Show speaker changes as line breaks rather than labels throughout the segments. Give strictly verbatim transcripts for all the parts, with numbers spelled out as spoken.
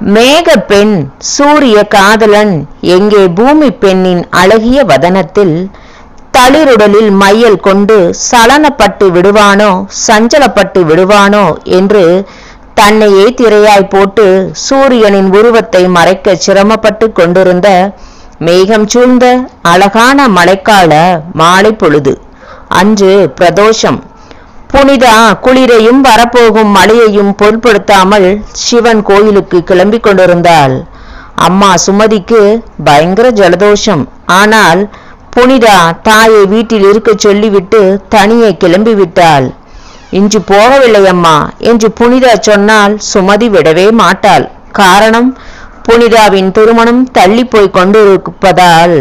மேக பெண் சூரிய காதலன் எங்கே பூமி பெண்ணின் அழகிய வதனத்தில் தளிருடலில் மையல் கொண்டு சலனப்பட்டு விடுவானோ சஞ்சலப்பட்டு விடுவானோ என்று தன்னையே திரையாய் போட்டு சூரியனின் உருவத்தை மறைக்க சிரமப்பட்டு கொண்டிருந்த மேகம் சூழ்ந்த அழகான மழைக்கால மாலை பொழுது. அன்று பிரதோஷம். புனிதா குளிரையும் வரப்போகும் மழையையும் பொருட்படுத்தாமல் சிவன் கோயிலுக்கு கிளம்பி கொண்டிருந்தாள். அம்மா சுமதிக்கு பயங்கர ஜலதோஷம். ஆனால் புனிதா தாயை வீட்டில் இருக்க சொல்லிவிட்டு தனியே கிளம்பி விட்டாள். இன்று போகவில்லை அம்மா என்று புனிதா சொன்னால் சுமதி விடவே மாட்டாள். காரணம், புனிதாவின் திருமணம் தள்ளி போய் கொண்டிருப்பதால்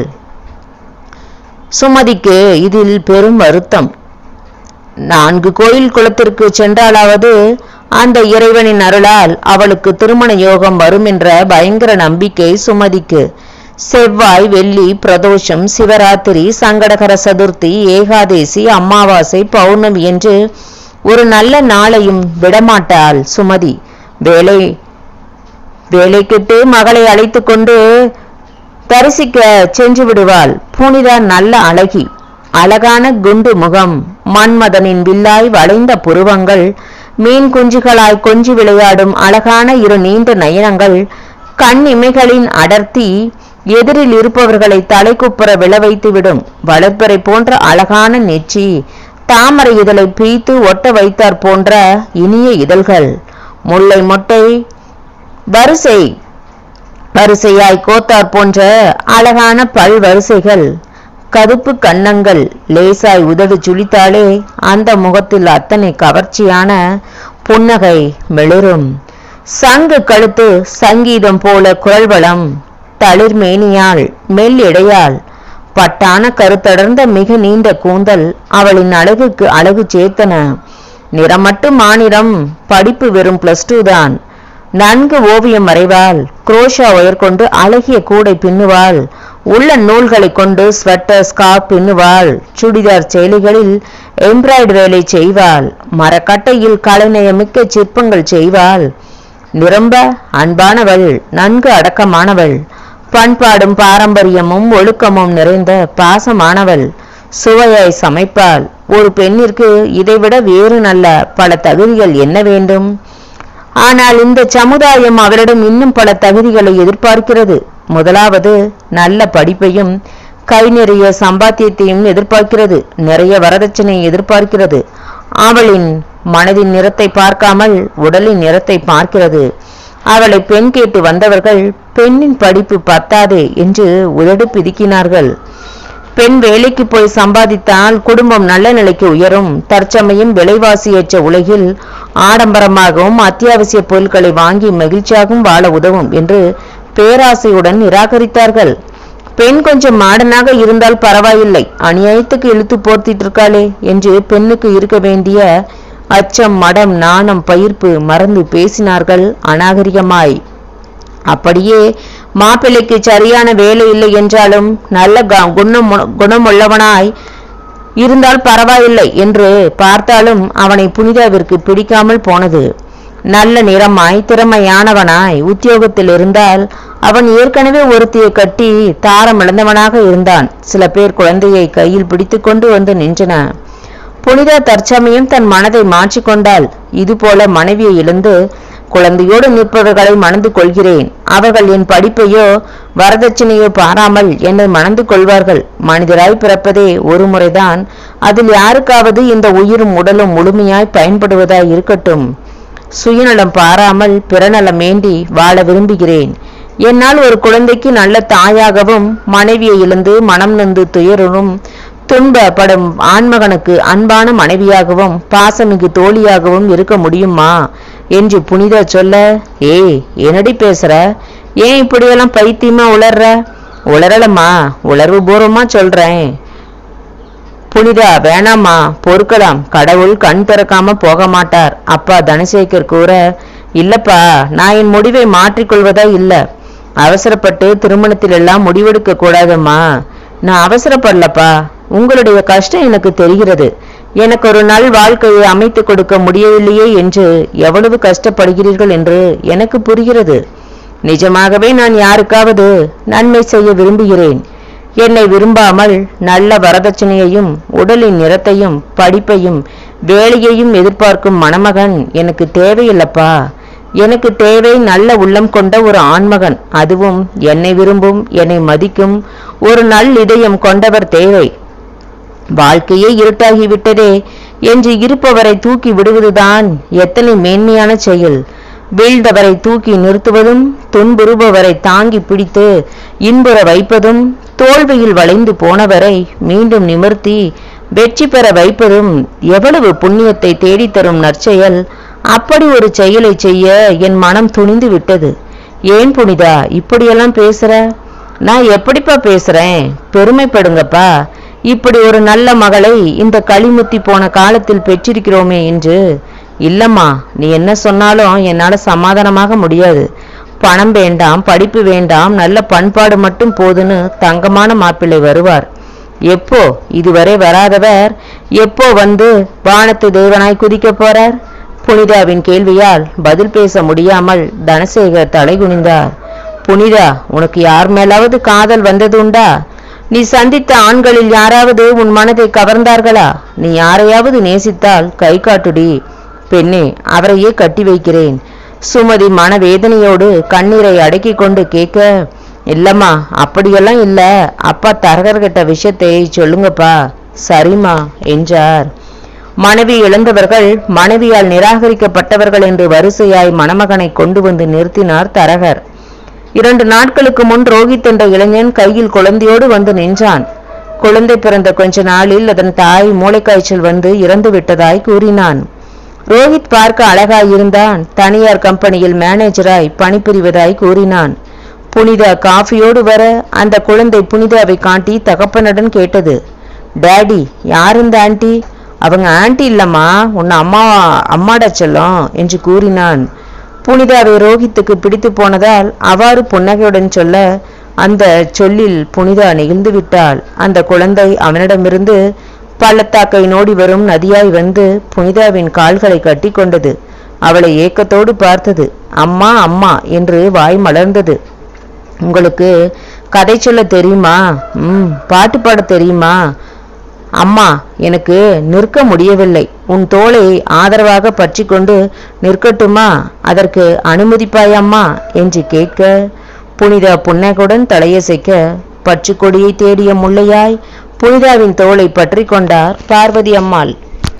சுமதிக்கு இதில் பெரும் வருத்தம். நான்கு கோயில் குளத்திற்கு சென்றாலாவது அந்த இறைவனின் அருளால் அவளுக்கு திருமண யோகம் வரும் என்ற பயங்கர நம்பிக்கை சுமதிக்கு. செவ்வாய், வெள்ளி, பிரதோஷம், சிவராத்திரி, சங்கடகர சதுர்த்தி, ஏகாதேசி, அமாவாசை, பௌர்ணமி என்று ஒரு நல்ல நாளையும் விடமாட்டாள் சுமதி. வேலை வேலைக்கிட்டு மகளை அழைத்து கொண்டு தரிசிக்க சென்று விடுவாள். புனிதா நல்ல அழகி, அழகான குண்டு முகம், மன்மதனின் வில்லாய் வளைந்த புருவங்கள், மீன் குஞ்சுகளாய் கொஞ்சி விளையாடும் அழகான இரு நீண்ட நயனங்கள், கண் இமைகளின் அடர்த்தி எதிரில் இருப்பவர்களை தலைக்குப்புற விழவைத்துவிடும் வளர்ப்பறை போன்ற அழகான நெற்றி, தாமரை இதழை பீத்து ஒட்ட வைத்தார் போன்ற இனிய இதழ்கள், முல்லை மொட்டை வரிசை வரிசையாய் கோத்தார் போன்ற அழகான பல் வரிசைகள், கதுப்பு கன்னங்கள், லேசாய் உதடு சுழித்தாலே அந்த முகத்தில் அத்தனை கவர்ச்சியான புன்னகை மெளிரும். சங்கு கழுத்து சங்கீதம் போல குரல் வளம், தளிர் மேனியாள், மெல் இடையாள், பட்டான கருத்தடர்ந்த மிக நீண்ட கூந்தல் அவளின் அழகுக்கு அழகு சேர்த்தன. நிறமட்டு மாநிறம், படிப்பு வெறும் பிளஸ் டூ தான். நன்கு ஓவியம் வரைவாள், குரோஷா ஒயர் கொண்டு அழகிய கூடை பின்னுவாள், உள்ள நூல்களை கொண்டு ஸ்வெட்டர் ஸ்கார்ப் பின்னுவாள், சுடிதார் சேலைகளில் எம்ப்ராய்டரி வேலை செய்வாள், மரக்கட்டையில் கலைநயமிக்க சிற்பங்கள் செய்வாள். நிரம்ப அன்பானவள், நன்கு அடக்கமானவள், பண்பாடும் பாரம்பரியமும் ஒழுக்கமும் நிறைந்த பாசமானவள், சுவையாய் சமைப்பாள். ஒரு பெண்ணிற்கு இதைவிட வேறு நல்ல பல தகுதிகள் என்ன வேண்டும்? ஆனால் இந்த சமுதாயம் அவரிடம் இன்னும் பல தகுதிகளை எதிர்பார்க்கிறது. முதலாவது, நல்ல படிப்பையும் கை நிறைய சம்பாத்தியத்தையும் எதிர்பார்க்கிறது. நிறைய வரதட்சணையை எதிர்பார்க்கிறது. அவளின் மனதின் நிறத்தை பார்க்காமல் உடலின் நிறத்தை பார்க்கிறது. அவளை பெண் கேட்டு வந்தவர்கள் பெண்ணின் படிப்பு பத்தாதே என்று உதடு பிதுக்கினார்கள். பெண் வேலைக்கு போய் சம்பாதித்தால் குடும்பம் நல்ல நிலைக்கு உயரும். தற்சமயம் விலைவாசியற்ற உலகில் ஆடம்பரமாகவும் அத்தியாவசிய பொருட்களை வாங்கி மகிழ்ச்சியாகவும் வாழ உதவும் என்று பேராசையுடன் நிராகரித்தார்கள். பெண் கொஞ்சம் மாடனாக இருந்தால் பரவாயில்லை, அநியாயத்துக்கு இழுத்து போர்த்திட்டு இருக்காளே என்று பெண்ணுக்கு இருக்க வேண்டிய அச்சம், மடம், நாணம், பயிர்ப்பு மறந்து பேசினார்கள் அநாகரிகமாய். அப்படியே மாப்பிள்ளைக்கு சரியான வேலை இல்லை என்றாலும் நல்ல குணம் குணமுள்ளவனாய் இருந்தால் பரவாயில்லை என்று பார்த்தாலும் அவனை புனிதாவிற்கு பிடிக்காமல் போனது. நல்ல நிறமாய் திறமையானவனாய் உத்தியோகத்தில் இருந்தால் அவன் ஏற்கனவே ஒருத்தியை கட்டி தாரம் இழந்தவனாக இருந்தான். சில பேர் குழந்தையை கையில் பிடித்து கொண்டு வந்து நின்றன. புனிதா தற்சமயம் தன் மனதை மாற்றிக்கொண்டாள். இது போல மனைவியை இழந்து குழந்தையோடு நிற்பவர்களை மணந்து கொள்கிறேன். அவர்கள் என் படிப்பையோ வரதட்சணையோ பாராமல் என்னை மணந்து கொள்வார்கள். மனிதராய் பிறப்பதே ஒரு முறைதான். அதில் யாருக்காவது இந்த உயிரும் உடலும் முழுமையாய் பயன்படுவதாய் இருக்கட்டும். சுயநலம் பாராமல் பிறநலம் வேண்டி வாழ விரும்புகிறேன். என்னால் ஒரு குழந்தைக்கு நல்ல தாயாகவும் மனைவியை இழந்து மனம் நொந்து துயரும் துன்பப்படும் ஆண்மகனுக்கு அன்பான மனைவியாகவும் பாசமிகு தோழியாகவும் இருக்க முடியுமா என்று புனிதா சொல்ல, ஏய் என்னடி பேசுற? ஏன் இப்படியெல்லாம் பைத்தியமா உளர்ற? உளரலம்மா, உளர்வு பூர்வமா சொல்றேன். புனிதா, வேணாமா, பொறுக்கலாம், கடவுள் கண் திறக்காம போக மாட்டார். அப்பா தனசேகர் கூற, இல்லப்பா, நான் என் முடிவை மாற்றிக்கொள்வதா இல்ல. அவசரப்பட்டு திருமணத்தில் எல்லாம் முடிவெடுக்க கூடாதும்மா. நான் அவசரப்படலப்பா. உங்களுடைய கஷ்டம் எனக்கு தெரிகிறது. எனக்கு ஒரு நல் வாழ்க்கையை அமைத்து கொடுக்க முடியவில்லையே என்று எவ்வளவு கஷ்டப்படுகிறீர்கள் என்று எனக்கு புரிகிறது. நிஜமாகவே நான் யாருக்காவது நன்மை செய்ய விரும்புகிறேன். என்னை விரும்பாமல் நல்ல வரதட்சணையையும் உடலின் நிறத்தையும் படிப்பையும் வேலையையும் எதிர்பார்க்கும் மணமகன் எனக்கு தேவையில்லப்பா. எனக்கு தேவை நல்ல உள்ளம் கொண்ட ஒரு ஆண்மகன், அதுவும் என்னை விரும்பும் என்னை மதிக்கும் ஒரு நல் இதயம் கொண்டவர் தேவை. வாழ்க்கையே இருட்டாகிவிட்டதே என்று இருப்பவரை தூக்கி விடுவதுதான் எத்தனை மேன்மையான செயல். வீழ்ந்தவரை தூக்கி நிறுத்துவதும் துன்புறுபவரை தாங்கி பிடித்து இன்புற வைப்பதும் தோல்வியில் வளைந்து போனவரை மீண்டும் நிமிர்த்தி வெற்றி பெற வைப்பதும் எவ்வளவு புண்ணியத்தை தேடித்தரும் நற்செயல். அப்படி ஒரு செயலை செய்ய என் மனம் துணிந்து விட்டது. ஏன் புனிதா இப்படியெல்லாம் பேசுற? நான் எப்படிப்பா பேசுறேன்? பெருமைப்படுங்கப்பா. இப்படி ஒரு நல்ல மகளை இந்த களிமுத்தி போன காலத்தில் பெற்றிருக்கிறோமே என்று. இல்லம்மா, நீ என்ன சொன்னாலும் என்னால சமாதானமாக முடியாது. பணம் வேண்டாம், படிப்பு வேண்டாம், நல்ல பண்பாடு மட்டும் போதுன்னு தங்கமான மாப்பிள்ளை வருவார். எப்போ? இதுவரை வராதவர் எப்போ வந்து வானத்து தேவனாய் குதிக்க போறார்? புனிதாவின் கேள்வியால் பதில் பேச முடியாமல் தனசேகர் தலை குனிந்தார். புனிதா, உனக்கு யார் மேலாவது காதல் வந்தது உண்டா? நீ சந்தித்த ஆண்களில் யாராவது உன் மனதை கவர்ந்தார்களா? நீ யாரையாவது நேசித்தால் கை காட்டுடி பெண்ணே, அவரையே கட்டி வைக்கிறேன். சுமதி மனவேதனையோடு கண்ணீரை அடக்கி கொண்டு கேட்க, இல்லம்மா அப்படியெல்லாம் இல்ல, அப்பா தரகர்கிட்ட விஷயத்தை சொல்லுங்கப்பா. சரிம்மா என்றார். மனைவி இழந்தவர்கள், மனைவியால் நிராகரிக்கப்பட்டவர்கள் என்று வரிசையாய் மணமகனை கொண்டு வந்து நிறுத்தினார் தரகர். இரண்டு நாட்களுக்கு முன் ரோஹித் என்ற இளைஞன் கையில் குழந்தையோடு வந்து நின்றான். குழந்தை பிறந்த கொஞ்ச நாளில் அதன் தாய் மூளைக்காய்ச்சல் வந்து இறந்து விட்டதாய் கூறினான். ரோஹித் பார்க்க அழகாயிருந்தான். தனியார் கம்பெனியில் மேனேஜராய் பணிபுரிவதாய் கூறினான். புனிதா காஃபியோடு வர அந்த குழந்தை புனிதாவை காட்டி தகப்பனுடன் கேட்டது. டேடி, யார் இந்த ஆண்டி? அவங்க ஆண்டி இல்லம்மா, உன்னை அம்மா அம்மாடா செல்லம் என்று கூறினான். புனிதாவை ரோஹித்துக்கு பிடித்து போனதால் அவ்வாறு புன்னகையுடன் சொல்ல அந்த சொல்லில் புனிதா நெகிழ்ந்து விட்டாள். அந்த குழந்தை அவனிடமிருந்து பள்ளத்தாக்கை நோடி வரும் நதியாய் வந்து புனிதாவின் கால்களை கட்டி கொண்டது. அவளை ஏக்கத்தோடு பார்த்தது. அம்மா அம்மா என்று வாய் மலர்ந்தது. உங்களுக்கு கதை சொல்ல தெரியுமா? ம் பாட்டு பாட தெரியுமா? அம்மா, எனக்கு நிற்க முடியவில்லை. உன் தோளை ஆதரவாக பற்றி கொண்டு நிற்கட்டுமா? அதற்கு அனுமதிப்பாயம்மா என்று கேட்க புனிதா புன்னகையுடன் தலையசைக்க பற்று கொடியை தேடிய முல்லையாய் புனிதாவின் தோளை பற்றி கொண்டார் பார்வதி அம்மாள்.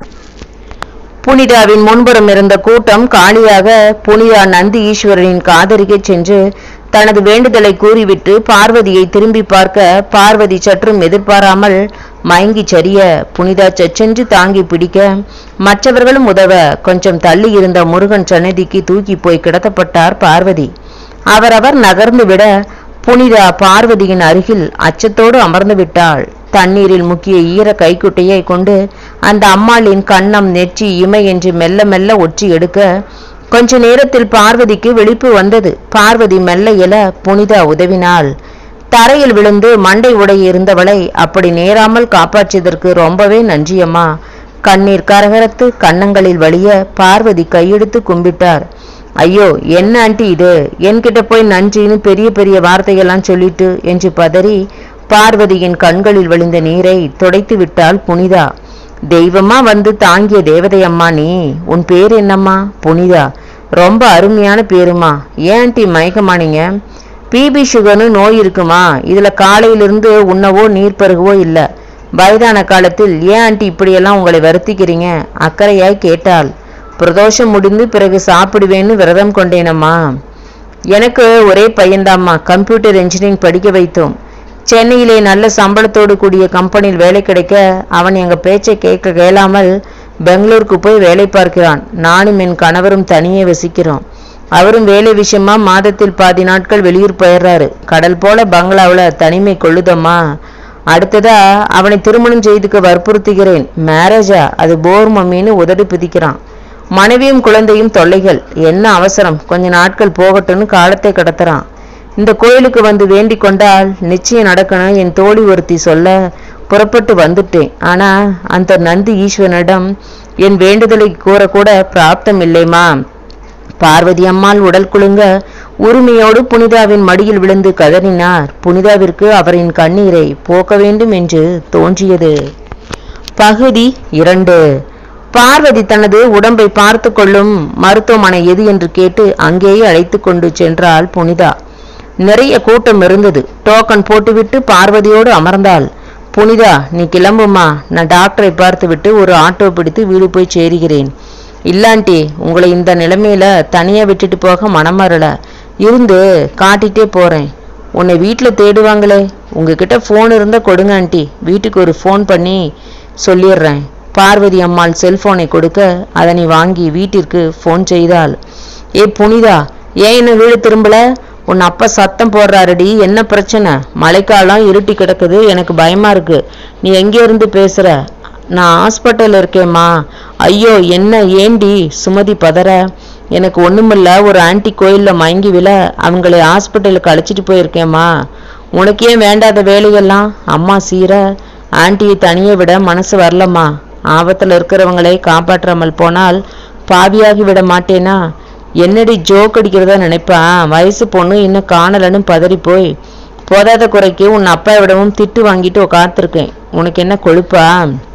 புனிதாவின் முன்புறம் இருந்த கூட்டம் காலியாக புனிதா நந்தி ஈஸ்வரனின் காதருகே சென்று தனது வேண்டுதலை கூறிவிட்டு பார்வதியை திரும்பி பார்க்க பார்வதி சற்றும் எதிர்பாராமல் மயங்கி சரிய புனிதா சச்சென்று தாங்கி பிடிக்க மற்றவர்களும் உதவ கொஞ்சம் தள்ளி இருந்த முருகன் சன்னதிக்கு தூக்கி போய் கிடத்தப்பட்டார் பார்வதி. அவரவர் நகர்ந்து விட புனிதா பார்வதியின் அருகில் அச்சத்தோடு அமர்ந்து விட்டாள். தண்ணீரில் முக்கிய ஈர கைக்குட்டையை கொண்டு அந்த அம்மாளின் கன்னம் நெற்றி இமை என்று மெல்ல மெல்ல ஒற்றி எடுக்க கொஞ்ச நேரத்தில் பார்வதிக்கு விழிப்பு வந்தது. பார்வதி மெல்ல எழ புனிதா உதவினாள். தரையில் விழுந்து மண்டை உடைய இருந்தவளை அப்படி நேராமல் காப்பாற்றியதற்கு ரொம்பவே நன்றியம்மா. கண்ணீர் கரகரத்து கன்னங்களில் வழிய பார்வதி கையெடுத்து கும்பிட்டார். ஐயோ, என்ன ஆண்டி இது? என்கிட்ட போய் நன்றின்னு பெரிய பெரிய வார்த்தையெல்லாம் சொல்லிட்டு என்று பதறி பார்வதியின் கண்களில் வழிந்த நீரை துடைத்து விட்டாள் புனிதா. தெய்வமா வந்து தாங்கிய தேவதையம்மா நீ. உன் பேர் என்னம்மா? புனிதா. ரொம்ப அருமையான பேருமா. ஏன் ஆண்டி மயக்கமானீங்க? பிபி சுகர்னு நோய் இருக்குமா? இதுல காலையிலிருந்து உண்ணவோ நீர் பருகவோ இல்லை. வயதான காலத்தில் ஏன் ஆண்டி இப்படியெல்லாம் உங்களை வருத்திக்கிறீங்க? அக்கறையாய் கேட்டாள். பிரதோஷம் முடிந்து பிறகு சாப்பிடுவேன்னு விரதம் கொண்டேனம்மா. எனக்கு ஒரே பையன்தாம்மா. கம்ப்யூட்டர் இன்ஜினியரிங் படிக்க வைத்தோம். சென்னையிலே நல்ல சம்பளத்தோடு கூடிய கம்பெனியில் வேலை கிடைக்க அவன் எங்க பேச்சை கேட்க கேளாமல் பெங்களூருக்கு போய் வேலை பார்க்கிறான். நானும் என் கணவரும் தனியே வசிக்கிறோம். அவரும் வேலை விஷயமா மாதத்தில் பாதி நாட்கள் வெளியூர் போயிடுறாரு. கடல் போல பங்களாவில் தனிமை கொள்ளுதம்மா. அடுத்ததா அவனை திருமணம் செய்துக்க வற்புறுத்துகிறேன். மேரேஜா? அது போர் மம்மின்னு உதடு பிதிக்கிறான். மனைவியும் குழந்தையும் தொல்லைகள். என்ன அவசரம், கொஞ்ச நாட்கள் போகட்டும்னு காலத்தை கடத்துறான். இந்த கோயிலுக்கு வந்து வேண்டிக் கொண்டால் நிச்சயம் நடக்கணும் என் தோழி ஒருத்தி சொல்ல புறப்பட்டு வந்துட்டேன். ஆனா அந்த நந்தி ஈஸ்வரனிடம் என் வேண்டுதலை கூறக்கூட பிராப்தம் இல்லைமா. பார்வதி அம்மாள் உடல் குலுங்க உரிமையோடு புனிதாவின் மடியில் விழுந்து கதறினார். புனிதாவிற்கு அவரின் கண்ணீரை போக்க வேண்டும் என்று தோன்றியது. பகுதி இரண்டு. பார்வதி தனது உடம்பை பார்த்து கொள்ளும் மருத்துவமனை எது என்று கேட்டு அங்கேயே அழைத்து கொண்டு சென்றாள் புனிதா. நிறைய கூட்டம் இருந்தது. டோக்கன் போட்டுவிட்டு பார்வதியோடு அமர்ந்தாள். புனிதா, நீ கிளம்புமா, நான் டாக்டரை பார்த்து விட்டு ஒரு ஆட்டோ பிடித்து வீடு போய் சேருகிறேன். இல்லாண்டி உங்களை இந்த நிலைமையில தனியா விட்டுட்டு போக மனமரல இருந்து காட்டிட்டே போறேன். உன்னை வீட்டில் தேடுவாங்களே, உங்ககிட்ட ஃபோன் இருந்தா கொடுங்க ஆண்டி, வீட்டுக்கு ஒரு ஃபோன் பண்ணி சொல்லிடுறேன். பார்வதி அம்மாள் செல்போனை கொடுக்க அதை நீ வாங்கி வீட்டிற்கு ஃபோன் செய்தாள். ஏ புனிதா, ஏன் என்ன வீடு திரும்பல? உன் அப்பா சத்தம் போடுறாருடி, என்ன பிரச்சனை? மழைக்காலம் இருட்டி கிடக்குது, எனக்கு பயமா இருக்கு. நீ எங்கே இருந்து பேசுற? நான் ஹாஸ்பிட்டல் இருக்கேம்மா. ஐயோ என்ன, ஏண்டி? சுமதி பதற. எனக்கு ஒண்ணுமில்ல, ஒரு ஆன்டி கோயிலில் மயங்கி விழ அவங்களை ஹாஸ்பிட்டலுக்கு அழைச்சிட்டு போயிருக்கேம்மா. உனக்கு ஏன் வேண்டாத வேலையெல்லாம்? அம்மா சீர. ஆன்டியை தனியே விட மனசு வரலம்மா. ஆபத்தில் இருக்கிறவங்களை காப்பாற்றாமல் போனால் பாவியாகி விட மாட்டேனா? என்னடி ஜோக் அடிக்கிறதா நினைப்பா? வயசு பொண்ணு இன்னும் காணலன்னு பதறி போய் போதாத குறைக்கு உன் அப்பா விடவும் திட்டு வாங்கிட்டு காத்திருக்கேன். உனக்கு என்ன கொழுப்பா?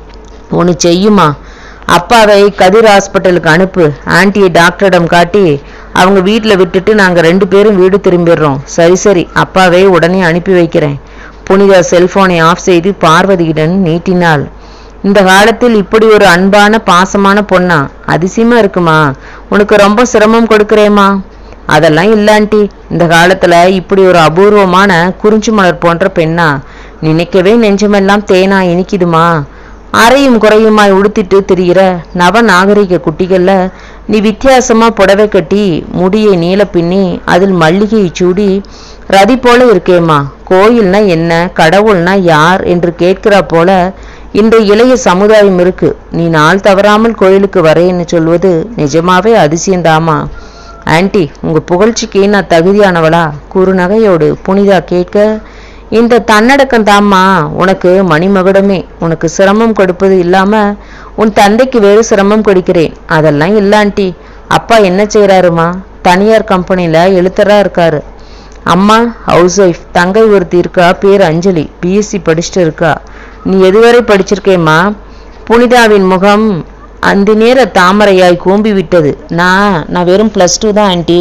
ஒன்று செய்யுமா, அப்பாவை கதிர் ஹாஸ்பிட்டலுக்கு அனுப்பு. ஆன்டியை டாக்டரிடம் காட்டி அவங்க வீட்டில் விட்டுட்டு நாங்கள் ரெண்டு பேரும் வீடு திரும்பிடுறோம். சரி சரி, அப்பாவை உடனே அனுப்பி வைக்கிறேன். புனிதா செல்போனை ஆஃப் செய்து பார்வதியிடம் நீட்டினாள். இந்த காலத்தில் இப்படி ஒரு அன்பான பாசமான பொண்ணா? அதிசயமா இருக்குமா? உனக்கு ரொம்ப சிரமம் கொடுக்கிறேம்மா. அதெல்லாம் இல்லாண்டி, இந்த காலத்துல இப்படி ஒரு அபூர்வமான குறிஞ்சி மலர் போன்ற பெண்ணா? நினைக்கவே நெஞ்சமெல்லாம் தேனா இனிக்குதுமா. அறையும் குறையுமாய் உடுத்திட்டு திரிகிற நவ நாகரிக குட்டிகள்ல நீ வித்தியாசமா புடவை கட்டி முடியை நீல பின்னி அதில் மல்லிகையை சூடி ரதி போல இருக்கேம்மா. கோயில்னா என்ன, கடவுள்னா யார் என்று கேட்கிறா போல இன்று இளைய சமுதாயம் இருக்கு. நீ நாள் தவறாமல் கோயிலுக்கு வரேன்னு சொல்வது நிஜமாவே அதிசயந்தாமா. ஆன்டி, உங்க புகழ்ச்சிக்கு நான் தகுதியானவளா? குறுநகையோடு புனிதா கேட்க, இந்த தன்னடக்கம் தாம்மா உனக்கு மணிமகுடமே. உனக்கு சிரமம் கொடுப்பது இல்லாம உன் தந்தைக்கு வேறு சிரமம் கொடுக்கிறேன். அதெல்லாம் இல்லாண்டி. அப்பா என்ன செய்யறாருமா? தனியார் கம்பெனியில எழுத்தரா இருக்காரு. அம்மா ஹவுஸ் ஒய்ஃப். தங்கை ஒருத்தி இருக்கா, பேர் அஞ்சலி, பிஎஸ்சி படிச்சுட்டு இருக்கா. நீ எதுவரை படிச்சிருக்கேம்மா? புனிதாவின் முகம் அந்த நேர தாமரையாய் கூம்பி விட்டது. நான் நான் வெறும் பிளஸ் டூ தான் ஆண்டி.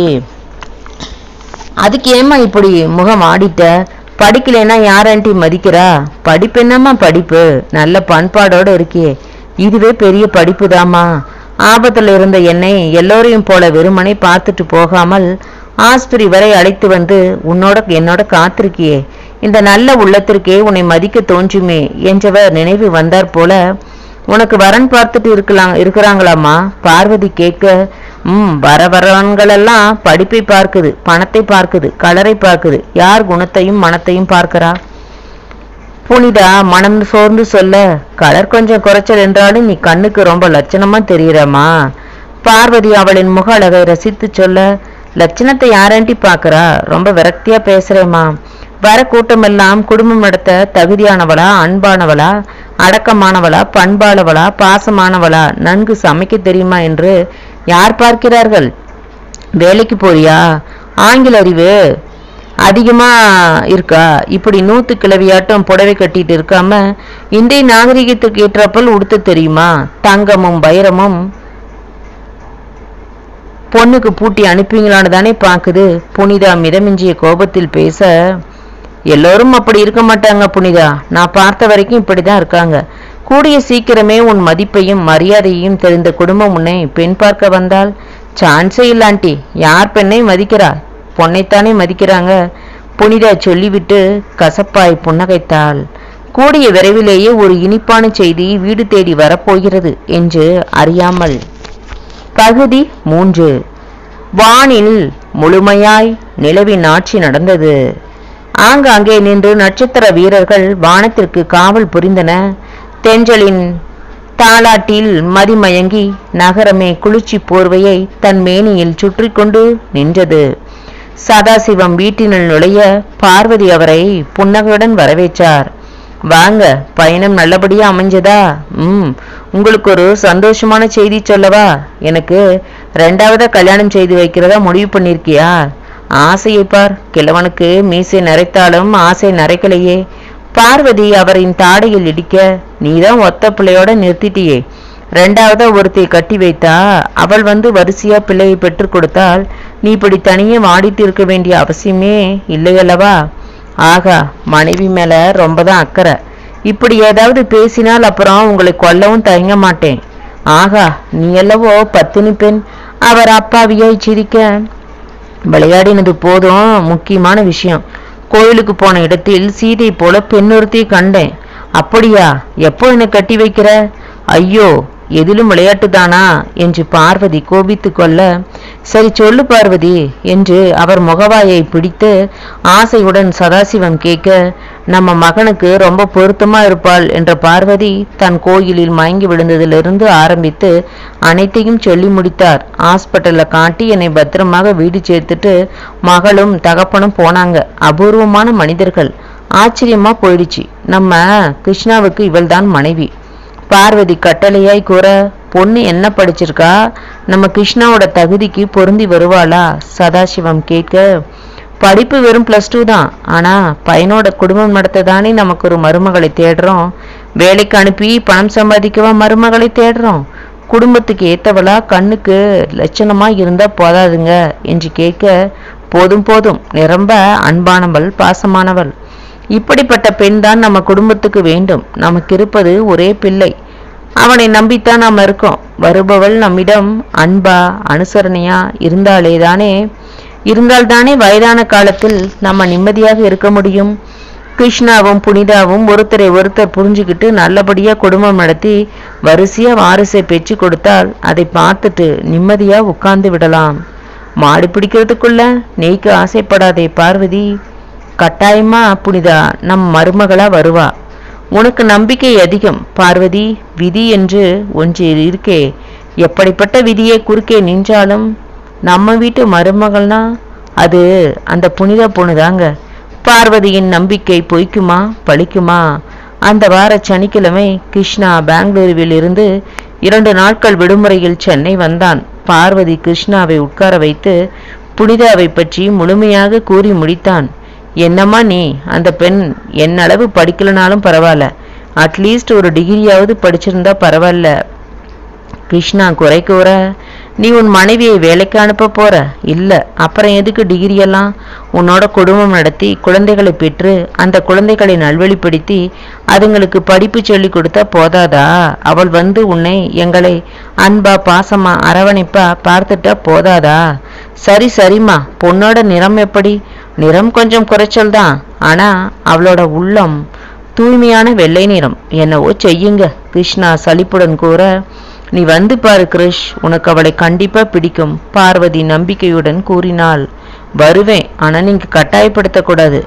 அதுக்கு ஏம்மா இப்படி முகம் ஆடிட்ட? படிக்கலைன்னா யார் ஆண்டி மதிக்கிறா? படிப்பு என்னம்மா படிப்பு? நல்ல பண்பாடோட இருக்கே, இதுவே பெரிய படிப்பு தாமா. ஆபத்துல இருந்த என்னை எல்லோரையும் போல வெறுமனை பார்த்துட்டு போகாமல் ஆஸ்பத்திரி வரை அழைத்து வந்து உன்னோட என்னோட காத்திருக்கியே, இந்த நல்ல உள்ளத்திற்கே உன்னை மதிக்க தோன்றுமே என்றவர் நினைவு வந்தார் போல. உனக்கு வரன் பார்த்துட்டு இருக்கலாம் இருக்கிறாங்களாமா? பார்வதி கேட்க, ம் வர வரவன்களெல்லாம் படிப்பை பார்க்குது, பணத்தை பார்க்குது, கலரை பார்க்குது. யார் குணத்தையும் மனத்தையும் பார்க்கிறா? புனிதா மனம் சோர்ந்து சொல்ல, கலர் கொஞ்சம் குறைச்சல் என்றாலும் நீ கண்ணுக்கு ரொம்ப லட்சணமா தெரியுறமா. பார்வதி அவளின் முக அழகை ரசித்து சொல்ல, லட்சணத்தை யாராண்டி பார்க்கறா? ரொம்ப விரக்தியா பேசுறேம்மா. வர கூட்டமெல்லாம் குடும்பம் நடத்த தகுதியானவளா, அன்பானவளா, அடக்கமானவளா, பண்பாளவளா, பாசமானவளா, நன்கு சமைக்க தெரியுமா என்று யார் பார்க்கிறார்கள்? வேலைக்கு போறியா? ஆங்கில அறிவு அதிகமா இருக்கா? இப்படி நூத்து கிளவியாட்டம் புடவை கட்டிட்டு இருக்காம இன்றைய நாகரிகத்துக்கு ஏற்றப்பல் உடுத்த தெரியுமா? தங்கமும் வைரமும் பொண்ணுக்கு பூட்டி அனுப்புவீங்களான்னு தானே பாக்குது. புனிதா மிதமிஞ்சிய கோபத்தில் பேச, எல்லோரும் அப்படி இருக்க மாட்டாங்க புனிதா. நான் பார்த்த வரைக்கும் இப்படிதான் இருக்காங்க. கூடிய சீக்கிரமே உன் மதிப்பையும் மரியாதையையும் தெரிந்த குடும்பம் உன்னை பெண் பார்க்க வந்தால் சான்ஸே இல்லாண்டி. யார் பெண்ணை மதிக்கிறா? பொன்னைத்தானே மதிக்கிறாங்க. புனிதா சொல்லிவிட்டு கசப்பாய் புன்னகைத்தாள். கூடிய விரைவிலேயே ஒரு இனிப்பான செய்தி வீடு தேடி வரப்போகிறது என்று அறியாமல். பகுதி மூன்று. வானில் முழுமையாய் நிலவின் ஆட்சி நடந்தது. ஆங்காங்கே நின்று நட்சத்திர வீரர்கள் வானத்திற்கு காவல் புரிந்தன. தென்றலின் தாலாட்டில் மதிமயங்கி நகரமே குளிர்ச்சி போர்வையை தன் மேனியில் சுற்றி கொண்டு நின்றது. சதாசிவம் வீட்டினுள் நுழைய பார்வதி அவரை புன்னகையுடன் வரவேற்றார். வாங்க, பயணம் நல்லபடியா அமைஞ்சதா? ம் உங்களுக்கு ஒரு சந்தோஷமான செய்தி சொல்லவா? எனக்கு ரெண்டாவதா கல்யாணம் செய்து வைக்கிறதா முடிவு பண்ணிருக்கியா? ஆசையை பார், கிழவனுக்கு மீசை நரைத்தாலும் ஆசை நரைக்கலையே. பார்வதி அவரின் தாடையில் இடிக்க, நீதான் ஒத்த பிள்ளையோட நிறுத்திட்டியே, ரெண்டாவதா ஒருத்தையை கட்டி வைத்தா அவள் வந்து வரிசையா பிள்ளையை பெற்றுக் கொடுத்தால் நீ இப்படி தனியே வாடிட்டு இருக்க வேண்டிய அவசியமே இல்லையல்லவா? ஆகா, மனைவி மேல ரொம்பதான் அக்கறை. இப்படி ஏதாவது பேசினால் அப்புறம் உங்களை கொல்லவும் தயங்க மாட்டேன். ஆகா, நீ அல்லவோ பத்தினி பெண். அவர் அப்பாவியாய் சிரிக்க, விளையாடினது போதும், முக்கியமான விஷயம். கோயிலுக்கு போன இடத்தில் சீதை போல பெண்ணொருத்தி கண்டேன். அப்படியா? எப்போ என்னை கட்டி வைக்கிற? ஐயோ, எதிலும் விளையாட்டு தானா என்று பார்வதி கோபித்து கொள்ள, சரி சொல்லு பார்வதி என்று அவர் முகவாயை பிடித்து ஆசையுடன் சதாசிவம் கேட்க, நம்ம மகனுக்கு ரொம்ப பொருத்தமா இருப்பாள் என்ற பார்வதி தன் கோயிலில் மயங்கி விழுந்ததிலிருந்து ஆரம்பித்து அனைத்தையும் சொல்லி முடித்தார். ஹாஸ்பிட்டல்ல காட்டி என்னை பத்திரமாக வீடு சேர்த்துட்டு மகளும் தகப்பனும் போனாங்க. அபூர்வமான மனிதர்கள். ஆச்சரியமா போயிடுச்சு. நம்ம கிருஷ்ணாவுக்கு இவள்தான் மனைவி. பார்வதி கட்டளையாய் கூற, பொண்ணு என்ன படிச்சிருக்கா? நம்ம கிருஷ்ணாவோட தகுதிக்கு பொருந்தி வருவாளா? சதாசிவம் கேட்க, படிப்பு வெறும் பிளஸ் டூ தான். ஆனா பையனோட குடும்பம் நடத்ததானே நமக்கு ஒரு மருமகளை தேடுறோம். வேலைக்கு அனுப்பி பணம் சம்பாதிக்கவா மருமகளை தேடுறோம்? குடும்பத்துக்கு ஏத்தவளா, கண்ணுக்கு லட்சணமா இருந்தா போதாதுங்க என்று கேட்க, போதும் போதும், நிரம்ப அன்பானவள், பாசமானவள். இப்படிப்பட்ட பெண் தான் நம்ம குடும்பத்துக்கு வேண்டும். நமக்கு இருப்பது ஒரே பிள்ளை. அவனை நம்பித்தான் நாம் இருக்கோம். வருபவள் நம்மிடம் அன்பா அனுசரணையா இருந்தாலே தானே இருந்தால்தானே வயதான காலத்தில் நம்ம நிம்மதியாக இருக்க முடியும். கிருஷ்ணாவும் புனிதாவும் ஒருத்தரை ஒருத்தர் புரிஞ்சுக்கிட்டு நல்லபடியா குடும்பம் நடத்தி வரிசையா வாரிசை பெற்று கொடுத்தால் அதை பார்த்துட்டு நிம்மதியா உட்கார்ந்து விடலாம். மாடு பிடிக்கிறதுக்குள்ள நெய்க்கு ஆசைப்படாதே பார்வதி. கட்டாயமா புனிதா நம் மருமகளா வருவா. உனக்கு நம்பிக்கை அதிகம் பார்வதி. விதி என்று ஒன்று இருக்கே, எப்படிப்பட்ட விதியை குறுக்கே நின்றாலும் நம்ம வீட்டு மருமகள்னா அது அந்த புனித பொண்ணுதாங்க. பார்வதியின் நம்பிக்கை பொய்க்குமா பழிக்குமா? அந்த வார சனிக்கிழமை கிருஷ்ணா பெங்களூருவில் இருந்து இரண்டு நாட்கள் விடுமுறையில் சென்னை வந்தான். பார்வதி கிருஷ்ணாவை உட்கார வைத்து புனிதாவை பற்றி முழுமையாக கூறி முடித்தான். என்னம்மா நீ, அந்த பெண் என்னளவு படிக்கலனாலும் பரவாயில்ல, அட்லீஸ்ட் ஒரு டிகிரியாவது படிச்சிருந்தா பரவாயில்ல. கிருஷ்ணா குறை கூற, நீ உன் மனைவியை வேலைக்கு அனுப்ப போற? இல்ல, அப்புறம் எதுக்கு டிகிரி எல்லாம்? உன்னோட குடும்பம் நடத்தி குழந்தைகளை பெற்று அந்த குழந்தைகளை நல்வழிப்படுத்தி அதுங்களுக்கு படிப்பு சொல்லி கொடுத்தா போதாதா? அவள் வந்து உன்னை எங்களை அன்பா பாசமா அரவணைப்பா பார்த்துட்டா போதாதா? சரி சரிம்மா, பொண்ணோட நிறம் எப்படி? நிறம் கொஞ்சம் குறைச்சல் தான், ஆனா அவளோட உள்ளம் தூய்மையான வெள்ளை நிறம். என்னவோ செய்யுங்க. கிருஷ்ணா சலிப்புடன் கூற, நீ வந்து பாரு கிருஷ், உனக்கு அவளை கண்டிப்பா பிடிக்கும். பார்வதி நம்பிக்கையுடன் கூறினாள். வருவேன், ஆனா நீங்க கட்டாயப்படுத்தக்கூடாது.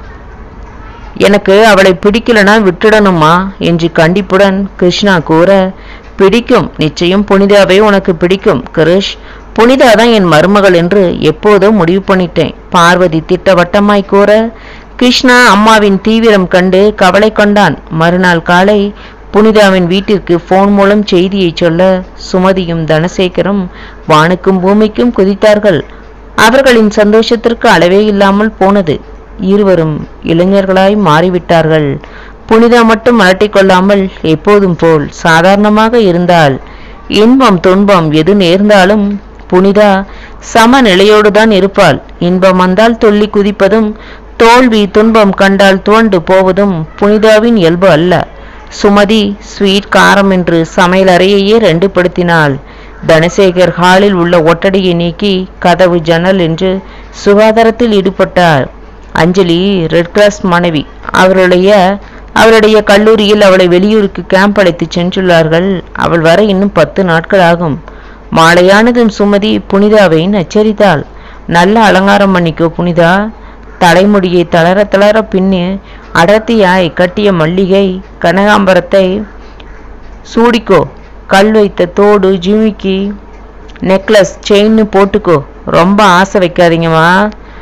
எனக்கு அவளை பிடிக்கலனா விட்டுடணுமா என்று கண்டிப்புடன் கிருஷ்ணா கூற, பிடிக்கும், நிச்சயம் புனிதாவை உனக்கு பிடிக்கும் கிருஷ். புனிதாதான் என் மருமகள் என்று எப்போதோ முடிவு பண்ணிட்டேன். பார்வதி திட்டவட்டமாய் கூற, கிருஷ்ணா அம்மாவின் தீவிரம் கண்டு கவலை கொண்டான். மறுநாள் காலை புனிதாவின் வீட்டிற்கு போன் மூலம் செய்தியை சொல்ல சுமதியும் தனசேகரும் வானுக்கும் பூமிக்கும் குதித்தார்கள். அவர்களின் சந்தோஷத்திற்கு அளவே இல்லாமல் போனது. இருவரும் இளைஞர்களாய் மாறிவிட்டார்கள். புனிதா மட்டும் அலட்டிக்கொள்ளாமல் எப்போதும் போல் சாதாரணமாக இருந்தால் இன்பம் துன்பம் எது நேர்ந்தாலும் புனிதா சம நிலையோடுதான் இருப்பாள். இன்பம் வந்தால் துள்ளி குதிப்பதும் தோல்வி துன்பம் கண்டால் துவண்டு போவதும் புனிதாவின் இயல்பு அல்ல. சுமதி ஸ்வீட் காரம் என்று சமையல் அறையையே ரெண்டு படுத்தினாள். தனசேகர் ஹாலில் உள்ள ஒட்டடையை நீக்கி கதவு ஜன்னல் என்று சுகாதாரத்தில் ஈடுபட்டார். அஞ்சலி ரெட் கிராஸ் மாணவி. அவருடைய அவருடைய கல்லூரியில் அவளை வெளியூருக்கு கேம்ப் அழைத்து சென்றுள்ளார்கள். அவள் வர இன்னும் பத்து நாட்கள் ஆகும். மாலையானதும் சுமதி புனிதாவை நச்சரித்தாள். நல்ல அலங்காரம் பண்ணிக்கோ புனிதா. தலைமுடியை தளர தளர பின்னு அடர்த்தியாய் கட்டிய மல்லிகை கனகாம்பரத்தை சூடிக்கோ. கல் வைத்த தோடு ஜிமிக்கி நெக்லஸ் செயின்னு போட்டுக்கோ. ரொம்ப ஆசை வைக்காதீங்கம்மா.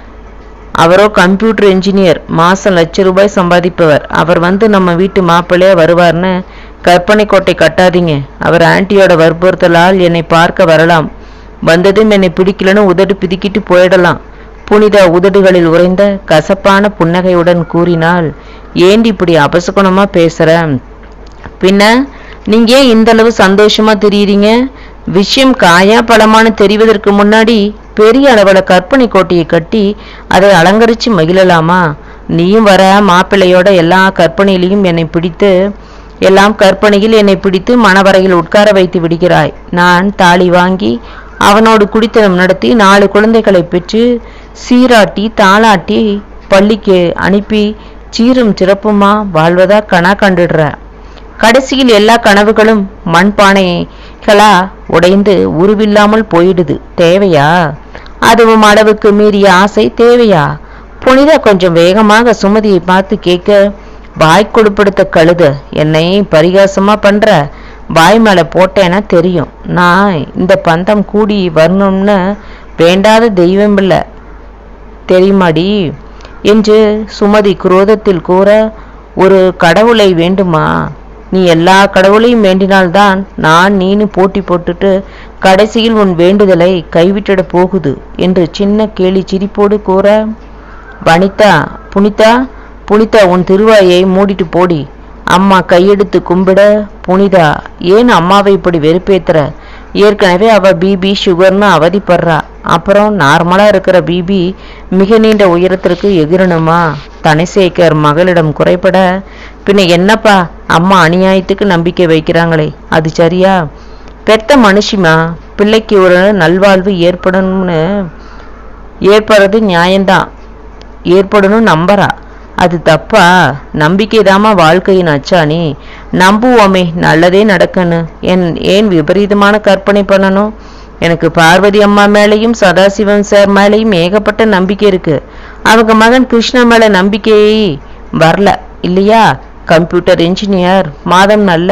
அவரோ கம்ப்யூட்டர் இன்ஜினியர், மாசம் லட்ச ரூபாய் சம்பாதிப்பவர். அவர் வந்து நம்ம வீட்டு மாப்பிள்ளையா வருவார்னு கற்பனை கோட்டை கட்டாதீங்க. அவர் ஆன்டியோட வற்புறுத்தலால் என்னை பார்க்க வரலாம். வந்ததும் என்னை பிடிக்கலன்னு உதடு பிதிக்கிட்டு போயிடலாம். புனிதா உதடுகளில் உறைந்த கசப்பான புன்னகையுடன் கூறினாள், ஏண்டி இப்படி அபசகுணமா பேசுற? பின்ன நீங்க ஏன் இந்த அளவு சந்தோஷமா தெரியுறீங்க? விஷயம் காயா பழமானு தெரிவதற்கு முன்னாடி பெரிய அளவுல கற்பனை கோட்டையை கட்டி அதை அலங்கரிச்சு மகிழலாமா? நீயும் வர மாப்பிள்ளையோட எல்லா கற்பனையிலையும் என்னை பிடித்து எல்லாம் கற்பனையில் என்னை பிடித்து மணவரையில் உட்கார வைத்து விடுகிறாய். நான் தாலி வாங்கி அவனோடு குடித்தனம் நடத்தி நாலு குழந்தைகளை பெற்று சீராட்டி தாளாட்டி பள்ளிக்கு அனுப்பி சீரும் சிறப்புமா வாழ்வதா கணா கண்டுடுற. கடைசியில் எல்லா கனவுகளும் மண்பானைகளா உடைந்து உருவில்லாமல் போயிடுது. தேவையா? அதுவும் அளவுக்கு மீறிய ஆசை தேவையா? புனிதா கொஞ்சம் வேகமாக சுமதியை பார்த்து கேட்க, வாய் கொடுப்படுத்த கழுத, என்னை பரிகாசமா பண்ற? வாய் மேல போட்டேன்னா தெரியும். நான் இந்த பந்தம் கூடி வரணும்னு வேண்டாத தெய்வம் இல்லை தெரியுமாடி என்று சுமதி குரோதத்தில் கூற, ஒரு கடவுளை வேண்டுமா? நீ எல்லா கடவுளையும் வேண்டினால்தான் நான் நீனு போட்டி போட்டுட்டு கடைசியில் உன் வேண்டுதலை கைவிட்டிட போகுது என்று சின்ன கேலி சிரிப்போடு கூற, வனிதா புனிதா புனிதா உன் திருவாயை மூடிட்டு போடி. அம்மா கையெடுத்து கும்பிட, புனிதா ஏன் அம்மாவை இப்படி வெறுப்பேத்துற? ஏற்கனவே அவ பிபி சுகர்னு அவதிப்படுறா. அப்புறம் நார்மலா இருக்கிற பிபி மிக நீண்ட உயரத்திற்கு எகிரணுமா? தனசேகர் மகளிடம் குறைபட, பின்ன என்னப்பா அம்மா அநியாயத்துக்கு நம்பிக்கை வைக்கிறாங்களே, அது சரியா? பெத்த மனுஷிமா, பிள்ளைக்கு ஒரு நல்வாழ்வு ஏற்படணும்னு ஏற்படுறது நியாயம்தான், ஏற்படணும் நம்புறா. அது தப்பா? நம்பிக்கை தாமா வாழ்க்கையின் அச்சாணி. நம்புவோமே நல்லதே நடக்கணும். என் ஏன் விபரீதமான கற்பனை பண்ணணும்? எனக்கு பார்வதி அம்மா மேலையும் சதாசிவம் சார் மேலையும் ஏகப்பட்ட நம்பிக்கை இருக்கு. அவங்க மகன் கிருஷ்ணா மேல நம்பிக்கையை வரல இல்லையா? கம்ப்யூட்டர் இன்ஜினியர், மாதம் நல்ல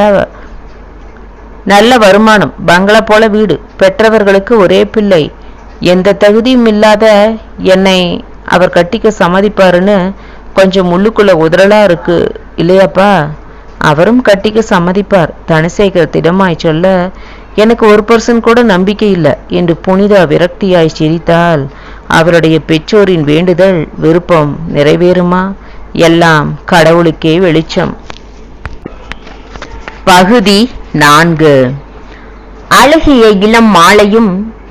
நல்ல வருமானம், பங்களா போல வீடு, பெற்றவர்களுக்கு ஒரே பிள்ளை, எந்த தகுதியும் இல்லாத என்னை அவர் கட்டிக்க சம்மதிப்பாருன்னு கொஞ்சம் உள்ளுக்குள்ள உதறலா இருக்கு இல்லையாப்பா? அவரும் கட்டிக்க சம்மதிப்பார். தனசேகர் திடமாய் சொல்ல, எனக்கு ஒரு பர்சன்ட் கூட நம்பிக்கை இல்லை என்று புனிதா விரக்தியாய் சிரித்தால், அவருடைய பெற்றோரின் வேண்டுதல் விருப்பம் நிறைவேறுமா? எல்லாம் கடவுளுக்கே வெளிச்சம். பகுதி நான்கு. அழகிய இளம் மாலையும்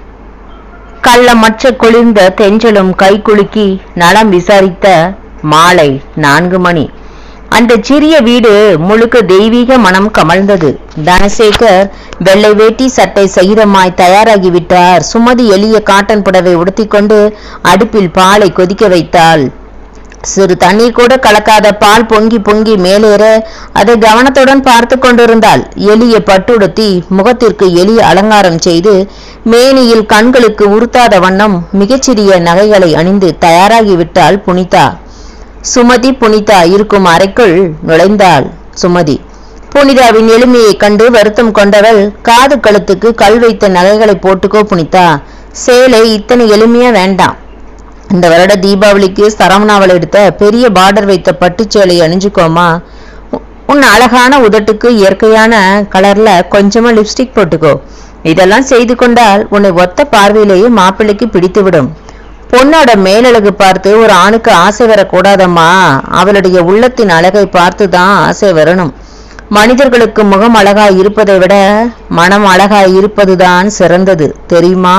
கள்ளமற்ற குளிர்ந்த தெஞ்சலும் கை குலுக்கி நலம் விசாரித்த மாலை நான்கு மணி. அந்த சிறிய வீடு முழுக்க தெய்வீக மனம் கமழ்ந்தது. தனசேகர் வெள்ளை வேட்டி சட்டை சகிதமாய் தயாராகிவிட்டார். சுமதி எளிய காட்டன் புடவை உடுத்திக்கொண்டு அடுப்பில் பாலை கொதிக்க வைத்தாள். சிறு தண்ணீர் கூட கலக்காத பால் பொங்கி பொங்கி மேலேற அதை கவனத்துடன் பார்த்து கொண்டிருந்தாள். எளிய பட்டுடுத்தி முகத்திற்கு எளிய அலங்காரம் செய்து மேனியில் கண்களுக்கு உறுத்தாத வண்ணம் மிகச்சிறிய நகைகளை அணிந்து தயாராகிவிட்டாள் புனிதா. சுமதி புனிதா இருக்கும் அறைக்குள் நுழைந்தாள். சுமதி புனிதாவின் எளிமையை கண்டு வருத்தம் கொண்டவள், காது கழுத்துக்கு கல் வைத்த நகைகளை போட்டுக்கோ புனிதா, சேலை இத்தனை எளிமையா வேண்டாம். இந்த வருட தீபாவளிக்கு சரவணாவல் எடுத்த பெரிய பார்டர் வைத்த பட்டுச்சேலை அணிஞ்சுக்கோமா. உன் அழகான உதட்டுக்கு இயற்கையான கலர்ல கொஞ்சமா லிப்ஸ்டிக் போட்டுக்கோ. இதெல்லாம் செய்து கொண்டால் உன்னை ஒத்த பார்வையிலேயே மாப்பிள்ளைக்கு பிடித்துவிடும். பொண்ணோட மேலழகு பார்த்து ஒரு ஆணுக்கு ஆசை வரக்கூடாதம்மா. அவளுடைய உள்ளத்தின் அழகை பார்த்துதான் ஆசை வரணும். மனிதர்களுக்கு முகம் அழகாய் இருப்பதை விட மனம் அழகாய் இருப்பதுதான் சிறந்தது தெரியுமா?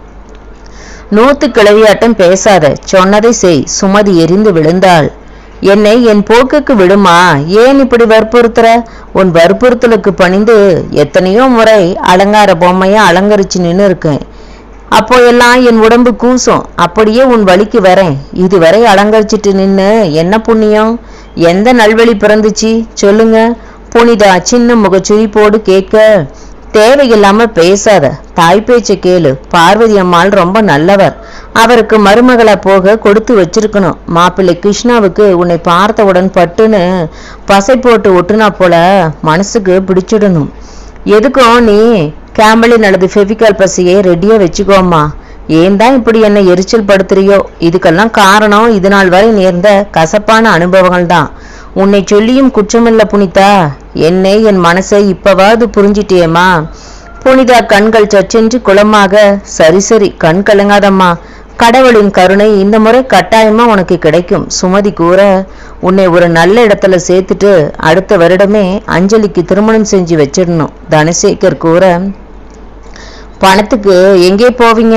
நூத்து கிளவியாட்டம் பேசாத, சொன்னதை செய். சுமதி எரிந்து விழுந்தாள். என்னை என் போக்குக்கு விடுமா, ஏன் இப்படி வற்புறுத்துற? உன் வற்புறுத்தலுக்கு பணிந்து எத்தனையோ முறை அலங்கார பொம்மையா அலங்கரிச்சு நின்று இருக்கேன். அப்போ எல்லாம் என் உடம்பு கூசும். அப்படியே உன் வழிக்கு வரேன். இதுவரை அலங்கரிச்சிட்டு நின்று என்ன புண்ணியம்? எந்த நல்வழி பிறந்துச்சு சொல்லுங்க? புனிதா சின்ன முகச்சுரிப்போடு கேட்க, தேவையில்லாம பேசாத, தாய் பேச்ச கேளு. பார்வதி அம்மாள் ரொம்ப நல்லவர். அவருக்கு மருமகளை போக கொடுத்து வச்சிருக்கணும். மாப்பிள்ளை கிருஷ்ணாவுக்கு உன்னை பார்த்தவுடன் பட்டுன்னு பசை போட்டு ஒட்டுனா போல மனசுக்கு பிடிச்சிடணும். எதுக்கும் நீ கேம்பலின் அல்லது ஃபெவிகால் பசையை ரெடியா வச்சுக்கோம்மா. ஏன் தான் இப்படி என்ன எரிச்சல் படுத்துறியோ? இதுக்கெல்லாம் காரணம் இது நாள் வரை நேர்ந்த கசப்பான அனுபவங்கள் தான். உன்னை சொல்லியும் குற்றமில்ல புனிதா. என்னை என் மனசை இப்பவாது புரிஞ்சிட்டியேம்மா. புனிதா கண்கள் சற்றென்று குளமாக, சரி சரி கண் கலங்காதம்மா, கடவுளின் கருணை இந்த முறை கட்டாயமா உனக்கு கிடைக்கும். சுமதி கூற, உன்னை ஒரு நல்ல இடத்துல சேர்த்துட்டு அடுத்த வருடமே அஞ்சலிக்கு திருமணம் செஞ்சு வச்சிடணும். தனசேகர் கூற, பணத்துக்கு எங்கே போவீங்க?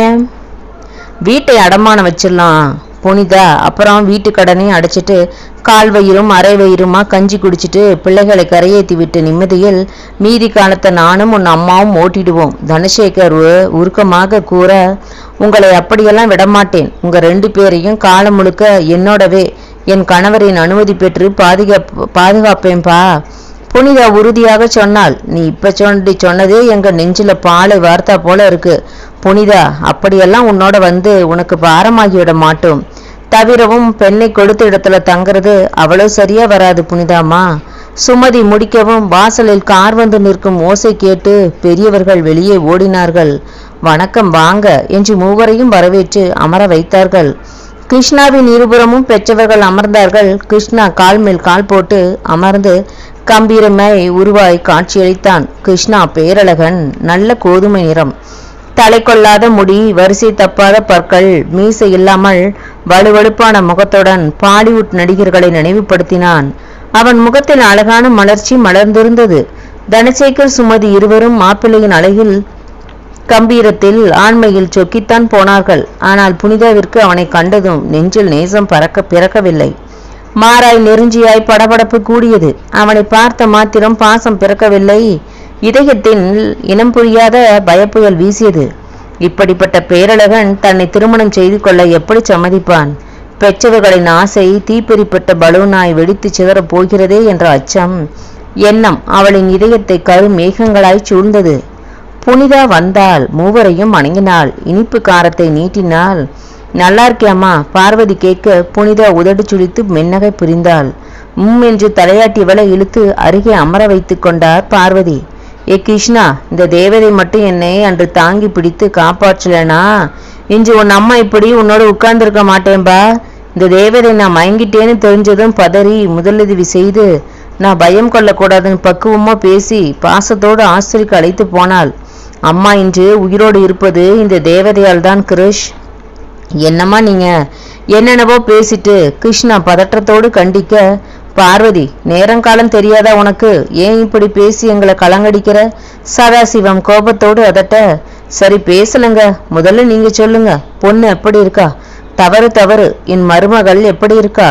வீட்டை அடமானம் வச்சிடலாம் புனிதா. அப்புறம் வீட்டு கடனையும் அடைச்சிட்டு கால் வயிறும் அரை வயிறுமா கஞ்சி குடிச்சிட்டு பிள்ளைகளை கரையேற்றி விட்டு நிம்மதியில் மீதி காலத்தை நானும் உன் அம்மாவும் ஓட்டிடுவோம். தனசேகர் உருக்கமாக கூற, உங்களை அப்படியெல்லாம் விடமாட்டேன். உங்க ரெண்டு பேரையும் காலம் முழுக்க என்னோடவே என் கணவரின் அனுமதி பெற்று பாதுகாப்பு பாதுகாப்பேன்பா. புனிதா உறுதியாக சொன்னாள். நீ இப்ப சொல்லி சொன்னதே எங்க நெஞ்சில பாலை வார்த்தா போல இருக்கு புனிதா. அப்படியெல்லாம் உன்னோட வந்து உனக்கு பாரமாகிவிட மாட்டோம். தவிரவும் பெண்ணை கொடுத்த இடத்துல தங்குறது அவ்வளவு சரியா வராது புனிதாமா. சுமதி முடிக்கவும் வாசலில் கார் வந்து நிற்கும் ஓசை கேட்டு பெரியவர்கள் வெளியே ஓடினார்கள். வணக்கம் வாங்க என்று மூவரையும் வரவேற்று அமர வைத்தார்கள். கிருஷ்ணாவின் இருபுறமும் பெற்றவர்கள் அமர்ந்தார்கள். கிருஷ்ணா கால் மேல் கால் போட்டு அமர்ந்து கம்பீரமாய் உருவாய் காட்சியளித்தான். கிருஷ்ணா பேரழகன், நல்ல கோதுமை நிறம், தலை கொள்ளாத முடி, வரிசை தப்பாத பற்கள், மீசை இல்லாமல் வலுவழுப்பான முகத்துடன் பாலிவுட் நடிகர்களை நினைவுபடுத்தினான். அவன் முகத்தில் அழகான மலர்ச்சி மலர்ந்திருந்தது. தனசேகர் சுமதி இருவரும் மாப்பிள்ளையின் அழகில் கம்பீரத்தில் ஆண்மையில் சொக்கித்தான் போனார்கள். ஆனால் புனிதாவிற்கு அவனை கண்டதும் நெஞ்சில் நேசம் பறக்க பிறக்கவில்லை. மாறாய் நெருஞ்சியாய் படபடப்பு கூடியது. அவனை பார்த்த மாத்திரம் பாசம் பிறக்கவில்லை. இதயத்தின் இனம் புரியாத பயப்புயல் வீசியது. இப்படிப்பட்ட பேரழகன் தன்னை திருமணம் செய்து கொள்ள எப்படி சம்மதிப்பான்? பெற்றவர்களின் ஆசை தீப்பெறிப்பட்ட பலூனாய் வெடித்து சிதறப் போகிறதே என்ற அச்சம் எண்ணம் அவளின் இதயத்தை கரு மேகங்களாய் சூழ்ந்தது. புனிதா வந்தாள். மூவரையும் வணங்கினாள். இனிப்பு காரத்தை நீட்டினாள். நல்லா இருக்கியாமா? பார்வதி கேட்க புனிதா உதடு சுழித்து மென்னகை புரிந்தாள். உம் என்று தலையாட்டியவளை இழுத்து அருகே அமர வைத்து கொண்டார் பார்வதி. ஏ கிருஷ்ணா, இந்த தேவதை மட்டும் என்னை அன்று தாங்கி பிடித்து காப்பாற்றலனா இன்று உன் அம்மா இப்படி உன்னோட உட்கார்ந்துருக்க மாட்டேன்பா. இந்த தேவதை நான் மயங்கிட்டேன்னு தெரிஞ்சதும் பதறி முதலுதவி செய்து நான் பயம் கொள்ளக்கூடாதுன்னு பக்குவமா பேசி பாசத்தோடு ஆஸ்திரிக்கு அழைத்து போனாள். அம்மா இன்று உயிரோடு இருப்பது இந்த தேவதையால் தான் கிருஷ். என்னம்மா நீங்க என்னென்னவோ பேசிட்டு கிருஷ்ணா பதற்றத்தோடு கண்டிக்க, பார்வதி நேரங்காலம் தெரியாதா உனக்கு? ஏன் இப்படி பேசி எங்களை கலங்கடிக்கிற? சதாசிவம் கோபத்தோடு அதட்ட, சரி பேசலுங்க, முதல்ல நீங்க சொல்லுங்க. பொண்ணு எப்படி இருக்கா? தவறு தவறு, என் மருமகள் எப்படி இருக்கா?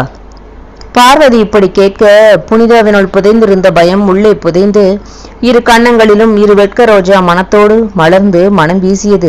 பார்வதி இப்படி கேட்க புனிதாவினுள் புதைந்திருந்த பயம் உள்ளே புதைந்து இரு கன்னங்களிலும் இரு வெட்க ரோஜா மனத்தோடு மலர்ந்து மனம் வீசியது.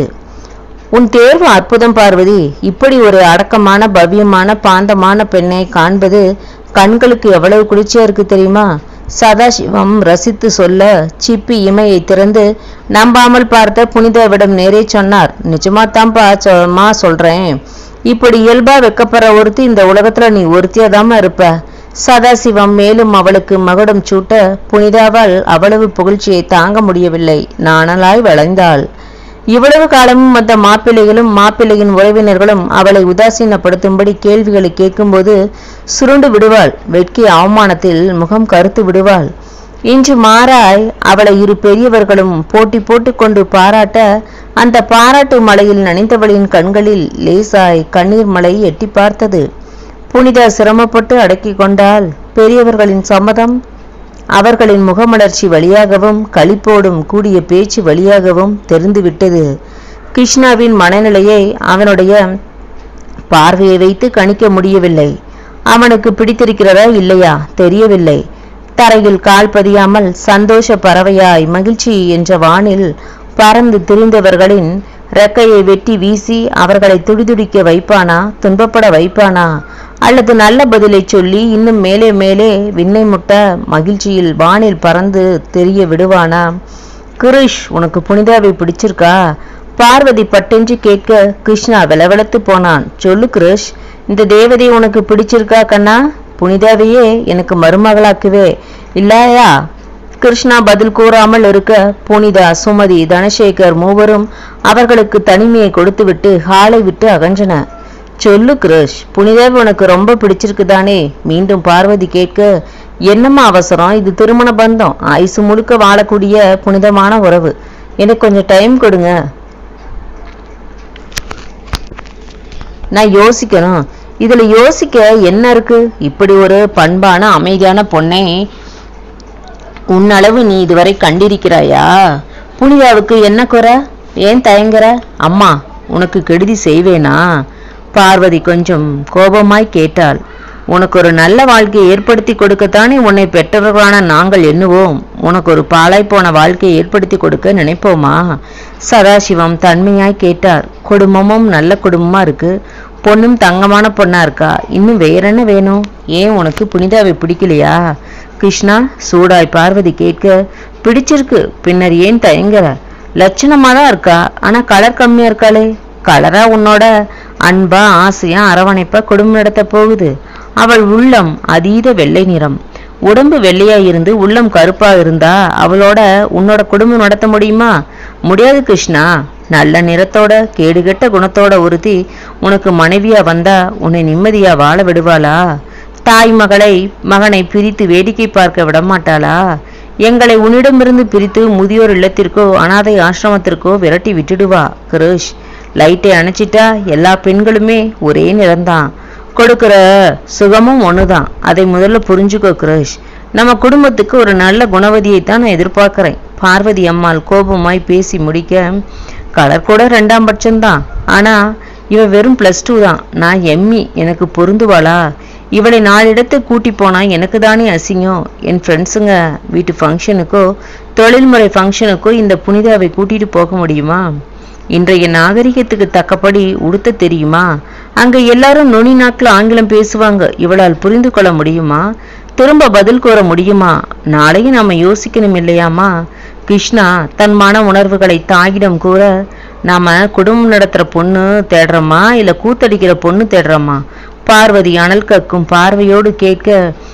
உன் தேர்வு அற்புதம் பார்வதி. இப்படி ஒரு அடக்கமான பவ்யமான பாந்தமான பெண்ணை காண்பது கண்களுக்கு எவ்வளவு குளிர்ச்சியா இருக்கு தெரியுமா? சதாசிவம் ரசித்து சொல்ல சிப்பி இமையை திறந்து நம்பாமல் பார்த்த புனிதாவிடம் நேரே சொன்னார். நிஜமா தான்ப்பா சொமா சொல்றேன். இப்படி இயல்பா வெக்கப்படுற ஒருத்தி இந்த உலகத்துல நீ ஒருத்தியாதாம இருப்ப. சதாசிவம் மேலும் அவளுக்கு மகுடம் சூட்ட புனிதாவால் அவ்வளவு புகழ்ச்சியை தாங்க முடியவில்லை. நாணலாய் வளைந்தாள். இவ்வளவு காலமும் வந்த மாப்பிள்ளைகளும் மாப்பிள்ளையின் உறவினர்களும் அவளை உதாசீனப்படுத்தும்படி கேள்விகளை கேட்கும்போது சுருண்டு விடுவாள். வெட்கி அவமானத்தில் முகம் கருத்து விடுவாள். இன்று மாறாய் அவளை இரு பெரியவர்களும் போட்டி போட்டு கொண்டு பாராட்ட அந்த பாராட்டு மலையில் நனைந்தவளின் கண்களில் லேசாய் கண்ணீர் மலை எட்டி பார்த்தது. புனிதா சிரமப்பட்டு அடக்கி கொண்டாள். பெரியவர்களின் சம்மதம் அவர்களின் முகமலர்ச்சி வழியாகவும் களிப்போடும் கூடிய பேச்சு வழியாகவும் தெரிந்துவிட்டது. கிருஷ்ணாவின் மனநிலையை அவனுடைய பார்வையை வைத்து கணிக்க முடியவில்லை. அவனுக்கு பிடித்திருக்கிறதா இல்லையா தெரியவில்லை. தரையில் கால் பதியாமல் சந்தோஷ பறவையாய் மகிழ்ச்சி என்ற வானில் பறந்து திரிந்தவர்களின் ரெக்கையை வெட்டி வீசி அவர்களை துடிதுடிக்க வைப்பானா, துன்பப்பட வைப்பானா, அல்லது நல்ல பதிலை சொல்லி இன்னும் மேலே மேலே விண்ணை முட்ட மகிழ்ச்சியில் வானில் பறந்து தெரிய விடுவானா? கிருஷ், உனக்கு புனிதாவை பிடிச்சிருக்கா? பார்வதி பட்டென்று கேட்க கிருஷ்ணா விளவெளத்து போனான். சொல்லு கிருஷ், இந்த தேவதை உனக்கு பிடிச்சிருக்கா கண்ணா? புனிதாவையே எனக்கு மருமகளாக்குவே இல்லையா? கிருஷ்ணா பதில் கூறாமல் இருக்க புனிதா, சுமதி, தனசேகர் மூவரும் அவர்களுக்கு தனிமையை கொடுத்துவிட்டு ஹாலை விட்டு அகன்றன. சொல்லு கிருஷ், புனிதாவை உனக்கு ரொம்ப பிடிச்சிருக்குதானே? மீண்டும் பார்வதி கேட்க, என்னம்மா அவசரம்? இது திருமண பந்தம், ஆயுசு முழுக்க வாழக்கூடிய புனிதமான உறவு. எனக்கு கொஞ்சம் டைம் கொடுங்க. நான் யோசிக்கணும். இதுல யோசிக்க என்ன இருக்கு? இப்படி ஒரு பண்பான அமைதியான பொண்ணை உன்னளவு நீ இதுவரை கண்டிருக்கிறாயா? புனிதாவுக்கு என்ன குறை? ஏன் தயங்குற? அம்மா, உனக்கு கெடுதி செய்வேனா? பார்வதி கொஞ்சம் கோபமாய் கேட்டாள். உனக்கு ஒரு நல்ல வாழ்க்கையை ஏற்படுத்தி கொடுக்கத்தானே உன்னை பெற்றவர்களான நாங்கள் எண்ணுவோம். உனக்கு ஒரு பாழாய் போன வாழ்க்கையை ஏற்படுத்தி கொடுக்க நினைப்போமா? சதாசிவம் தன்மையாய் கேட்டார். குடும்பமும் நல்ல குடும்பமா இருக்கு, பொண்ணும் தங்கமான பொண்ணா இருக்கா, இன்னும் வேற என்ன வேணும்? ஏன் உனக்கு புனிதாவை பிடிக்கலையா? கிருஷ்ணா சூடாய் பார்வதி கேட்க, பிடிச்சிருக்கு, பின்னர் ஏன் தயங்குற? லட்சணமா தான் இருக்கா, ஆனா கலர் கம்மியா இருக்காளே. கலரா உன்னோட அன்பா ஆசையா அரவணைப்பா குடும்பம் நடத்த போகுது. அவள் உள்ளம் அதீத வெள்ளை நிறம், உடம்பு வெள்ளையா இருந்து உள்ளம் கருப்பா இருந்தா அவளோட உன்னோட குடும்பம் நடத்த முடியுமா? முடியாது கிருஷ்ணா. நல்ல நிறத்தோட கேடுகெட்ட குணத்தோட ஒருத்தி உனக்கு மனைவியா வந்தா உன்னை நிம்மதியா வாழ விடுவாளா? தாய் மகளை மகனை பிரித்து வேடிக்கை பார்க்க விடமாட்டாளா? எங்களை உன்னிடமிருந்து பிரித்து முதியோர் இல்லத்திற்கோ அனாதை ஆசிரமத்திற்கோ விரட்டி விட்டுடுவா. கிருஷ், லைட்டை அணைச்சிட்டா எல்லா பெண்களுமே ஒரே நிறம்தான், கொடுக்கிற சுகமும் ஒண்ணுதான். அதை முதல்ல புரிஞ்சுக்கோ கிருஷ். நம்ம குடும்பத்துக்கு ஒரு நல்ல குணவதியைத்தான் நான் எதிர்பார்க்கிறேன். பார்வதி அம்மாள் கோபமாய் பேசி முடிக்க, கலர் கூட ரெண்டாம் பட்சம்தான், ஆனா இவ வெறும் பிளஸ் டூ தான், நான் எம்இ, எனக்கு பொருந்துவாளா? இவளை நாலிடத்தை கூட்டி போனா எனக்கு தானே அசிங்கம். என் ஃப்ரெண்ட்ஸுங்க வீட்டு ஃபங்க்ஷனுக்கோ தொழில்முறை ஃபங்க்ஷனுக்கோ இந்த புனிதாவை கூட்டிட்டு போக முடியுமா? இன்றைய நாகரிகத்துக்கு தக்கபடி உடுத்த தெரியுமா? அங்க எல்லாரும் நுனி நாக்கில் ஆங்கிலம் பேசுவாங்க. இவளால் புரிந்து கொள்ள முடியுமா? திரும்ப பதில் கூற முடியுமா? நாளையும் நாம யோசிக்கணும் இல்லையாமா? கிருஷ்ணா தன் மன உணர்வுகளை தாயிடம் கூற, நாம குடும்பம் நடத்துற பொண்ணு தேடுறோமா இல்ல கூத்தடிக்கிற பொண்ணு தேடுறோமா? பார்வதி அனல் கக்கும் பார்வையோடு கேட்க,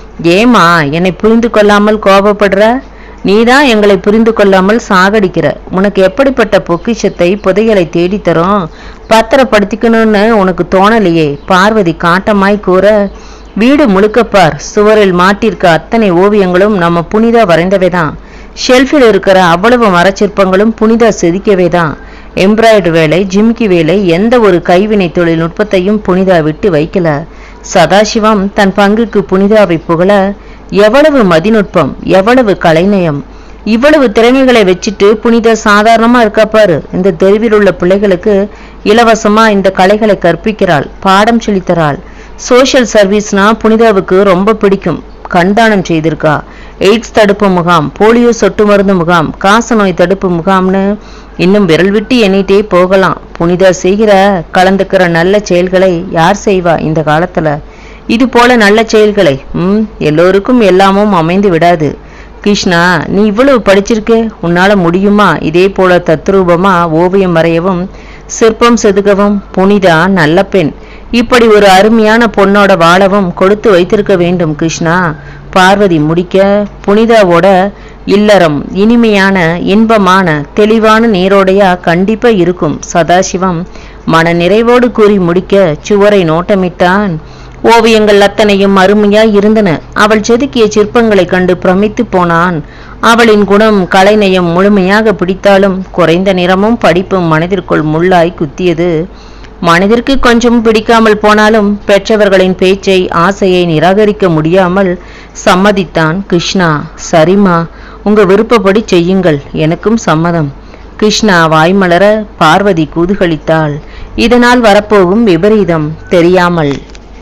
ஏமா என்னை புரிந்து கொள்ளாமல் கோபப்படுற? நீதான் எங்களை புரிந்து கொள்ளாமல் சாகடிக்கிற. உனக்கு எப்படிப்பட்ட பொக்கிஷத்தை புதையலை தேடித்தரும் பத்திரப்படுத்திக்கணும்னு உனக்கு தோணலையே. பார்வதி காட்டமாய் கூற, வீடு முழுக்கப்பார், சுவரில் மாட்டிருக்க அத்தனை ஓவியங்களும் நம்ம புனிதா வரைந்தவைதான். ஷெல்ஃபில் இருக்கிற அவ்வளவு மரச்சிற்பங்களும் புனிதா செதுக்கவேதான். எம்ப்ராய்டரி வேலை, ஜிம்கி வேலை, எந்த ஒரு கைவினை தொழில்நுட்பத்தையும் புனிதா விட்டு வைக்கல. சதாசிவம் தன் பங்குக்கு புனிதாவை புகழ, எவ்வளவு மதிநுட்பம், எவ்வளவு கலைநயம், இவ்வளவு திறமைகளை வச்சுட்டு புனிதா சாதாரணமா இருக்கா பாரு. இந்த தெருவில் உள்ள பிள்ளைகளுக்கு இலவசமா இந்த கலைகளை கற்பிக்கிறாள், பாடம் சொல்லித்தராள். சோசியல் சர்வீஸ்னா புனிதாவுக்கு ரொம்ப பிடிக்கும். கண்தானம் செய்திருக்கா, எய்ட்ஸ் தடுப்பு முகாம், போலியோ சொட்டு மருந்து முகாம், காச நோய் தடுப்பு முகாம்னு இன்னும் விரல் விட்டு எண்ணிட்டே போகலாம். புனிதா செய்கிற கலந்துக்கிற நல்ல செயல்களை யார் செய்வா இந்த காலத்துல? இது போல நல்ல செயல்களை ம் எல்லோருக்கும் எல்லாமும் அமைந்து விடாது. கிருஷ்ணா, நீ இவ்வளவு படிச்சிருக்கே, உன்னால முடியுமா இதே போல தத்ரூபமா ஓவியம் வரையவும் சிற்பம் செதுக்கவும்? புனிதா நல்ல பெண், இப்படி ஒரு அருமையான பொண்ணோட வாழவும் கொடுத்து வைத்திருக்க வேண்டும் கிருஷ்ணா. பார்வதி முடிக்க, புனிதாவோட இல்லறம் இனிமையான இன்பமான தெளிவான நீரோடையா கண்டிப்பா இருக்கும். சதாசிவம் மன நிறைவோடு கூறி முடிக்க சுவரை நோட்டமிட்டான். ஓவியங்கள் அத்தனையும் அருமையாய் இருந்தன. அவள் செதுக்கிய சிற்பங்களை கண்டு பிரமித்து போனான். அவளின் குணம் கலைநயம் முழுமையாக பிடித்தாலும் குறைந்த நிறமும் படிப்பும் மனதிற்குள் முள்ளாய் குத்தியது. மனதிற்கு கொஞ்சம் பிடிக்காமல் போனாலும் பெற்றவர்களின் பேச்சை ஆசையை நிராகரிக்க முடியாமல் சம்மதித்தான் கிருஷ்ணா. சரிமா, உங்க விருப்பப்படி செய்யுங்கள், எனக்கும் சம்மதம். கிருஷ்ணா வாய்மலர பார்வதி கூதுகளித்தாள். இதனால் வரப்போகும் விபரீதம் தெரியாமல்.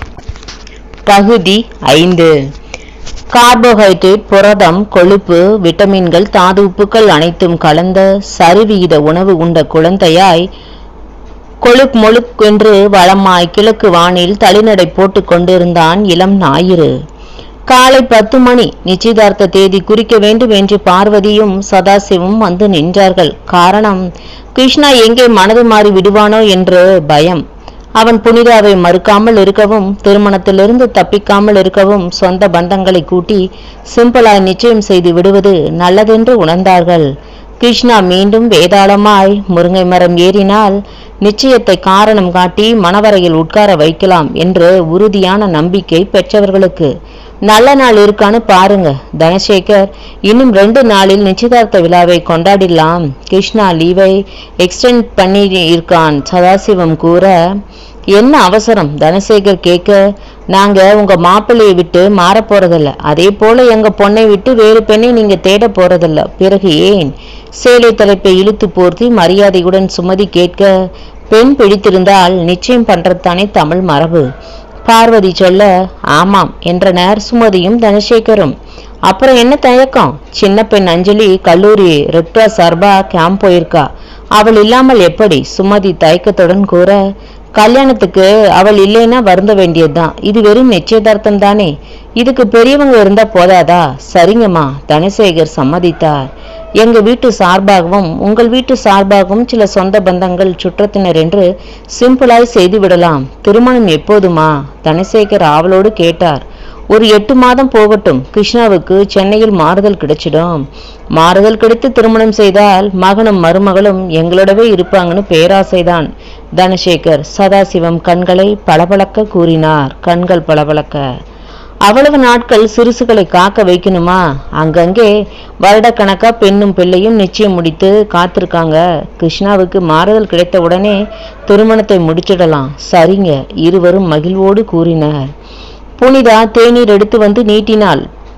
பகுதி ஐந்து. கார்போஹைட்ரேட், புரதம், கொழுப்பு, விட்டமின்கள், தாது உப்புக்கள் அனைத்தும் கலந்த சரிவிகித உணவு உண்ட குழந்தையாய் கொழுக் மொழுக் என்று வளமாய் கிழக்கு வானில் தளிநடை போட்டு கொண்டிருந்தான் இளம் ஞாயிறு. காலை பத்து மணி. நிச்சயதார்த்த தேதி குறிக்க வேண்டும் என்று பார்வதியும் சதாசிவும் வந்து நின்றார்கள். காரணம், கிருஷ்ணா எங்கே மனது மாறி விடுவானோ என்று பயம். அவன் புனிதாவை மறுக்காமல் இருக்கவும், திருமணத்திலிருந்து தப்பிக்காமல் இருக்கவும் சொந்த பந்தங்களை கூட்டி சிம்பிளாய் நிச்சயம் செய்து விடுவது நல்லதென்று உணர்ந்தார்கள். கிருஷ்ணா மீண்டும் வேதாளமாய் முருங்கை மரம் ஏறினால் நிச்சயத்தை காரணம் காட்டி மணவரையில் உட்கார வைக்கலாம் என்று உறுதியான நம்பிக்கை பெற்றவர்களுக்கு. நல்ல நாள் இருக்கான்னு பாருங்க தனசேகர், இன்னும் ரெண்டு நாளில் நிச்சயதார்த்த விழாவை கொண்டாடிடலாம். கிருஷ்ணா லீவை எக்ஸ்டெண்ட் பண்ணி இருக்கான் சதாசிவம் கூற. என்ன அவசரம் தனசேகர் கேட்க, நாங்க உங்க மாப்பிள்ளையை விட்டு மாற போறதில்ல, அதே போல எங்க பொண்ணை விட்டு வேறு பெண்ணை நீங்க தேட போறதில்ல, பிறகு ஏன்? சேலை தலைப்பை இழுத்து போர்த்தி மரியாதையுடன் சுமதி கேட்க, பெண் பிடித்திருந்தால் நிச்சயம் பண்றதுதானே தமிழ் மரபு. பார்வதி சொல்ல, ஆமாம் என்றனர் சுமதியும் தனசேகரும். அப்புறம் என்ன தயக்கம்? சின்ன பெண் அஞ்சலி கல்லூரி ரெட்ரா சார்பா கேம்ப் போயிருக்கா, அவள் இல்லாமல் எப்படி? சுமதி தயக்கத்துடன் கூற, கல்யாணத்துக்கு அவள் இல்லைன்னா வருந்த வேண்டியதுதான், இது வெறும் நிச்சயதார்த்தம் தானே, இதுக்கு பெரியவங்க இருந்தா போதாதா? சரிங்கம்மா தனசேகர் சம்மதித்தார். எங்க வீட்டு சார்பாகவும் உங்கள் வீட்டு சார்பாகவும் சில சொந்த பந்தங்கள் சுற்றத்தினர் என்று சிம்பிளாய் செய்து விடலாம். திருமணம் எப்போதுமா? தனசேகர் ஆவலோடு கேட்டார். ஒரு எட்டு மாதம் போகட்டும், கிருஷ்ணாவுக்கு சென்னையில் மாறுதல் கிடைச்சிடும். மாறுதல் கிடைத்து திருமணம் செய்தால் மகனும் மருமகளும் எங்களோடவே இருப்பாங்கன்னு பேராசைதான். தனசேகர் சதாசிவம் கண்களை பளபளக்க கூறினார். கண்கள் பளபளக்க. அவ்வளவு நாட்கள் சிறுசுகளை காக்க வைக்கணுமா? அங்கங்கே வருடக்கணக்கா பெண்ணும் பிள்ளையும் நிச்சயம் முடித்து காத்திருக்காங்க. கிருஷ்ணாவுக்கு மாறுதல் கிடைத்த உடனே திருமணத்தை முடிச்சிடலாம். சரிங்க, இருவரும் மகிழ்வோடு கூறினர். புனிதா தேநீர் எடுத்து வந்து நீட்டினாள்.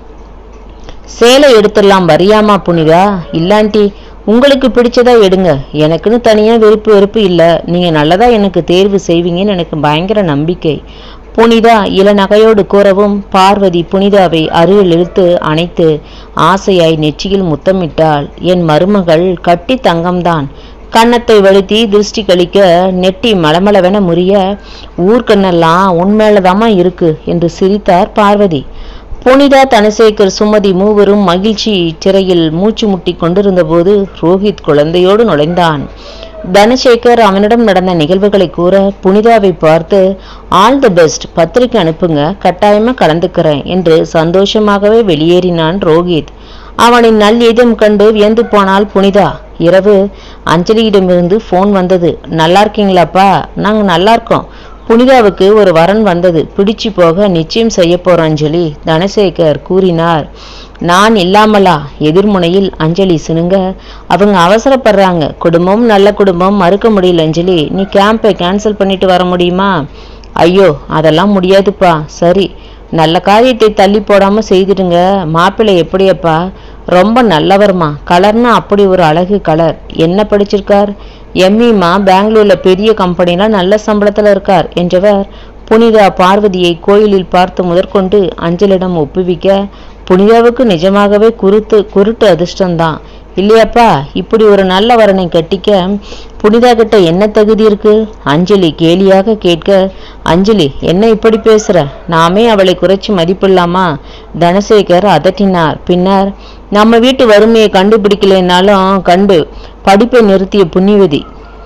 சேலை எடுத்துடலாம் வரியாமா புனிதா? இல்லாண்டி உங்களுக்கு பிடிச்சதா எடுங்க, எனக்குன்னு தனியா வெறுப்பு வெறுப்பு இல்லை, நீங்க நல்லதா எனக்கு தேர்வு செய்வீங்கன்னு எனக்கு பயங்கர நம்பிக்கை. புனிதா இளநகையோடு கூறவும் பார்வதி புனிதாவை அருகில் இழுத்து அணைத்து ஆசையாய் நெற்றியில் முத்தமிட்டாள். என் மருமகள் கட்டி தங்கம்தான். கன்னத்தை வழுத்தி திருஷ்டி கழிக்க நெட்டி மலமளவென முறிய, ஊர்க்கண்ணெல்லாம் உண்மையிலதாமா இருக்கு என்று சிரித்தார் பார்வதி. புனிதா தனசேகர் சுமதி மூவரும் மகிழ்ச்சி சிறையில் மூச்சு முட்டி கொண்டிருந்த போது ரோஹித் குழந்தையோடு நுழைந்தான். தனசேகர் அவனிடம் நடந்த நிகழ்வுகளை கூற புனிதாவை பார்த்து, ஆல் தி பெஸ்ட், பத்திரிக்கை அனுப்புங்க, கட்டாயமா கலந்துக்கிறேன் என்று சந்தோஷமாகவே வெளியேறினான் ரோஹித். அவனின் நல் இதயம் கண்டு வியந்து போனாள் புனிதா. இரவு அஞ்சலியிடமிருந்து போன் வந்தது. நல்லா இருக்கீங்களாப்பா? நாங்க நல்லா இருக்கோம். புனிதாவுக்கு ஒரு வரன் வந்தது, பிடிச்சு போக நிச்சயம் செய்ய போறோம் அஞ்சலி, தனசேகர் கூறினார். நான் இல்லாமலா? எதிர்முனையில் அஞ்சலி சினுங்க. அவங்க அவசரப்படுறாங்க, குடும்பம் நல்ல குடும்பம், மறுக்க முடியல அஞ்சலி, நீ கேம்பை கேன்சல் பண்ணிட்டு வர முடியுமா? ஐயோ அதெல்லாம் முடியாதுப்பா. சரி, நல்ல காரியத்தை தள்ளி போடாம செய்திடுங்க. மாப்பிள்ளை எப்படியப்பா? ரொம்ப நல்லவர்மா, கலர்னா அப்படி ஒரு அழகு கலர். என்ன படிச்சிருக்கார்? எம்இமா, பெங்களூர்ல பெரிய கம்பெனில நல்ல சம்பளத்துல இருக்கார் என்றவர் புனிதா பார்வதியை கோயிலில் பார்த்து முதற்கொண்டு அஞ்சலிடம் ஒப்புவிக்க, புனிதாவுக்கு நிஜமாகவே குருட்டு குருட்டு அதிர்ஷ்டம்தான் இல்லையாப்பா? இப்படி ஒரு நல்ல வரனை கட்டிக்க புனிதா கிட்ட என்ன தகுதி இருக்கு? அஞ்சலி கேலியாக கேட்க, அஞ்சலி என்ன இப்படி பேசுற? நாமே அவளை குறைச்சி மதிப்பிடலாமா? தனசேகர் அதட்டினார். பின்னர், நம்ம வீட்டு வறுமையை கண்டுபிடிக்கலைன்னாலும் கண்டு படிப்பை நிறுத்திய புண்ணியவதி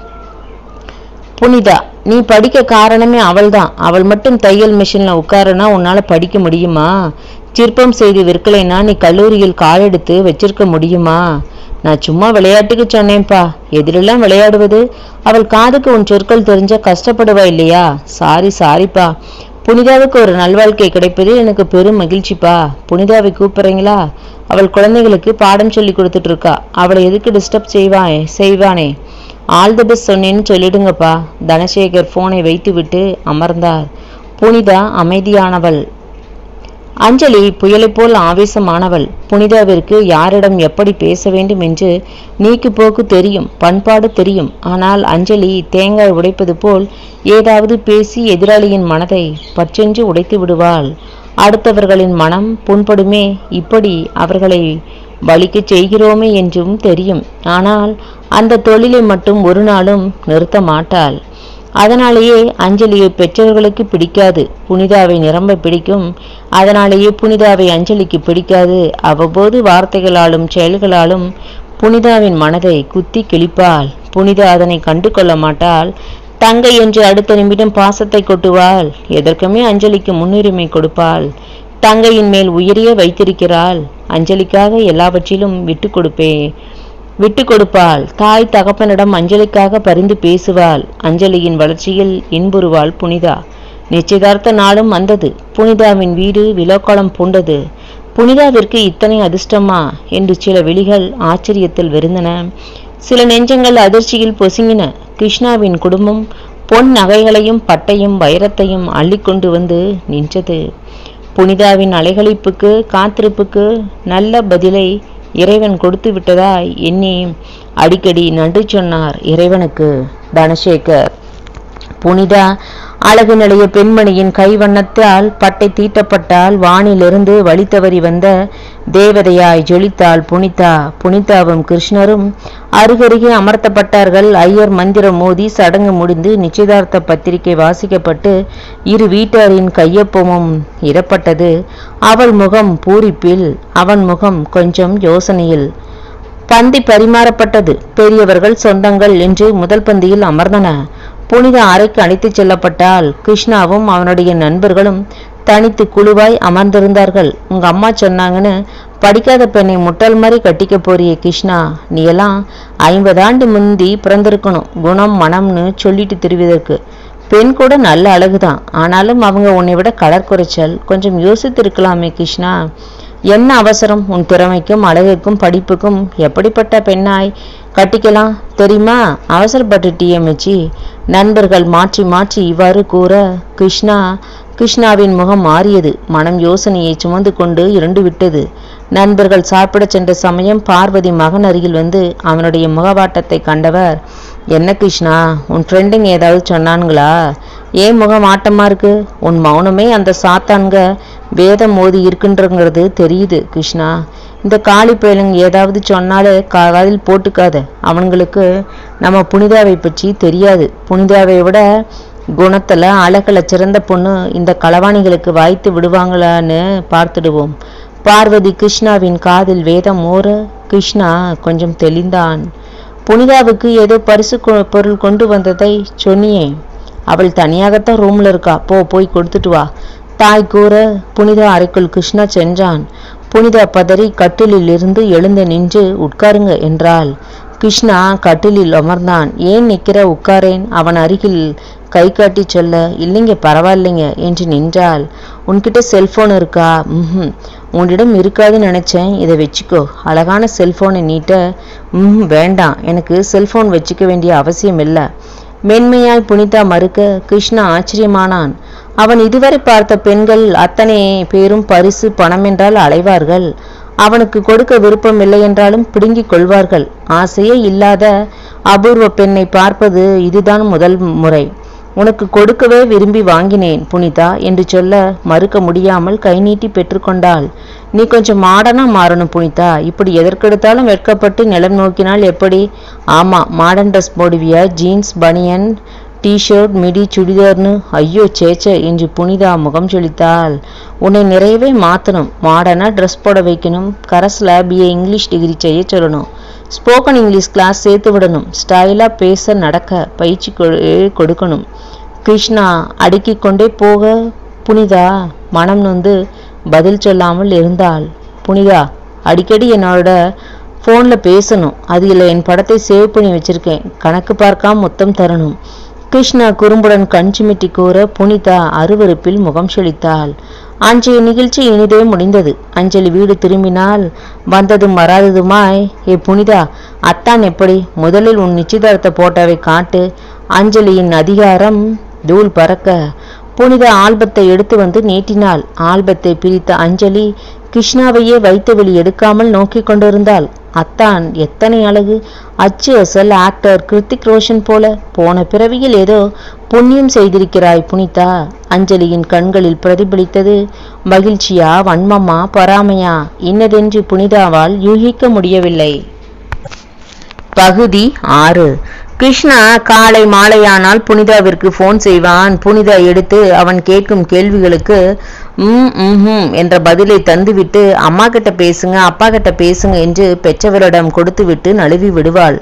புனிதா, நீ படிக்க காரணமே அவள்தான். அவள் மட்டும் தையல் மிஷின்ல உட்காரனா உன்னால படிக்க முடியுமா? சிற்பம் செய்து விற்கலைன்னா நீ கல்லூரியில் காலெடுத்து வச்சிருக்க முடியுமா? நான் சும்மா விளையாட்டுக்கு சொன்னேன்ப்பா. எதிரெல்லாம் விளையாடுவது? அவள் காதுக்கு உன் சொற்கள் தெரிஞ்சா கஷ்டப்படுவா இல்லையா? சாரி சாரிப்பா. புனிதாவுக்கு ஒரு நல்வாழ்க்கை கிடைப்பது எனக்கு பெரும் மகிழ்ச்சிப்பா. புனிதாவை கூப்பிடுறீங்களா? அவள் குழந்தைகளுக்கு பாடம் சொல்லி கொடுத்துட்டு இருக்கா. அவளை எதுக்கு டிஸ்டர்ப் செய்வானே செய்வானே ஆல் தி பெஸ்ட் சொன்னேன்னு சொல்லிடுங்கப்பா. தனசேகர் போனை வைத்து விட்டு அமர்ந்தார். புனிதா அமைதியானவள். அஞ்சலி புயலை போல் ஆவேசமானவள். புனிதாவிற்கு யாரிடம் எப்படி பேச வேண்டும் என்று நீக்கு போக்கு தெரியும், பண்பாடு தெரியும். ஆனால் அஞ்சலி தேங்காய் உடைப்பது போல் ஏதாவது பேசி எதிராளியின் மனதை பற்றென்று உடைத்து விடுவாள். அடுத்தவர்களின் மனம் புண்படுமே, இப்படி அவர்களை வலிக்க செய்கிறோமே என்றும் தெரியும். ஆனால் அந்த தொழிலை மட்டும் ஒரு நாளும் நிறுத்த மாட்டாள். அதனாலேயே அஞ்சலியை பெற்றவர்களுக்கு பிடிக்காது, புனிதாவை நிரம்ப பிடிக்கும். அதனாலேயே புனிதாவை அஞ்சலிக்கு பிடிக்காது. அவ்வப்போது வார்த்தைகளாலும் செயல்களாலும் புனிதாவின் மனதை குத்தி கிழிப்பாள். புனிதா அதனை கண்டு கொள்ள மாட்டாள். தங்கை என்று அடுத்த நிமிடம் பாசத்தை கொட்டுவாள். எதற்குமே அஞ்சலிக்கு முன்னுரிமை கொடுப்பாள். தங்கையின் மேல் உயிரியே வைத்திருக்கிறாள். அஞ்சலிக்காக எல்லாவற்றிலும் விட்டு கொடுப்பே விட்டு கொடுப்பாள். தாய் தகப்பனிடம் அஞ்சலிக்காக பரிந்து பேசுவாள். அஞ்சலியின் வளர்ச்சியில் இன்புறுவாள் புனிதா. நிச்சயதார்த்த நாளும் வந்தது. புனிதாவின் வீடு விழாக்கோலம் பூண்டது. புனிதாவிற்கு இத்தனை அதிர்ஷ்டமா என்று சில விழிகள் ஆச்சரியத்தில் விருந்தன. சில நெஞ்சங்கள் அதிர்ச்சியில் பொசுங்கின. கிருஷ்ணாவின் குடும்பம் பொன் நகைகளையும் பட்டையும் வைரத்தையும் அள்ளிக்கொண்டு வந்து நின்றது. புனிதாவின் அலைகளிப்புக்கு காத்திருப்புக்கு நல்ல பதிலை இறைவன் கொடுத்து விட்டதாய் எண்ணி அடிக்கடி நன்றி சொன்னார் இறைவனுக்கு தனசேகர். புனிதா அழகு நிலைய பெண்மணியின் கைவண்ணத்தால் பட்டை தீட்டப்பட்டால் வானிலிருந்து வழி தவறி வந்த தேவதையாய் ஜொலித்தாள் புனிதா. புனிதாவும் கிருஷ்ணரும் அருகருகே அமர்த்தப்பட்டார்கள். ஐயர் மந்திரம் மோதி சடங்கு முடிந்து நிச்சயதார்த்த பத்திரிகை வாசிக்கப்பட்டு இரு வீட்டாரின் கையொப்பமும் இடப்பட்டது. அவள் முகம் பூரிப்பில், அவன் முகம் கொஞ்சம் யோசனையில். பந்தி பரிமாறப்பட்டது. பெரியவர்கள் சொந்தங்கள் என்று முதல் பந்தியில் அமர்ந்தன. புனிதா அறைக்கு அழைத்துச் செல்லப்பட்டால் கிருஷ்ணாவும் அவனுடைய நண்பர்களும் தனித்து குழுவாய் அமர்ந்திருந்தார்கள். உங்க அம்மா சொன்னாங்கன்னு படிக்காத பெண்ணை முட்டாள் மாதிரி கட்டிக்க போறிய கிருஷ்ணா, நீ எல்லாம் ஐம்பது ஆண்டு முந்தி பிறந்திருக்கணும் குணம் மனம்னு சொல்லிட்டு திருவிதற்கு. பெண் கூட நல்ல அழகுதான், ஆனாலும் அவங்க உன்னை விட கலர் குறைச்சல். கொஞ்சம் யோசித்து இருக்கலாமே கிருஷ்ணா. என்ன அவசரம்? உன் திறமைக்கும் அழகுக்கும் படிப்புக்கும் எப்படிப்பட்ட பெண்ணாய் கட்டிக்கலாம் தெரியுமா? அவசரப்பட்டுட்டியே மச்சி. நண்பர்கள் மாற்றி மாற்றி இவ்வாறு கூற கிருஷ்ணா கிருஷ்ணாவின் முகம் மாறியது. மனம் யோசனையை சுமந்து கொண்டு இரண்டு விட்டது. நண்பர்கள் சாப்பிட சென்ற சமயம் பார்வதி மகன் அருகில் வந்து அவனுடைய முகவாட்டத்தை கண்டவர், என்ன கிருஷ்ணா, உன் ஃப்ரெண்டுங்க ஏதாவது சொன்னானுங்களா? ஏன் முகம் ஆட்டமா இருக்கு? உன் மௌனமே அந்த சாத்தான்க வேதம் மோதி இருக்குன்றங்கிறது தெரியுது கிருஷ்ணா. இந்த காளி பயலுங்க ஏதாவது சொன்னாலே காதில் போட்டுக்காத. அவனுங்களுக்கு நம்ம புனிதாவை பற்றி தெரியாது. புனிதாவை விட குணத்துல அழகுல சிறந்த பொண்ணு இந்த களவாணிகளுக்கு வாய்த்து விடுவாங்களான்னு பார்த்துடுவோம். பார்வதி கிருஷ்ணாவின் காதில் வேதம் ஓர கிருஷ்ணா கொஞ்சம் தெளிந்தான். புனிதாவுக்கு ஏதோ பரிசு பொருள் கொண்டு வந்ததை சொன்னியே, அவள் தனியாகத்தான் ரூம்ல இருக்கா, போ போய் கொடுத்துட்டு வா. தாய் கூற புனிதா அறைக்குள் கிருஷ்ணா சென்றான். புனிதா பதறி கட்டிலில் இருந்து எழுந்து நின்று உட்காருங்க என்றாள். கிருஷ்ணா கட்டிலில் அமர்ந்தான். ஏன் நிற்கிற? உட்காரேன். அவன் அருகில் கை காட்டி சொல்ல, இல்லைங்க பரவாயில்லைங்க என்று நின்றாள். உன்கிட்ட செல்போன் இருக்கா? ம் உன்னிடம் இருக்காதுன்னு நினைச்சேன், இதை வச்சுக்கோ. அழகான செல்போனை நீட்ட, ம் வேண்டாம், எனக்கு செல்போன் வச்சுக்க வேண்டிய அவசியம் இல்லை. மென்மையாய் புனிதா மறுக்க கிருஷ்ணா ஆச்சரியமானான். அவன் இதுவரை பார்த்த பெண்கள் அத்தனை பேரும் பரிசு பணம் என்றால் அலைவார்கள். அவனுக்கு கொடுக்க விருப்பம் இல்லை என்றாலும் பிடுங்கிக் கொள்வார்கள். ஆசையே இல்லாத அபூர்வ பெண்ணை பார்ப்பது இதுதான் முதல் முறை. உனக்கு கொடுக்கவே விரும்பி வாங்கினேன் புனிதா என்று சொல்ல மறுக்க முடியாமல் கை நீட்டி பெற்றுக்கொண்டாள். நீ கொஞ்சம் மாடர்னா மாறணும் புனிதா. இப்படி எதற்கெடுத்தாலும் வெட்கப்பட்டு நிலம் நோக்கினால் எப்படி? ஆமா, மாடர்ன் ட்ரெஸ் போடுவியா? ஜீன்ஸ் பனியன் டிஷர்ட் மிடி சுடிதார்னு? ஐயோ சேச்சே என்று புனிதா முகம் சொலித்தாள். உன்னை நிறையவே மாற்றணும். மாடர்னா ட்ரெஸ் போட வைக்கணும். கரஸ்ல பிஏ இங்கிலீஷ் டிகிரி செய்ய சொல்லணும். ஸ்போக்கன் இங்கிலீஷ் கிளாஸ் சேர்த்து விடணும். ஸ்டைலாக பேச நடக்க பயிற்சி கொடுக்கணும். கிருஷ்ணா அடுக்கி கொண்டே போக புனிதா மனம் நொந்து பதில் சொல்லாமல் இருந்தாள். புனிதா, அடிக்கடி என்னோட ஃபோனில் பேசணும். அதில் என் படத்தை சேவ் பண்ணி வச்சிருக்கேன். கணக்கு பார்க்காம மொத்தம் தரணும். கிருஷ்ணா குறும்புடன் கண் சிமிட்டி கூற புனிதா அருவருப்பில் முகம் சொலித்தாள். அன்றைய நிகழ்ச்சி இனிதே முடிந்தது. அஞ்சலி வீடு திரும்பினால் வந்ததும் வராததுமாய், ஏ புனிதா, அத்தான் எப்படி? முதலில் உன் நிச்சயதார்த்த போட்டோவை காட்டு. அஞ்சலியின் அதிகாரம் தூள் பறக்க புனிதா ஆல்பத்தை எடுத்து வந்து நீட்டினாள். ஆல்பத்தை பிரித்த அஞ்சலி கிருஷ்ணாவையே வைத்த வெளி எடுக்காமல் நோக்கி கொண்டிருந்தாள். அத்தான் எத்தனை அழகு! அச்சு அசல் ஆக்டர் கிருத்திக் ரோஷன் போல. போன பிறவியில் ஏதோ புண்ணியம் செய்திருக்கிறாய் புனிதா. அஞ்சலியின் கண்களில் பிரதிபலித்தது. மகிழ்ச்சியா, வன்மமா, பொறாமையா, இன்னதென்று புனிதாவால் யூகிக்க முடியவில்லை. பகுதி ஆறு. கிருஷ்ணா காலை மாலையானால் புனிதாவிற்கு போன் செய்வான். புனிதா எடுத்து அவன் கேட்கும் கேள்விகளுக்கு ம் ம் என்ற பதிலை தந்துவிட்டு அம்மா கிட்ட பேசுங்க அப்பா கிட்ட பேசுங்க என்று பெற்றவரிடம் கொடுத்து விட்டு நழுவி விடுவாள்.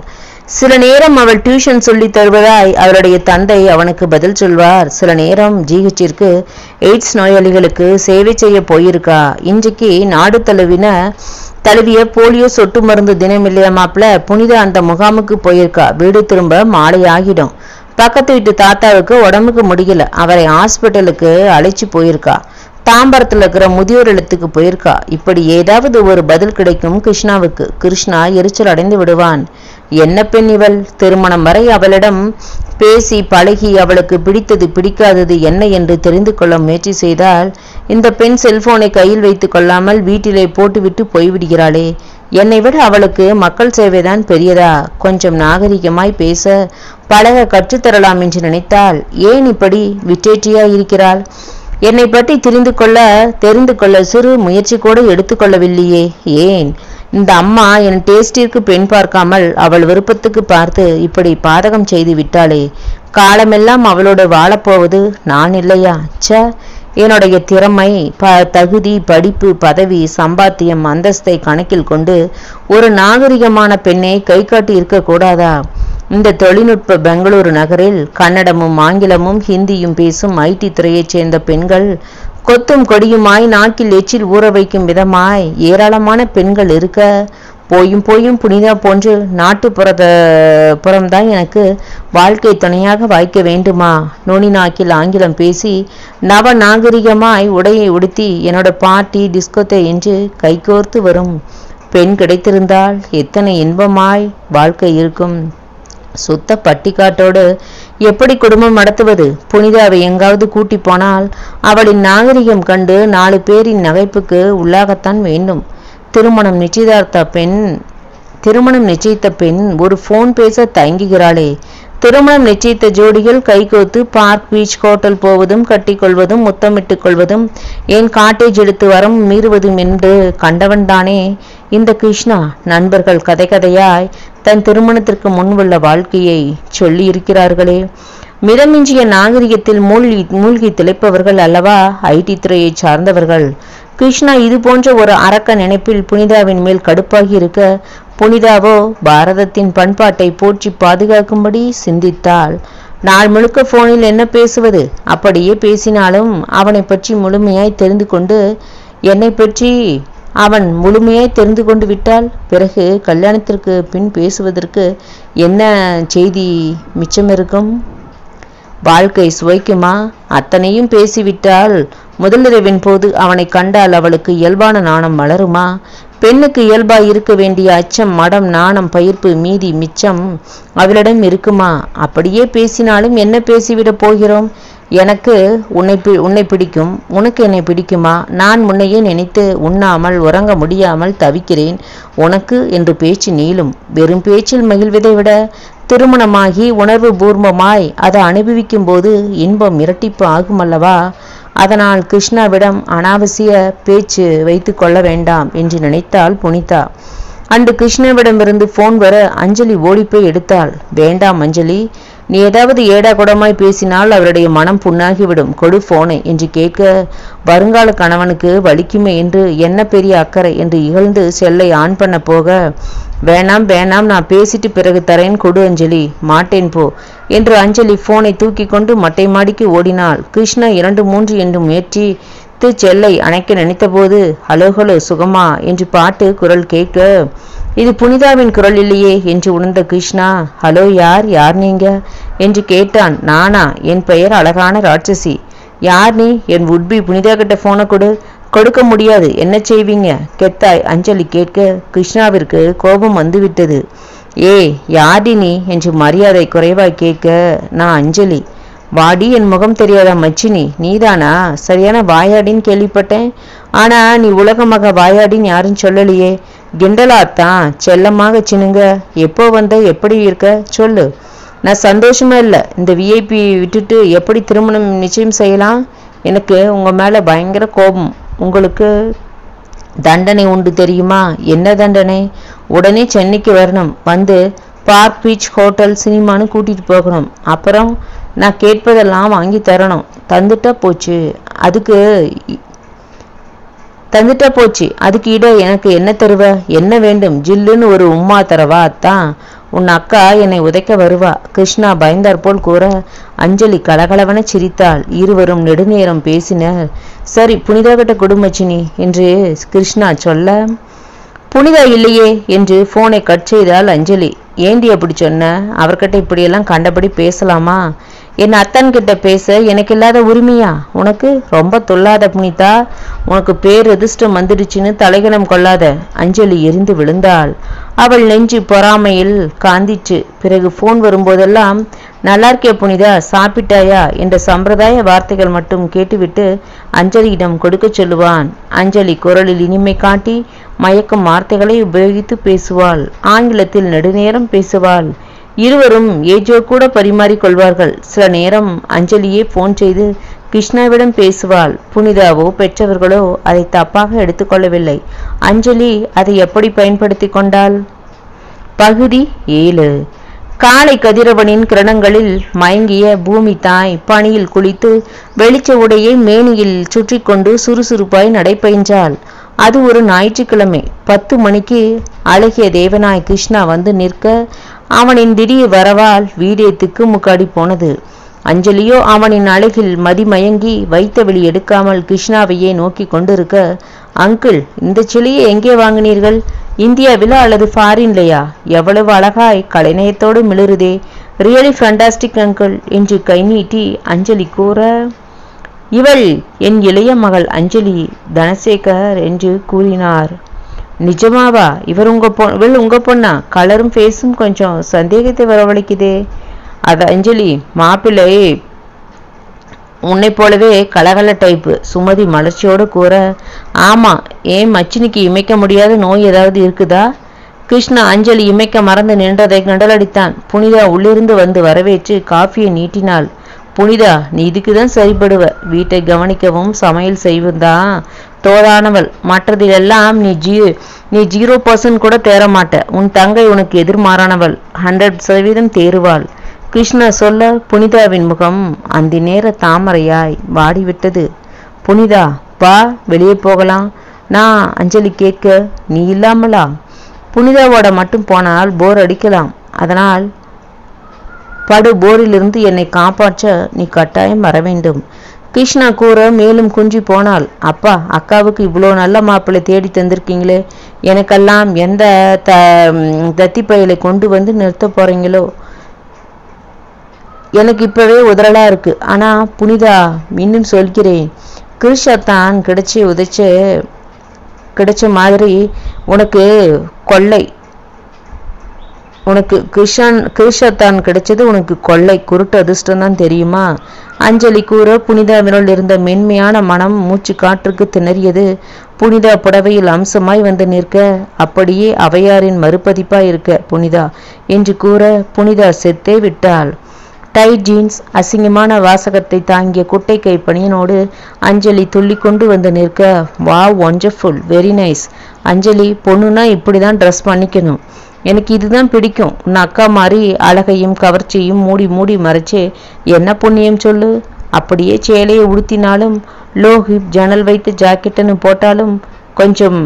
சில நேரம் அவள் டியூஷன் சொல்லி தருவதாய் அவருடைய தந்தை அவனுக்கு பதில் சொல்வார். சில நேரம் ஜிஹெச்சிற்கு எய்ட்ஸ் நோயாளிகளுக்கு சேவை செய்ய போயிருக்கா. இன்றைக்கு நாடு தழுவின தழுவிய போலியோ சொட்டு மருந்து தினம் இல்லையா மாப்பிள்ள, புனித அந்த முகாமுக்கு போயிருக்கா. வீடு திரும்ப மாலை ஆகிடும். பக்கத்து வீட்டு தாத்தாவுக்கு உடம்புக்கு முடியல, அவரை ஹாஸ்பிட்டலுக்கு அழைச்சி போயிருக்கா. தாம்பரத்தில் இருக்கிற முதியோர் இல்லத்துக்கு போயிருக்கா. இப்படி ஏதாவது ஒரு பதில் கிடைக்கும் கிருஷ்ணாவுக்கு. கிருஷ்ணா எரிச்சல் அடைந்து விடுவான். என்ன பெண் இவள்? திருமணம் வரை அவளிடம் பேசி பழகி அவளுக்கு பிடித்தது பிடிக்காதது என்ன என்று தெரிந்து கொள்ள முயற்சி செய்தால், இந்த பெண் செல்போனை கையில் வைத்து கொள்ளாமல் வீட்டிலே போட்டுவிட்டு போய்விடுகிறாளே. என்னை விட அவளுக்கு மக்கள் சேவைதான் பெரியதா? கொஞ்சம் நாகரிகமாய் பேச பழக கற்றுத்தரலாம் என்று நினைத்தால் ஏன் இப்படி விட்டேற்றியா இருக்கிறாள்? என்னை பற்றி தெரிந்து கொள்ள தெரிந்து கொள்ள சிறு முயற்சி கூட எடுத்துக்கொள்ளவில்லையே. ஏன் இந்த அம்மா என் டேஸ்டிற்கு பெண் பார்க்காமல் அவள் விருப்பத்துக்கு பார்த்து இப்படி பாதகம் செய்து விட்டாளே. காலமெல்லாம் அவளோடு வாழப்போவது நான் இல்லையா? ச என்னுடைய திறமை, ப தகுதி, படிப்பு, பதவி, சம்பாத்தியம், அந்தஸ்தை கணக்கில் கொண்டு ஒரு நாகரிகமான பெண்ணை கை காட்டி இருக்கக்கூடாதா? இந்த தொழில்நுட்ப பெங்களூரு நகரில் கன்னடமும் ஆங்கிலமும் ஹிந்தியும் பேசும் ஐடி துறையைச் சேர்ந்த பெண்கள் கொத்தும் கொடியுமாய் நாக்கில் எச்சில் ஊற வைக்கும் விதமாய் ஏராளமான பெண்கள் இருக்க, போயும் போயும் புனிதா போன்று நாட்டுப்புறத புறம்தான் எனக்கு வாழ்க்கை துணையாக வாய்க்க வேண்டுமா? நுனி நாக்கில் ஆங்கிலம் பேசி நவ நாகரிகமாய் உடையை உடுத்தி என்னோட பார்ட்டி டிஸ்கோத்தை என்று கைகோர்த்து வரும் பெண் கிடைத்திருந்தால் எத்தனை இன்பமாய் வாழ்க்கை இருக்கும். சுத்த பட்டிக்காட்டோடு எப்படி குடும்பம் நடத்துவது? புனிதாவை எங்காவது கூட்டி போனால் அவளின் நாகரிகம் கண்டு நாலு பேரின் நகைப்புக்கு உள்ளாகத்தான் வேண்டும். திருமணம் நிச்சயதார்த்த பெண் திருமணம் நிச்சயித்த பெண் ஒரு போன் பேச தயங்குகிறாளே. திருமணம் நிச்சயித்த ஜோடிகள் கைகோத்து பார்க், பீச், ஹோட்டல் போவதும் கட்டிக்கொள்வதும் முத்தமிட்டுக் கொள்வதும் ஏன் காட்டேஜ் எடுத்து வரம் மீறுவதும் என்று கண்டவன் தானே இந்த கிருஷ்ணா. நண்பர்கள் கதை கதையாய் தன் திருமணத்திற்கு முன் உள்ள வாழ்க்கையை சொல்லி இருக்கிறார்களே. மிதமிஞ்சிய நாகரிகத்தில் மூழ்கி மூழ்கி திளைப்பவர்கள் அல்லவா ஐடி துறையை சார்ந்தவர்கள். கிருஷ்ணா இது போன்ற ஒரு அரக்க நினைப்பில் புனிதாவின் மேல் கடுப்பாகி இருக்க, புனிதாவோ பாரதத்தின் பண்பாட்டை போற்றி பாதுகாக்கும்படி சிந்தித்தாள். நாள் முழுக்க போனில் என்ன பேசுவது? அப்படியே பேசினாலும் அவனை பற்றி முழுமையாய் தெரிந்து கொண்டு என்னை பற்றி அவன் முழுமையாய் தெரிந்து கொண்டு விட்டால் பிறகு கல்யாணத்திற்கு பின் பேசுவதற்கு என்ன செய்தி மிச்சம் இருக்கும்? வாழ்க்கை சுவைக்குமா? அத்தனையும் பேசிவிட்டால் முதலிரவின் போது அவனை கண்டால் அவளுக்கு இயல்பான நாணம் வளருமா? பெண்ணுக்கு இயல்பாய் இருக்க வேண்டிய அச்சம், மடம், நாணம், பயிர்ப்பு மீதி மிச்சம் அவளிடம் இருக்குமா? அப்படியே பேசினாலும் என்ன பேசிவிட போகிறோம்? எனக்கு உன்னை உன்னை பிடிக்கும், உனக்கு என்னை பிடிக்குமா? நான் முன்னையே நினைத்து உண்ணாமல் உறங்க முடியாமல் தவிக்கிறேன். உனக்கு என்று பேச்சு நீளும். வெறும் பேச்சில் மகிழ்வதை விட திருமணமாகி உணர்வு பூர்வமாய் அதை அனுபவிக்கும் போது இன்பம் இரட்டிப்பு ஆகுமல்லவா? அதனால் கிருஷ்ணாவிடம் அனாவசிய பேச்சு வைத்து கொள்ள வேண்டாம் என்று நினைத்தாள் புனிதா. அன்று கிருஷ்ணாவிடமிருந்து போன் வர அஞ்சலி ஓடிப்போய் எடுத்தாள். வேண்டாம் அஞ்சலி, நீ ஏதாவது ஏடா குடமாய் பேசினால் அவருடைய மனம் புண்ணாகிவிடும், கொடு போனை என்று கேட்க, வருங்கால கணவனுக்கு வலிக்குமே என்று என்ன பெரிய அக்கறை என்று இகழ்ந்து செல்லை ஆன் பண்ண போக, வேணாம் வேணாம் நான் பேசிட்டு பிறகு தரேன், கொடு அஞ்சலி. மாட்டேன் போ என்று அஞ்சலி போனை தூக்கி கொண்டு மட்டை மாடிக்கு ஓடினாள். கிருஷ்ணா இரண்டு மூன்று என்று முயற்சி செல்லை அணைக்க நினைத்த போது ஹலோ ஹலோ சுகமா என்று பாட்டு குரல் கேட்க, இது புனிதாவின் குரல் இல்லையே என்று உணர்ந்த கிருஷ்ணா, ஹலோ யார் யார் நீங்க என்று கேட்டான். நானா? என் பெயர் அழகான ராட்சசி. யார் நீ? என் உட்பி புனிதா கிட்ட போனை கொடு. கொடுக்க முடியாது. என்ன செய்வீங்க? கெத்தாய் அஞ்சலி கேட்க கிருஷ்ணாவிற்கு கோபம் வந்துவிட்டது. ஏ யாடி நீ என்று மரியாதை குறைவாய் கேட்க, நான் அஞ்சலி. வாடி, என் முகம் தெரியாதா மச்சினி? நீதானா? சரியான வாயாடின்னு கேள்விப்பட்டேன். ஆனா நீ உலகமாக வாயாடின்னு யாரும் சொல்லலையே. கிண்டலாத்தான். செல்லமாக சின்னுங்க. எப்போ வந்த? எப்படி இருக்க? சொல்லு. நான் சந்தோஷமா இல்லை. இந்த விஐபி விட்டுட்டு எப்படி திருமணம் நிச்சயம் செய்யலாம்? எனக்கு உங்க மேல பயங்கர கோபம். உங்களுக்கு தண்டனை உண்டு தெரியுமா? என்ன தண்டனை? உடனே சென்னைக்கு வரணும். வந்து பார்க், பீச், ஹோட்டல், சினிமான்னு கூட்டிட்டு போகணும். அப்புறம் நான் கேட்பதெல்லாம் வாங்கி தரணும். தந்துட்டா போச்சு. அதுக்கு தந்துட்டா போச்சு அதுக்கு இட எனக்கு என்ன தருவ? என்ன வேண்டும்? ஜில்லுன்னு ஒரு உம்மா தரவா? அத்தான் உன் அக்கா என்னை உதைக்க வருவா. கிருஷ்ணா பயந்தார் போல் கூற அஞ்சலி கலகலவென சிரித்தாள். இருவரும் நெடுநேரம் பேசினர். சரி, புனிதா கிட்ட குடும்பச்சினி என்று கிருஷ்ணா சொல்ல, புனிதா இல்லையே என்று போனை கட் செய்தாள் அஞ்சலி. ஏண்டி அப்படி சொன்ன? அவர்கிட்ட இப்படியெல்லாம் கண்டபடி பேசலாமா? என் அத்தன் கிட்ட பேச எனக்கு இல்லாத உரிமையா உனக்கு? ரொம்ப தொல்லாத புனிதா, உனக்கு பேர் அதிர்ஷ்டம் வந்துடுச்சுன்னு தலைகணம் கொள்ளாத. அஞ்சலி எரிந்து விழுந்தாள். அவள் நெஞ்சு பொறாமையில் காந்திச்சு. பிறகு போன் வரும்போதெல்லாம் நல்லா இருக்கே புனிதா, சாப்பிட்டாயா என்ற சம்பிரதாய வார்த்தைகள் மட்டும் கேட்டுவிட்டு அஞ்சலியிடம் கொடுக்க சொல்லுவான். அஞ்சலி குரலில் இனிமை காட்டி மயக்கும் வார்த்தைகளை உபயோகித்து பேசுவாள். ஆங்கிலத்தில் நெடுநேரம் பேசுவாள். இருவரும் ஏஜோ கூட பரிமாறிக்கொள்வார்கள். சில நேரம் அஞ்சலியே போன் செய்து கிருஷ்ணாவிடம் பேசுவாள். புனிதாவோ பெற்றவர்களோ அதை தப்பாக எடுத்துக்கொள்ளவில்லை. அஞ்சலி அதை எப்படி பயன்படுத்தி கொண்டாள்? பகுதி ஏழு. காலை கதிரவனின் கிரணங்களில் மயங்கிய பூமி தாய் பனியில் குளித்து வெளிச்ச உடையை மேனியில் சுற்றி கொண்டு சுறுசுறுப்பாய் நடைபயின்றாள். அது ஒரு ஞாயிற்றுக்கிழமை. பத்து மணிக்கு அழகிய தேவனாய் கிருஷ்ணா வந்து நிற்க அவனின் திடீர் வரவால் வீடே திக்குமுக்காடி போனது. அஞ்சலியோ அவனின் அழகில் மதிமயங்கி வைத்த வெளி எடுக்காமல் கிருஷ்ணாவையே நோக்கி கொண்டிருக்க, அங்கிள், இந்த சிலையை எங்கே வாங்கினீர்கள்? இந்தியாவிலா அல்லது ஃபாரின்லையா? எவ்வளவு அழகாய் கலைநயத்தோடு மிளருதே. ரியலி ஃபண்டாஸ்டிக் அங்கிள் என்று கை நீட்டி அஞ்சலி கூற, இவள் என் இளைய மகள் அஞ்சலி தனசேகர் என்று கூறினார். நிஜமாவா? இவர் உங்க பொ இவள் உங்க பொண்ணா? கலரும் ஃபேஸும் கொஞ்சம் சந்தேகத்தை வரவழைக்குதே. அது அஞ்சலி, மாப்பிள்ளை உன்னை போலவே கலகல டைப்பு. சுமதி மலர்ச்சியோடு கூற, ஆமா, ஏன் மச்சினிக்கு இமைக்க முடியாத நோய் ஏதாவது இருக்குதா? கிருஷ்ணா அஞ்சலி இமைக்க மறந்து நின்றதை கண்டலடித்தான். புனிதா உள்ளிருந்து வந்து வரவேற்று காஃபியை நீட்டினாள். புனிதா, நீ இதுக்குதான் சரிபடுவ. வீட்டை கவனிக்கவும் சமையல் செய்வதுதான் தோதானவள். மற்றதிலெல்லாம் நீ ஜீ நீ ஜீரோ பர்சன்ட் கூட தேரமாட்ட. உன் தங்கை உனக்கு எதிர்மாறானவள். ஹண்ட்ரட் சதவீதம் தேறுவாள். கிருஷ்ணா சொல்ல புனிதாவின் முகம் அந்த நேர தாமரையாய் வாடிவிட்டது. புனிதா, வா, வெளியே போகலாம். நான் அஞ்சலி கேட்க, நீ இல்லாமலா? புனிதாவோட மட்டும் போனால் போர் அடிக்கலாம். அதனால் படு போரிலிருந்து என்னை காப்பாற்ற நீ கட்டாயம் வர வேண்டும். கிருஷ்ணா கூற மேலும் குஞ்சி போனாள். அப்பா, அக்காவுக்கு இவ்வளோ நல்ல மாப்பிள்ளை தேடி தந்திருக்கீங்களே, எனக்கெல்லாம் எந்த த தத்தி பயிலை கொண்டு வந்து நிறுத்த போறீங்களோ? எனக்கு இப்பவே உதறலா இருக்கு. ஆனா புனிதா, இன்னும் சொல்கிறேன், கிருஷ்ணத்தான் கிடைச்ச உதைச்ச கிடைச்ச மாதிரி உனக்கு கொள்ளை உனக்கு கிருஷ்ணன் கிருஷ்ணத்தான் கிடைச்சது உனக்கு கொள்ளை குருட்டு அதிர்ஷ்டம் தான் தெரியுமா? அஞ்சலி கூற புனிதாவினுள் இருந்த மென்மையான மனம் மூச்சு காற்றுக்கு திணறியது. புனிதா புடவையில் அம்சமாய் வந்து நிற்க, அப்படியே அவையாரின் மறுபதிப்பாய் இருக்க புனிதா என்று கூற புனிதா செத்தே விட்டாள். டைட் ஜீன்ஸ், அசிங்கமான வாசகத்தை தாங்கிய குட்டை கை பணியனோடு அஞ்சலி துள்ளி கொண்டு வந்து நிற்க, வா, ஒண்டர்ஃபுல், வெரி நைஸ். அஞ்சலி, பொண்ணுன்னா இப்படிதான் ட்ரெஸ் பண்ணிக்கணும். எனக்கு இதுதான் பிடிக்கும். உன் அக்கா மாதிரி அழகையும் கவர்ச்சியும் மூடி மூடி மறைச்சே என்ன புண்ணியம் சொல்லு? அப்படியே சேலையை உடுத்தினாலும் லோ ஹிப் ஜன்னல் வைத்து ஜாக்கெட்டுன்னு போட்டாலும் கொஞ்சம்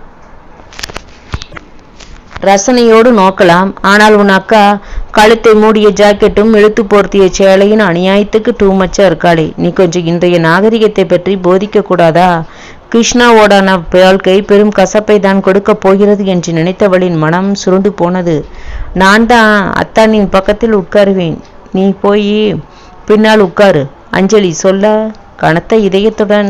ரசனையோடு நோக்கலாம். ஆனால் உன் அக்கா கழுத்தை மூடிய ஜாக்கெட்டும் இழுத்து போர்த்திய சேலையின் அநியாயத்துக்கு டூ மச்சா இருக்காளே. நீ கொஞ்சம் இன்றைய நாகரிகத்தை பற்றி போதிக்க கூடாதா? கிருஷ்ணாவோடான வாழ்க்கை பெரும் கசப்பை தான் கொடுக்க போகிறது என்று நினைத்தவளின் மனம் சுருண்டு போனது. நான் தான் அத்தானின் பக்கத்தில் உட்காருவேன், நீ போய் பின்னால் உட்காரு. அஞ்சலி சொல்ல கனத்த இதயத்துடன்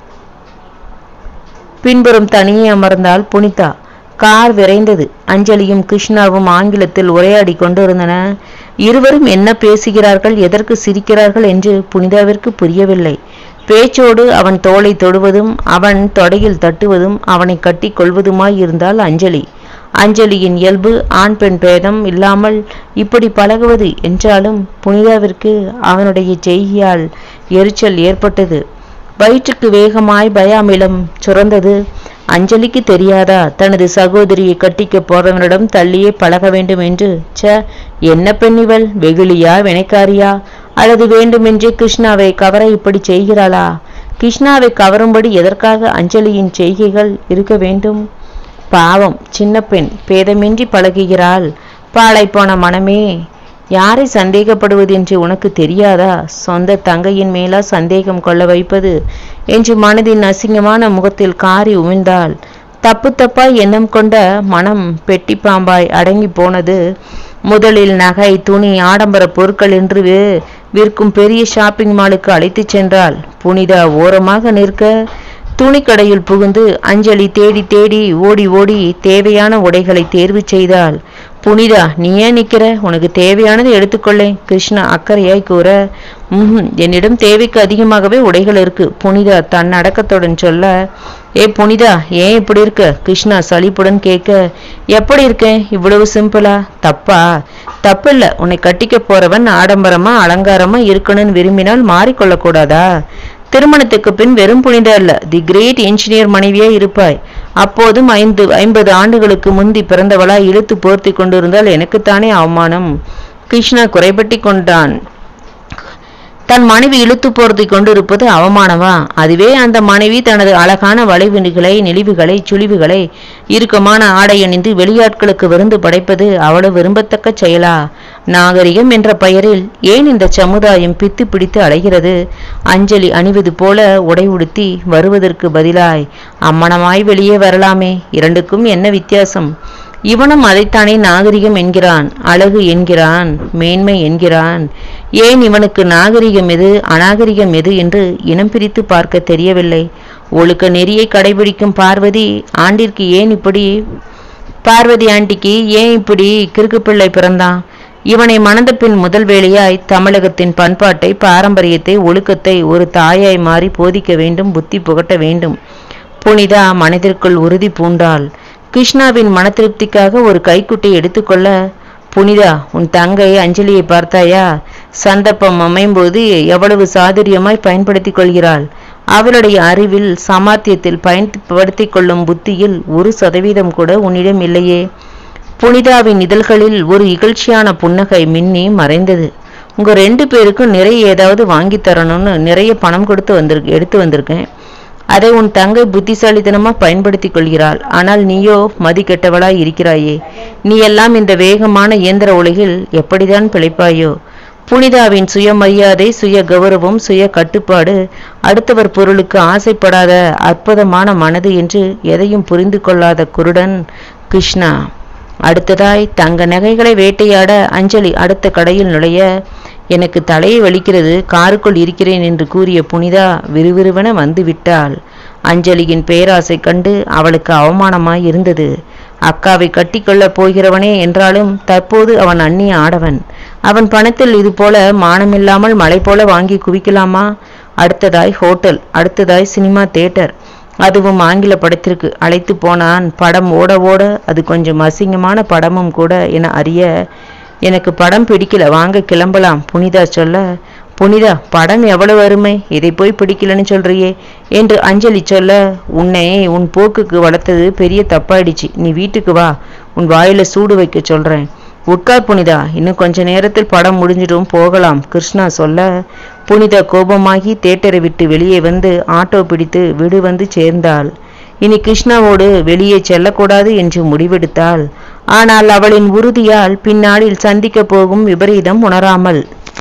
பின்புறம் தனியே அமர்ந்தாள் புனிதா. கார் விரைந்தது. அஞ்சலியும் கிருஷ்ணாவும் ஆங்கிலத்தில் உரையாடி கொண்டிருந்தன. இருவரும் என்ன பேசுகிறார்கள், எதற்கு சிரிக்கிறார்கள் என்று புனிதாவிற்கு புரியவில்லை. பேச்சோடு அவன் தோளை தொடுவதும் அவன் தொடையில் தட்டுவதும் அவனை கட்டி கொள்வதுமாய் இருந்தாள் அஞ்சலி. அஞ்சலியின் இயல்பு ஆண் பெண் பேதம் இல்லாமல் இப்படி பழகுவது என்றாலும் புனிதாவிற்கு அவனுடைய செய்கையால் எரிச்சல் ஏற்பட்டது. வயிற்றுக்கு வேகமாய் பயாமிலம் சுரந்தது. அஞ்சலிக்கு தெரியாதா தனது சகோதரியை கட்டிக்க போறவனிடம் தள்ளியே பழக வேண்டும் என்று? ச, என்ன பெண் இவள்? வெகுளியா, வினைக்காரியா? அல்லது வேண்டுமென்றே கிருஷ்ணாவை கவர இப்படி செய்கிறாளா? கிருஷ்ணாவை கவரும்படி எதற்காக அஞ்சலியின் செய்கைகள் இருக்க வேண்டும்? பாவம், சின்ன பெண், பேதமின்றி பழகுகிறாள். பாழாய்ப்போன மனமே, யாரை சந்தேகப்படுவது என்று உனக்கு தெரியாதா? சொந்த தங்கையின் மேலா சந்தேகம் கொள்ள வைப்பது என்று மனதின் அசிங்கமான முகத்தில் காரி உமிழ்ந்தாள். தப்பு தப்பாய் எண்ணம் கொண்ட மனம் பெட்டி பாம்பாய் அடங்கி போனது. முதலில் நகை, துணி, ஆடம்பர பொருட்கள் என்று விற்கும் பெரிய ஷாப்பிங் மாலுக்கு அழைத்து சென்றாள். புனிதா ஓரமாக நிற்க துணிக்கடையில் புகுந்து அஞ்சலி தேடி தேடி ஓடி ஓடி தேவையான உடைகளை தேர்வு செய்தாள். புனிதா, நீ ஏன் நிற்கிற? உனக்கு தேவையானது எடுத்துக்கொள்ளேன், கிருஷ்ணா அக்கறையாய் கூற. ம் என்னிடம் தேவைக்கு அதிகமாகவே உடைகள் இருக்கு, புனிதா தன் அடக்கத்துடன் சொல்ல. ஏ புனிதா, ஏன் இப்படி இருக்க? கிருஷ்ணா சலிப்புடன் கேட்க. எப்படி இருக்கேன்? இவ்வளவு சிம்பிளா? தப்பா? தப்பில்ல. உன்னை கட்டிக்க போறவன் ஆடம்பரமா அலங்காரமா இருக்கணும்னு விரும்பினால் மாறிக்கொள்ளக்கூடாதா? திருமணத்துக்கு பின் வெறும் புனிதா அல்ல, தி கிரேட் என்ஜினியர் மனைவியா இருப்பாய். அப்போதும் ஐந்து ஐம்பது ஆண்டுகளுக்கு முந்தி பிறந்தவளா இழுத்து போர்த்தி கொண்டிருந்தால் எனக்குத்தானே அவமானம். கிருஷ்ணா குறைபட்டி கொண்டான். தன் மனைவி இழுத்து போர்த்தி கொண்டிருப்பது அவமானமா? அதுவே அந்த மனைவி தனது அழகான வளைவுகளை, நெளிவுகளை, சுழிவுகளை இறுக்கமான ஆடையணிந்து வெளியாட்களுக்கு விருந்து படைப்பது அவ்வளவு விரும்பத்தக்க செயலா? நாகரிகம் என்ற பெயரில் ஏன் இந்த சமுதாயம் பித்து பிடித்து அலைகிறது? அஞ்சலி அணிவது போல உடை உடுத்தி வருவதற்கு பதிலாய் அம்மனமாய் வெளியே வரலாமே. இரண்டுக்கும் என்ன வித்தியாசம்? இவனும் அதைத்தானே நாகரிகம் என்கிறான், அழகு என்கிறான், மேன்மை என்கிறான். ஏன் இவனுக்கு நாகரிகம் எது, அநாகரிகம் எது என்று இனம் பிரித்து பார்க்க தெரியவில்லை. ஒழுக்க நெறியை கடைபிடிக்கும் பார்வதி ஆண்டிற்கு ஏன் இப்படி பார்வதி ஆண்டிக்கு ஏன் இப்படி கிறுக்கு பிள்ளை பிறந்தான்? இவனை மணந்த பின் முதல் வேளையாய் தமிழகத்தின் பண்பாட்டை, பாரம்பரியத்தை, ஒழுக்கத்தை ஒரு தாயாய் மாறி போதிக்க வேண்டும், புத்தி புகட்ட வேண்டும். புனிதா மனதிற்குள் உறுதி பூண்டாள். கிருஷ்ணாவின் மன திருப்திக்காக ஒரு கைக்குட்டை எடுத்துக்கொள்ள. புனிதா, உன் தங்கை அஞ்சலியை பார்த்தாயா? சந்தர்ப்பம் அமையும்போது எவ்வளவு சாதுரியமாய் பயன்படுத்தி கொள்கிறாள். அவளுடைய அறிவில், சாமர்த்தியத்தில் பயன்படுத்தி கொள்ளும் புத்தியில் ஒரு சதவீதம் கூட உன்னிடம் இல்லையே. புனிதாவின் இதழ்களில் ஒரு இகழ்ச்சியான புன்னகை மின்னி மறைந்தது. உங்க ரெண்டு பேருக்கும் நிறைய ஏதாவது வாங்கி தரணும்னு நிறைய பணம் கொடுத்து வந்திருக்கு எடுத்து வந்திருக்கேன். அதை உன் தங்கை புத்திசாலித்தனமா பயன்படுத்தி கொள்கிறாள். ஆனால் நீயோ மதி கெட்டவளாய் இருக்கிறாயே. நீ எல்லாம் இந்த வேகமான இயந்திர உலகில் எப்படிதான் பிழைப்பாயோ? புனிதாவின் சுயமரியாதை, சுய கௌரவம், சுய கட்டுப்பாடு, அடுத்தவர் பொருளுக்கு ஆசைப்படாத அற்புதமான மனது என்று எதையும் புரிந்து கொள்ளாத குருடன் கிருஷ்ணா. அடுத்ததாய் தங்க நகைகளை வேட்டையாட அஞ்சலி அடுத்த கடையில் நுழைய, எனக்கு தலையை வலிக்கிறது, காருக்குள் இருக்கிறேன் என்று கூறிய புனிதா விறுவிறுவென வந்து விட்டாள். அஞ்சலியின் பேராசை கண்டு அவளுக்கு அவமானமாய் இருந்தது. அக்காவை கட்டி கொள்ளப் போகிறவனே என்றாலும் தற்போது அவன் அந்நிய ஆடவன். அவன் பணத்தில் இது போல மானமில்லாமல் மலை போல வாங்கி குவிக்கலாமா? அடுத்ததாய் ஹோட்டல், அடுத்ததாய் சினிமா தியேட்டர், அதுவும் ஆங்கில படத்திற்கு அழைத்து போனான். படம் ஓட ஓட அது கொஞ்சம் அசிங்கமான படமும் கூட என அறிய, எனக்கு படம் பிடிக்கல, வாங்க கிளம்பலாம் புனிதா சொல்ல. புனிதா, படம் எவ்வளவு அருமை, இதை போய் பிடிக்கலன்னு சொல்றியே என்று அஞ்சலி சொல்ல, உன்னை உன் போக்குக்கு வளர்த்தது பெரிய தப்பாயிடுச்சு, நீ வீட்டுக்கு வா, உன் வாயில சூடு வைக்க சொல்றேன். உட்கார் புனிதா, இன்னும் கொஞ்ச நேரத்தில் படம் முடிஞ்சிடும், போகலாம் கிருஷ்ணா சொல்ல. புனிதா கோபமாகி தேட்டரை விட்டு வெளியே வந்து ஆட்டோ பிடித்து வீடு வந்து சேர்ந்தாள். இனி கிருஷ்ணாவோடு வெளியே செல்லக்கூடாது என்று முடிவெடுத்தாள். ஆனால் அவளின் உறுதியால் பின்னாளில் சந்திக்க போகும் விபரீதம் உணராமல்.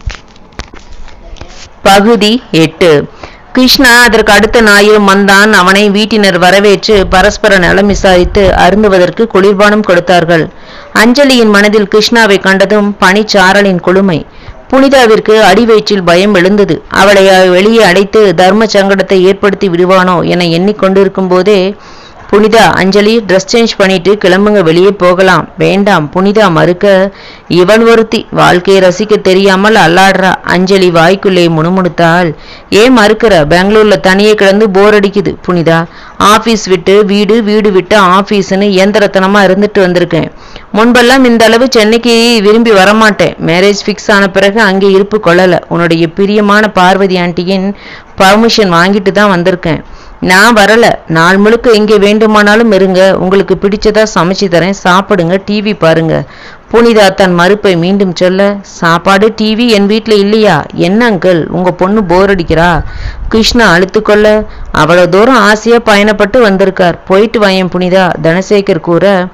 பகுதி எட்டு. கிருஷ்ணா அதற்கு அடுத்த ஞாயிறும் வந்தான். அவனை வீட்டினர் வரவேற்று பரஸ்பர நலம் விசாரித்து அருந்துவதற்கு குளிர்பானம் கொடுத்தார்கள். அஞ்சலியின் மனதில் கிருஷ்ணாவை கண்டதும் பனிச்சாரலின் கொழுமை. புனிதாவிற்கு அடிவயிற்றில் பயம் எழுந்தது. அவளை வெளியே அடைத்து தர்ம சங்கடத்தை ஏற்படுத்தி விடுவானோ என எண்ணிக்கொண்டிருக்கும் போதே, புனிதா, அஞ்சலி ட்ரெஸ் சேஞ்ச் பண்ணிட்டு கிளம்புங்க, வெளியே போகலாம். வேண்டாம் புனிதா மறுக்க. இவன் ஒருத்தி வாழ்க்கையை ரசிக்க தெரியாமல் அல்லாடுறா. அஞ்சலி வாய்க்குள்ளே முணுமுணுத்தாள். ஏன் மறுக்கிற? பெங்களூர்ல தனியே கிடந்து போர் அடிக்குது புனிதா. ஆபீஸ் விட்டு வீடு, வீடு விட்டு ஆபீஸ்ன்னு இயந்திரத்தனமா இருந்துட்டு வந்திருக்கேன். முன்பெல்லாம் இந்த அளவு சென்னைக்கு விரும்பி வரமாட்டேன். மேரேஜ் ஃபிக்ஸ் ஆன பிறகு அங்கே இருப்பு கொள்ளல. உன்னுடைய பிரியமான பார்வதி ஆண்டியின் பர்மிஷன் வாங்கிட்டு தான் வந்திருக்கேன். நான் வரல. நாள் முழுக்க எங்கே வேண்டுமானாலும் இருங்க. உங்களுக்கு பிடிச்சதா சமைச்சு தரேன், சாப்பிடுங்க, டிவி பாருங்க. புனிதா தன் மறுப்பை மீண்டும் சொல்ல, சாப்பாடு டிவி என் வீட்டில் இல்லையா? என்ன அங்கிள், உங்க பொண்ணு போர் அடிக்கிறா? கிருஷ்ணா அழுத்துக்கொள்ள, அவ்வளவு தூரம் ஆசையா பயணப்பட்டு வந்திருக்கார், போயிட்டு வாயன் புனிதா, தனசேகர் கூற.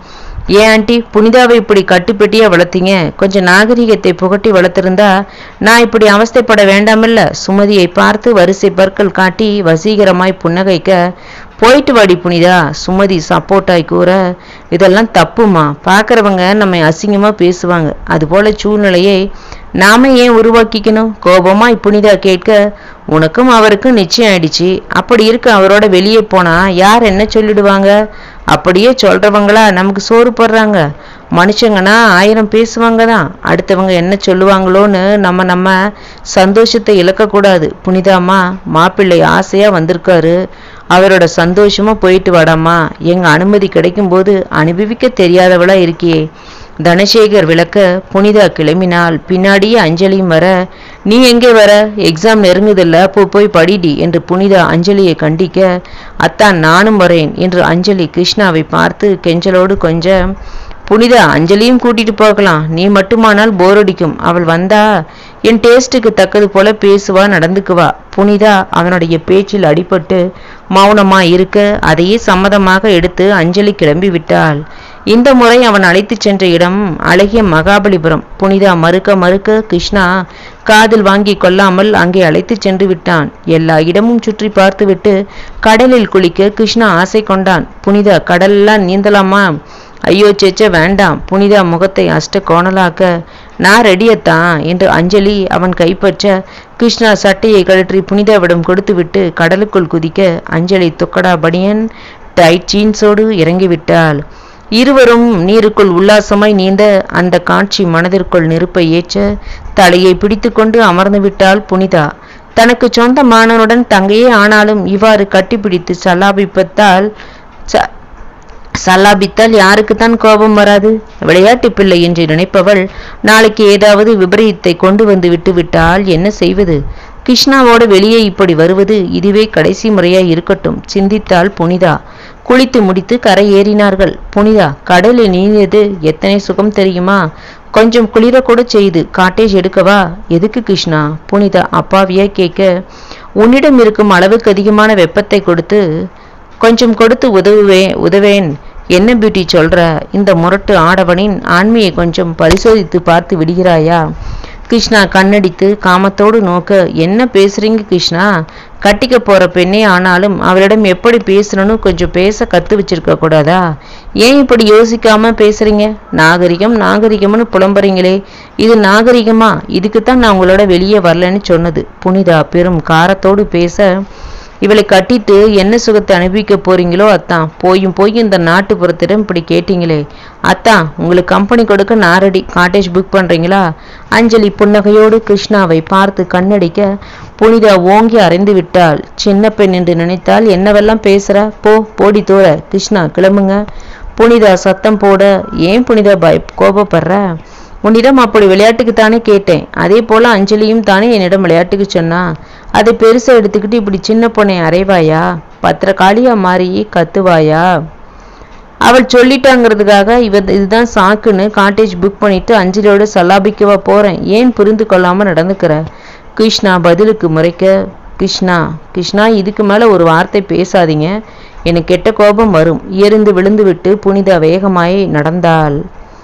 ஏன் ஆண்டி, புனிதாவை இப்படி கட்டுப்பெட்டியா வளர்த்தீங்க? கொஞ்சம் நாகரிகத்தை புகட்டி வளர்த்திருந்தா நான் இப்படி அவஸ்தைப்பட வேண்டாமில்ல? சுமதியை பார்த்து வரிசை பற்கள் காட்டி வசீகரமாய் புன்னகைக்க, போயிட்டு வாடி புனிதா, சுமதி சப்போர்ட்டாய் கூற, இதெல்லாம் தப்புமா, பார்க்குறவங்க நம்மை அசிங்கமா பேசுவாங்க, அதுபோல சூழ்நிலையை நாம ஏன் உருவாக்கிக்கணும்? கோபமாய் புனிதா கேட்க, உனக்கும் அவருக்கும் நிச்சயம் ஆயிடுச்சு, அப்படி இருக்க அவரோட வெளியே போனா யார் என்ன சொல்லிடுவாங்க? அப்படியே சொல்றவங்களா நமக்கு சோறு போடுறாங்க? மனுஷங்கன்னா ஆயிரம் பேசுவாங்க தான், அடுத்தவங்க என்ன சொல்லுவாங்களோன்னு நம்ம நம்ம சந்தோஷத்தை இழக்கக்கூடாது. புனிதாம்மா, மாப்பிள்ளை ஆசையா வந்திருக்காரு, அவரோட சந்தோஷமா போயிட்டு வாடாம்மா, எங்க அனுமதி கிடைக்கும் போது அனுபவிக்க தெரியாதவளா இருக்கியே. தனசேகர் விளக்க புனிதா கிளம்பினால் பின்னாடியே அஞ்சலியும் வர, நீ எங்கே வர, எக்ஸாம் நெருங்குதில்ல, போ போய் படிடி என்று புனிதா அஞ்சலியை கண்டிக்க, அத்தான் நானும் வரேன் என்று அஞ்சலி கிருஷ்ணாவை பார்த்து கெஞ்சலோடு கொஞ்சம், புனிதா அஞ்சலியும் கூட்டிட்டு போகலாம், நீ மட்டுமானால் போர் அடிக்கும், அவள் வந்தா என் டேஸ்டுக்கு தக்கது போல பேசுவா, நடந்துக்குவா. புனிதா அவனுடைய பேச்சில் அடிபட்டு மௌனமா இருக்க அதையே சம்மதமாக எடுத்து அஞ்சலி கிளம்பி விட்டாள். இந்த முறை அவன் அழைத்து சென்ற இடம் அழகிய மகாபலிபுரம். புனிதா மறுக்க மறுக்க கிருஷ்ணா காதில் வாங்கி கொள்ளாமல் அங்கே அழைத்து சென்று விட்டான். எல்லா இடமும் சுற்றி பார்த்துவிட்டு கடலில் குளிக்க கிருஷ்ணா ஆசை கொண்டான். புனிதா கடலெல்லாம் நீந்தலாமா? ஐயோ சேச்ச வேண்டாம். புனிதா முகத்தை அஷ்ட கோணலாக்க, நான் ரெடியத்தான் என்று அஞ்சலி அவன் கைப்பற்ற கிருஷ்ணா சட்டையை கழற்றி புனிதாவிடம் கொடுத்துவிட்டு கடலுக்குள் குதிக்க அஞ்சலி துக்கடா பனியன் டைட் ஜீன்ஸோடு இறங்கிவிட்டாள். இருவரும் நீருக்குள் உல்லாசமாய் நீந்த அந்த காட்சி மனதிற்குள் நெருப்பை ஏற்ற தலையை பிடித்து கொண்டு அமர்ந்து விட்டாள் புனிதா. தனக்கு சொந்தமானவனுடன் தங்கையே ஆனாலும் இவ்வாறு கட்டிப்பிடித்து சல்லாபிப்பத்தால் ச சல்லாபித்தால் யாருக்குத்தான் கோபம் வராது? விளையாட்டு பிள்ளை என்று நினைப்பவள் நாளைக்கு ஏதாவது விபரீதத்தை கொண்டு வந்து விட்டு விட்டால் என்ன செய்வது? கிருஷ்ணாவோடு வெளியே இப்படி வருவது இதுவே கடைசி முறையாய் இருக்கட்டும் சிந்தித்தாள் புனிதா. குளித்து முடித்து கரை ஏறினார்கள். புனிதா, கடலில் நீந்தியது எத்தனை சுகம் தெரியுமா? கொஞ்சம் குளிர கூட செய்து காட்டேஜ் எடுக்கவா? எதுக்கு கிருஷ்ணா? புனிதா அப்பாவியா கேட்க, உன்னிடம் இருக்கும் அளவுக்கு அதிகமான வெப்பத்தை கொடுத்து கொஞ்சம் கொடுத்து உதவுவே உதவேன். என்ன பியூட்டி சொல்ற? இந்த முரட்டு ஆடவனின் ஆண்மையை கொஞ்சம் பரிசோதித்து பார்த்து விடுகிறாயா? கிருஷ்ணா கண்ணடித்து காமத்தோடு நோக்க, என்ன பேசுறீங்க கிருஷ்ணா? கட்டிக்க போற பெண்ணே ஆனாலும் அவளிடம் எப்படி பேசணும்னு கொஞ்சம் பேச கத்து வச்சிருக்க கூடாதா? ஏன் இப்படி யோசிக்காம பேசுறீங்க? நாகரிகம் நாகரிகம்னு புலம்புறீங்களே, இது நாகரிகமா? இதுக்குத்தான் நான் உங்களோட வெளியே வரலன்னு சொன்னது. புனிதா பெரும் காரத்தோடு பேச, இவளை கட்டிட்டு என்ன சுகத்தை அனுபவிக்க போறீங்களோ அத்தான். போயும் போய் இந்த நாட்டுப்புறத்திடம் இப்படி கேட்டீங்களே அத்தான், உங்களுக்கு கம்பெனி கொடுக்க நாரடி, காட்டேஜ் புக் பண்றீங்களா? அஞ்சலி புன்னகையோடு கிருஷ்ணாவை பார்த்து கண்ணடிக்க புனிதா ஓங்கி அறைந்து விட்டாள். சின்ன பெண் என்று நினைத்தால் என்னவெல்லாம் பேசுற? போ போடி தோற. கிருஷ்ணா கிளம்புங்க. புனிதா சத்தம் போட, ஏன் புனிதா பாய் கோபப்படுற? உன்னிடம் அப்படி விளையாட்டுக்கு தானே கேட்டேன், அதே போல அஞ்சலியும் தானே என்னிடம் விளையாட்டுக்கு சொன்னா, அதை பெருசா எடுத்துக்கிட்டு இப்படி சின்ன பொண்ணை அறைவாயா? பத்திரக்காளியா மாறி கத்துவாயா? அவள் சொல்லிட்டாங்கிறதுக்காக இவ இதுதான் சாக்குன்னு காட்டேஜ் புக் பண்ணிட்டு அஞ்சலியோட சல்லாபிக்கவா போறேன்? ஏன் புரிந்து கொள்ளாம நடந்துக்கிற? கிருஷ்ணா பதிலுக்கு முறைக்க, கிருஷ்ணா கிருஷ்ணா இதுக்கு மேல ஒரு வார்த்தை பேசாதீங்க, எனக்கு கெட்ட கோபம் வரும். எரிந்து விழுந்து விட்டு புனிதா வேகமாய் நடந்தாள்.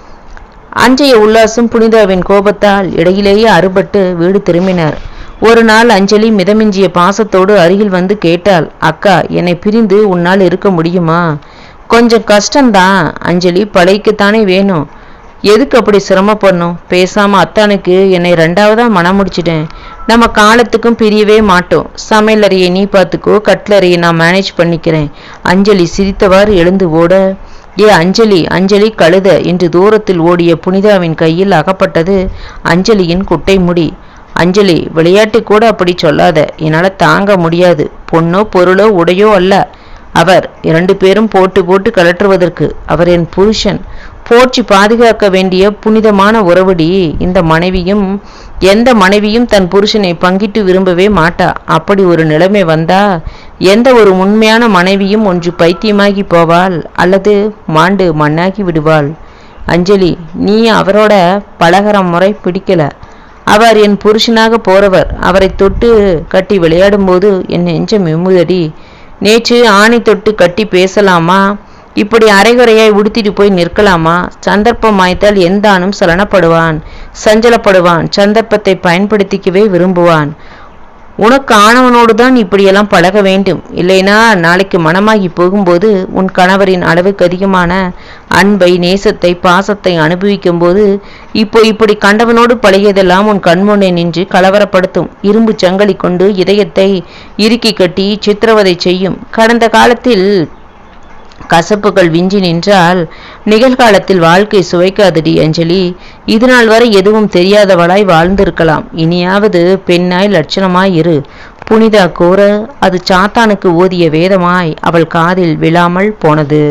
அஞ்சைய உல்லாசம் புனிதாவின் கோபத்தால் இடையிலேயே அறுபட்டு வீடு திரும்பினார். ஒரு நாள் அஞ்சலி மிதமிஞ்சிய பாசத்தோடு அருகில் வந்து கேட்டாள், அக்கா, என்னை பிரிந்து உன்னால் இருக்க முடியுமா? கொஞ்சம் கஷ்டம்தான் அஞ்சலி, பழைக்குத்தானே வேணும், எதுக்கு அப்படி சிரமப்படணும்? பேசாம அத்தானுக்கு என்னை ரெண்டாவதா மனம் முடிச்சிட்டேன், நம்ம காலத்துக்கும் பிரியவே மாட்டோம், சமையலறையை நீ பார்த்துக்கோ, கட்லறையை நான் மேனேஜ் பண்ணிக்கிறேன். அஞ்சலி சிரித்தவாறு எழுந்து ஓட, ஏ அஞ்சலி அஞ்சலி கழுத என்று தூரத்தில் ஓடிய புனிதாவின் கையில் அகப்பட்டது அஞ்சலியின் குட்டை முடி. அஞ்சலி, விளையாட்டு கூட அப்படி சொல்லாத, என்னால தாங்க முடியாது. பொண்ணோ பொருளோ உடையோ அல்ல அவர், இரண்டு பேரும் போட்டு போட்டு கலற்றுவதற்கு. அவர் என் புருஷன், போற்றி பாதுகாக்க வேண்டிய புனிதமான உறவடி. இந்த மனைவியும் எந்த மனைவியும் தன் புருஷனை பங்கிட்டு விரும்பவே மாட்டா. அப்படி ஒரு நிலைமை வந்தா எந்த ஒரு உண்மையான மனைவியும் ஒன்று பைத்தியமாகி போவாள் அல்லது மாண்டு மண்ணாகி விடுவாள். அஞ்சலி, நீ அவரோட பழகிற முறை பிடிக்கல. அவர் என் புருஷனாக போறவர். அவரை தொட்டு கட்டி விளையாடும் போது என் நெஞ்சம் விம்முதடி. நேற்று ஆணை தொட்டு கட்டி பேசலாமா? இப்படி அரைகுறையாய் உடுத்திட்டு போய் நிற்கலாமா? சந்தர்ப்பம் வாய்த்தால் எந்தானும் சலனப்படுவான், சஞ்சலப்படுவான், சந்தர்ப்பத்தை பயன்படுத்திக்கவே விரும்புவான். உனக்கு ஆணவனோடு தான் இப்படியெல்லாம் பழக வேண்டும். இல்லைனா நாளைக்கு மனமாகி போகும்போது உன் கணவரின் அளவுக்கு அதிகமான அன்பை, நேசத்தை, பாசத்தை அனுபவிக்கும் போது இப்போ இப்படி கண்டவனோடு பழகியதெல்லாம் உன் கண்முன்னே நின்று கலவரப்படுத்தும். இரும்பு சங்கிலி கொண்டு இதயத்தை இறுக்கி கட்டி சித்திரவதை செய்யும். கடந்த காலத்தில் கசப்புகள் விஞ்சி நின்றால் நிகழ்காலத்தில் வாழ்க்கை சுவைக்காதடி அஞ்சலி. இதுநாள் வரை எதுவும் தெரியாதவளாய் வாழ்ந்திருக்கலாம். இனியாவது பெண்ணாய் லட்சணமாய் இரு. புனிதா கோர அது சாத்தானுக்கு ஓதிய வேதமாய் அவள் காதில் விழாமல் போனது.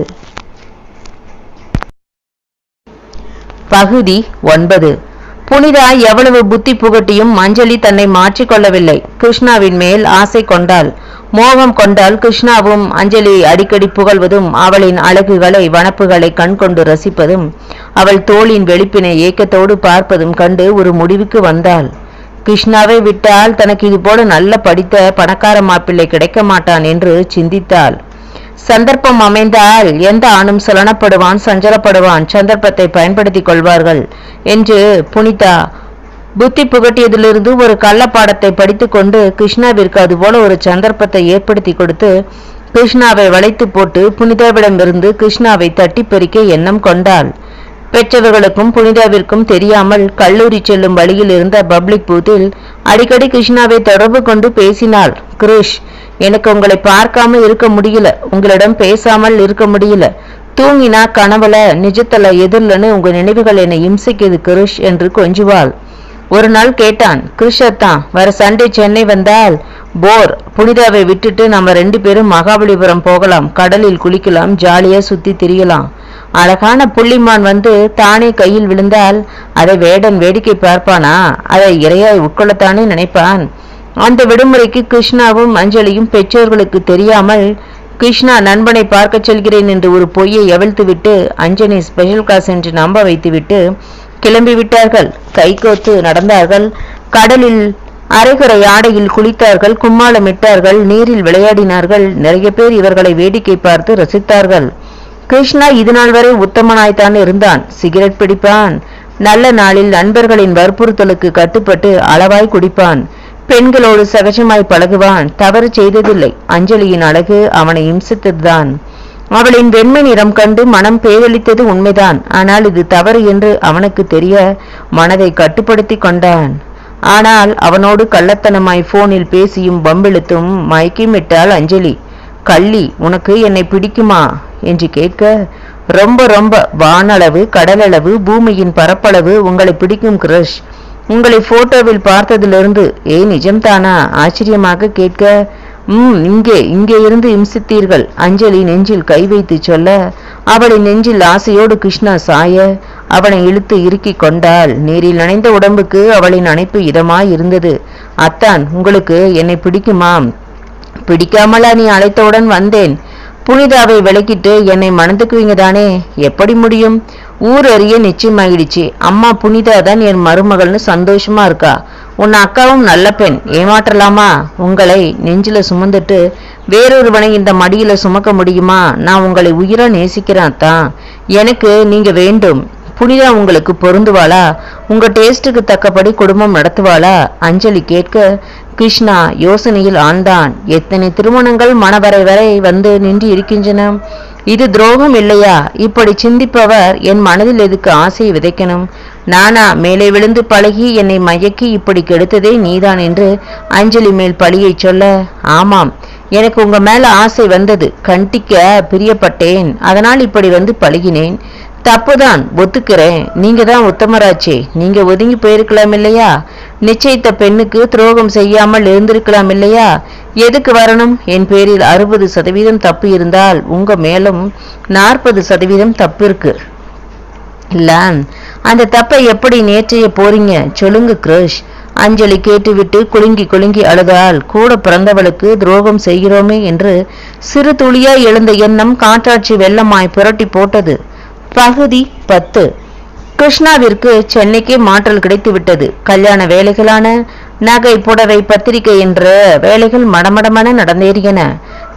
பகுதி ஒன்பது. புனிதா எவ்வளவு புத்தி புகட்டியும் அஞ்சலி தன்னை மாற்றிக்கொள்ளவில்லை. கிருஷ்ணாவின் மேல் ஆசை கொண்டாள், மோகம் கொண்டால். கிருஷ்ணாவும் அஞ்சலி அடிக்கடி புகழ்வதும், அவளின் அழகுகளை, வனப்புகளை கண்கொண்டு ரசிப்பதும், அவள் தோளின் வெளிப்பினை ஏக்கத்தோடு பார்ப்பதும் கண்டு ஒரு முடிவுக்கு வந்தாள். கிருஷ்ணாவை விட்டால் தனக்கு இது போல நல்ல படித்த பணக்கார மாப்பிள்ளை கிடைக்க மாட்டான் என்று சிந்தித்தாள். சந்தர்ப்பம் அமைந்தால் எந்த ஆணும் சலனப்படுவான், சஞ்சலப்படுவான், சந்தர்ப்பத்தை பயன்படுத்திக் கொள்வார்கள் என்று புனிதா புத்தி புகட்டியதிலிருந்து ஒரு கள்ளப்பாடத்தை படித்து கொண்டு கிருஷ்ணாவிற்கு அதுபோல ஒரு சந்தர்ப்பத்தை ஏற்படுத்தி கொடுத்து கிருஷ்ணாவை வளைத்து போட்டு புனிதாவிடமிருந்து கிருஷ்ணாவை தட்டி பறிக்க எண்ணம் கொண்டாள். பெற்றவர்களுக்கும் புனிதாவிற்கும் தெரியாமல் கல்லூரி செல்லும் வழியில் இருந்த பப்ளிக் பூத்தில் அடிக்கடி கிருஷ்ணாவை தொடர்பு கொண்டு பேசினாள். கிருஷ், எனக்கு உங்களை பார்க்காம இருக்க முடியல, உங்களிடம் பேசாமல் இருக்க முடியல. தூங்கினா கனவுல, நிஜத்துல எதிர்லன்னு உங்க நினைவுகள் என்னை இம்சிக்குது கிருஷ் என்று கொஞ்சுவாள். ஒரு நாள் கேட்டான், கிருஷத்தான் வர சண்டே சென்னை வந்தால் போர், புனிதாவை விட்டுட்டு நம்ம ரெண்டு பேரும் மகாபலிபுரம் போகலாம், கடலில் குளிக்கலாம், ஜாலியா சுத்தி திரியலாம். அழகான புள்ளிமான் வந்து தானே கையில் விழுந்தால் அதை வேடன் வேடிக்கை பார்ப்பானா? அதை இரையாய் உட்கொள்ளத்தானே நினைப்பான். அந்த விடுமுறைக்கு கிருஷ்ணாவும் அஞ்சலியும் பெற்றோர்களுக்கு தெரியாமல் கிருஷ்ணா நண்பனை பார்க்க செல்கிறேன் என்று ஒரு பொய்யை எவிழ்த்து விட்டு அஞ்சலி ஸ்பெஷல் கிளாஸ் என்று நம்ப வைத்துவிட்டு கிளம்பி விட்டார்கள். கைகோத்து நடந்தார்கள். கடலில் அரைகுறை ஆடையில் குளித்தார்கள், கும்மாளமிட்டார்கள், நீரில் விளையாடினார்கள். நிறைய பேர் இவர்களை வேடிக்கை பார்த்து ரசித்தார்கள். கிருஷ்ணா இதுநாள் வரை உத்தமனாய்த்தான் இருந்தான். சிகரெட் பிடிப்பான். நல்ல நாளில் நண்பர்களின் வற்புறுத்தலுக்கு கட்டுப்பட்டு அளவாய் குடிப்பான். பெண்களோடு சகஜமாய் பழகுவான். தவறு செய்ததில்லை. அஞ்சலியின் அழகு அவனை இம்சித்ததுதான். அவளின் வெண்மை நிறம் கண்டு மனம் பேதலித்தது உண்மைதான். ஆனால் இது தவறு என்று அவனுக்கு தெரிய மனதை கட்டுப்படுத்தி கொண்டான். ஆனால் அவனோடு கள்ளத்தனமாய் போனில் பேசியும் பம்பிழுத்தும் மயக்கிமிட்டாள் அஞ்சலி. கள்ளி, உனக்கு என்னை பிடிக்குமா என்று கேட்க, ரொம்ப ரொம்ப வானளவு, கடலளவு, பூமியின் பரப்பளவு உங்களை பிடிக்கும் கிருஷ். உங்களை போட்டோவில் பார்த்ததிலிருந்து. ஏ நிஜம்தானா? ஆச்சரியமாக கேட்க, உம் இங்கே இங்கே இருந்து இம்சித்தீர்கள். அஞ்சலி நெஞ்சில் கை வைத்து சொல்ல, அவளின் நெஞ்சில் ஆசையோடு கிருஷ்ணா சாய அவனை இழுத்து இறுக்கி கொண்டாள். நீரில் நனைந்த உடம்புக்கு அவளின் அணைப்பு இதமாய் இருந்தது. அத்தான், உங்களுக்கு என்னை பிடிக்குமாம்? பிடிக்காமலா நீ அழைத்தவுடன் வந்தேன்? புனிதாவை விளக்கிட்டு என்னை மணந்துக்குவீங்க தானே? எப்படி முடியும்? ஊர் அறிய நிச்சயமாயிடுச்சு. அம்மா புனிதா தான் என் மருமகள்னு சந்தோஷமா இருக்கா. உன் அக்காவும் நல்ல பெண். ஏமாற்றலாமா? உங்களை நெஞ்சில சுமந்துட்டு வேறொருவனை இந்த மடியில சுமக்க முடியுமா? நான் உங்களை உயிரா நேசிக்கிறேன் தான். எனக்கு நீங்க வேண்டும். புனிதா உங்களுக்கு பொருந்துவாளா? உங்க டேஸ்டுக்கு தக்கபடி குடும்பம் நடத்துவாளா? அஞ்சலி கேட்க கிருஷ்ணா யோசனையில் ஆழ்ந்தான். எத்தனை திருமணங்கள் மனவரை வரை வந்து நின்று இருக்கின்றன. இது துரோகம் இல்லையா? இப்படி சிந்திப்பவர் என் மனதில் எதுக்கு ஆசையை விதைக்கணும்? நானா மேலே விழுந்து பழகி என்னை மயக்கி இப்படி கெடுத்ததே நீதான் என்று அஞ்சலி மேல் பழியை சொல்ல, ஆமாம், எனக்கு உங்க மேல ஆசை வந்தது. கண்டிக்க பிரியப்பட்டேன். அதனால் இப்படி வந்து பழகினேன். தப்புதான், ஒத்துக்கிறேன். நீங்க தான் உத்தமராச்சே. நீங்க ஒதுங்கி போயிருக்கலாம் இல்லையா? நிச்சயித்த பெண்ணுக்கு துரோகம் செய்யாமல் இருந்திருக்கலாம் இல்லையா? எதுக்கு வரணும்? என் பேரில் அறுபது சதவீதம் தப்பு இருந்தால் உங்க மேலும் நாற்பது சதவீதம் தப்பு இருக்கு இல்ல? அந்த தப்பை எப்படி நேற்றைய போறீங்க சொல்லுங்க கிருஷ். அஞ்சலி கேட்டுவிட்டு குலுங்கி குலுங்கி அழுதாள். கூட பிறந்தவளுக்கு துரோகம் செய்கிறோமே என்று சிறு துளியாய் எழுந்த எண்ணம் காற்றாட்சி வெள்ளமாய் புரட்டி போட்டது. பகுதி பத்து. கிருஷ்ணாவிற்கு சென்னைக்கே மாற்றல் கிடைத்து விட்டது. கல்யாண வேலைகளான நகை, புடவை, பத்திரிகை என்ற வேலைகள் மடமடமென நடந்தேறியன.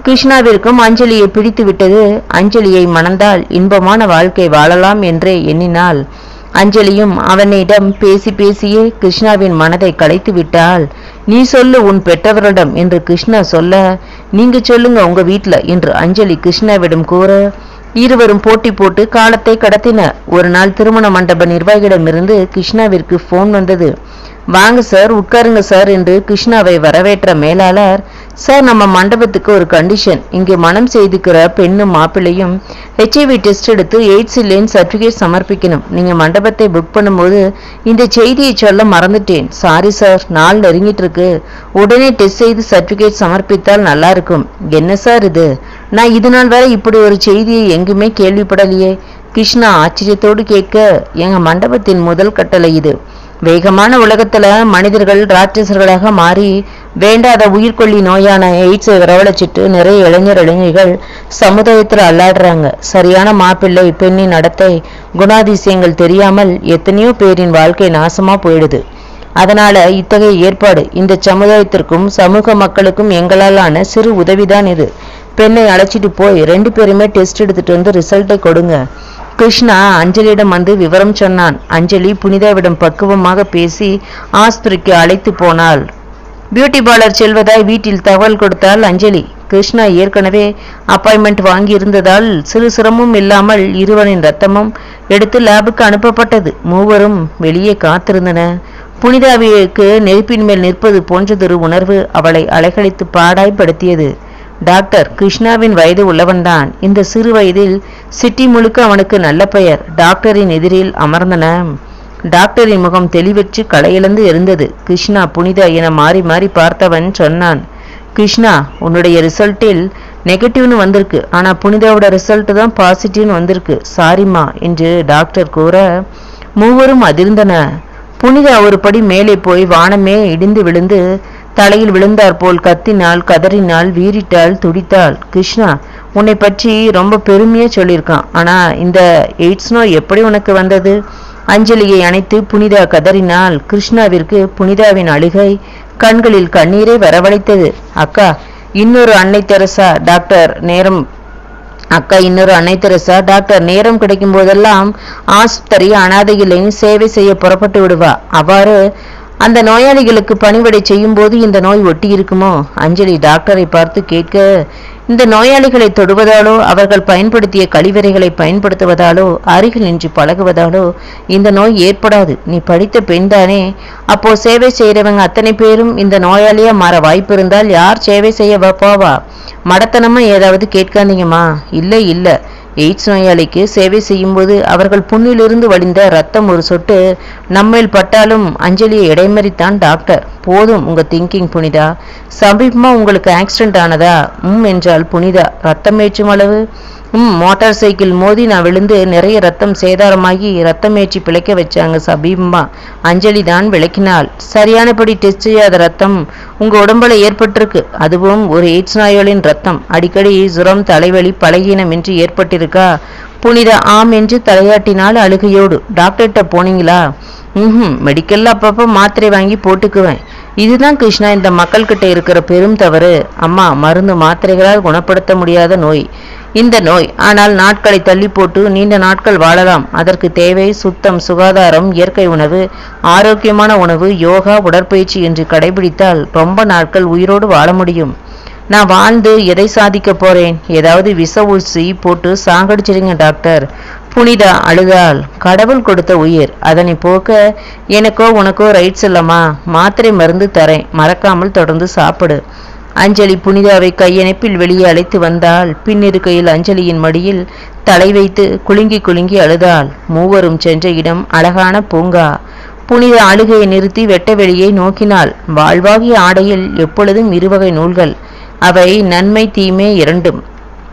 கிருஷ்ணாவிற்கும் அஞ்சலியை பிடித்து விட்டது. அஞ்சலியை மணந்தால் இன்பமான வாழ்க்கை வாழலாம் என்றே எண்ணினாள். அஞ்சலியும் அவனிடம் பேசி பேசியே கிருஷ்ணாவின் மனதை கலைத்து விட்டாள். நீ சொல்லு உன் பெற்றவரிடம் என்று கிருஷ்ணா சொல்ல, நீங்க சொல்லுங்க உங்க வீட்டுல என்று அஞ்சலி கிருஷ்ணாவிடம் கூற, இருவரும் போட்டி போட்டு காலத்தை கடத்தினர். ஒரு நாள் திருமண மண்டப நிர்வாகியிடமிருந்து கிருஷ்ணாவிற்கு போன் வந்தது. வாங்க சார், உட்காருங்க சார் என்று கிருஷ்ணாவை வரவேற்ற மேலாளர், சார் நம்ம மண்டபத்துக்கு ஒரு கண்டிஷன், இங்கு மனம் செய்துக்கிற பெண்ணும் மாப்பிள்ளையும் ஹெச்ஐவி டெஸ்ட் எடுத்து எய்ட்ஸ் இல்லைன்னு சர்டிபிகேட் சமர்ப்பிக்கணும். நீங்க மண்டபத்தை புக் பண்ணும்போது இந்த செய்தியை சொல்ல மறந்துட்டேன். சாரி சார், நாள் நெருங்கிட்டு இருக்கு. உடனே டெஸ்ட் செய்து சர்டிபிகேட் சமர்ப்பித்தால் நல்லா இருக்கும். என்ன சார் இது, நான் இது நாள் வரை இப்படி ஒரு செய்தியை எங்குமே கேள்விப்படலையே. கிருஷ்ணா ஆச்சரியத்தோடு கேட்க, எங்க மண்டபத்தின் முதல் கட்டளை இது. வேகமான உலகத்துல மனிதர்கள் ராட்சசர்களாக மாறி வேண்டாத உயிர்கொல்லி நோயான எய்ட்ஸை வரவழைச்சிட்டு நிறைய இளைஞர் இளைஞர்கள் சமுதாயத்துல அல்லாடுறாங்க. சரியான மாப்பிள்ளை பெண்ணின் நடத்தை குணாதிசயங்கள் தெரியாமல் எத்தனையோ பேரின் வாழ்க்கை நாசமா போயிடுது. அதனால இத்தகைய ஏற்பாடு இந்த சமுதாயத்திற்கும் சமூக மக்களுக்கும் எங்களாலான சிறு உதவிதான் இது. பெண்ணை அழைச்சிட்டு போய் ரெண்டு பேருமே டெஸ்ட் எடுத்துட்டு வந்து ரிசல்ட்டை கொடுங்க. கிருஷ்ணா அஞ்சலியிடம் வந்து விவரம் சொன்னான். அஞ்சலி புனிதாவிடம் பக்குவமாக பேசி ஆஸ்பத்திரிக்கு அழைத்து போனாள். பியூட்டி பார்லர் செல்வதாய் வீட்டில் தகவல் கொடுத்தாள் அஞ்சலி. கிருஷ்ணா ஏற்கனவே அப்பாயின்மெண்ட் வாங்கி இருந்ததால் சிறு சிரமமும் இல்லாமல் இருவரின் ரத்தமும் எடுத்து லேபுக்கு அனுப்பப்பட்டது. மூவரும் வெளியே காத்திருந்தன. புனிதாவிற்கு நெருப்பின் மேல் நிற்பது போன்றதொரு உணர்வு அவளை அலைகழித்து பாடாய்படுத்தியது. டாக்டர் கிருஷ்ணாவின் வயது உள்ளவன்தான். இந்த சிறு வயதில் சிட்டி முழுக்க அவனுக்கு நல்ல பெயர். டாக்டரின் எதிரில் அமர்ந்தன. டாக்டரின் முகம் தெளிவற்று களையிழந்து இருந்தது. கிருஷ்ணா புனிதா என மாறி மாறி பார்த்தவன் சொன்னான், கிருஷ்ணா உன்னுடைய ரிசல்ட்டில் நெகட்டிவ்னு வந்திருக்கு, ஆனா புனிதாவோட ரிசல்ட் தான் பாசிட்டிவ்னு வந்திருக்கு, சாரிம்மா என்று டாக்டர் கூற மூவரும் அதிர்ந்தன. புனிதா ஒரு படி மேலே போய் வானமே இடிந்து விழுந்து தலையில் விழுந்தார் போல் கத்தினாள், கதறினாள், வீறிட்டாள், துடித்தாள். கிருஷ்ணா உன்னை பற்றி ரொம்ப பெருமையா சொல்லியிருக்கான், ஆனா இந்த எய்ட்ஸ் நோய் எப்படி உனக்கு வந்தது? அஞ்சலியை அணைத்து புனிதா கதறினாள். கிருஷ்ணாவிற்கு புனிதாவின் அழுகை கண்களில் கண்ணீரை வரவழைத்தது. அக்கா இன்னொரு அன்னை தெரசா டாக்டர் நேரம் அக்கா இன்னொரு அன்னை தெரசா டாக்டர் நேரம் கிடைக்கும் போதெல்லாம் ஆஸ்பத்திரி அனாதைகளையும் சேவை செய்ய புறப்பட்டு விடுவா. அவ்வாறு அந்த நோயாளிகளுக்கு பணிவிடை செய்யும் போது இந்த நோய் ஒட்டி இருக்குமோ? அஞ்சலி டாக்டரை பார்த்து கேட்க, இந்த நோயாளிகளை தொடுவதாலோ அவர்கள் பயன்படுத்திய கழிவறைகளை பயன்படுத்துவதாலோ அருகில் நின்று பழகுவதாலோ இந்த நோய் ஏற்படாது. நீ படித்த பெண்தானே, அப்போ சேவை செய்யறவங்க அத்தனை பேரும் இந்த நோயாளியா மாற வாய்ப்பு இருந்தால் யார் சேவை செய்ய போவா? மடத்தனமா ஏதாவது கேட்காதீங்கம்மா. இல்லை இல்லை, எய்ட்ஸ் நோயாளிக்கு சேவை செய்யும்போது அவர்கள் புண்ணிலிருந்து வழிந்த ரத்தம் ஒரு சொட்டு நம்மேல் பட்டாலும் அஞ்சலியை இடைமறித்தான் டாக்டர். போதும் உங்க திங்கிங் புனிதா. சமீபமா உங்களுக்கு ஆக்சிடென்ட் ஆனதா? உம் என்றால் புனிதா. ரத்தம் ஏற்றும் அளவு? ம் மோட்டார் சைக்கிள் மோதி நான் விழுந்து நிறைய ரத்தம் சேதாரமாகி ரத்தம் ஏற்றி பிழைக்க வச்சாங்க சபீபமா. அஞ்சலி தான் விளக்கினாள். சரியானபடி டெஸ்ட் செய்யாத ரத்தம் உங்க உடம்புல ஏற்பட்டிருக்கு. அதுவும் ஒரு எய்ட்ஸ் நோயாளியின் ரத்தம். அடிக்கடி ஜுரம், தலைவலி, பலகீனம் என்று ஏற்பட்டிருக்கா? புனிதா ஆம் என்று தலையாட்டினால் அழுகையோடு. டாக்டர்கிட்ட போனீங்களா? ம் மெடிக்கல்ல அப்பப்போ மாத்திரை வாங்கி போட்டுக்குவேன். இதுதான் கிருஷ்ணா இந்த மக்கள்கிட்ட இருக்கிற பெரும் தவறு. அம்மா, மருந்து மாத்திரைகளால் குணப்படுத்த முடியாத நோய் இந்த நோய். ஆனால் நாட்களை தள்ளி போட்டு நீண்ட நாட்கள் வாழலாம். அதற்கு தேவை சுத்தம், சுகாதாரம், இயற்கை உணவு, ஆரோக்கியமான உணவு, யோகா, உடற்பயிற்சி என்று கடைபிடித்தால் ரொம்ப நாட்கள் உயிரோடு வாழ முடியும். நான் வாழ்ந்து எதை சாதிக்க போறேன்? ஏதாவது விச ஊசி போட்டு சாகடிச்சிருங்க டாக்டர். புனிதா அழுதாள். கடவுள் கொடுத்த உயிர், அதனை போக்க எனக்கோ உனக்கோ ரைட்ஸ் இல்லம்மா. மாத்திரை மருந்து தரேன், மறக்காமல் தொடர்ந்து சாப்பிடு. அஞ்சலி புனிதாவை கையணைப்பில் வெளியே அழைத்து வந்தாள். பின்னிருக்கையில் அஞ்சலியின் மடியில் தலை வைத்து குலுங்கி குலுங்கி அழுதாள். மூவரும் சென்ற இடம் அழகான பூங்கா. புனிதா அழுகையை நிறுத்தி வெட்ட வெளியை நோக்கினாள். வாழ்வாகிய ஆடையில் எப்பொழுதும் இருவகை நூல்கள், அவை நன்மை தீமை இரண்டும்.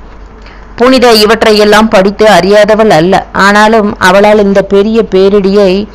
புனிதா இவற்றையெல்லாம் படித்து அறியாதவள் அல்ல. ஆனாலும் அவளால் இந்த பெரிய பேரிடியை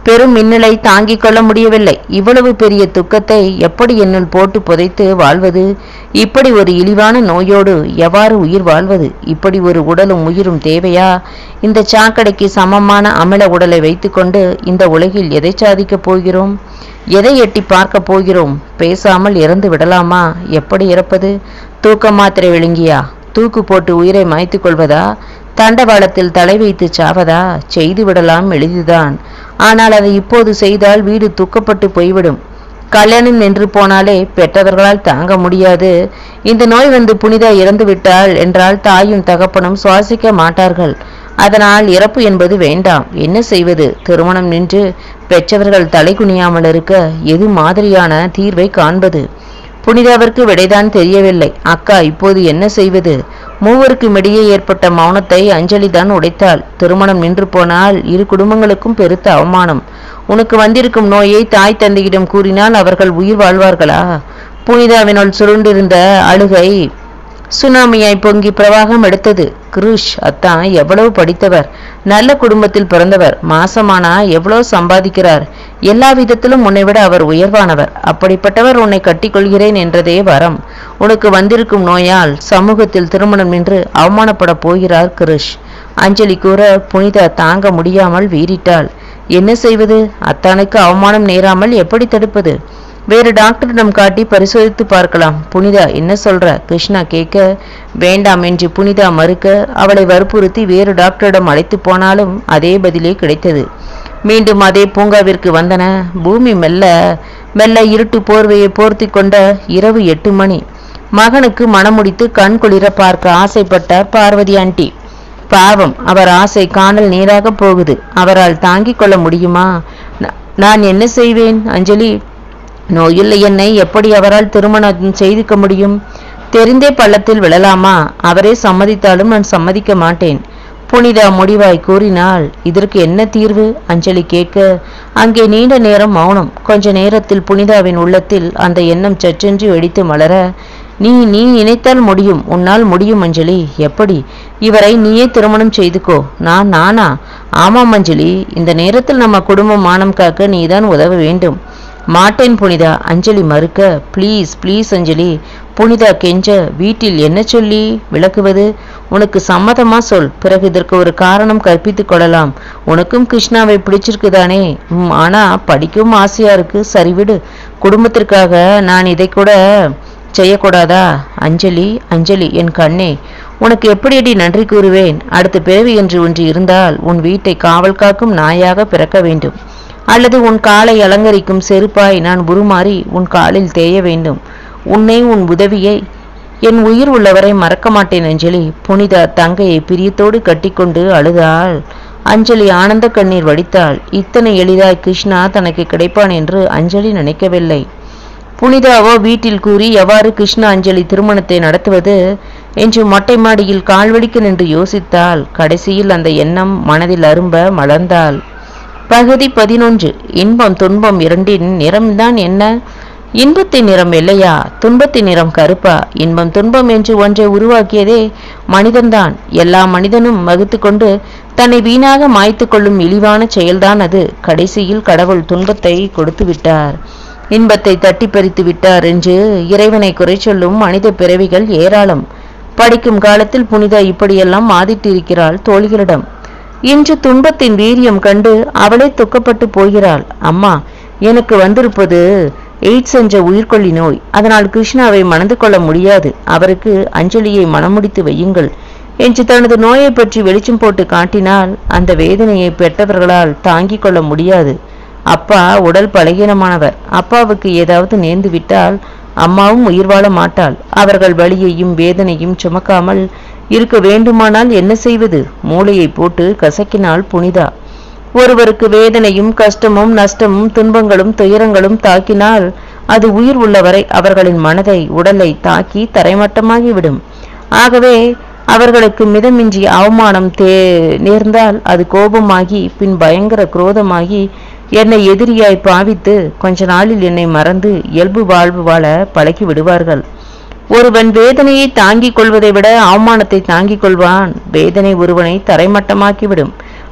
பெரும் மின்னலை தாங்கிக் கொள்ள முடியவில்லை. இவ்வளவு பெரிய துக்கத்தை எப்படி என்னுள் போட்டு புதைத்து வாழ்வது? இப்படி ஒரு இழிவான நோயோடு எவ்வாறு உயிர் வாழ்வது? இப்படி ஒரு உடலும் உயிரும் தேவையா? இந்த சாக்கடைக்கு சமமான அமில உடலை வைத்துக்கொண்டு இந்த உலகில் எதை சாதிக்கப் போகிறோம்? எதை எட்டி பார்க்க போகிறோம்? பேசாமல் இறந்து விடலாமா? எப்படி இறப்பது? தூக்க மாத்திரை விழுங்கியா? தூக்கு போட்டு உயிரை மாய்த்து கொள்வதா? தண்டவாளத்தில் தலை வைத்து சாவதா? செய்து விடலாம், எளிதுதான். ஆனால் அதை இப்போது செய்தால் வீடு துக்கப்பட்டு போய்விடும். கல்யாணம் நின்று போனாலே பெற்றவர்களால் தாங்க முடியாது. இந்த நோய் வந்து புனிதா இறந்து விட்டாள் என்றால் தாயும் தகப்பனும் சுவாசிக்க மாட்டார்கள். அதனால் இறப்பு என்பது வேண்டாம். என்ன செய்வது? திருமணம் நின்று பெற்றவர்கள் தலை குனியாமல் இருக்க எது மாதிரியான தீர்வை காண்பது? புனிதாவிற்கு விடைதான் தெரியவில்லை. அக்கா, இப்போது என்ன செய்வது? மூவருக்கும் இடையே ஏற்பட்ட மௌனத்தை அஞ்சலி தான் உடைத்தாள். திருமணம் நின்று போனால் இரு குடும்பங்களுக்கும் பெருத்த அவமானம். உனக்கு வந்திருக்கும் நோயை தாய் தந்தையிடம் கூறினால் அவர்கள் உயிர் வாழ்வார்களா? புனிதாவினுள் சுருண்டிருந்த அழுகை சுனாமியாய் பொங்கி பிரவாகம் எடுத்தது. கிருஷ் அத்தான் எவ்வளவு படித்தவர், நல்ல குடும்பத்தில் பிறந்தவர், மாசமானா எவ்வளவு சம்பாதிக்கிறார், எல்லா விதத்திலும் உன்னை விட அவர் உயர்வானவர். அப்படிப்பட்டவர் உன்னை கட்டிக்கொள்கிறேன் என்றதே வரம். உனக்கு வந்திருக்கும் நோயால் சமூகத்தில் திருமணம் நின்று அவமானப்பட போகிறார் கிருஷ். அஞ்சலி கூற புனிதா தாங்க முடியாமல் வீறிட்டாள். என்ன செய்வது? அத்தானுக்கு அவமானம் நேராமல் எப்படி தடுப்பது? வேறு டாக்டரிடம் காட்டி பரிசோதித்து பார்க்கலாம். புனிதா என்ன சொல்ற? கிருஷ்ணா கேட்க, வேண்டாம் என்று புனிதா மறுக்க அவளை வற்புறுத்தி வேறு டாக்டரிடம் அழைத்து போனாலும் அதே பதிலே கிடைத்தது. மீண்டும் அதே பூங்காவிற்கு வந்தன. பூமி மெல்ல மெல்ல இருட்டு போர்வையை போர்த்தி கொண்ட இரவு எட்டு மணி. மகனுக்கு மனமுடித்து கண் குளிர பார்க்க ஆசைப்பட்டார் பார்வதி ஆண்டி. பாவம், அவர் ஆசை காணல் நீராக போகுது. அவரால் தாங்கிக் கொள்ள முடியுமா? நான் என்ன செய்வேன்? அஞ்சலி, நோயுள்ள என்னை எப்படி அவரால் திருமணம் செய்துக்க முடியும்? தெரிந்தே பள்ளத்தில் விழலாமா? அவரே சம்மதித்தாலும் நான் சம்மதிக்க மாட்டேன். புனிதா முடிவாய் கூறினாள். இதற்கு என்ன தீர்வு? அஞ்சலி கேட்க அங்கே நீண்ட நேரம் மௌனம். கொஞ்ச நேரத்தில் புனிதாவின் உள்ளத்தில் அந்த எண்ணம் சற்றென்று வெடித்து மலர, நீ நீ நினைத்தால் முடியும், உன்னால் முடியும் அஞ்சலி. எப்படி? இவரை நீயே திருமணம் செய்துக்கோ. நான் நானா? ஆமாம் அஞ்சலி, இந்த நேரத்தில் நம்ம குடும்பம் மானம் காக்க நீதான் உதவ வேண்டும். மாட்டேன் புனிதா, அஞ்சலி மறுக்க. ப்ளீஸ் ப்ளீஸ் அஞ்சலி, புனிதா கெஞ்ச. வீட்டில் என்ன சொல்லி விளக்குவது? உனக்கு சம்மதமா சொல், பிறகு இதற்கு ஒரு காரணம் கற்பித்து கொள்ளலாம். உனக்கும் கிருஷ்ணாவை பிடிச்சிருக்குதானே? ம் ஆனா படிக்கவும் ஆசையா இருக்கு. சரிவிடு, குடும்பத்திற்காக நான் இதை கூட செய்யக்கூடாதா? அஞ்சலி அஞ்சலி என் கண்ணே, உனக்கு எப்படியடி நன்றி கூறுவேன்? அடுத்த பிறவி என்று ஒன்று இருந்தால் உன் வீட்டை காவல் காக்கும் நாயாக பிறக்க வேண்டும். அல்லது உன் காலை அலங்கரிக்கும் செருப்பாய் நான் உருமாறி உன் காலில் தேய வேண்டும். உன்னை, உன் உதவியை, என் உயிர் உள்ளவரை மறக்க மாட்டேன் அஞ்சலி. புனிதா தங்கையை பிரியத்தோடு கட்டிக்கொண்டு அழுதாள். அஞ்சலி ஆனந்த கண்ணீர் வடித்தாள். இத்தனை எளிதாய் கிருஷ்ணா தனக்கு கிடைப்பான் என்று அஞ்சலி நினைக்கவில்லை. புனிதாவோ வீட்டில் கூறி எவ்வாறு கிருஷ்ணா அஞ்சலி திருமணத்தை நடத்துவது என்று மொட்டை மாடியில் கால்வெடிக்க நின்று யோசித்தாள். கடைசியில் அந்த எண்ணம் மனதில் அரும்ப மலர்ந்தாள். பகுதி பதினொன்று. இன்பம் துன்பம் இரண்டின் நிறம்தான் என்ன? இன்பத்தின் நிறம் வெள்ளையா, துன்பத்தின் நிறம் கருப்பா? இன்பம் துன்பம் என்று ஒன்றை உருவாக்கியதே மனிதன்தான். எல்லா மனிதனும் வகுத்து கொண்டு தன்னை வீணாக மாய்த்து கொள்ளும் இழிவான செயல்தான் அது. கடைசியில் கடவுள் துன்பத்தை கொடுத்து விட்டார், இன்பத்தை தட்டி பறித்து விட்டார் என்று இறைவனை குறை சொல்லும் மனித பிறவிகள் ஏராளம். படிக்கும் காலத்தில் புனிதா இப்படியெல்லாம் மாதிட்டிருக்கிறாள் தோழிகளிடம். இன்று துன்பத்தின் வீரியம் கண்டு அவளே துக்கப்பட்டு போகிறாள். அம்மா, எனக்கு வந்திருப்பது எய்ட்ஸ் என்ற உயிர்கொல்லி நோய். அதனால் கிருஷ்ணாவை மணந்து கொள்ள முடியாது. அவருக்கு அஞ்சலியை மனமுடித்து வையுங்கள் என்று தனது நோயை பற்றி வெளிச்சம் போட்டு காட்டினால் அந்த வேதனையை பெற்றவர்களால் தாங்கிக் கொள்ள முடியாது. அப்பா உடல் பலகீனமானவர். அப்பாவுக்கு ஏதாவது நேர்ந்து விட்டால் அம்மாவும் உயிர் வாழ மாட்டாள். அவர்கள் வலியையும் வேதனையும் சுமக்காமல் இருக்க வேண்டுமானால் என்ன செய்வது? மூளையை போட்டு கசக்கினாள் புனிதா. ஒருவருக்கு வேதனையும் கஷ்டமும் நஷ்டமும் துன்பங்களும் துயரங்களும் தாக்கினால் அது உயிர் உள்ளவரை அவர்களின் மனதை உடலை தாக்கி தரைமட்டமாகிவிடும். ஆகவே அவர்களுக்கு மிதமின்றி அவமானம் தே நேர்ந்தால் அது கோபமாகி பின் பயங்கர குரோதமாகி என்னை எதிரியாய் பாவித்து கொஞ்ச நாளில் என்னை மறந்து இயல்பு வாழ்வு வாழ பழகி விடுவார்கள். ஒருவன் வேதனையை தாங்கிக் கொள்வதை விட அவமானத்தை தாங்கிக் கொள்வான். வேதனை ஒருவனை தரைமட்டமாக்கிவிடும்.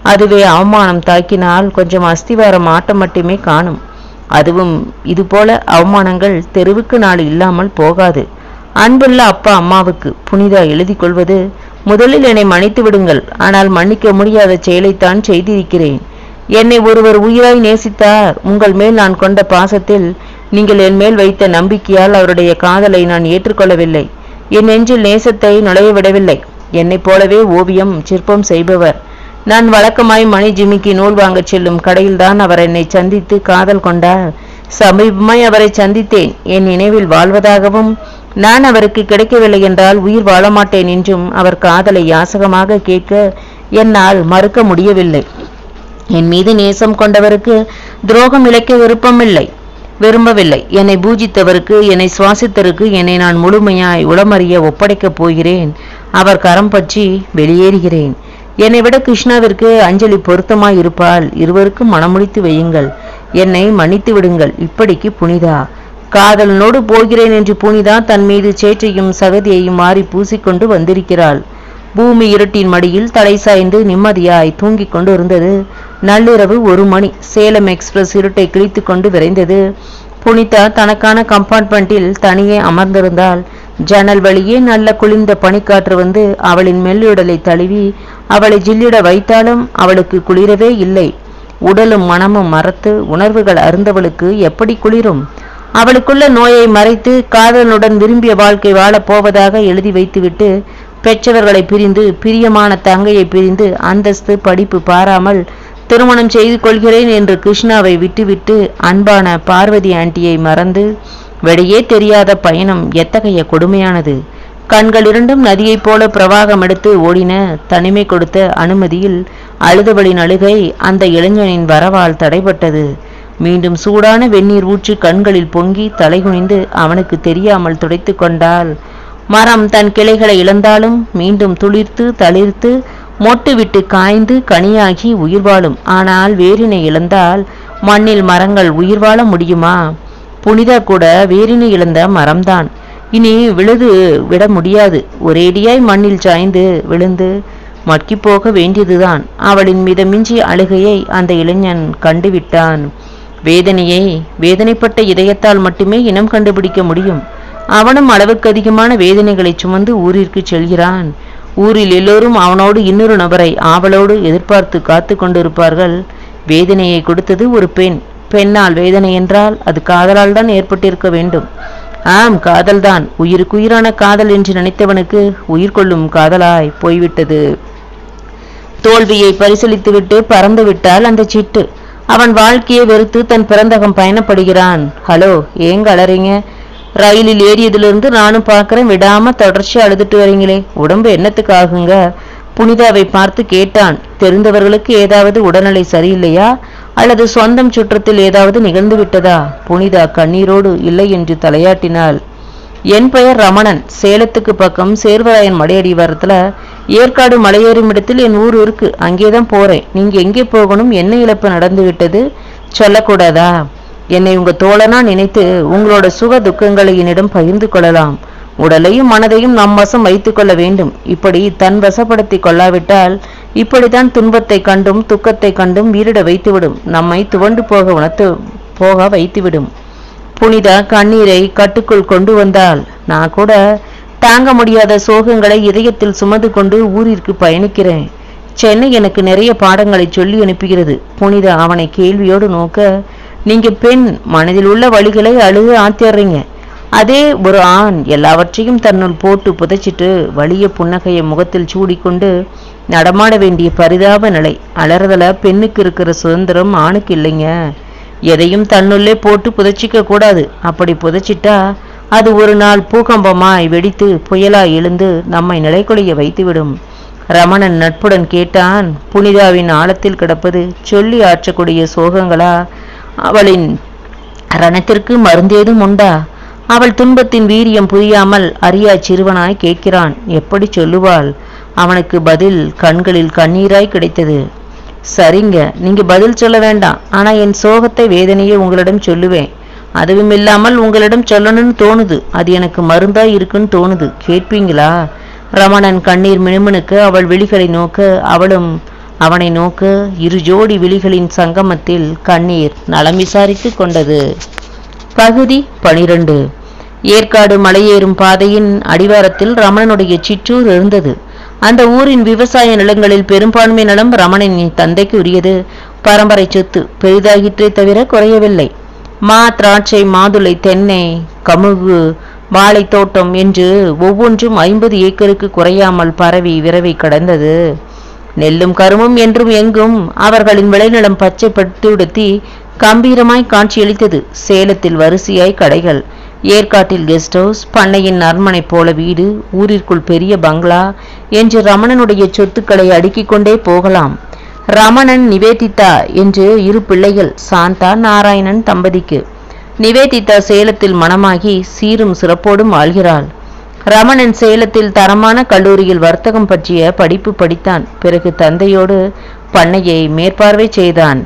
அதுவே அவமானம் தாக்கினால் கொஞ்சம் அஸ்திவாரம் ஆட்டம் மட்டுமே காணும். அதுவும் இதுபோல அவமானங்கள் தெருவுக்கு நாள் இல்லாமல் போகாது. அன்புள்ள அப்பா அம்மாவுக்கு புனிதா எழுதி கொள்வது, முதலில் என்னை மன்னித்து விடுங்கள், ஆனால் மன்னிக்க முடியாத செயலைத்தான் செய்திருக்கிறேன். என்னை ஒருவர் உயிராய் நேசித்தார். உங்கள் மேல் நான் கொண்ட பாசத்தில் நீங்கள் என் மேல் வைத்த நம்பிக்கையால் அவருடைய காதலை நான் ஏற்றுக்கொள்ளவில்லை. என் நெஞ்சில் நேசத்தை நுழைய விடவில்லை. என்னைப் போலவே ஓவியம் சிற்பம் செய்பவர். நான் வழக்கமாய் மணி ஜிமிக்கி நூல் வாங்கச் செல்லும் கடையில்தான் அவர் என்னை சந்தித்து காதல் கொண்டார். சமீபமாய் அவரை சந்தித்தேன். என் நினைவில் வாழ்வதாகவும் நான் அவருக்கு கிடைக்கவில்லை என்றால் உயிர் வாழமாட்டேன் என்றும் அவர் காதலை யாசகமாக கேட்க என்னால் மறுக்க முடியவில்லை. என் மீது நேசம் கொண்டவருக்கு துரோகம் இழைக்க விருப்பமில்லை விரும்பவில்லை. என்னை பூஜித்தவருக்கு, என்னை சுவாசித்தவருக்கு என்னை நான் முழுமையாய் உளமறிய ஒப்படைக்கப் போகிறேன். அவர் கரம் பற்றி வெளியேறுகிறேன். என்னை விட கிருஷ்ணாவிற்கு அஞ்சலி பொருத்தமாய் இருப்பால் இருவருக்கும் மனமுடித்து வையுங்கள். என்னை மன்னித்து விடுங்கள். இப்படிக்கு புனிதா. காதலனோடு போகிறேன் என்று புனிதா தன் மீது சேற்றையும் சகதியையும் மாறி பூசிக்கொண்டு வந்திருக்கிறாள். பூமி இருட்டின் மடியில் தலை சாய்ந்து நிம்மதியாய் தூங்கிக் கொண்டு இருந்தது. நள்ளிரவு ஒரு மணி. சேலம் எக்ஸ்பிரஸ் இருட்டை கிழித்து கொண்டு விரைந்தது. புனிதா தனக்கான கம்பார்ட்மெண்டில் தனியே அமர்ந்திருந்தாள். ஜன்னல் வழியே நல்ல குளிர்ந்த பனிக்காற்று வந்து அவளின் மெல்லுடலை தழுவி அவளை ஜில்லிட வைத்தாலும் அவளுக்கு குளிரவே இல்லை. உடலும் மனமும் மறத்து உணர்வுகள் அருந்தவளுக்கு எப்படி குளிரும்? அவளுக்குள்ள நோயை மறைத்து காதலனுடன் விரும்பிய வாழ்க்கை வாழப் போவதாக எழுதி வைத்துவிட்டு பெற்றவர்களை பிரிந்து, பிரியமான தங்கையை பிரிந்து, அந்தஸ்து படிப்பு பாராமல் திருமணம் செய்து கொள்கிறேன் என்று கிருஷ்ணாவை விட்டுவிட்டு அன்பான பார்வதி ஆண்டியை மறந்து வெளியே தெரியாத பயணம் எத்தகைய கொடுமையானது! கண்கள் இரண்டும் நதியைப் போல பிரவாகம் எடுத்து ஓடின. தனிமை கொடுத்த அனுமதியில் அழுதவளின் அழுகை அந்த இளைஞனின் வரவால் தடைபட்டது. மீண்டும் சூடான வெந்நீர் ஊற்றி கண்களில் பொங்கி தலைகுனிந்து அவனுக்கு தெரியாமல் துடைத்து கொண்டாள். மரம் தன் கிளைகளை இழந்தாலும் மீண்டும் துளிர்த்து தளிர்த்து மொட்டு விட்டு காய்ந்து கனியாகி உயிர் வாழும். ஆனால் வேரினை இழந்தால் மண்ணில் மரங்கள் உயிர் வாழ முடியுமா? புனிதா கூட வேரினை இழந்த மரம்தான். இனி விழுது விட முடியாது. ஒரேடியாய் மண்ணில் சாய்ந்து விழுந்து மட்கி போக வேண்டியதுதான். அவளின் மிதமிஞ்சிய அழுகையை அந்த இளைஞன் கண்டுவிட்டான். வேதனையை வேதனைப்பட்ட இதயத்தால் மட்டுமே இனம் கண்டுபிடிக்க முடியும். அவனும் அளவுக்கு அதிகமான வேதனைகளை சுமந்து ஊரிற்கு செல்கிறான். ஊரில் எல்லோரும் அவனோடு இன்னொரு நபரை ஆவலோடு எதிர்பார்த்து காத்து கொண்டிருப்பார்கள். வேதனையை கொடுத்தது ஒரு பெண். பெண்ணால் வேதனை என்றால் அது காதலால் தான் ஏற்பட்டிருக்க வேண்டும். ஆம், காதல்தான். உயிருக்குயிரான காதல் என்று நினைத்தவனுக்கு உயிர் கொள்ளும் காதலாய் போய்விட்டது. தோல்வியை பரிசீலித்துவிட்டு பறந்து விட்டால் அந்த சிட்டு. அவன் வாழ்க்கையை வெறுத்து தன் பிறந்தகம் பயணப்படுகிறான். ஹலோ, ஏங்க அலறீங்க? ரயிலில் ஏறியதிலிருந்து நானும் பார்க்கிறேன், விடாம தொடர்ச்சி அழுதுட்டு வரீங்களே, உடம்பு என்னத்துக்கு ஆகுங்க? புனிதாவை பார்த்து கேட்டான். தெரிந்தவர்களுக்கு ஏதாவது உடல்நிலை சரியில்லையா அல்லது சொந்தம் சுற்றத்தில் ஏதாவது நிகழ்ந்து விட்டதா? புனிதா கண்ணீரோடு இல்லை என்று தலையாட்டினாள். என் பெயர் ரமணன். சேலத்துக்கு பக்கம் சேர்வராயன் மலையடிவாரத்துல ஏற்காடு மலையேறும் இடத்தில் என் ஊர் இருக்கு. அங்கேதான் போறேன். நீங்க எங்கே போகணும்? என்ன இழப்பு நடந்து விட்டது? சொல்லக்கூடாதா? என்னை உங்க தோழனா நினைத்து உங்களோட சுக துக்கங்களை என்னிடம் பகிர்ந்து கொள்ளலாம். உடலையும் மனதையும் நம் வசம் வைத்துக் கொள்ள வேண்டும். இப்படி தன் வசப்படுத்தி கொள்ளாவிட்டால் இப்படித்தான் துன்பத்தை கண்டும் துக்கத்தை கண்டும் வீரிட வைத்துவிடும். நம்மை துவண்டு போக உணர்த்து போக வைத்துவிடும். புனிதா கண்ணீரை கட்டுக்குள் கொண்டு வந்தாள். நான் கூட தாங்க முடியாத சோகங்களை இதயத்தில் சுமந்து கொண்டு ஊரிற்கு பயணிக்கிறேன். சென்னை எனக்கு நிறைய பாடங்களை சொல்லி அனுப்புகிறது. புனிதா அவனை கேள்வியோடு நோக்க, நீங்க பெண், மனதில் உள்ள வழிகளை அழுது ஆத்திடுறீங்க. அதே ஒரு ஆண் எல்லாவற்றையும் தன்னுள் போட்டு புதைச்சிட்டு வலிய புன்னகையை முகத்தில் சூடிக்கொண்டு நடமாட வேண்டிய பரிதாப நிலை. அலறதல பெண்ணுக்கு இருக்கிற சுதந்திரம் ஆணுக்கு இல்லைங்க. எதையும் தன்னுள்ளே போட்டு புதைச்சிக்க கூடாது. அப்படி புதைச்சிட்டா அது ஒரு நாள் பூகம்பமாய் வெடித்து புயலாய் எழுந்து நம்மை நிலைக்குலைய வைத்துவிடும். ரமணன் நட்புடன் கேட்டான். புனிதாவின் ஆழத்தில் கிடப்பது சொல்லி ஆற்றக்கூடிய சோகங்களா? அவளின் ரணத்திற்கு மருந்தேதும் உண்டா? அவள் துன்பத்தின் வீரியம் புரியாமல் அறியா சிறுவனாய் கேட்கிறான். எப்படி சொல்லுவாள்? அவனுக்கு பதில் கண்களில் கண்ணீராய் கிடைத்தது. சரிங்க, நீங்க பதில் சொல்ல வேண்டாம். ஆனா என் சோகத்தை வேதனையை உங்களிடம் சொல்லுவேன். அதுவும் இல்லாமல் உங்களிடம் சொல்லணும்னு தோணுது. அது எனக்கு மருந்தாய் இருக்குன்னு தோணுது. கேட்பீங்களா? ரமணன் கண்ணீர் மினுமினுக்க அவள் விழிகளை நோக்க அவளும் அவனை நோக்க இரு ஜோடி விழிகளின் சங்கமத்தில் கண்ணீர் நலம் விசாரித்து கொண்டது. பகுதி பனிரெண்டு. ஏற்காடு மலையேறும் பாதையின் அடிவாரத்தில் ரமணனுடைய சிற்றூர் இருந்தது. அந்த ஊரின் விவசாய நிலங்களில் பெரும்பான்மை நிலம் ரமணனின் தந்தைக்கு உரியது. பரம்பரை சொத்து பெரிதாகிற்றே தவிர குறையவில்லை. மா, திராட்சை, மாதுளை, தென்னை, கமுகு, வாழை தோட்டம் என்று ஒவ்வொன்றும் ஐம்பது ஏக்கருக்கு குறையாமல் பரவி விரவி கடந்தது. நெல்லும் கருமும் என்றும் எங்கும் அவர்களின் விளைநிலம் பச்சை பட்டுடுத்தி கம்பீரமாய் காட்சியளித்தது. சேலத்தில் வரிசையாய் கடைகள், ஏற்காட்டில் கெஸ்ட் ஹவுஸ், பண்ணையின் அரண்மனை போல வீடு, ஊரிற்குள் பெரிய பங்களா என்று ரமணனுடைய சொத்துக்களை அடுக்கிக் கொண்டே போகலாம். ரமணன், நிவேதிதா என்று இரு பிள்ளைகள், சாந்தா, நாராயணன் தம்பதிக்கு. நிவேதிதா சேலத்தில் மணமாகி சீரும் சிறப்போடும் வாழ்கிறாள். ரமணன் சேலத்தில் தரமான கல்லூரியில் வர்த்தகம் பற்றிய படிப்பு படித்தான். பிறகு தந்தையோடு பண்ணையை மேற்பார்வை செய்தான்.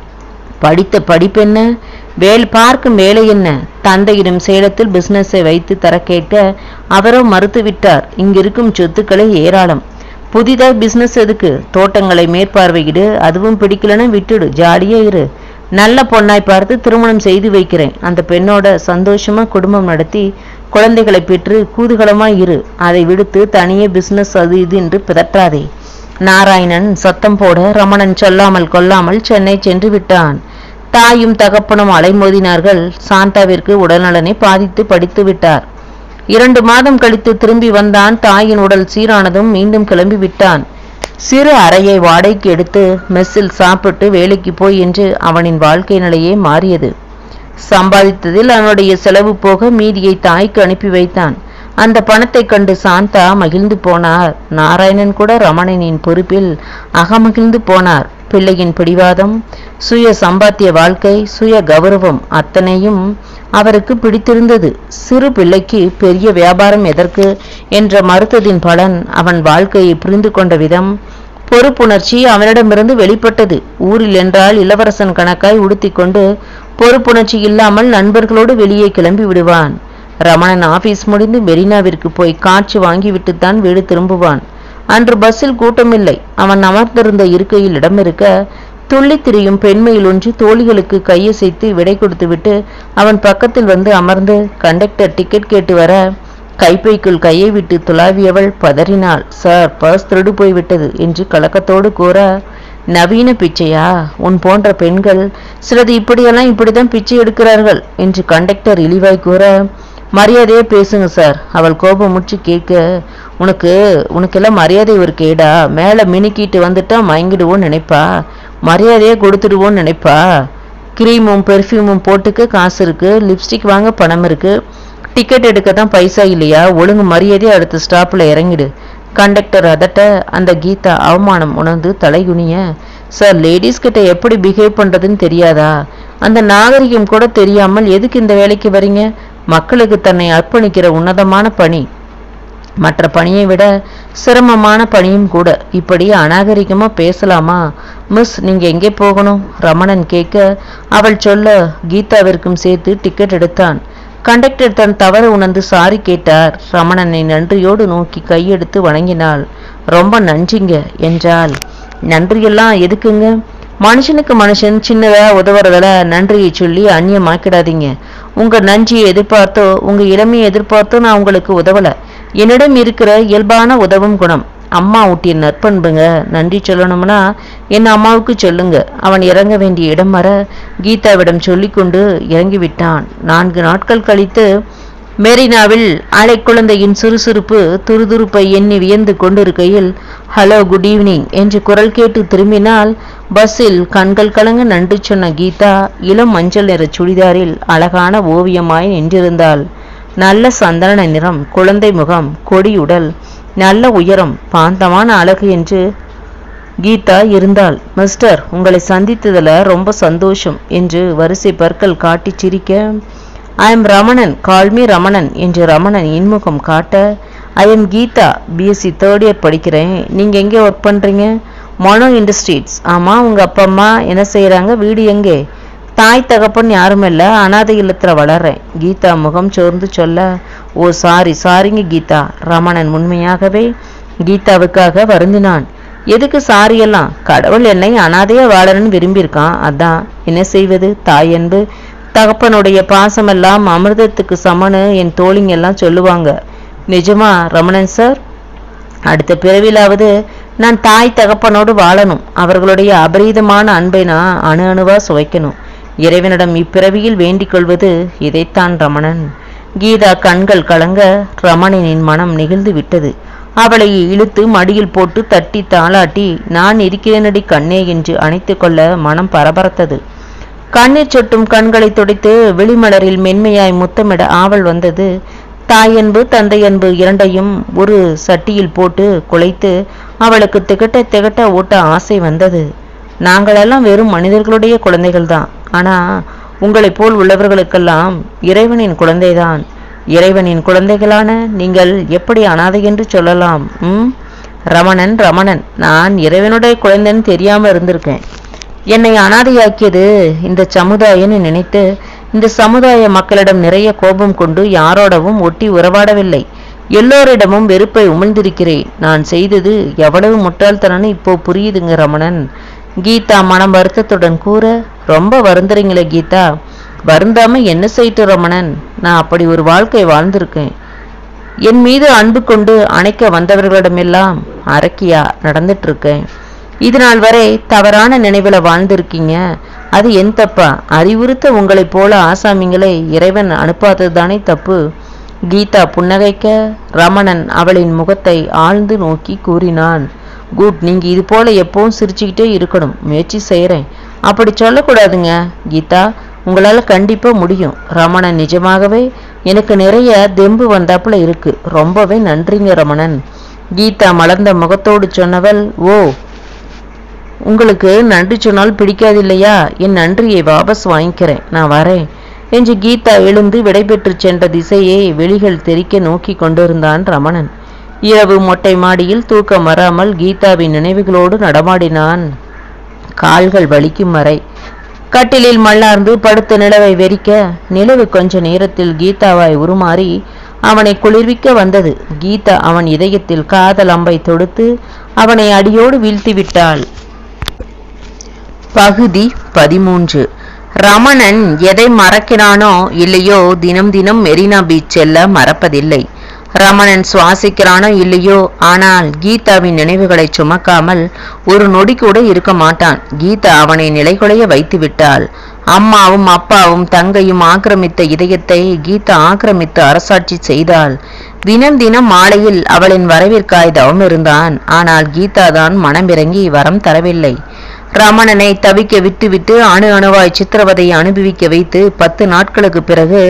படித்த படிப்பென்ன, வேல் பார்க்கும் வேலை என்ன? தந்தையிடம் சேலத்தில் பிசினஸை வைத்து தர கேட்க அவரோ மறுத்துவிட்டார். இங்கிருக்கும் சொத்துக்களை ஏராளம், புதிதாக பிசினஸ் எதுக்கு? தோட்டங்களை மேற்பார்வையிடு, அதுவும் பிடிக்கலன்னு விட்டுடு, ஜாலியா இரு. நல்ல பொண்ணாய் பார்த்து திருமணம் செய்து வைக்கிறேன். அந்த பெண்ணோட சந்தோஷமா குடும்பம் நடத்தி குழந்தைகளை பெற்று கூதுகலமாய் இரு. அதை விடுத்து தனியே பிசினஸ் அது இது என்று பிதற்றாதே. நாராயணன் சத்தம் போட ரமணன் சொல்லாமல் கொல்லாமல் சென்னை சென்று விட்டான். தாயும் தகப்பனும் அலைமோதினார்கள். சாந்தாவிற்கு உடல்நலனை பாதித்து படித்து விட்டார். இரண்டு மாதம் கழித்து திரும்பி வந்தான். தாயின் உடல் சீரானதும் மீண்டும் கிளம்பி விட்டான். சிறு அறையை வாடகைக்கு எடுத்து மெஸ்ஸில் சாப்பிட்டு வேலைக்கு போய் என்று அவனின் வாழ்க்கை நிலையே மாறியது. சம்பாதித்ததில் அவனுடைய செலவு போக மீதியை தாய்க்கு அனுப்பி வைத்தான். அந்த பணத்தை கண்டு சாந்தா மகிழ்ந்து போனார். நாராயணன் கூட ரமணனின் பொறுப்பில் அகமகிழ்ந்து போனார். பிள்ளையின் பிடிவாதம், சுய சம்பாத்திய வாழ்க்கை, சுய கௌரவம் அத்தனையும் அவருக்கு பிடித்திருந்தது. சிறு பிள்ளைக்கு பெரிய வியாபாரம் எதற்கு என்ற மறுத்ததின் பலன் அவன் வாழ்க்கையை புரிந்து கொண்ட விதம், பொறுப்புணர்ச்சி அவனிடமிருந்து வெளிப்பட்டது. ஊரில் என்றால் இளவரசன் கணக்காய் உடுத்தி கொண்டு பொறுப்புணர்ச்சி இல்லாமல் நண்பர்களோடு வெளியே கிளம்பி விடுவான். ரமணன் ஆபீஸ் முடிந்து மெரினாவிற்கு போய் காட்சி வாங்கிவிட்டுத்தான் வீடு திரும்புவான். அன்று பஸ்ஸில் கூட்டமில்லை. அவன் அமர்ந்திருந்த இருக்கையில் இடம் இருக்க துள்ளி திரியும் பெண்மையில் ஒன்று தோழிகளுக்கு கையசைத்து விடை கொடுத்துவிட்டு அவன் பக்கத்தில் வந்து அமர்ந்து கண்டக்டர் டிக்கெட் கேட்டு வர கைப்பைக்குள் கையை விட்டு துளாவியவள் பதறினாள். சார், பர்ஸ் திருடு போய்விட்டது என்று கலக்கத்தோடு கூற, நவீன பிச்சையா? உன் போன்ற பெண்கள் சிலது இப்படியெல்லாம் இப்படித்தான் பிச்சை எடுக்கிறார்கள் என்று கண்டக்டர் இழிவாய் கூற, மரியாதையே பேசுங்க சார். அவள் கோபமுற்றி கேட்க, உனக்கு உனக்கெல்லாம் மரியாதை ஒரு கேடா? மேலே மினுக்கிட்டு வந்துட்டா மயங்கிடுவோன்னு நினைப்பா? மரியாதையே கொடுத்துடுவோன்னு நினைப்பா? கிரீமும் பெர்ஃப்யூமும் போட்டுக்க காசு இருக்கு, லிப்ஸ்டிக் வாங்க பணம் இருக்கு, டிக்கெட் எடுக்க தான் பைசா இல்லையா? ஒழுங்கு மரியாதையே அடுத்த ஸ்டாப்பில் இறங்கிடு. கண்டக்டர் அதட்ட அந்த கீதா அவமானம் உணர்ந்து தலைகுனிய, சார், லேடிஸ் கிட்ட எப்படி பிஹேவ் பண்ணுறதுன்னு தெரியாதா? அந்த நாகரிகம் கூட தெரியாமல் எதுக்கு இந்த வேலைக்கு வரீங்க? மக்களுக்கு தன்னை அர்ப்பணிக்கிற உன்னதமான பணி, மற்ற பணியை விட சிரமமான பணியும் கூட. இப்படி அநாகரிகமாக பேசலாமா? மிஸ், நீங்கள் எங்கே போகணும்? ரமணன் கேட்க அவள் சொல்ல கீதாவிற்கும் சேர்த்து டிக்கெட் எடுத்தான். கண்டக்டர் தன் தவறு உணர்ந்து சாரி கேட்டார். ரமணனை நன்றியோடு நோக்கி கையெடுத்து வணங்கினாள். ரொம்ப நன்றிங்க என்றாள். நன்றியெல்லாம் எதுக்குங்க? மனுஷனுக்கு மனுஷன் சின்னதா உதவுறதில் நன்றியை சொல்லி அந்நியமாக்கிடாதீங்க. உங்க நன்றியை எதிர்பார்த்தோ உங்க இளமையை எதிர்பார்த்தோ நான் உங்களுக்கு உதவலை. என்னிடம் இருக்கிற இயல்பான உதவும் குணம். அம்மா ஊட்டிய நற்பண்புங்க. நன்றி சொல்லணும்னா என் அம்மாவுக்கு சொல்லுங்க. அவன் இறங்க வேண்டிய இடம் வர கீதாவிடம் சொல்லி கொண்டு இறங்கிவிட்டான். நான்கு நாட்கள் கழித்து மெரினாவில் அலை குழந்தையின் சுறுசுறுப்பு துருதுருப்பை எண்ணி வியந்து கொண்டிருக்கையில், ஹலோ, குட் ஈவினிங் என்று குரல் கேட்டு திரும்பினால் பஸ்ஸில் கண்கள் கலங்க நன்றி சொன்ன கீதா இளம் மஞ்சள் நிற சுடிதாரில் அழகான ஓவியமாய் நின்றிருந்தாள். நல்ல சந்தன நிறம், குழந்தை முகம், கொடியுடல், நல்ல உயரம், பாந்தமான அழகு என்று கீதா இருந்தாள். மிஸ்டர், உங்களை சந்தித்ததில் ரொம்ப சந்தோஷம் என்று வரிசை பற்கள் காட்டி சிரிக்க, I am Ramanan, call me Ramanan என்று ரமணன் இன்முகம் காட்ட, I am Geetha, BSc third year படிக்கிறேன். நீங்கள் எங்கே ஒர்க் பண்ணுறீங்க? Mono Industries. ஆமாம், உங்கள் அப்பா அம்மா என்ன செய்கிறாங்க? வீடு எங்கே? தாய் தகப்பன் யாரும் இல்லை, அனாதை இல்லத்தில் வளர்றேன். கீதா முகம் சோர்ந்து சொல்ல, ஓ சாரி சாரிங்க கீதா. ரமணன் உண்மையாகவே கீதாவுக்காக வருந்தினான். எதுக்கு சாரி எல்லாம்? கடவுள் என்னை அனாதையா வாழணும்னு விரும்பியிருக்கான், அதான். என்ன செய்வது? தாயன்பு தகப்பனுடைய பாசமெல்லாம் அமிர்தத்துக்கு சமனு என் தோழிங்க எல்லாம் சொல்லுவாங்க. நிஜமா ரமணன் சார்? அடுத்த பிறவிலாவது நான் தாய் தகப்பனோடு வாழணும். அவர்களுடைய அபரீதமான அன்பை நான் அணு அணுவா சுவைக்கணும். இறைவனிடம் இப்பிறவியில் வேண்டிக் கொள்வது இதைத்தான் ரமணன். கீதா கண்கள் கலங்க ரமணனின் மனம் நெகிழ்ந்து விட்டது. அவளை இழுத்து மடியில் போட்டு தட்டி தாளாட்டி நான் இருக்கிறேனடி கண்ணே என்று அணைத்து கொள்ள மனம் பரபரத்தது. கண்ணீர் சொட்டும் கண்களை துடைத்து விழிமலரில் மென்மையாய் முத்தமிட ஆவல் வந்தது. தாயன்பு தந்தையன்பு இரண்டையும் ஒரு சட்டியில் போட்டு குலைத்து அவளுக்கு திகட்ட திகட்ட ஓட்ட ஆசை வந்தது. நாங்களெல்லாம் வெறும் மனிதர்களுடைய குழந்தைகள் தான். ஆனா உங்களை போல் உள்ளவர்களுக்கெல்லாம் இறைவனின் குழந்தைதான். இறைவனின் குழந்தைகளான நீங்கள் எப்படி அனாதை என்று சொல்லலாம்? ம் ரமணன் ரமணன் நான் இறைவனுடைய குழந்தைன்னு தெரியாம இருந்திருக்கேன். என்னை அனாதையாக்கியது இந்த சமுதாயன்னு நினைத்து இந்த சமுதாய மக்களிடம் நிறைய கோபம் கொண்டு யாரோடவும் ஒட்டி உறவாடவில்லை. எல்லோரிடமும் வெறுப்பை உமிழ்ந்திருக்கிறேன். நான் செய்தது எவ்வளவு முட்டாள்தனன்னு இப்போ புரியுதுங்க ரமணன். கீதா மனம் வருத்தத்துடன் கூற, ரொம்ப வருந்துறீங்களே கீதா? வருந்தாம என்ன செய்யிட்டு ரமணன்? நான் அப்படி ஒரு வாழ்க்கை வாழ்ந்திருக்கேன். என் மீது அன்பு கொண்டு அணைக்க வந்தவர்களிடமெல்லாம் அரக்கியா நடந்துட்டு இருக்கேன். இது நாள் வரை தவறான நினைவுல வாழ்ந்திருக்கீங்க. அது என் தப்பா? அறிவுறுத்த உங்களை போல ஆசாமிங்களை இறைவன் அனுப்பாதது தானே தப்பு. கீதா புன்னகைக்க ரமணன் அவளின் முகத்தை ஆழ்ந்து நோக்கி கூறினான். குட், நீங்க இது போல எப்பவும் சிரிச்சுக்கிட்டே இருக்கணும். முயற்சி செய்யறேன். அப்படி சொல்லக்கூடாதுங்க கீதா, உங்களால கண்டிப்பா முடியும். ரமணன் நிஜமாகவே எனக்கு நிறைய தெம்பு வந்தாப்புல இருக்கு. ரொம்பவே நன்றிங்க ரமணன். கீதா மலர்ந்த முகத்தோடு சொன்னவள், ஓ உங்களுக்கு நன்றி சொன்னால் பிடிக்காது இல்லையா? என் நன்றியை வாபஸ் வாங்கிக்கிறேன், நான் வரேன் என்று கீதா எழுந்து விடைபெற்று சென்ற திசையை வெளிகள் தெரிக்க நோக்கி கொண்டிருந்தான் ரமணன். இரவு மொட்டை மாடியில் தூக்கம் வராமல் கீதாவின் நினைவுகளோடு நடமாடினான். கால்கள் வலிக்கும் வரை கட்டிலில் மல்லார்ந்து படுத்த நிலவை வெறிக்க நிலவு கொஞ்ச நேரத்தில் கீதாவாய் உருமாறி அவனை குளிர்விக்க வந்தது. கீதா அவன் இதயத்தில் காதல் அம்பை தொடுத்து அவனை அடியோடு வீழ்த்தி விட்டாள். பகுதி பதிமூன்று. ரமணன் எதை மறக்கிறானோ இல்லையோ தினம் தினம் மெரினா பீச் செல்ல மறப்பதில்லை. ரமணன் சுவாசிக்கிறானோ இல்லையோ, ஆனால் கீதாவின் நினைவுகளை சுமக்காமல் ஒரு நொடி கூட இருக்க மாட்டான். கீதா அவனை நிலைகுலைய வைத்து விட்டாள். அம்மாவும் அப்பாவும் தங்கையும் ஆக்கிரமித்த இதயத்தை கீதா ஆக்கிரமித்து அரசாட்சி செய்தாள். தினம் தினம் மாலையில் அவளின் வரவிற்காய் தவம் இருந்தான். ஆனால் கீதா தான் மனமிறங்கி வரம் தரவில்லை. ரமணனை தவிக்க விட்டுவிட்டு அணு அணுவாய் சித்திரவதையை அனுபவிக்க வைத்து பத்து நாட்களுக்கு பிறகு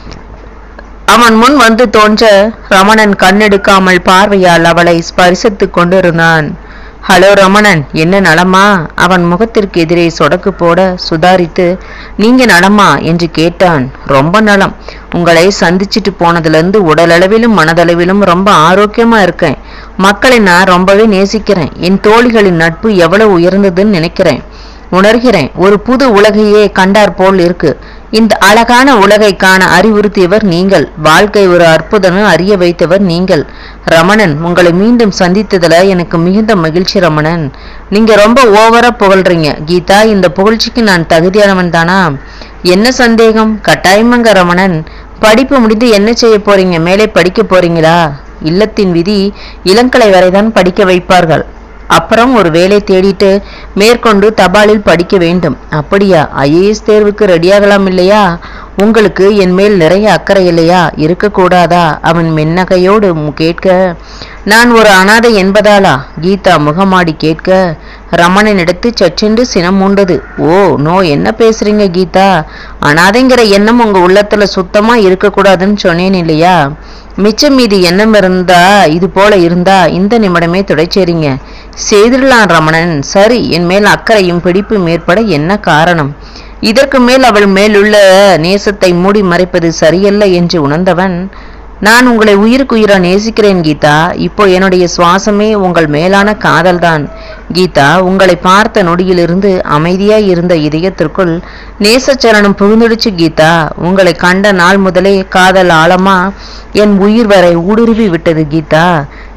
அவன் முன் வந்து தோன்ற ரமணன் கண்ணெடுக்காமல் பார்வையால் அவளை ஸ்பரிசித்து கொண்டிருந்தான். ஹலோ ரமணன், என்ன நலமா? அவன் முகத்திற்கு எதிரே சொடக்கு போட சுதாரித்து, நீங்க நலமா என்று கேட்டான். ரொம்ப நலம். உங்களை சந்திச்சுட்டு போனதுலேருந்து உடலளவிலும் மனதளவிலும் ரொம்ப ஆரோக்கியமா இருக்கேன். மக்களை நான் ரொம்பவே நேசிக்கிறேன். என் தோழிகளின் நட்பு எவ்வளவு உயர்ந்ததுன்னு நினைக்கிறேன், உணர்கிறேன். ஒரு புது உலகையே கண்டார் போல் இருக்கு. இந்த அழகான உலகை காண அறிவுறுத்தியவர் நீங்கள். வாழ்க்கை ஒரு அற்புதம் அறிய வைத்தவர் நீங்கள். ரமணன், உங்களை மீண்டும் சந்தித்ததுல எனக்கு மிகுந்த மகிழ்ச்சி ரமணன். நீங்க ரொம்ப ஓவரா புகழ்றீங்க கீதா. இந்த புகழ்ச்சிக்கு நான் தகுதியானவன் தானா? என்ன சந்தேகம்? கட்டாயமாங்க ரமணன். படிப்பு முடிந்து என்ன செய்ய போறீங்க? மேலே படிக்க போறீங்களா? இல்லத்தின் விதி இளங்கலை வரைதான் படிக்க வைப்பார்கள். அப்புறம் ஒரு வேலை தேடிட்டு மேற்கொண்டு தபாலில் படிக்க வேண்டும். அப்படியா? ஐஏஎஸ் தேர்வுக்கு ரெடியாகலாம் இல்லையா? உங்களுக்கு என் மேல் நிறைய அக்கறை இல்லையா? இருக்கக்கூடாதா? அவன் மென்னகையோடு கேட்க, நான் ஒரு அனாதை என்பதாலா? கீதா முகமாடி கேட்க ரமணனிடத்து சற்றென்று சினம் உண்டது. ஓ நோ, என்ன பேசுறீங்க கீதா? அனாதைங்கிற எண்ணம் உங்க உள்ளத்துல சுத்தமா இருக்கக்கூடாதுன்னு சொன்னேன் இல்லையா? மிச்சம் மீது எண்ணம் இருந்தா இது போல இருந்தா இந்த நிமிடமே துடைச்சேரிங்க. செய்திடலாம் ரமணன். சரி, என் மேல் அக்கறையும் பிடிப்பும் ஏற்பட என்ன காரணம்? இதற்கு மேல் அவள் மேலுள்ள நேசத்தை மூடி மறைப்பது சரியல்ல என்று உணர்ந்தவன், நான் உங்களை உயிருக்கு உயிரா நேசிக்கிறேன் கீதா. இப்போ என்னுடைய சுவாசமே உங்கள் மேலான காதல்தான். கீதா, உங்களை பார்த்த நொடியிலிருந்து அமைதியாய் இருந்த இதயத்திற்குள் நேசச்சரணம் புகுந்துடுச்சு கீதா. உங்களை கண்ட நாள் முதலே காதல் ஆழமா என் உயிர் வரை ஊடுருவி விட்டது கீதா.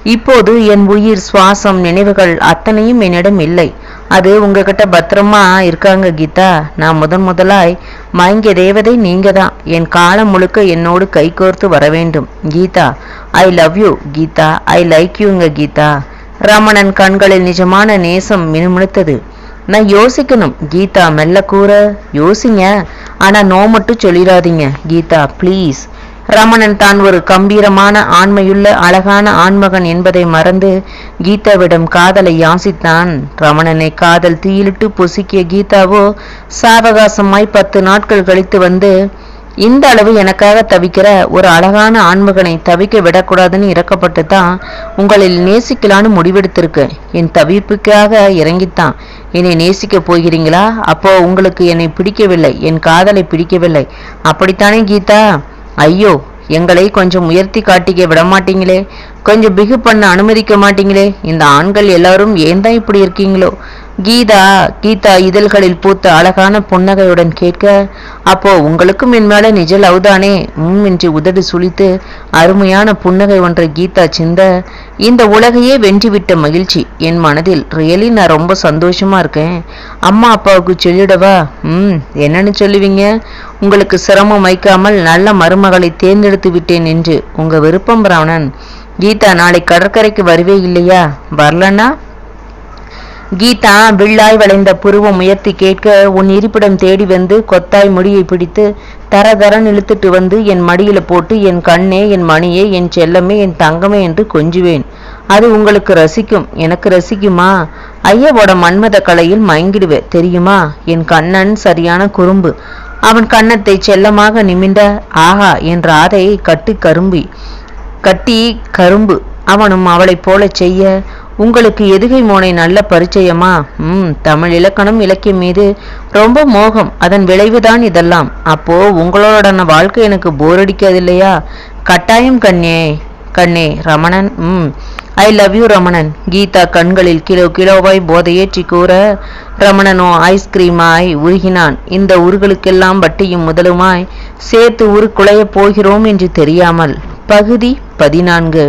இப்போது என் உயிர், சுவாசம், நினைவுகள் அத்தனையும் என்னிடம் இல்லை. அது உங்ககிட்ட பத்திரமா இருக்காங்க கீதா. நான் முதன் முதலாய் மயங்கிய தேவதை நீங்க தான். என் காலம் முழுக்க என்னோடு கைகோர்த்து வர வேண்டும் Geetha. I love you Geetha. I like யூங்க கீதா. ரமணன் கண்களில் நிஜமான நேசம் மினுமினுத்தது. நான் யோசிக்கணும் கீதா மெல்ல கூற. யோசிங்க, ஆனா நோ மட்டும் சொல்லிடாதீங்க கீதா ப்ளீஸ். ரமணன் தான் ஒரு கம்பீரமான ஆண்மையுள்ள அழகான ஆண்மகன் என்பதை மறந்து கீதாவிடம் காதலை யாசித்தான். ரமணனை காதல் தீயிலிட்டு பொசுக்கிய கீதாவோ சாவகாசமாய் பத்து நாட்கள் கழித்து வந்து, இந்த அளவு எனக்காக தவிக்கிற ஒரு அழகான ஆண்மகனை தவிக்க விடக்கூடாதுன்னு இறக்கப்பட்டு தான் உங்களில் நேசிக்கலான்னு முடிவெடுத்திருக்கேன். என் தவிப்புக்காக இறங்கித்தான். என்னை நேசிக்க போகிறீங்களா? அப்போ உங்களுக்கு என்னை பிடிக்கவில்லை, என் காதலை பிடிக்கவில்லை, அப்படித்தானே கீதா? ஐயோ, எங்களை கொஞ்சம் உயர்த்தி காட்டிக்க விட மாட்டீங்களே, கொஞ்சம் பிகு பண்ண அனுமதிக்க மாட்டீங்களே. இந்த ஆண்கள் எல்லாரும் ஏன் தான் இப்படி இருக்கீங்களோ? கீதா கீதா இதழ்களில் பூத்த அழகான புன்னகையுடன் கேட்க, அப்போ உங்களுக்கும் என் மேல நிஜ லவ் தானே? உம் என்று உதடு சுழித்து அருமையான புன்னகை ஒன்றை கீதா சிந்த, இந்த உலகையே வென்றிவிட்ட மகிழ்ச்சி என் மனதில். ரியலி நான் ரொம்ப சந்தோஷமா இருக்கேன். அம்மா அப்பாவுக்கு சொல்லிடவா? ம் என்னன்னு சொல்லுவீங்க? உங்களுக்கு சிரமம் வைக்காமல் நல்ல மருமகளை தேர்ந்தெடுத்து விட்டேன் என்று. உங்க விருப்பம் ரமணன். கீதா, நாளை கடற்கரைக்கு வருவே இல்லையா? வரலன்னா? கீதா வில்லாய் வளைந்த புருவம் உயர்த்தி கேட்க, உன் இருப்பிடம் தேடி வந்து கொத்தாய் முடியை பிடித்து தர தரன் இழுத்துட்டு வந்து என் மடியில போட்டு என் கண்ணே, என் மணியே, என் செல்லமே, என் தங்கமே என்று கொஞ்சுவேன். அது உங்களுக்கு ரசிக்கும். எனக்கு ரசிக்குமா? ஐயாவோட மன்மத கலையில் மயங்கிடுவே தெரியுமா? என் கண்ணன் சரியான குறும்பு. அவன் கன்னத்தை செல்லமாக நிமிண்ட, ஆஹா என் ராதை கட்டு கரும்பி கட்டி கரும்பு. அவனும் அவளைப் போல செய்ய, உங்களுக்கு எதுகை மோனை நல்ல பரிச்சயமா? ம் தமிழ் இலக்கணம் இலக்கியம் மீது ரொம்ப மோகம். அதன் விளைவுதான் இதெல்லாம். அப்போ உங்களோட வாழ்க்கை எனக்கு போர் அடிக்காது இல்லையா? கட்டாயம் கண்ணே கண்ணே. Ramanan. Hmm I love you Ramanan. Geetha கண்களில் கிலோ கிலோவாய் போதையேற்றி கூற, ரமணனோ ஐஸ்கிரீமாய் உருகினான். இந்த உருகளுக்கெல்லாம் வட்டியும் முதலுமாய் சேர்த்து உரு குலைய போகிறோம் என்று தெரியாமல். பகுதி பதினான்கு.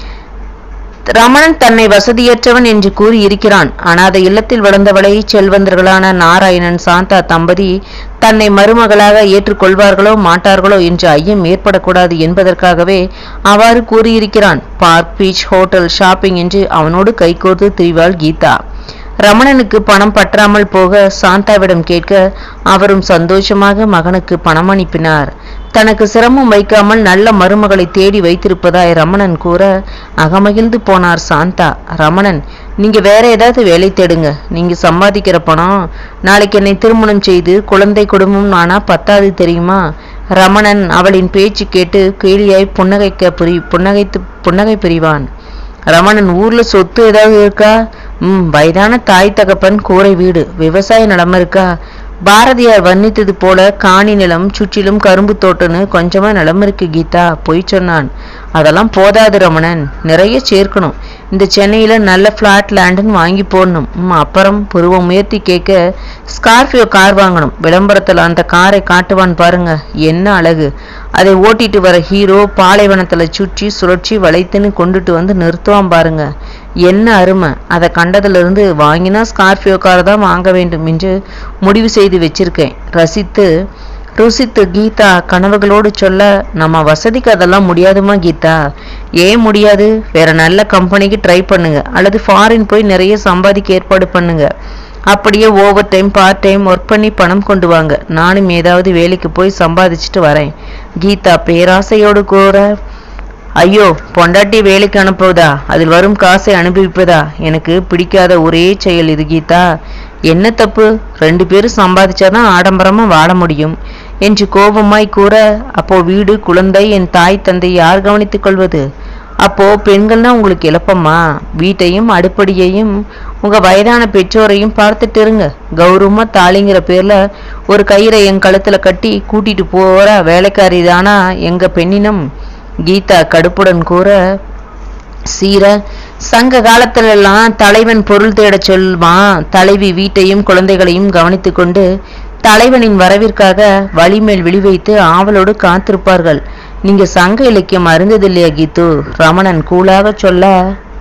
ரமணன் தன்னை வசதியற்றவன் என்று கூறி இருக்கிறான். அனாதை இல்லத்தில் வளர்ந்தவளை செல்வந்தர்களான நாராயணன் சாந்தா தம்பதி தன்னை மருமகளாக ஏற்றுக்கொள்வார்களோ மாட்டார்களோ என்று ஐயம் ஏற்படக்கூடாது என்பதற்காகவே அவ்வாறு கூறியிருக்கிறான். பார்க், பீச், ஹோட்டல், ஷாப்பிங் என்று அவனோடு கைகோர்த்து திரிவாள் கீதா. ரமணனுக்கு பணம் பற்றாமல் போக சாந்தாவிடம் கேட்க, அவரும் சந்தோஷமாக மகனுக்கு பணம் அனுப்பினார். தனக்கு சிரமம் வைக்காமல் நல்ல மருமகளை தேடி வைத்திருப்பதாய் ரமணன் கூற அகமகிழ்ந்து போனார் சாந்தா. ரமணன், நீங்க வேற ஏதாவது வேலை தேடுங்க. நீங்க சம்பாதிக்கிற பணம் நாளைக்கு என்னை திருமணம் செய்து குழந்தை குடும்பம் ஆனா பத்தாது தெரியுமா? ரமணன் அவளின் பேச்சு கேட்டு கேலியாய் புன்னகைக்க புரி புன்னகைத்து புன்னகை புரிவான். ரமணன், ஊர்ல சொத்து ஏதாவது இருக்கா? ம் வயதான தாய் தகப்பன், கூரை வீடு, விவசாய நிலம் இருக்கா? பாரதியார் வர்ணித்தது போல காணி நிலம், சுற்றிலும் கரும்பு தோட்டன்னு கொஞ்சமா நிலம் இருக்கு கீதா. பொய் சொன்னான். அதெல்லாம் போதாது ரமணன், நிறைய சேர்க்கணும். இந்த சென்னையில நல்ல பிளாட் லேண்டுன்னு வாங்கி போடணும். ம் அப்புறம் புருவம் உயர்த்தி கேட்க, ஸ்கார்பியோ கார் வாங்கணும். விளம்பரத்துல அந்த காரை காட்டுவான் பாருங்க, என்ன அழகு. அதை ஓட்டிட்டு வர ஹீரோ பாலைவனத்துல சுற்றி சுழற்சி வளைத்துன்னு கொண்டுட்டு வந்து நிறுத்துவான் பாருங்க, என்ன அருமை. அதை கண்டதுல இருந்து வாங்கினா ஸ்கார்பியோ கார் தான் வாங்க வேண்டும் என்று முடிவு செய்து வச்சிருக்கேன். ரசித்து ருசித்து கீதா கனவுகளோடு சொல்ல, நம்ம வசதிக்கு அதெல்லாம் முடியாதுமா கீதா. ஏன் முடியாது? வேற நல்ல கம்பெனிக்கு ட்ரை பண்ணுங்க, அல்லது ஃபாரின் போய் நிறைய சம்பாதிக்க ஏற்பாடு பண்ணுங்க. அப்படியே overtime part time work பண்ணி பணம் கொண்டு வாங்க. நானும் ஏதாவது வேலைக்கு போய் சம்பாதிச்சுட்டு வரேன். கீதா பேராசையோடு கூற, ஐயோ, பொண்டாட்டி வேலைக்கு அனுப்புவதா, அதில் வரும் காசை அனுபவிப்பதா எனக்கு பிடிக்காத ஒரே செயல் இது கீதா. என்ன தப்பு? ரெண்டு பேரும் சம்பாதிச்சாதான் ஆடம்பரமா வாழ முடியும் என்று கோபமாய் கூற, அப்போ வீடு, குழந்தை, என் தாய் தந்தை யார் கவனித்துக் கொள்வது? அப்போ பெண்கள்னா உங்களுக்கு இழப்பமா? வீட்டையும் அடுப்படியையும் உங்க வயதான பெற்றோரையும் பார்த்துட்டு இருங்க. கௌரவமா தாலிங்கிற பேர்ல ஒரு கயிறை என் கழுத்துல கட்டி கூட்டிட்டு போற வேலைக்காரி தானா எங்க பெண்ணினம்? கீதா கடுப்புடன் கூற, சீர சங்க காலத்துல எல்லாம் தலைவன் பொருள் தேட சொல்வான். தலைவி வீட்டையும் குழந்தைகளையும் கவனித்து கொண்டு தலைவனின் வரவிற்காக வழிமேல் விழி வைத்து ஆவலோடு காத்திருப்பார்கள். நீங்க சங்க இலக்கியம் அறிந்ததில்லையா கீது? ரமணன் கூலாக சொல்ல,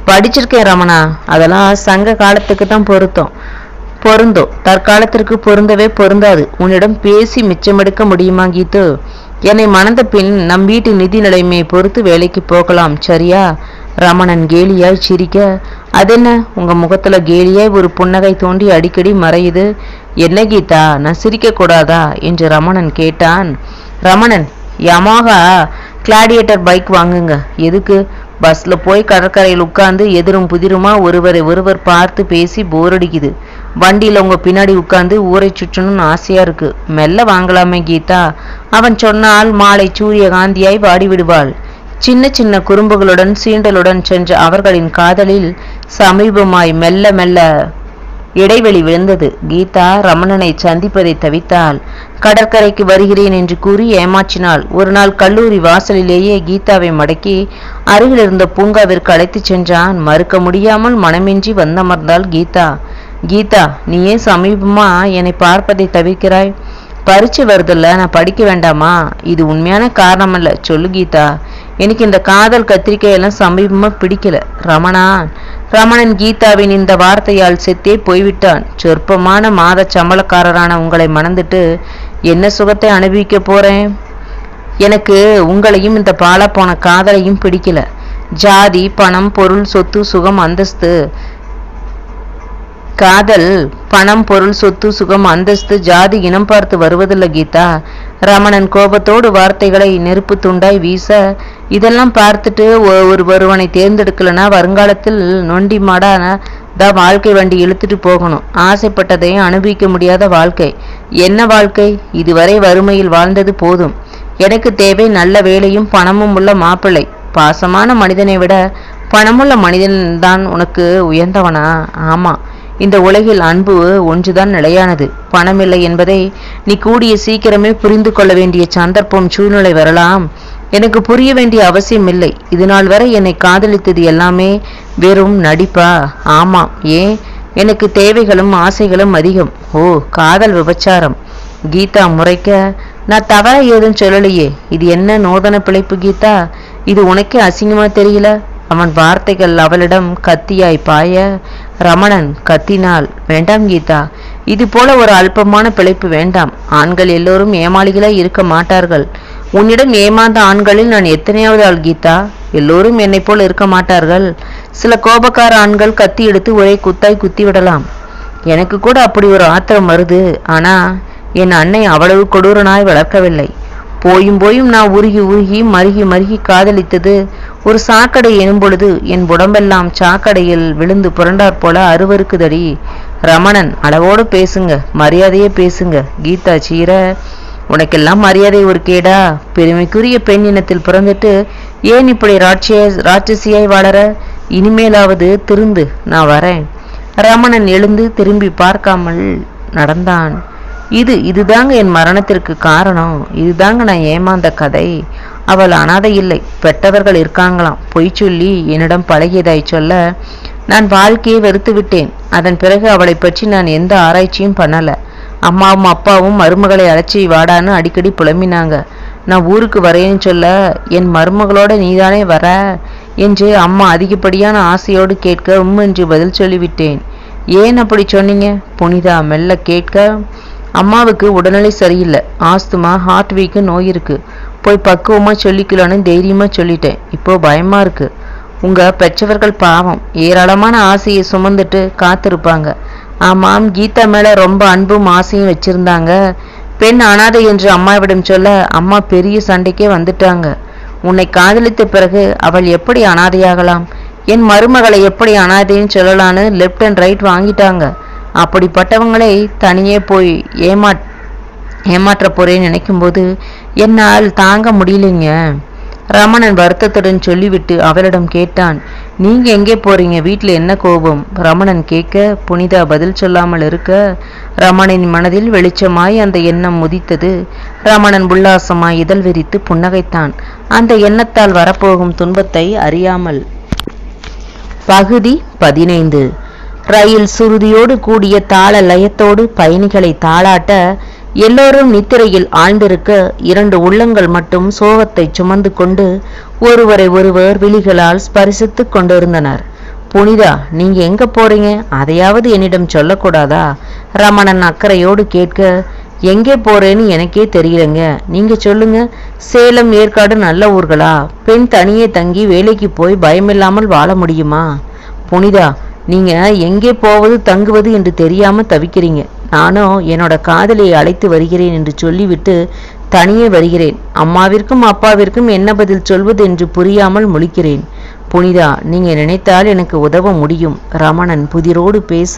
படிச்சிருக்கேன் ரமணா. அதெல்லாம் சங்க காலத்துக்கு தான் பொருத்தம் பொருந்தும் தற்காலத்திற்கு பொருந்தவே பொருந்தாது. உன்னிடம் பேசி மிச்சமெடுக்க முடியுமா கீத்து? என்னை மணந்த பின் நம் வீட்டு நிதி நிலைமையை பொறுத்து வேலைக்கு போகலாம், சரியா? ரமணன் கேலியாய் சிரிக்க, அதென்ன உங்க முகத்துல கேலியாய் ஒரு புன்னகை தோண்டி அடிக்கடி மறையுது. என்ன கீதா, நான் சிரிக்க கூடாதா என்று ரமணன் கேட்டான். ரமணன், யமாகா கிளாடியேட்டர் பைக் வாங்குங்க. எதுக்கு? பஸ்ல போய் கடற்கரையில் உட்கார்ந்து எதிரும் புதிருமா ஒருவரை ஒருவர் பார்த்து பேசி போர் அடிக்குது. வண்டியில உங்க பின்னாடி உட்கார்ந்து ஊரை சுற்றணும்னு ஆசையா இருக்கு. மெல்ல வாங்கலாமே கீதா. அவன் சொன்னால் மாலை சூரிய காந்தியாய் வாடி விடுவாள். சின்ன சின்ன குறும்புகளுடன் சீண்டலுடன் சென்ற அவர்களின் காதலில் சமீபமாய் மெல்ல மெல்ல இடைவெளி விழுந்தது. கீதா ரமணனை சந்திப்பதை தவித்தாள். கடற்கரைக்கு வருகிறேன் என்று கூறி ஏமாற்றினாள். ஒரு நாள் கல்லூரி வாசலிலேயே கீதாவை மடக்கி அருகில் இருந்த பூங்காவிற்கு அழைத்து சென்றான். மறுக்க முடியாமல் மனமின்றி வந்தமர்ந்தாள் கீதா. கீதா, நீ ஏன் சமீபமா என்னை பார்ப்பதை தவிர்க்கிறாய்? பரீட்சை வருதில்ல, நான் படிக்க வேண்டாமா? இது உண்மையான காரணம் அல்ல, சொல்லு கீதா. எனக்கு இந்த காதல் கத்திரிக்கையெல்லாம் சமீபமா பிடிக்கல. ரமணா ரமணன் கீதாவின் இந்த வார்த்தையால் செத்தே போய்விட்டான். சொற்பமான மாத சம்பளக்காரரான உங்களை மணந்துட்டு என்ன சுகத்தை அனுபவிக்க போறேன்? எனக்கு உங்களையும் இந்த பாலா போன காதலையும் பிடிக்கல. ஜாதி, பணம், பொருள், சொத்து, சுகம், அந்தஸ்து. காதல் பணம், பொருள், சொத்து, சுகம், அந்தஸ்து, ஜாதி, இனம் பார்த்து வருவதில்லை கீதா. ரமணன் கோபத்தோடு வார்த்தைகளை நெருப்பு துண்டாய் வீச, இதெல்லாம் பார்த்துட்டு ஒரு ஒருவனை தேர்ந்தெடுக்கலனா வருங்காலத்தில் நொண்டி மாடான தான் வாழ்க்கை வண்டி இழுத்துட்டு போகணும். ஆசைப்பட்டதையும் அனுபவிக்க முடியாத வாழ்க்கை. என்ன வாழ்க்கை? இதுவரை வறுமையில் வாழ்ந்தது போதும். எனக்கு தேவை நல்ல வேலையும் பணமும் உள்ள மாப்பிள்ளை. பாசமான மனிதனை விட பணமுள்ள மனிதன்தான் உனக்கு உயர்ந்தவனா? ஆமா, இந்த உலகில் அன்பு ஒன்றுதான் நிலையானது. பணமில்லை என்பதை நீ கூடிய சீக்கிரமே புரிந்து கொள்ள வேண்டிய சந்தர்ப்பம் சூழ்நிலை வரலாம். எனக்கு புரிய வேண்டிய அவசியம் இல்லை. இது நாள் வரை என்னை காதலித்தது எல்லாமே வெறும் நடிப்பா? ஆமாம். ஏன்? எனக்கு தேவைகளும் ஆசைகளும் அதிகம். ஓ, காதல் விபச்சாரம். கீதா முறைக்க, நான் தவற ஏதும் சொல்லலையே. இது என்ன நோதன பிழைப்பு கீதா? இது உனக்கே அசிங்கமா தெரியல? அவன் வார்த்தைகள் அவளிடம் கத்தியாய் பாய, ரமணன் கத்தினாள். வேண்டாம் கீதா, இது போல ஒரு அல்பமான பிழைப்பு வேண்டாம். ஆண்கள் எல்லோரும் ஏமாளிகளாய் இருக்க மாட்டார்கள். உன்னிடம் ஏமாந்த ஆண்களில் நான் எத்தனையாவது ஆள் கீதா? எல்லோரும் என்னை போல் இருக்க மாட்டார்கள். சில கோபக்கார ஆண்கள் கத்தி எடுத்து ஒரே குத்தாய் குத்தி விடலாம். எனக்கு கூட அப்படி ஒரு ஆத்திரம் வருது. ஆனா என் அன்னை அவ்வளவு கொடூரனாய் வளர்க்கவில்லை. போயும் போயும் நான் உருகி உருகி மருகி மருகி காதலித்தது ஒரு சாக்கடை எனும் பொழுது என் உடம்பெல்லாம் சாக்கடையில் விழுந்து புரண்டாற் போல அருவருக்குதடி. ரமணன், அளவோடு பேசுங்க, மரியாதையே பேசுங்க. கீதா சீர, உனக்கெல்லாம் மரியாதை ஒரு கேடா? பெருமைக்குரிய பெண் இனத்தில் பிறந்துட்டு ஏன் இப்படி ராட்சிய ராட்சசியாய் வளர? இனிமேலாவது திருந்து, நான் வரேன். ரமணன் எழுந்து திரும்பி பார்க்காமல் நடந்தான். இது இதுதாங்க என் மரணத்திற்கு காரணம். இதுதாங்க நான் ஏமாந்த கதை. அவள் அனாதை இல்லை, பெற்றவர்கள் இருக்காங்களாம். பொய் சொல்லி என்னிடம் பழகியதாய் சொல்ல நான் வாழ்க்கையை வெறுத்து விட்டேன். அதன் பிறகு அவளை பற்றி நான் எந்த ஆராய்ச்சியும் பண்ணல. அம்மாவும் அப்பாவும் மருமகளை அழைச்சி வாடான்னு அடிக்கடி புலம்பினாங்க. நான் ஊருக்கு வரேன்னு சொல்ல, என் மருமகளோட நீதானே வர என்று அம்மா அதிகப்படியான ஆசையோடு கேட்க உம் என்று பதில் சொல்லிவிட்டேன். ஏன் அப்படி சொன்னீங்க? புனிதா மெல்ல கேட்க, அம்மாவுக்கு உடல்நிலை சரியில்லை. ஆஸ்துமா, ஹார்ட் வீக்கு நோய் இருக்கு. போய் பக்குவமா சொல்லிக்கலான்னு தைரியமா சொல்லிட்டேன். இப்போ பயமா இருக்கு. உங்க பெற்றவர்கள் பாவம், ஏராளமான ஆசையை சுமந்துட்டு காத்திருப்பாங்க. ஆமாம், கீதா மேல ரொம்ப அன்பும் ஆசையும் வச்சிருந்தாங்க. பெண் அனாதை என்று அம்மாவிடம் சொல்ல அம்மா பெரிய சண்டைக்கே வந்துட்டாங்க. உன்னை காதலித்த பிறகு அவள் எப்படி அனாதையாகலாம்? என் மருமகளை எப்படி அனாதைன்னு சொல்லலான்னு லெப்ட் அண்ட் ரைட் வாங்கிட்டாங்க. அப்படிப்பட்டவங்களை தனியே போய் ஏமா ஏமாற்ற போறேன்னு நினைக்கும் போது என்னால் தாங்க முடியலைங்க. ரமணன் வருத்தத்துடன் சொல்லிவிட்டு அவளிடம் கேட்டான், நீங்க எங்கே போறீங்க? வீட்டில் என்ன கோபம்? ரமணன் கேட்க புனிதா பதில் சொல்லாமல் இருக்க ரமணனின் மனதில் வெளிச்சமாய் அந்த எண்ணம் முதித்தது. ரமணன் உல்லாசமாய் இதழ் விரித்து புன்னகைத்தான், அந்த எண்ணத்தால் வரப்போகும் துன்பத்தை அறியாமல். பகுதி பதினைந்து. ரயில் சுருதியோடு கூடிய தாள லயத்தோடு பயணிகளை தாளாட்ட எல்லோரும் நித்திரையில் ஆழ்ந்திருக்க இரண்டு உள்ளங்கள் மட்டும் சோகத்தை சுமந்து கொண்டு ஒருவரை ஒருவர் விழிகளால் ஸ்பரிசித்துக் கொண்டிருந்தனர். புனிதா, நீங்க எங்க போறீங்க? அதையாவது என்னிடம் சொல்லக்கூடாதா? ரமணன் அக்கறையோடு கேட்க, எங்கே போறேன்னு எனக்கே தெரியலங்க, நீங்க சொல்லுங்க. சேலம் ஏற்காடு நல்ல ஊர்களா? பெண் தனியே தங்கி வேலைக்கு போய் பயமில்லாமல் வாழ முடியுமா? புனிதா, நீங்க எங்கே போவது தங்குவது என்று தெரியாம தவிக்கிறீங்க. நானும் என்னோட காதலியை அழைத்து வருகிறேன் என்று சொல்லிவிட்டு தனியே வருகிறேன். அம்மாவிற்கும் அப்பாவிற்கும் என்ன பதில் சொல்வது என்று புரியாமல் முழிக்கிறேன். புனிதா, நீங்க நினைத்தால் எனக்கு உதவ முடியும். ரமணன் புதிரோடு பேச,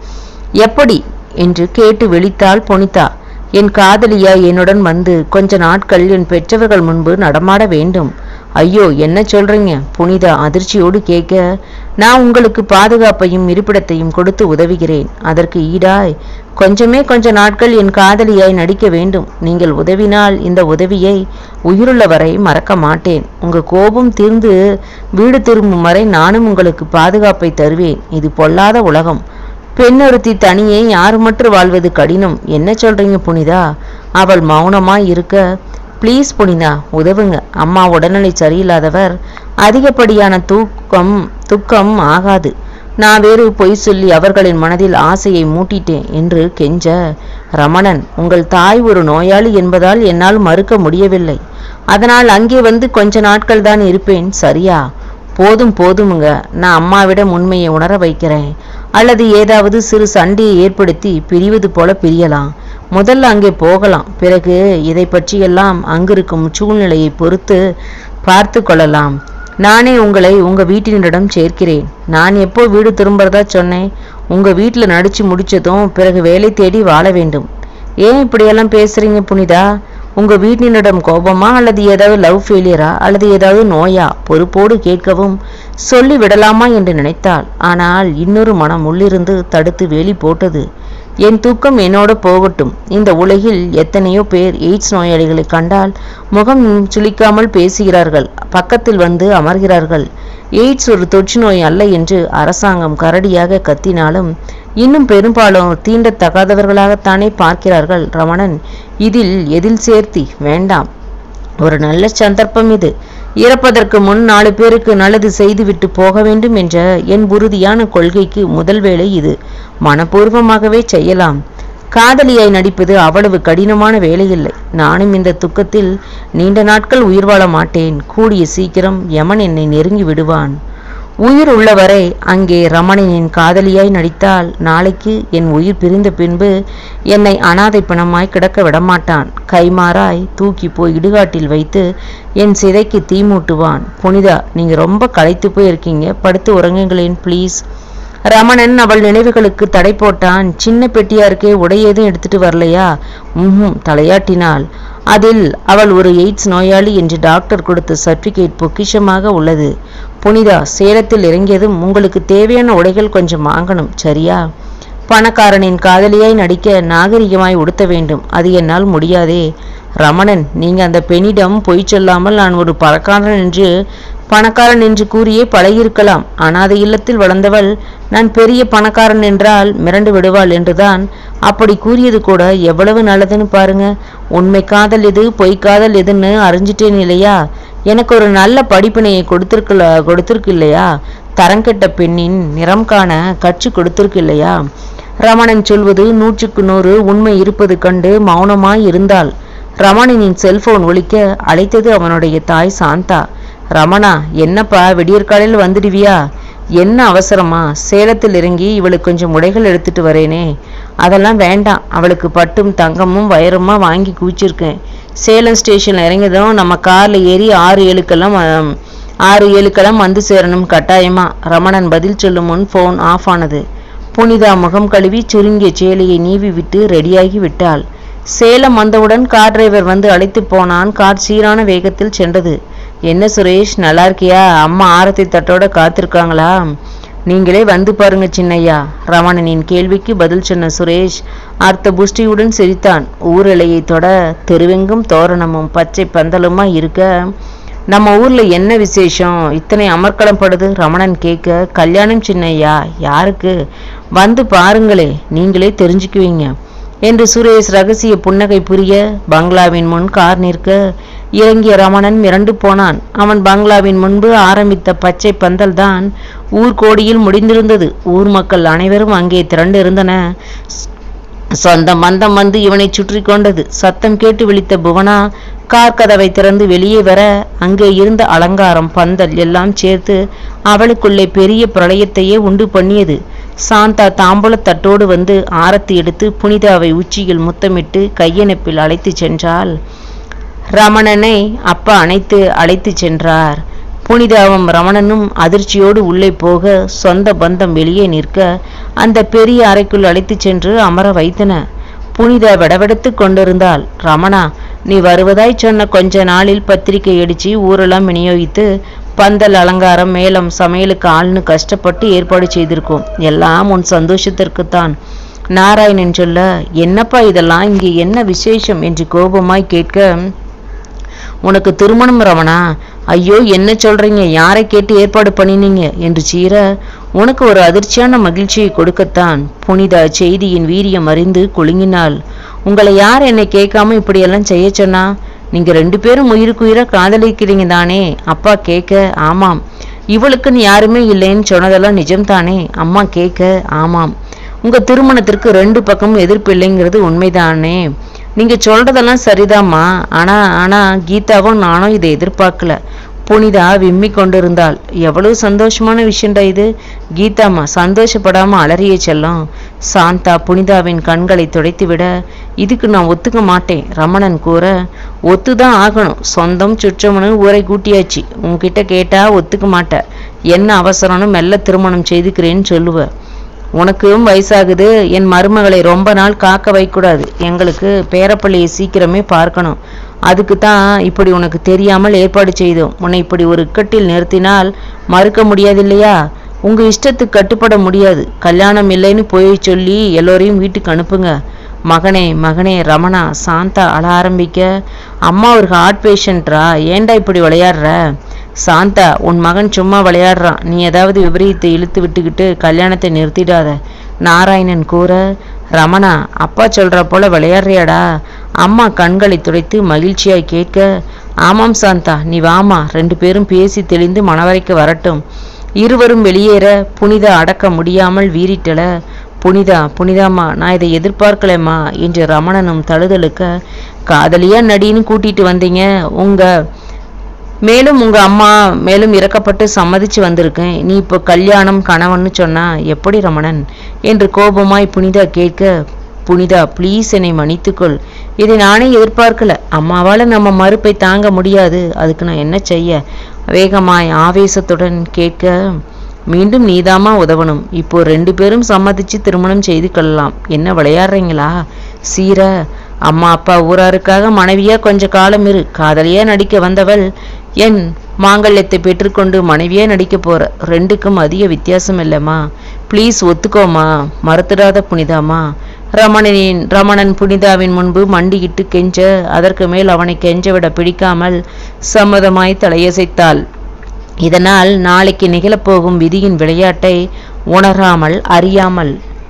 எப்படி என்று கேட்டு விழித்தாள் புனிதா. என் காதலியா என்னுடன் வந்து கொஞ்ச நாட்கள் என் பெற்றவர்கள் முன்பு நடமாட வேண்டும். ஐயோ, என்ன சொல்றீங்க? புனிதா அதிர்ச்சியோடு கேட்க, நான் உங்களுக்கு பாதுகாப்பையும் இருப்பிடத்தையும் கொடுத்து உதவுகிறேன். அதற்கு ஈடாய் கொஞ்சமே கொஞ்ச நாட்கள் என் காதலியாய் நடிக்க வேண்டும். நீங்கள் உதவினால் இந்த உதவியை உயிருள்ள வரை மறக்க மாட்டேன். உங்க கோபம் தீர்ந்து வீடு திரும்பும் வரை நானும் உங்களுக்கு பாதுகாப்பை தருவேன். இது பொல்லாத உலகம். பெண்ணொருத்தி தனியே யாருமற்று வாழ்வது கடினம். என்ன சொல்றீங்க புனிதா? அவள் மௌனமாய் இருக்க, ப்ளீஸ் புனிதா, உதவுங்க. அம்மா உடல்நிலை சரியில்லாதவர். அதிகப்படியான தூக்கம் துக்கம் ஆகாது. நான் வேறு பொய் சொல்லி அவர்களின் மனதில் ஆசையை மூட்டிட்டேன் என்று கெஞ்ச, ரமணன், உங்கள் தாய் ஒரு நோயாளி என்பதால் என்னால் மறுக்க முடியவில்லை. அதனால் அங்கே வந்து கொஞ்ச நாட்கள் தான் இருப்பேன். சரியா? போதும் போதுமுங்க. நான் அம்மாவிடம் உண்மையை உணர வைக்கிறேன். அல்லது ஏதாவது சிறு சண்டையை ஏற்படுத்தி பிரிவது போல பிரியலாம். முதல்ல அங்கே போகலாம். பிறகு இதை பற்றியெல்லாம் அங்கிருக்கும் சூழ்நிலையை பொறுத்து பார்த்து கொள்ளலாம். நானே உங்களை உங்க வீட்டினரிடம் சேர்க்கிறேன். நான் எப்போ வீடு திரும்புறதா சொன்னேன்? உங்க வீட்டில் நடிச்சு முடிச்சதும் பிறகு வேலை தேடி வாழ வேண்டும். ஏன் இப்படியெல்லாம் பேசுறீங்க புனிதா? உங்க வீட்டினரிடம் கோபமா, அல்லது ஏதாவது லவ் ஃபெயிலியரா, அல்லது ஏதாவது நோயா? பொறுப்போடு கேட்கவும் சொல்லி விடலாமா என்று நினைத்தாள். ஆனால் இன்னொரு மனம் உள்ளிருந்து தடுத்து வேலி போட்டது. என் தூக்கம் என்னோட போகட்டும். இந்த உலகில் எத்தனையோ பேர் எய்ட்ஸ் நோயாளிகளை கண்டால் முகம் சுளிக்காமல் பேசுகிறார்கள், பக்கத்தில் வந்து அமர்கிறார்கள். எய்ட்ஸ் ஒரு தொற்று நோய் அல்ல என்று அரசாங்கம் கரடியாக கத்தினாலும் இன்னும் பெரும்பாலும் தீண்டத்தகாதவர்களாகத்தானே பார்க்கிறார்கள். ரமணன், இதில் எதில் சேர்த்தி? வேண்டாம். ஒரு நல்ல சந்தர்ப்பம் இது. இறப்பதற்கு முன் நாலு பேருக்கு நல்லது செய்துவிட்டு போக வேண்டும் என்ற என் உறுதியான கொள்கைக்கு முதல் வேளை இது. மனப்பூர்வமாகவே செய்யலாம். காதலியாய் நடிப்பது அவ்வளவு கடினமான வேலையில்லை. நானும் இந்த துக்கத்தில் நீண்ட நாட்கள் உயிர் வாழ மாட்டேன். கூடிய சீக்கிரம் யமன் என்னை நெருங்கி விடுவான். உயிர் உள்ளவரை அங்கே ரமணனின் காதலியாய் நடித்தால் நாளைக்கு என் உயிர் பிரிந்த பின்பு என்னை அனாதை பணமாய் கிடக்க விடமாட்டான். கைமாறாய் தூக்கி போய் இடுகாட்டில் வைத்து என் சிதைக்கு தீ மூட்டுவான். புனிதா, நீங்க ரொம்ப களைத்து போய் இருக்கீங்க. படுத்து உறங்குங்களேன் ப்ளீஸ். ரமணன் அவள் நினைவுகளுக்கு தடை போட்டான். சின்ன பெட்டியாருக்கே உடையதும் எடுத்துட்டு வரலையா? ம் தலையாட்டினாள். அதில் அவள் ஒரு எய்ட்ஸ் நோயாளி என்று டாக்டர் கொடுத்த சர்டிபிகேட் பொக்கிஷமாக உள்ளது. புனிதா, சேலத்தில் இறங்கியதும் உங்களுக்கு தேவையான உடைகள் கொஞ்சம் வாங்கணும். சரியா? பணக்காரனின் காதலியாய் நடிக்க நாகரிகமாய் உடுத்த வேண்டும். அது என்னால் முடியாதே. ரமணன், நீங்க அந்த பெண்ணிடம் பொய் சொல்லாமல் நான் ஒரு பணக்காரன் என்று பணக்காரன் என்று கூறியே பழகியிருக்கலாம். அனாதை இல்லத்தில் வளர்ந்தவள் நான் பெரிய பணக்காரன் என்றால் மிரண்டு விடுவாள் என்றுதான் அப்படி கூறியது கூட எவ்வளவு நல்லதுன்னு பாருங்க. உண்மை காதல் எது, பொய் காதல் எதுன்னு அறிஞ்சிட்டேன் இல்லையா? எனக்கு ஒரு நல்ல படிப்பினையை கொடுத்திருக்கல கொடுத்திருக்கு இல்லையா? தரங்கெட்ட பெண்ணின் நிறம் காண கட்சி கொடுத்திருக்கு இல்லையா? ரமணன் சொல்வது நூற்றுக்கு நூறு உண்மை இருப்பது கண்டு மௌனமாய் இருந்தாள். ரமணனின் செல்போன் ஒலிக்க அழைத்தது அவனுடைய தாய் சாந்தா. ரமணா, என்னப்பா விடியற்காலையில் வந்துடுவியா? என்ன அவசரமா? சேலத்தில் இறங்கி இவளுக்கு கொஞ்சம் உடைகள் எடுத்துட்டு வரேனே. அதெல்லாம் வேண்டாம். அவளுக்கு பட்டும் தங்கமும் வைரமா வாங்கி குவிச்சிருக்கேன். சேலம் ஸ்டேஷன்ல இறங்கியதும் நம்ம கார்ல ஏறி ஆறு ஏழுக்கெல்லாம் ஆறு ஏழுக்கெல்லாம் வந்து சேரணும் கட்டாயமா. ரமணன் பதில் சொல்லும் முன் போன் ஆஃப் ஆனது. புனிதா முகம் கழுவி சுருங்கிய சேலையை நீவி விட்டு ரெடியாகி விட்டாள். சேலம் வந்தவுடன் கார் டிரைவர் வந்து அழைத்து போனான். கார் சீரான வேகத்தில் சென்றது. என்ன சுரேஷ், நல்லா இருக்கியா? அம்மா ஆரத்தி தட்டோட காத்திருக்காங்களா? நீங்களே வந்து பாருங்க சின்னையா. ரமணனின் கேள்விக்கு பதில் சொன்ன சுரேஷ் அர்த்த புஷ்டியுடன் சிரித்தான். ஊரலையை தொட தெருவெங்கும் தோரணமும் பச்சை பந்தலுமா இருக்க, நம்ம ஊர்ல என்ன விசேஷம் இத்தனை அமர்க்களம் படுது? ரமணன் கேட்க, கல்யாணம் சின்னையா. யாருக்கு? வந்து பாருங்களே, நீங்களே தெரிஞ்சுக்குவீங்க என்று சுரேஷ் ரகசிய புன்னகை புரிய பங்களாவின் முன் கார் நிற்க, இறங்கிய ரமணன் மிரண்டு போனான். அவன் பங்களாவின் முன்பு ஆரம்பித்த பச்சை பந்தல் தான் ஊர்கோடியில் முடிந்திருந்தது. ஊர் மக்கள் அனைவரும் அங்கே திரண்டு இருந்தன. சொந்த மந்தம் வந்து இவனை சுற்றி கொண்டது. சத்தம் கேட்டு விழித்த புவனா கார் கதவை திறந்து வெளியே வர அங்கே இருந்த அலங்காரம் பந்தல் எல்லாம் சேர்த்து அவளுக்குள்ளே பெரிய பிரளயத்தையே உண்டு பண்ணியது. சாந்தா தாம்பூல தட்டோடு வந்து ஆரத்தி எடுத்து புனிதாவை உச்சியில் முத்தமிட்டு கையணைப்பில் அழைத்து சென்றாள். ரமணனை அப்பா அணைத்து அழைத்து சென்றார். புனிதாவும் ரமணனும் அதிர்ச்சியோடு உள்ளே போக சொந்த பந்தம் வெளியே நிற்க அந்த பெரிய அறைக்குள் அழைத்து சென்று அமர வைத்தன. புனிதா விடவெடுத்து கொண்டிருந்தாள். ரமணா, நீ வருவதாய் சொன்ன கொஞ்ச நாளில் பத்திரிகை அடிச்சு ஊரெல்லாம் விநியோகித்து பந்தல் அலங்காரம் மேலம் சமையலுக்கு ஆள்னு கஷ்டப்பட்டு ஏற்பாடு செய்திருக்கோம். எல்லாம் உன் சந்தோஷத்திற்குத்தான். நாராயணன் சொல்ல, என்னப்பா இதெல்லாம், இங்கே என்ன விசேஷம் என்று கோபமாய் கேட்க, உனக்கு திருமணம் ரமணா. ஐயோ, என்ன சொல்றீங்க? யாரை கேட்டு ஏற்பாடு பண்ணினீங்க என்று சீர, உனக்கு ஒரு அதிர்ச்சியான மகிழ்ச்சியை கொடுக்கத்தான். புனிதா செய்தியின் வீரியம் அறிந்து குலுங்கினாள். உங்களை யார் என்னை கேட்காம இப்படியெல்லாம் செய்ய சொன்னா? நீங்க ரெண்டு பேரும் உயிருக்குயிர காதலிக்கிறீங்க தானே? அப்பா கேட்க, ஆமாம். இவளுக்குன்னு யாருமே இல்லைன்னு சொன்னதெல்லாம் நிஜம்தானே? அம்மா கேட்க, ஆமாம். உங்க திருமணத்திற்கு ரெண்டு பக்கமும் எதிர்ப்பு இல்லைங்கிறது உண்மைதானே? நீங்க சொல்றதெல்லாம் சரிதாம்மா. ஆனா ஆனா கீதாவும் நானும் இதை எதிர்பார்க்கல. புனிதா விம்மி கொண்டிருந்தாள். எவ்வளவு சந்தோஷமான விஷயம்டா இது. கீதாம்மா சந்தோஷப்படாம அலறிய செல்லும். சாந்தா புனிதாவின் கண்களை துடைத்துவிட, இதுக்கு நான் ஒத்துக்க மாட்டேன் ரமணன் கூற, ஒத்துதான் ஆகணும். சொந்தம் சுற்றம்னு ஊரை கூட்டியாச்சு. உன்கிட்ட கேட்டா ஒத்துக்க மாட்ட. என்ன அவசரம்னு மெல்ல திருமணம் செய்துக்கிறேன்னு சொல்லுவ. உனக்கும் வயசாகுது. என் மருமகளை ரொம்ப நாள் காக்க வைக்கூடாது. எங்களுக்கு பேரப்பள்ளியை சீக்கிரமே பார்க்கணும். அதுக்கு தான் இப்படி உனக்கு தெரியாமல் ஏற்பாடு செய்தோம். உன்னை இப்படி ஒரு இக்கட்டில் நிறுத்தினால் மறுக்க முடியாது இல்லையா? உங்க இஷ்டத்துக்கு கட்டுப்பட முடியாது. கல்யாணம் இல்லைன்னு போய் சொல்லி எல்லோரையும் வீட்டுக்கு அனுப்புங்க. மகனே மகனே ரமணா. சாந்தா அழ ஆரம்பிக்க, அம்மா ஒரு ஹார்ட் பேஷண்ட்ரா, ஏண்டா இப்படி விளையாடுற? சாந்தா, உன் மகன் சும்மா விளையாடுறான். நீ ஏதாவது விபரீதத்தை இழுத்து விட்டுக்கிட்டு கல்யாணத்தை நிறுத்திடாத. நாராயணன் கூற, ரமணா அப்பா சொல்ற போல விளையாடுறியாடா? அம்மா கண்களை துடைத்து மகிழ்ச்சியாய் கேட்க, ஆமாம் சாந்தா, நீ வாமா, ரெண்டு பேரும் பேசி தெளிந்து மணவரைக்கு வரட்டும். இருவரும் வெளியேற புனிதா அடக்க முடியாமல் வீறிட்டல. புனிதா புனிதாம்மா, நான் இதை எதிர்பார்க்கலம்மா என்று ரமணனும் தழுதழுக்க, காதலியா நடின்னு கூட்டிட்டு வந்தீங்க. உங்க மேலும் உங்க அம்மா மேலும் இறக்கப்பட்டு சம்மதிச்சு வந்திருக்கேன். நீ இப்போ கல்யாணம் கணவன்னு சொன்னா எப்படி ரமணன் என்று கோபமாய் புனிதா கேட்க, புனிதா ப்ளீஸ் என்னை மன்னித்துக்கொள். இதை நானே எதிர்பார்க்கல. அம்மாவால் நம்ம மறுப்பை தாங்க முடியாது. அதுக்கு நான் என்ன செய்ய? வேகமாய் ஆவேசத்துடன் கேட்க, மீண்டும் நீதாமா உதவணும். இப்போ ரெண்டு பேரும் சம்மதிச்சு திருமணம் செய்து கொள்ளலாம். என்ன விளையாடுறீங்களா? சீர, அம்மா அப்பா ஊராருக்காக மனைவியா கொஞ்ச காலம் இரு. காதலியா நடிக்க வந்தவள் என் மாங்கல்யத்தை பெற்றுக்கொண்டு மனைவியா நடிக்க போற. ரெண்டுக்கும் அதிக வித்தியாசம் இல்லைம்மா. ப்ளீஸ் ஒத்துக்கோமா, மறுத்துடாத புனிதாமா. ரமணனின் ரமணன் புனிதாவின் முன்பு மண்டியிட்டு கெஞ்ச, அதற்கு மேல் அவனை கெஞ்ச விட பிடிக்காமல் சம்மதமாய் தலையசைத்தாள். இதனால் நாளைக்கு நிகழப்போகும் விதியின் விளையாட்டை உணராமல் அறியாமல்.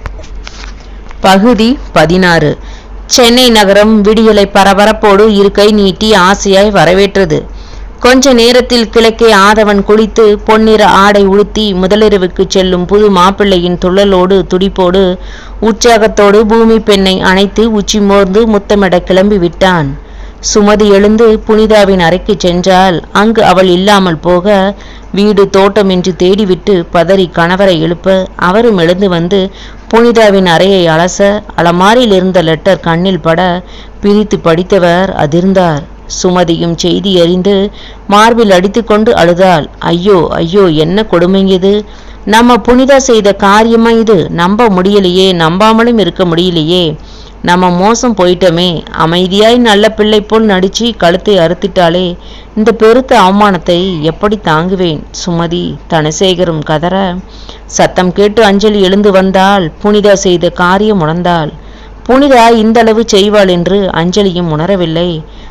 பகுதி பதினாறு. சென்னை நகரம் விடியலை பரபரப்போடு இருக்கை நீட்டி ஆசையாய் வரவேற்றது. கொஞ்ச நேரத்தில் கிழக்கே ஆதவன் குளித்து பொன்னிற ஆடை உடுத்தி முதலிரவுக்கு செல்லும் புது மாப்பிள்ளையின் துள்ளலோடு துடிப்போடு உற்சாகத்தோடு பூமி பெண்ணை அணைத்து உச்சி மோர்ந்து முத்தமிட கிளம்பி விட்டான். சுமதி எழுந்து புனிதாவின் அறைக்கு சென்றால் அங்கு அவள் இல்லாமல் போக வீடு தோட்டம் என்று தேடிவிட்டு பதறி கணவரை எழுப்ப அவரும் எழுந்து வந்து புனிதாவின் அறையை அலச அலமாரியில் இருந்த லெட்டர் கண்ணில் பட பிரித்து படித்தவர் அதிர்ந்தார். சுமதியும் செய்தி அறிந்து மார்பில் அடித்து கொண்டு அழுதாள். ஐயோ ஐயோ, என்ன கொடுமையது! நம்ம புனிதா செய்த காரியமா இது? நம்ப முடியலையே, நம்பாமலும் இருக்க முடியலையே. நம்ம மோசம் போயிட்டோமே. அமைதியாய் நல்ல பிள்ளை போல் நடிச்சு கழுத்தை அறுத்திட்டாலே. இந்த பெருத்த அவமானத்தை எப்படி தாங்குவேன்? சுமதி தனசேகரும் கதற சத்தம் கேட்டு அஞ்சலி எழுந்து வந்தாள். புனிதா செய்த காரியம் உணர்ந்தாள். புனிதா இந்த அளவு செய்வாள் என்று அஞ்சலியும் உணரவில்லை.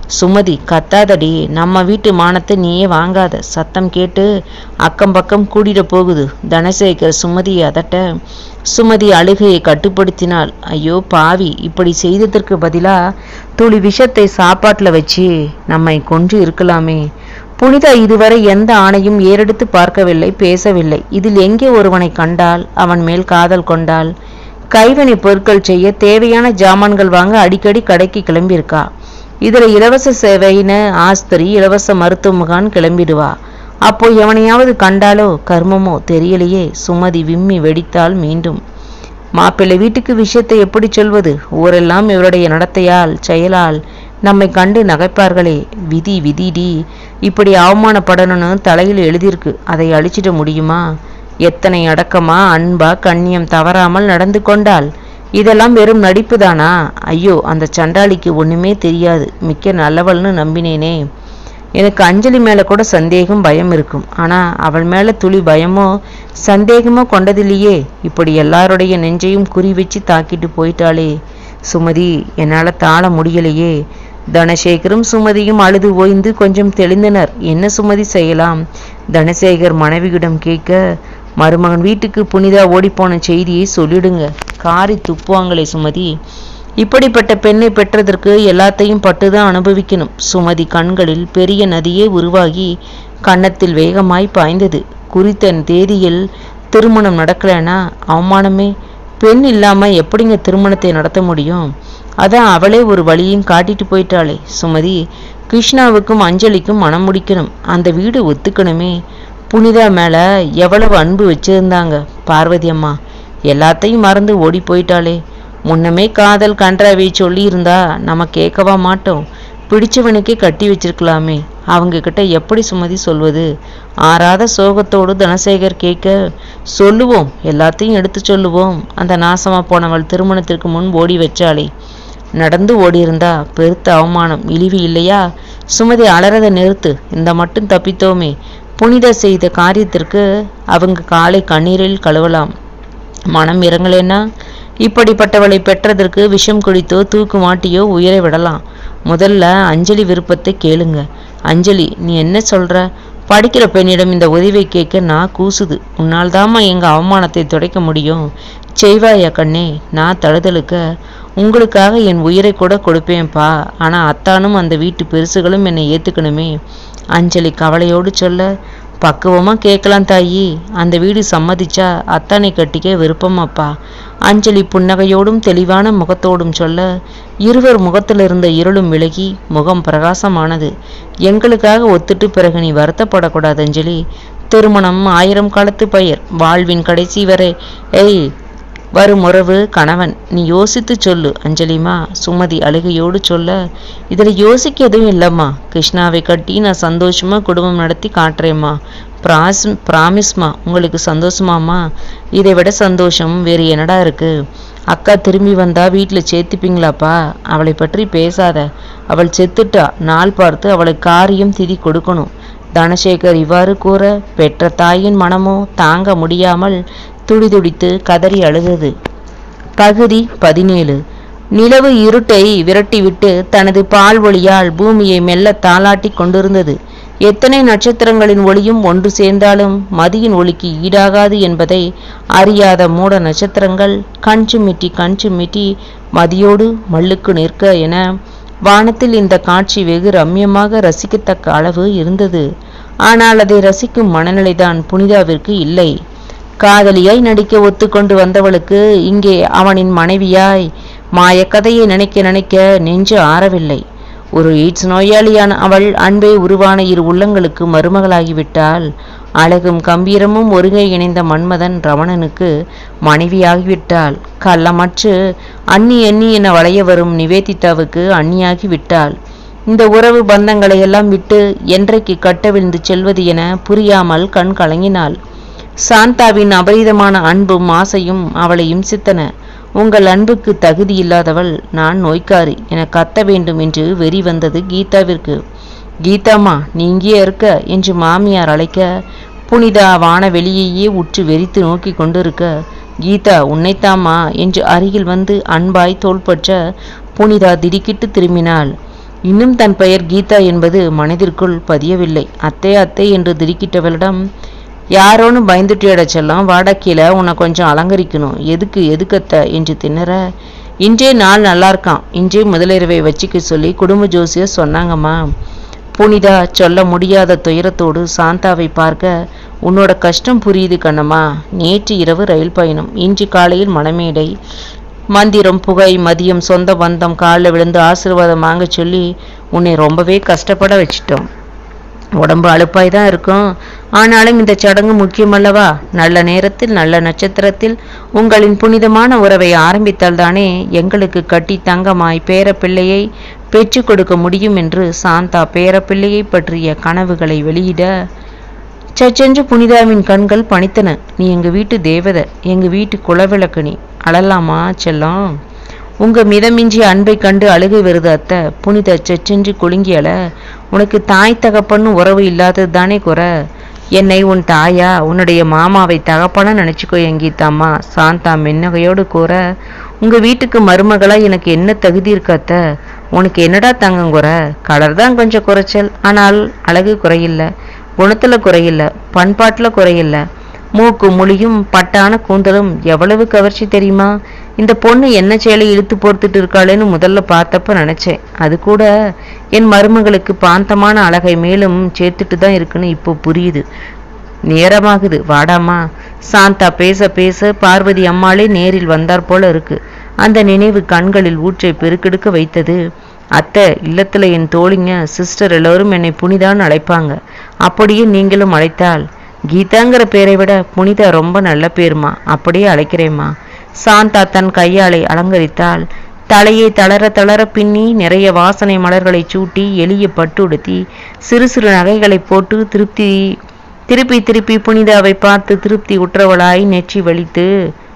சுமதி, கத்தாதடி, நம்ம வீட்டு மானத்தை நீயே வாங்காத. சத்தம் கேட்டு அக்கம் பக்கம் கூடிட போகுது. தனசேகர் சுமதியை அதட்ட சுமதி அழுகையை கட்டுப்படுத்தினாள். ஐயோ பாவி, இப்படி செய்ததற்கு பதிலா துளி விஷத்தை சாப்பாட்டில் வச்சு நம்மை கொன்று இருக்கலாமே. புனிதா இதுவரை எந்த ஆணையும் ஏறெடுத்து பார்க்கவில்லை, பேசவில்லை. இதில் எங்கே ஒருவனை கண்டால் அவன் மேல் காதல் கொண்டாள். கைவினை பொருட்கள் செய்ய தேவையான ஜாமான்கள் வாங்க அடிக்கடி கடைக்கு கிளம்பியிருக்கா. இதுல இலவச சேவைன்னு ஆஸ்திரி, இலவச மருத்துவ முகான் கிளம்பிடுவா. அப்போ எவனையாவது கண்டாலோ கர்மமோ தெரியலையே. சுமதி விம்மி வெடித்தாள். மீண்டும் மாப்பிள்ளை வீட்டுக்கு விஷயத்தை எப்படி சொல்வது? ஊரெல்லாம் இவருடைய நடத்தையால் செயலால் நம்மை கண்டு நகைப்பார்களே. விதி விதிடி, இப்படி அவமானப்படணும்னு தலையில் எழுதியிருக்கு. அதை அழிச்சிட முடியுமா? எத்தனை அடக்கமா, அன்பா, கண்ணியம் தவறாமல் நடந்து கொண்டாள். இதெல்லாம் வெறும் நடிப்பு தானா? ஐயோ, அந்த சண்டாளிக்கு ஒண்ணுமே தெரியாது. மிக்க நல்லவள்னு நம்பினேனே. எனக்கு அஞ்சலி மேல கூட சந்தேகம், பயம் இருக்கும். ஆனா அவள் மேல துளி பயமோ சந்தேகமோ கொண்டதில்லையே. இப்படி எல்லாருடைய நெஞ்சையும் குறி வச்சு தாக்கிட்டு போயிட்டாளே. சுமதி, என்னால தாழ முடியலையே. தனசேகரும் சுமதியும் அழுது ஓய்ந்து கொஞ்சம் தெளிந்தனர். என்ன சுமதி செய்யலாம்? தனசேகர் மனைவியிடம் கேட்க, மருமகன் வீட்டுக்கு புனிதா ஓடிப்போன செய்தியை சொல்லிடுங்க. காரி துப்புவாங்களே சுமதி. இப்படிப்பட்ட பெண்ணை பெற்றதற்கு எல்லாத்தையும் பட்டுதான் அனுபவிக்கணும். சுமதி கண்களில் பெரிய நதியே உருவாகி கன்னத்தில் வேகமாய் பாய்ந்தது. குறித்த தேதியில் திருமணம் நடக்கலைன்னா அவமானமே. பெண் இல்லாம எப்படிங்க திருமணத்தை நடத்த முடியும்? அதான் அவளே ஒரு வழியும் காட்டிட்டு போயிட்டாளே. சுமதி, கிருஷ்ணாவுக்கும் அஞ்சலிக்கும் மனம் முடிக்கணும். அந்த வீடு ஒத்துக்கணுமே. புனிதா மேல எவ்வளவு அன்பு வச்சிருந்தாங்க பார்வதி அம்மா. எல்லாத்தையும் மறந்து ஓடி போயிட்டாளே. முன்னமே காதல் கன்றாவை சொல்லி இருந்தா நம்ம கேட்கவா மாட்டோம்? பிடிச்சவனுக்கே கட்டி வச்சிருக்கலாமே. அவங்க கிட்ட எப்படி சுமதி சொல்வது? ஆறாத சோகத்தோடு தனசேகர் கேட்க, சொல்லுவோம், எல்லாத்தையும் எடுத்து சொல்லுவோம். அந்த நாசமா போனவள் திருமணத்திற்கு முன் ஓடி வச்சாளே, நடந்து ஓடி இருந்தா பெருத்த அவமானம், இழிவு இல்லையா? சுமதி, அலறத நிறுத்து. இந்த மட்டும் தப்பித்தோமே. புனித செய்த காரியத்திற்கு அவங்க காலை கண்ணீரில் கழுவலாம். மனம் இறங்கலேன்னா இப்படிப்பட்டவளை பெற்றதற்கு விஷம் குடித்தோ தூக்கு மாட்டியோ உயிரை விடலாம். முதல்ல அஞ்சலி விருப்பத்தை கேளுங்க. அஞ்சலி, நீ என்ன சொல்ற? படிக்கிற பெண்ணிடம் இந்த உதவியை கேட்க நான் கூசுது. உன்னால் தாமா எங்க அவமானத்தை துடைக்க முடியும். செய்வாயா கண்ணே? நான் தழுதலுக்க உங்களுக்காக என் உயிரை கூட கொடுப்பேன்ப்பா. ஆனா அத்தானும் அந்த வீட்டு பெருசுகளும் என்னை ஏத்துக்கணுமே. அஞ்சலி கவலையோடு சொல்ல, பக்குவமா கேட்கலாம் தாயி. அந்த வீடு சம்மதிச்சா அத்தானை கட்டிக்க விருப்பமாப்பா. அஞ்சலி புன்னகையோடும் தெளிவான முகத்தோடும் சொல்ல, இருவர் முகத்திலிருந்த இருளும் விலகி முகம் பிரகாசமானது. எங்களுக்காக ஒத்துட்டு பிறகு நீ வருத்தப்படக்கூடாது அஞ்சலி. திருமணம் ஆயிரம் காலத்து பயிர். வாழ்வின் கடைசி வரை ஏய் வரும் உறவு கணவன். நீ யோசித்து சொல்லு அஞ்சலிமா. சுமதி அழுகையோடு சொல்ல, இதுல யோசிக்க எதுவும் இல்லம்மா. கிருஷ்ணாவை கட்டி நான் சந்தோஷமா குடும்பம் நடத்தி காட்டுறேம்மா. பிராஸ் பிராமிஸ்மா. உங்களுக்கு சந்தோஷமாம்மா? இதை விட சந்தோஷம் வேறு என்னடா இருக்கு? அக்கா திரும்பி வந்தா வீட்டில் சேர்த்துப்பீங்களாப்பா? அவளை பற்றி பேசாத. அவள் செத்துட்டா. நாள் பார்த்து அவளுக்கு காரியம் திதி கொடுக்கணும். தனசேகர் இவ்வாறு கூற பெற்ற தாயின் மனமோ தாங்க முடியாமல் துடிதுடித்து கதறி அழுதது. பகுதி பதினேழு. நிலவு இருட்டை விரட்டிவிட்டு தனது பால் ஒளியால் பூமியை மெல்ல தாளாட்டி கொண்டிருந்தது. எத்தனை நட்சத்திரங்களின் ஒளியும் ஒன்று சேர்ந்தாலும் மதியின் ஒளிக்கு ஈடாகாது என்பதை அறியாத மூட நட்சத்திரங்கள் கஞ்சு மிட்டி கஞ்சு மிட்டி மதியோடு மல்லுக்கு நிற்க என வானத்தில் இந்த காட்சி வெகு ரம்யமாக ரசிக்கத்தக்க அளவு இருந்தது. ஆனால் அதை ரசிக்கும் மனநிலைதான் புனிதாவிற்கு இல்லை. காதலியாய் நடிக்க ஒத்துக்கொண்டு வந்தவளுக்கு இங்கே அவனின் மனைவியாய் மாயக்கதையை நினைக்க நினைக்க நெஞ்சு ஆறவில்லை. ஒரு எய்ட்ஸ் நோயாளியான அவள் அன்பே உருவான இரு உள்ளங்களுக்கு மருமகளாகிவிட்டாள். அழகும் கம்பீரமும் ஒருங்கை இணைந்த மன்மதன் ரமணனுக்கு மனைவியாகிவிட்டாள். கள்ளமற்று அன்னி அன்னி என வளைய வரும் நிவேதிதாவுக்கு அன்னியாகி விட்டாள். இந்த உறவு பந்தங்களை எல்லாம் விட்டு என்றைக்கு கட்டவிழ்ந்து செல்வது என புரியாமல் கண் கலங்கினாள். சாந்தாவின் அபரிதமான அன்பும் ஆசையும் அவளையும் சித்தன. உங்கள் அன்புக்கு தகுதி இல்லாதவள், நான் நோய்க்காரி என கத்த வேண்டும் என்று வெறி வந்தது கீதாவிற்கு. கீதாமா, நீ இங்கே இருக்க என்று மாமியார் அழைக்க புனிதா வான வெளியையே உற்று வெறித்து நோக்கி கொண்டிருக்க, கீதா உன்னைத்தாமா என்று அருகில் வந்து அன்பாய் தோள்பற்ற புனிதா திடுக்கிட்டு திரும்பினாள். இன்னும் தன் பெயர் கீதா என்பது மனதிற்குள் பதியவில்லை. அத்தை அத்தை என்று திடுக்கிட்டவளிடம், யாரோன்னு பயந்துட்டியட செல்லம், வாடக்கையில் உன்னை கொஞ்சம் அலங்கரிக்கணும். எதுக்கு எதுக்கத்த என்று திணற, இன்றே நாள் நல்லா இருக்கான், இன்றே முதலிரவை வச்சிக்க சொல்லி குடும்ப ஜோசியர் சொன்னாங்கம்மா. புனிதா சொல்ல முடியாத துயரத்தோடு சாந்தாவை பார்க்க, உன்னோட கஷ்டம் புரியுது கண்ணம்மா. நேற்று இரவு ரயில் பயணம், இன்று காலையில் மணமேடை, மந்திரம், புகை, மதியம், சொந்த பந்தம் காலில் விழுந்து ஆசீர்வாதம் வாங்க சொல்லி உன்னை ரொம்பவே கஷ்டப்பட வச்சிட்டோம். உடம்பு அழுப்பாய் தான் இருக்கும், ஆனாலும் இந்த சடங்கு முக்கியமல்லவா? நல்ல நேரத்தில் நல்ல நட்சத்திரத்தில் உங்களின் புனிதமான உறவை ஆரம்பித்தால் தானே எங்களுக்கு கட்டி தங்கமாய் பேரப்பிள்ளையை பெற்று கொடுக்க முடியும் என்று சாந்தா பேரப்பிள்ளையை பற்றிய கனவுகளை வெளியிட, சச்சென்று புனிதாவின் கண்கள் பணித்தன. நீ எங்க வீட்டு தேவதை, எங்க வீட்டு குலவிளக்கு, நீ அழலாமா செல்லம்? உங்க மிதமிஞ்சிய அன்பை கண்டு அழுகை வருது அத்தை. புனித சச்சென்று குலுங்கியல, உனக்கு தாய் தகப்பன்னு உறவு இல்லாதது தானே குறை? என்னை உன் தாயா, உன்னுடைய மாமாவை தகப்பனா நினைச்சுக்கோ எங்கீத்தாம்மா. சாந்தா மென்னகையோடு கூற, உங்க வீட்டுக்கு மருமகளா எனக்கு என்ன தகுதி இருக்காத்த? உனக்கு என்னடா தங்கம் குறை? கலர் தான் கொஞ்சம் குறைச்சல், ஆனால் அழகு குறையில்லை, குணத்துல குறையில்லை, பண்பாட்டுல குறையில்லை. மூக்கு மொழியும் பட்டான கூந்தலும் எவ்வளவு கவர்ச்சி தெரியுமா? இந்த பொண்ணு என்ன சேலை இழுத்து போர்த்துட்டு இருக்காளேன்னு முதல்ல பார்த்தப்ப நினைச்சேன். அது கூட என் மருமகளுக்கு பாந்தமான அழகை மேலும் சேர்த்துட்டு தான் இருக்குன்னு இப்போ புரியுது. நேரமாகுது, வாடாமா. சாந்தா பேச பேச பார்வதி அம்மாளே நேரில் வந்தார் போல இருக்கு. அந்த நினைவு கண்களில் ஊற்றை பெருக்கெடுக்க வைத்தது. அத்தை, இல்லத்துல என் தோழிங்க சிஸ்டர் எல்லோரும் என்னை புனிதான்னு அழைப்பாங்க. அப்படியே நீங்களும் அழைத்தால்? கீதாங்கிற பேரை விட புனிதா ரொம்ப நல்ல பேருமா, அப்படியே அழைக்கிறேம்மா. சாந்தா தன் கையாலை அலங்கரித்தாள். தலையை தளர தளர பின்னி நிறைய வாசனை மலர்களை சூட்டி எளிய பட்டு உடுத்தி சிறு சிறு நகைகளை போட்டு திருப்தி திருப்பி திருப்பி புனிதாவை பார்த்து திருப்தி உற்றவளாய் நெற்றி வலித்து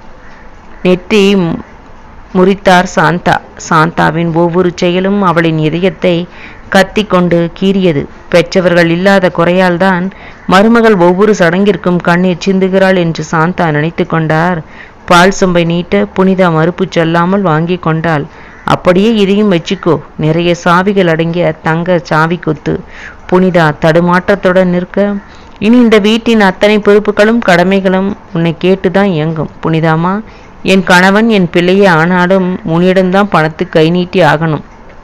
நெற்றி முறித்தார் சாந்தா. சாந்தாவின் ஒவ்வொரு செயலும் அவளின் இதயத்தை கத்தி கொண்டு கீறியது. பெற்றவர்கள் இல்லாத குறையால் தான் மருமகள் ஒவ்வொரு சடங்கிற்கும் கண்ணீர் சிந்துகிறாள் என்று சாந்தா நினைத்து கொண்டார். பால் சொம்பை நீட்ட புனிதா மறுப்பு சொல்லாமல் வாங்கி கொண்டாள். அப்படியே இதையும் வச்சுக்கோ, நிறைய சாவிகள் அடங்கிய தங்க சாவி கொத்து. புனிதா தடுமாற்றத்துடன் நிற்க, இனி இந்த வீட்டின் அத்தனை பொறுப்புகளும் கடமைகளும் உன்னை கேட்டுதான் இயங்கும் புனிதாமா. என் கணவன் என் பிள்ளையே ஆனாலும் உன்னிடம்தான் பணத்து கை நீட்டி ஆகணும்.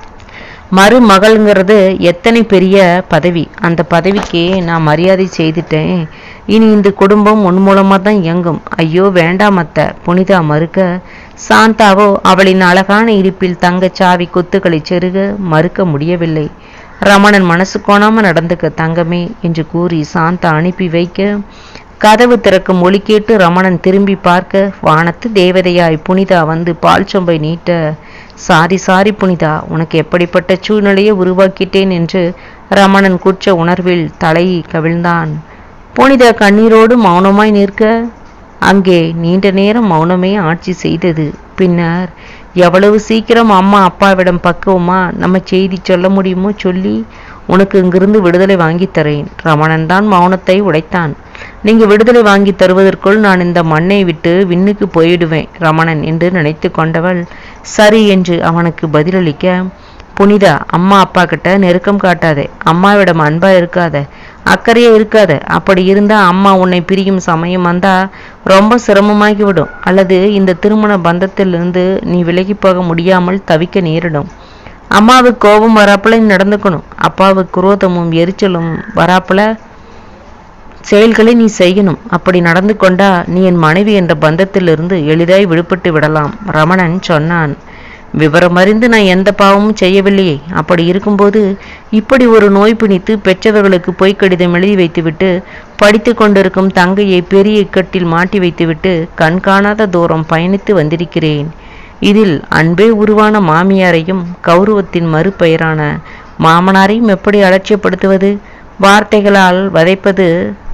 மருமகள்ங்கிறது எத்தனை பெரிய பதவி, அந்த பதவிக்கு நான் மரியாதை செய்துட்டேன். இனி இந்த குடும்பம் உன் மூலமாக தான் இயங்கும். ஐயோ வேண்டாம் அத்தை, புனிதா மறுக்க, சாந்தாவோ அவளின் அழகான இடுப்பில் தங்கச் சாவி கொத்துக்களை செருக மறுக்க முடியவில்லை. ரமணன் மனசு கோணாம நடந்துக்க தங்கமே என்று கூறி சாந்தா அனுப்பி வைக்க, கதவு திறக்கும் ஒலி கேட்டு ரமணன் திரும்பி பார்க்க, வானத்து தேவதையாய் புனிதா வந்து பால் சொம்பை நீட்ட, சாரி சாரி புனிதா, உனக்கு எப்படிப்பட்ட சூழ்நிலையை உருவாக்கிட்டேன் என்று ரமணன் குற்ற உணர்வில் தலை கவிழ்ந்தான். புனிதா கண்ணீரோடு மௌனமாய் நிற்க, அங்கே நீண்ட நேரம் மௌனமே ஆட்சி செய்தது. பின்னர், எவ்வளவு சீக்கிரம் அம்மா அப்பாவிடம் பக்குவமா நம்ம செய்தி சொல்ல முடியுமோ சொல்லி உனக்கு இங்கிருந்து விடுதலை வாங்கி தரேன். ரமணன் தான் மௌனத்தை உடைத்தான். நீங்க விடுதலை வாங்கி தருவதற்குள் நான் இந்த மண்ணை விட்டு விண்ணுக்கு போயிடுவேன் ரமணன் என்று நினைத்து கொண்டவள் சரி என்று அவனுக்கு பதிலளிக்க, புனிதா, அம்மா அப்பா கிட்ட நெருக்கம் காட்டாதே, அம்மாவிடம் அன்பா இருக்காத, அக்கறையே இருக்காத. அப்படி இருந்தா அம்மா உன்னை பிரியும் சமயம் வந்தா ரொம்ப சிரமமாகிவிடும். அல்லது இந்த திருமண பந்தத்திலிருந்து நீ விலகி போக முடியாமல் தவிக்க நேரிடும். அம்மாவுக்கு கோபம் வராப்புல நடந்துக்கணும். அப்பாவுக்கு குரோதமும் எரிச்சலும் வராப்புல செயல்களை நீ செய்யணும். அப்படி நடந்து கொண்டா நீ என் மனைவி என்ற பந்தத்திலிருந்து எளிதாய் விடுபட்டு விடலாம் ரமணன் சொன்னான். விவரம் அறிந்து நான் எந்த பாவமும் செய்யவில்லையே. அப்படி இருக்கும்போது இப்படி ஒரு நோய் பிணித்து பெற்றவர்களுக்கு பொய் கடிதம் எழுதி வைத்துவிட்டு படித்து கொண்டிருக்கும் தங்கையை பெரிய இக்கட்டில் மாட்டி வைத்துவிட்டு கண்காணாத தூரம் பயணித்து வந்திருக்கிறேன். இதில் அன்பே உருவான மாமியாரையும் கௌரவத்தின் மறுபெயரான மாமனாரையும் எப்படி அலட்சியப்படுத்துவது? வார்த்தைகளால் வதைப்பது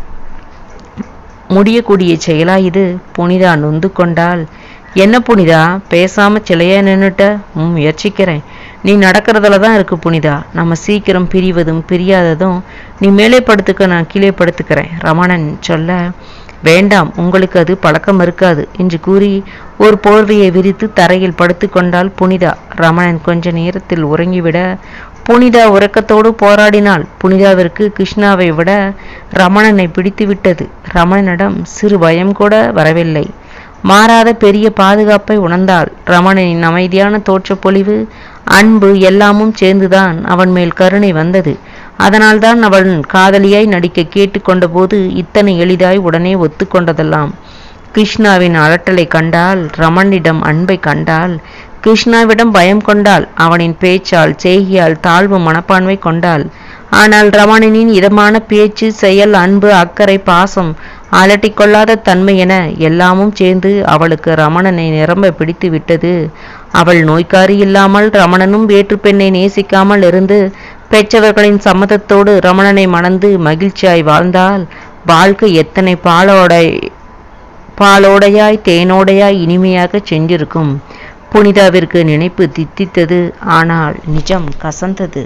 முடியக்கூடிய செயலா இது? புனிதா நொந்து கொண்டாள். என்ன புனிதா, பேசாம சிலையா நின்னுட்ட? ம் முயற்சிக்கிறேன். நீ நடக்கிறதுல தான் இருக்கு புனிதா. நம்ம சீக்கிரம் பிரிவதும் பிரியாததும். நீ மேலே படுத்துக்க, நான் கீழே படுத்துக்கிறேன் ரமணன் சொல்ல, வேண்டாம், உங்களுக்கு அது பழக்கம் இருக்காது என்று கூறி ஒரு போர்வையை விரித்து தரையில் படுத்து கொண்டாள் புனிதா. ரமணன் கொஞ்ச நேரத்தில் உறங்கிவிட புனிதா உறக்கத்தோடு போராடினாள். புனிதாவிற்கு கிருஷ்ணாவை விட ரமணனை பிடித்து விட்டது. ரமணனிடம் சிறு பயம் கூட வரவில்லை. மாறாத பெரிய பாதுகாப்பை உணர்ந்தாள். ரமணனின் அமைதியான தோற்றப்பொழிவு, அன்பு எல்லாமும் சேர்ந்துதான் அவன் மேல் கருணை வந்தது. அதனால்தான் அவன் காதலியாய் நடிக்க கேட்டுக்கொண்ட போது இத்தனை எளிதாய் உடனே ஒத்துக்கொண்டதெல்லாம். கிருஷ்ணாவின் அலட்டலை கண்டால், ரமணிடம் அன்பை கண்டால், கிருஷ்ணாவிடம் பயம் கொண்டாள். அவனின் பேச்சால் செய்கையால் தாழ்வு மனப்பான்மை கொண்டாள். ஆனால் ரமணனின் இதமான பேச்சு, செயல், அன்பு, அக்கறை, பாசம், அலட்டிக்கொள்ளாத தன்மை என எல்லாமும் சேர்ந்து அவளுக்கு ரமணனை நிரம்ப பிடித்து விட்டது. அவள் நோய்க்காரி இல்லாமல் ரமணனும் வேற்று பெண்ணை நேசிக்காமல் இருந்து பெற்றவர்களின் சம்மதத்தோடு ரமணனை மணந்து மகிழ்ச்சியாய் வாழ்ந்தால் வாழ்க்கை எத்தனை பாலோடை பாலோடையாய் தேனோடையாய் இனிமையாக சென்றிருக்கும். புனிதாவிற்கு நினைப்பு தித்தித்தது. ஆனால் நிஜம் கசந்தது.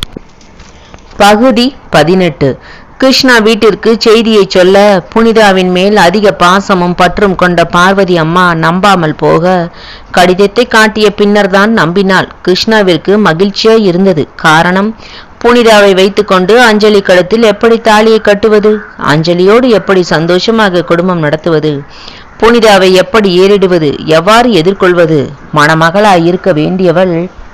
பகுதி பதினெட்டு. கிருஷ்ணா வீட்டிற்கு செய்தியை சொல்ல புனிதாவின் மேல் அதிக பாசமும் பற்றும் கொண்ட பார்வதி அம்மா நம்பாமல் போக கடிதத்தை காட்டிய பின்னர் தான் நம்பினாள். கிருஷ்ணாவிற்கு மகிழ்ச்சியாய் இருந்தது. காரணம், புனிதாவை வைத்துக்கொண்டு அஞ்சலி கழுத்தில் எப்படி தாலியை கட்டுவது, அஞ்சலியோடு எப்படி சந்தோஷமாக குடும்பம் நடத்துவது, புனிதாவை எப்படி ஏறிடுவது, எவ்வாறு எதிர்கொள்வது, மணமகளாய் இருக்க வேண்டியவள்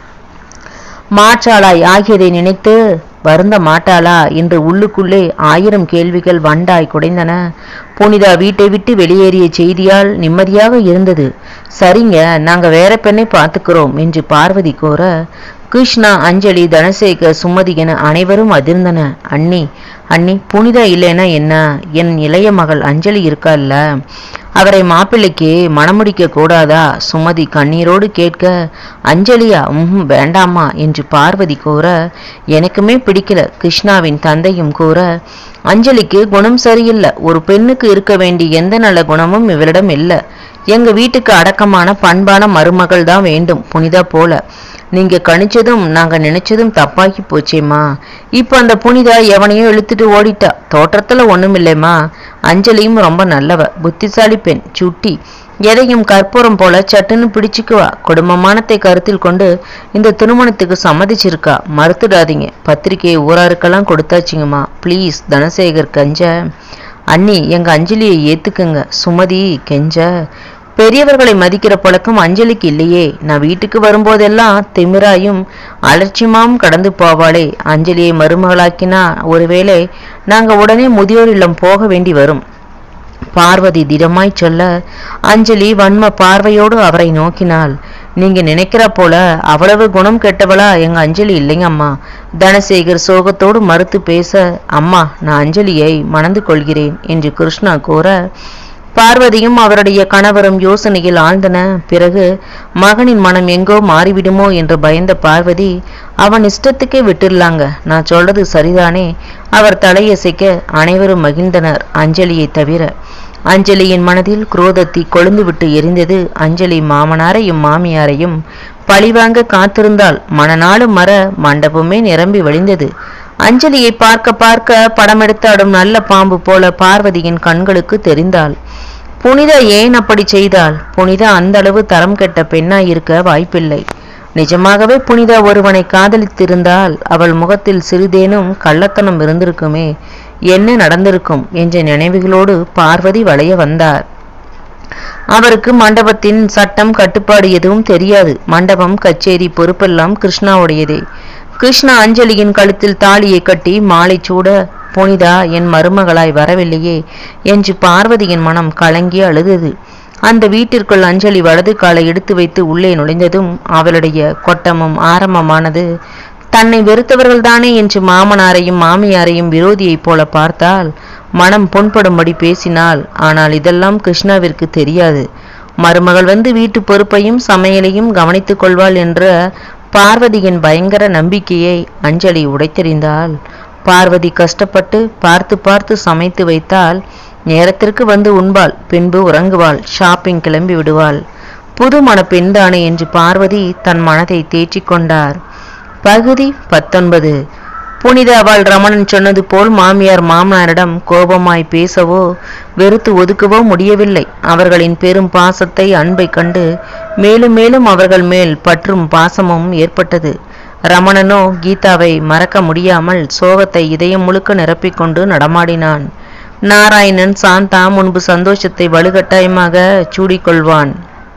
மாற்றாளாய் ஆகியதை நினைத்து வருந்த மாட்டாளா என்று உள்ளுக்குள்ளே ஆயிரம் கேள்விகள் வண்டாய் குடைந்தன. புனிதா வீட்டை விட்டு வெளியேறிய செய்தியால் நிம்மதியாக இருந்தது. சரிங்க, நாங்க வேற பெண்ணை பார்த்துக்கிறோம் என்று பார்வதி கூற, கிருஷ்ணா, அஞ்சலி, தனசேகர், சுமதி என அனைவரும் அதிர்ந்தன. அண்ணி அண்ணி புனிதா இல்லைன்னா என்ன? என் இளைய மகள் அஞ்சலி இருக்கால்ல, அவரை மாப்பிள்ளைக்கு மணமுடிக்க கூடாதா? சுமதி கண்ணீரோடு கேட்க, அஞ்சலியா? ம் வேண்டாமா என்று பார்வதி கூற, எனக்குமே பிடிக்கல. கிருஷ்ணாவின் தந்தையும் கூற, அஞ்சலிக்கு குணம் சரியில்லை. ஒரு பெண்ணுக்கு இருக்க வேண்டிய எந்த நல்ல குணமும் இவரிடம் இல்லை. எங்க வீட்டுக்கு அடக்கமான பண்பான மருமகள் தான் வேண்டும், புனிதா போல. நீங்க கணிச்சதும் நாங்க நினைச்சதும் தப்பாக்கி போச்சேம்மா. இப்ப அந்த புனிதா எவனையும் இழுத்துட்டு ஓடிட்டா. தோற்றத்துல ஒண்ணும் இல்லைம்மா. அஞ்சலியும் ரொம்ப நல்லவ, புத்திசாலி பெண், சுட்டி, எதையும் கற்பூரம் போல சட்டுன்னு பிடிச்சுக்குவா. குடும்பமானத்தை கருத்தில் கொண்டு இந்த திருமணத்துக்கு சம்மதிச்சிருக்கா. மறுத்துடாதீங்க. பத்திரிகையை ஊராருக்கெல்லாம் கொடுத்தாச்சுங்கம்மா. ப்ளீஸ். தனசேகர் கெஞ்ச, அண்ணி எங்க அஞ்சலியை ஏத்துக்குங்க. சுமதி கெஞ்ச, பெரியவர்களை மதிக்கிற பழக்கம் அஞ்சலிக்கு இல்லையே. நான் வீட்டுக்கு வரும்போதெல்லாம் திமிராயும் அலட்சியமாவும் கடந்து போவாளே. அஞ்சலியை மருமகளாக்கினா ஒருவேளை நாங்க உடனே முதியோர் இல்லம் போக வேண்டி வரும். பார்வதி திடமாய் சொல்ல, அஞ்சலி வன்ம பார்வையோடு அவரை நோக்கினாள். நீங்க நினைக்கிற போல அவ்வளவு குணம் கெட்டவளா எங்க அஞ்சலி இல்லைங்க அம்மா. தனசேகர் சோகத்தோடு மறுத்து பேச, அம்மா நான் அஞ்சலியை மணந்து கொள்கிறேன் என்று கிருஷ்ணா கூற, பார்வதியும் அவருடைய கணவரும் யோசனையில் ஆழ்ந்தன. பிறகு மகனின் மனம் எங்கோ மாறிவிடுமோ என்று பயந்த பார்வதி, அவன் இஷ்டத்துக்கே விட்டுடலாங்க, நான் சொல்றது சரிதானே? அவர் தலையசைக்க அனைவரும் மகிழ்ந்தனர், அஞ்சலியை தவிர. அஞ்சலியின் மனதில் குரோதத்தி கொழுந்து விட்டு எரிந்தது. அஞ்சலி மாமனாரையும் மாமியாரையும் பழிவாங்க காத்திருந்தாள். மணநாடு மர மண்டபமே நிரம்பி வழிந்தது. அஞ்சலியை பார்க்க பார்க்க படமெடுத்தாடும் நல்ல பாம்பு போல பார்வதியின் கண்களுக்கு தெரிந்தாள். புனிதா ஏன் அப்படி செய்தாள்? புனிதா அந்த அளவு தரம் கெட்ட பெண்ணாயிருக்க வாய்ப்பில்லை. நிஜமாகவே புனிதா ஒருவனை காதலித்திருந்தால் அவள் முகத்தில் சிறிதேனும் கள்ளத்தனம் இருந்திருக்குமே. என்ன நடந்திருக்கும் என்ற நினைவுகளோடு பார்வதி வளைய வந்தார். அவருக்கு மண்டபத்தின் சட்டம் கட்டுப்பாடு எதுவும் தெரியாது. மண்டபம் கச்சேரி பொறுப்பெல்லாம் கிருஷ்ணாவுடையதே. கிருஷ்ணா அஞ்சலியின் கழுத்தில் தாலியை கட்டி மாலை சூட, புனிதா என் மருமகளாய் வரவில்லையே என்று பார்வதியின் மனம் கலங்கி அழுதது. அந்த வீட்டிற்குள் அஞ்சலி வலது காலை எடுத்து வைத்து உள்ளே நுழைந்ததும் அவளுடைய கொட்டமும் ஆரம்பமானது. தன்னை வெறுத்தவர்கள்தானே என்று மாமனாரையும் மாமியாரையும் விரோதியைப் போல பார்த்தால், மனம் புண்படும்படி பேசினாள். ஆனால் இதெல்லாம் கிருஷ்ணாவிற்கு தெரியாது. மருமகள் வந்து வீட்டு பொறுப்பையும் சமையலையும் கவனித்துக் கொள்வாள் என்ற பார்வதியின் பயங்கர நம்பிக்கையை அஞ்சலி உடைத்தெறிந்தாள். பார்வதி கஷ்டப்பட்டு பார்த்து பார்த்து சமைத்து வைத்தால் நேரத்திற்கு வந்து உண்பாள், பின்பு உறங்குவாள், ஷாப்பிங் கிளம்பி விடுவாள். புது மன பெண்தானே என்று பார்வதி தன் மனதை தேற்றிக் கொண்டார். பகுதி பத்தொன்பது. புனித அவள் ரமணன் சொன்னது போல் மாமியார் மாமனாரிடம் கோபமாய் பேசவோ வெறுத்து ஒதுக்கவோ முடியவில்லை. அவர்களின் பெரும் பாசத்தை அன்பை கண்டு மேலும் மேலும் அவர்கள் மேல் பற்றும் பாசமும் ஏற்பட்டது. ரமணனோ கீதாவை மறக்க முடியாமல் சோகத்தை இதயம் முழுக்க நிரப்பிக்கொண்டு நடமாடினான். நாராயணன் சாந்தா முன்பு சந்தோஷத்தை வலுக்கட்டாயமாக சூடிக்கொள்வான்.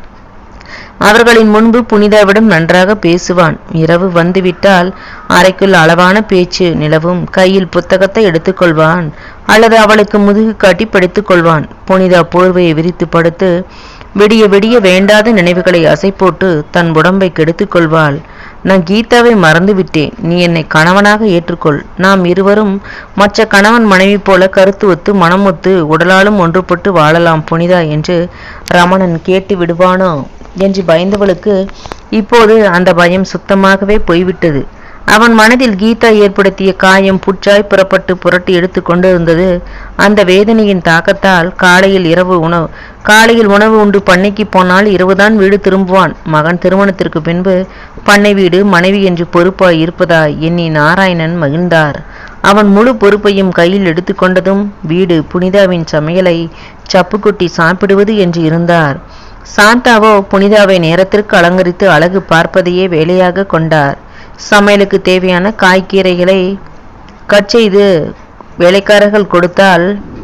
அவர்களின் முன்பு புனிதாவிடம் நன்றாக பேசுவான். இரவு வந்துவிட்டால் அறைக்குள் அளவான பேச்சு நிலவும். கையில் புத்தகத்தை எடுத்துக்கொள்வான் அல்லது அவளுக்கு முதுகு காட்டி படித்துக் கொள்வான். புனிதா போர்வையை விரித்து படுத்து விடிய விடிய வேண்டாத நினைவுகளை அசை போட்டு தன் உடம்பை கெடுத்துக் கொள்வாள். நான் கீதாவை மறந்து விட்டேன், நீ என்னை கணவனாக ஏற்றுக்கொள், நாம் இருவரும் மற்ற கணவன் மனைவி போல கருத்து ஒத்து மனமொத்து உடலாலும் ஒன்றுபட்டு வாழலாம் புனிதா என்று ரமணன் கேட்டு விடுவானோ என்று பயந்தவளுக்கு இப்போது அந்த பயம் சுத்தமாகவே போய்விட்டது. அவன் மனதில் கீதா ஏற்படுத்திய காயம் புற்றாய் புறப்பட்டு புரட்டி எடுத்து கொண்டிருந்தது. அந்த வேதனையின் தாக்கத்தால் காலையில் இரவு உணவு காலையில் உணவு உண்டு பண்ணைக்கு போனால் இரவுதான் வீடு திரும்புவான். மகன் திருமணத்திற்கு பின்பு பண்ணை வீடு மனைவி என்று பொறுப்பாய் இருப்பதாய் எண்ணி நாராயணன் மகிழ்ந்தார். அவன் முழு பொறுப்பையும் கையில் எடுத்துக்கொண்டதும் வீடு புனிதாவின் சமையலை சப்புக்குட்டி சாப்பிடுவது என்று இருந்தார். சாந்தாவோ புனிதாவை நேரத்திற்கு அலங்கரித்து அழகு பார்ப்பதையே வேலையாக கொண்டார். சமையலுக்கு தேவையான காய்கீரைகளை கட் செய்து வேலைக்காரர்கள் கொடுத்தால்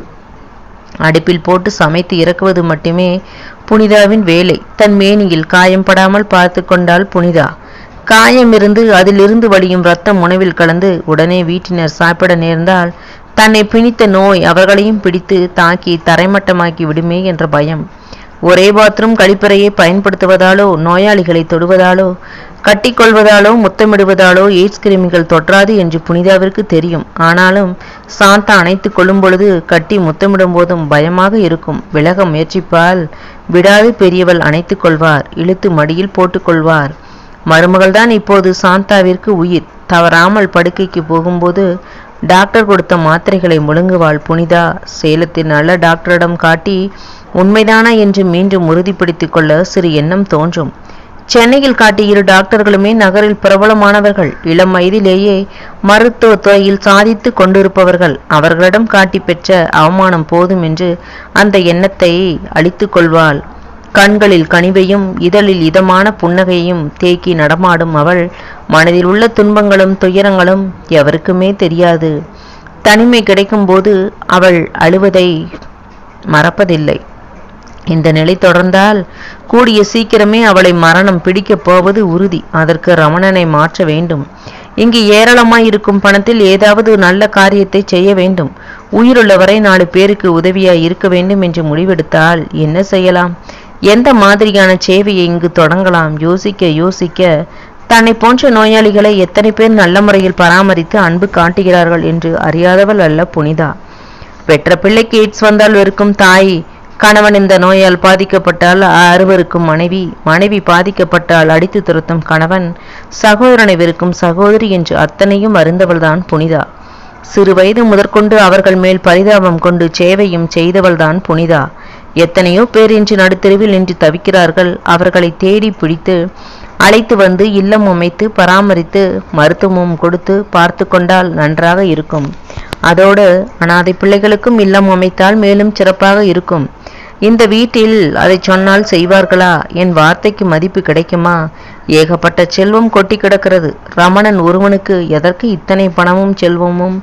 அடுப்பில் போட்டு சமைத்து இறக்குவது மட்டுமே புனிதாவின் வேலை. தன் மேனியில் காயம் படாமல் பார்த்து கொண்டாள் புனிதா. காயம் இருந்து அதிலிருந்து வடியும் ரத்தம் உணவில் கலந்து உடனே வீட்டினர் சாப்பிட நேர்ந்தால் தன்னை பிணித்த நோய் அவர்களையும் பிடித்து தாக்கி தரைமட்டமாக்கி விடுமே என்ற பயம். ஒரே பாத்ரூம் கழிப்பறையை பயன்படுத்துவதாலோ நோயாளிகளை தொடுவதாலோ கட்டிக்கொள்வதாலோ முத்தமிடுவதாலோ எய்ட்ஸ் கிருமிகள் தொற்றாது என்று புனிதாவிற்கு தெரியும். ஆனாலும் சாந்தா அணைத்து கொள்ளும் பொழுது கட்டி முத்தமிடும் போதும் பயமாக இருக்கும். விலக முயற்சிப்பால் விடாது பெரியவள் அணைத்து கொள்வார், இழுத்து மடியில் போட்டுக்கொள்வார். மருமகள்தான் இப்போது சாந்தாவிற்கு உயிர். தவறாமல் படுக்கைக்கு போகும்போது டாக்டர் கொடுத்த மாத்திரைகளை முழுங்குவாள் புனிதா. சேலத்தின் நல்ல டாக்டரிடம் காட்டி உண்மைதானா என்று மீண்டும் உறுதிப்படுத்திக் கொள்ள சிறு எண்ணம் தோன்றும். சென்னையில் காட்டிய இரு டாக்டர்களுமே நகரில் பிரபலமானவர்கள், இளம் வயதிலேயே மருத்துவ துறையில் சாதித்து கொண்டிருப்பவர்கள். அவர்களிடம் காட்டி பெற்ற அவமானம் போதும் என்று அந்த எண்ணத்தை அழித்து கொள்வாள். கண்களில் கனிவையும் இதழில் இதமான புன்னகையும் தேக்கி நடமாடும் அவள் மனதில் உள்ள துன்பங்களும் துயரங்களும் எவருக்குமே தெரியாது. தனிமை கிடைக்கும் போது அவள் அழுவதை மறப்பதில்லை. இந்த நிலை தொடர்ந்தால் கூடிய சீக்கிரமே அவளை மரணம் பிடிக்கப் போவது உறுதி. அதற்கு ரமணனை மாற்ற வேண்டும். இங்கு ஏராளமாய் இருக்கும் பணத்தில் ஏதாவது நல்ல காரியத்தை செய்ய வேண்டும். உயிருள்ளவரை நாலு பேருக்கு உதவியாய் இருக்க வேண்டும் என்று முடிவெடுத்தால் என்ன செய்யலாம்? எந்த மாதிரியான சேவையை இங்கு தொடங்கலாம்? யோசிக்க யோசிக்க தன்னை போன்ற நோயாளிகளை எத்தனை பேர் நல்ல முறையில் பராமரித்து அன்பு காட்டுகிறார்கள் என்று அறியாதவள் அல்ல புனிதா. பெற்ற பிள்ளைக்கு எய்ட்ஸ் வந்தால் வெறுக்கும் தாய், கணவன் இந்த நோயால் பாதிக்கப்பட்டால் அறுவருக்கும் மனைவி, மனைவி பாதிக்கப்பட்டால் அடித்து துரத்தும் கணவன், சகோதரனை வெறுக்கும் சகோதரி என்று அத்தனையும் அறிந்தவள்தான் புனிதா. சிறு வயது முதற்கொண்டு அவர்கள் மேல் பரிதாபம் கொண்டு சேவையும் செய்தவள்தான் புனிதா. எத்தனையோ பேர் இன்று நடுத்தெருவில் நின்று தவிக்கிறார்கள். அவர்களை தேடி பிடித்து அழைத்து வந்து இல்லம் அமைத்து பராமரித்து மருத்துவமும் கொடுத்து பார்த்து கொண்டால் நன்றாக இருக்கும். அதோடு அனாதை பிள்ளைகளுக்கும் இல்லம் அமைத்தால் மேலும் சிறப்பாக இருக்கும். இந்த வீட்டில் அதை சொன்னால் செய்வார்களா? என் வார்த்தைக்கு மதிப்பு கிடைக்குமா? ஏகப்பட்ட செல்வம் கொட்டி கிடக்கிறது. ரமணன் ஒருவனுக்கு எதற்கு இத்தனை பணமும் செல்வமும்?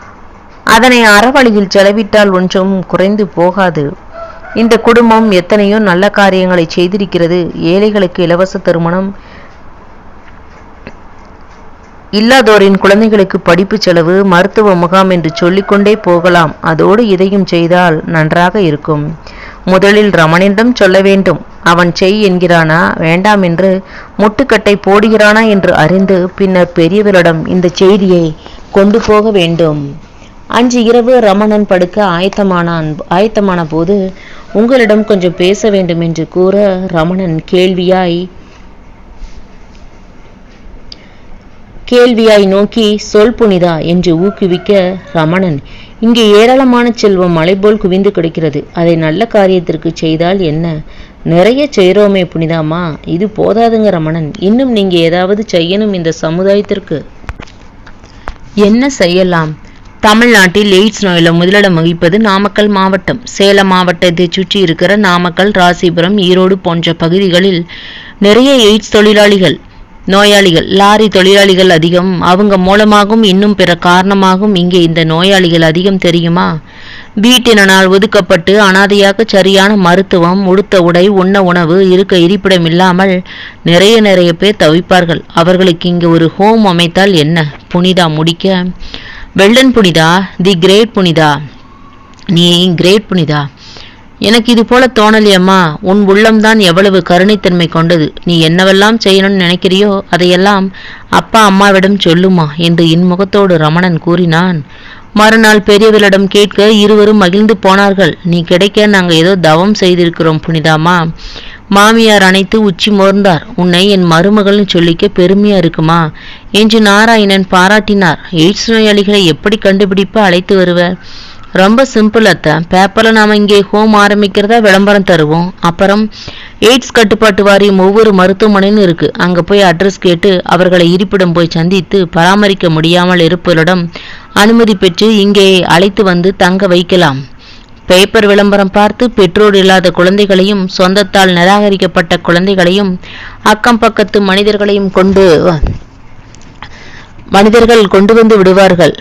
அதனை அறவழியில் செலவிட்டால் ஒன்றும் குறைந்து போகாது. இந்த குடும்பம் எத்தனையோ நல்ல காரியங்களை செய்திருக்கிறது. ஏழைகளுக்கு இலவச திருமணம், இல்லாதோரின் குழந்தைகளுக்கு படிப்பு செலவு, மருத்துவ முகாம் என்று சொல்லிக்கொண்டே போகலாம். அதோடு இதையும் செய்தால் நன்றாக இருக்கும். முதலில் ரமணிடம் சொல்ல வேண்டும். அவன் செய் என்கிறானா வேண்டாம் என்று முட்டுக்கட்டை போடுகிறானா என்று அறிந்து பின்னர் பெரியவரிடம் இந்த செய்தியை கொண்டு போக வேண்டும். அன்று இரவு ரமணன் படுக்க ஆயத்தமானான் ஆயத்தமான போது உங்களிடம் கொஞ்சம் பேச வேண்டும் என்று கூற ரமணன் கேள்வியாய் கேள்வியாய் நோக்கி சொல் புனிதா என்று ஊக்குவிக்க, ரமணன், இங்கே ஏராளமான செல்வம் மலைபோல் குவிந்து கிடக்கிறது. அதை நல்ல காரியத்திற்கு செய்தால் என்ன? நிறைய செய்கிறோமே புனிதாமா, இது போதாதுங்க ரமணன். இன்னும் நீங்க ஏதாவது செய்யணும் இந்த சமுதாயத்திற்கு. என்ன செய்யலாம்? தமிழ்நாட்டில் எய்ட்ஸ் நோயில முதலிடம் வகிப்பது நாமக்கல் மாவட்டம். சேலம் மாவட்டத்தை சுற்றி இருக்கிற நாமக்கல், ராசிபுரம், ஈரோடு போன்ற பகுதிகளில் நிறைய எய்ட்ஸ் தொழிலாளிகள் நோயாளிகள் லாரி தொழிலாளிகள் அதிகம். அவங்க மூலமாகவும் இன்னும் பிற காரணமாகவும் இங்கே இந்த நோயாளிகள் அதிகம் தெரியுமா? வீட்டினால் ஒதுக்கப்பட்டு அனாதையாக சரியான மருத்துவம், உடுத்த உடை, உண்ண உணவு, இருக்க இருப்பிடம் இல்லாமல் நிறைய நிறைய பேர் தவிப்பார்கள். அவர்களுக்கு இங்கே ஒரு ஹோம் அமைத்தால் என்ன? புனிதா முடிக்க, வெள்ளன் புனிதா, தி கிரேட் புனிதா, நீ கிரேட் புனிதா, எனக்கு இது போல தோணலையம்மா. உன் உள்ளம்தான் எவ்வளவு கருணைத்தன்மை கொண்டது. நீ என்னவெல்லாம் செய்யணும்னு நினைக்கிறியோ அதையெல்லாம் அப்பா அம்மாவிடம் சொல்லுமா என்று இன்முகத்தோடு ரமணன் கூறினான். மறுநாள் பெரியவர்களிடம் கேட்க இருவரும் மகிழ்ந்து போனார்கள். நீ கிடைக்க நாங்கள் ஏதோ தவம் செய்திருக்கிறோம் புனிதாமா. மாமியார் அணைத்து உச்சி மோர்ந்தார். உன்னை என் மருமகள்னு சொல்லிக்க பெருமையா இருக்குமா என்று நாராயணன் பாராட்டினார். எய்ட்ஸ் நோயாளிகளை எப்படி கண்டுபிடிப்ப அழைத்து வருவர்? ரொம்ப சிம்பிள் அத்தை. பேப்பரில் நாம் இங்கே ஹோம் ஆரம்பிக்கிறதா விளம்பரம் தருவோம். அப்புறம் எய்ட்ஸ் கட்டுப்பாட்டு வாரியம் ஒவ்வொரு மருத்துவமனைன்னு இருக்கு. அங்கே போய் அட்ரஸ் கேட்டு அவர்களை இருப்பிடம் போய் சந்தித்து பராமரிக்க முடியாமல் இருப்பவரிடம் அனுமதி பெற்று இங்கே அழைத்து வந்து தங்க வைக்கலாம். பேப்பர் விளம்பரம் பார்த்து பெற்றோர் இல்லாத குழந்தைகளையும் சொந்தத்தால் நிராகரிக்கப்பட்ட குழந்தைகளையும் அக்கம் பக்கத்து மனிதர்களையும் கொண்டு மனிதர்கள் கொண்டு வந்து விடுவார்கள்.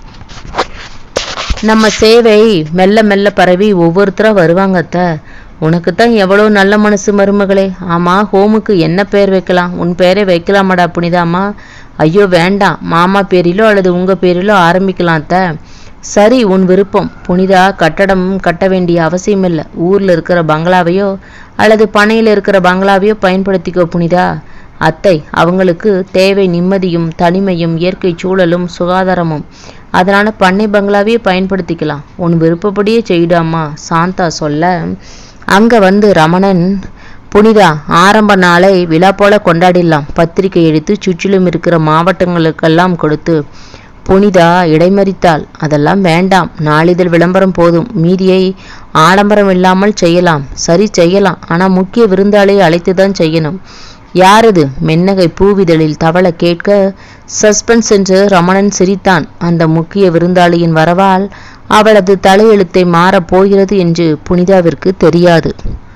நம்ம சேவை மெல்ல மெல்ல பரவி ஒவ்வொருத்தரா வருவாங்க அத்தை. உனக்குத்தான் எவ்வளோ நல்ல மனசு மருமகளே. ஆமா, ஹோமுக்கு என்ன பேர் வைக்கலாம்? உன் பேரை வைக்கலாமாடா புனிதாமா? ஐயோ வேண்டாம், மாமா பேரிலோ அல்லது உங்க பேரிலோ ஆரம்பிக்கலாம் அத்தை. சரி, உன் விருப்பம். புனிதா, கட்டடம் கட்ட வேண்டிய அவசியம் இல்லை. ஊர்ல இருக்கிற பங்களாவையோ அல்லது பனையில் இருக்கிற பங்களாவையோ பயன்படுத்திக்கோ புனிதா. அத்தை, அவங்களுக்கு தேவை நிம்மதியும் தனிமையும் இயற்கை சூழலும் சுகாதாரமும். அதனால பண்ணை பங்களாவே பயன்படுத்திக்கலாம். உன் விருப்பப்படியே செய்டாமா சாந்தா சொல்ல, அங்க வந்து ரமணன், புனிதா, ஆரம்ப நாளை விழா போல கொண்டாடிடலாம். பத்திரிகை எடுத்து சுற்றிலும் இருக்கிற மாவட்டங்களுக்கெல்லாம் கொடுத்து. புனிதா இடைமறித்தாள். அதெல்லாம் வேண்டாம், நாளிதழ் விளம்பரம் போதும். மீதியை ஆடம்பரம் இல்லாமல் செய்யலாம். சரி செய்யலாம், ஆனா முக்கிய விருந்தாளை அழைத்துதான் செய்யணும். யாரது? மென்னகை பூவிதழில் தவள கேட்க சஸ்பென்ஸ் என்று ரமணன் சிரித்தான். அந்த முக்கிய விருந்தாளியின் வரவால் அவளது தலையெழுத்தை மாறப் போகிறது என்று புனிதாவிற்கு தெரியாது.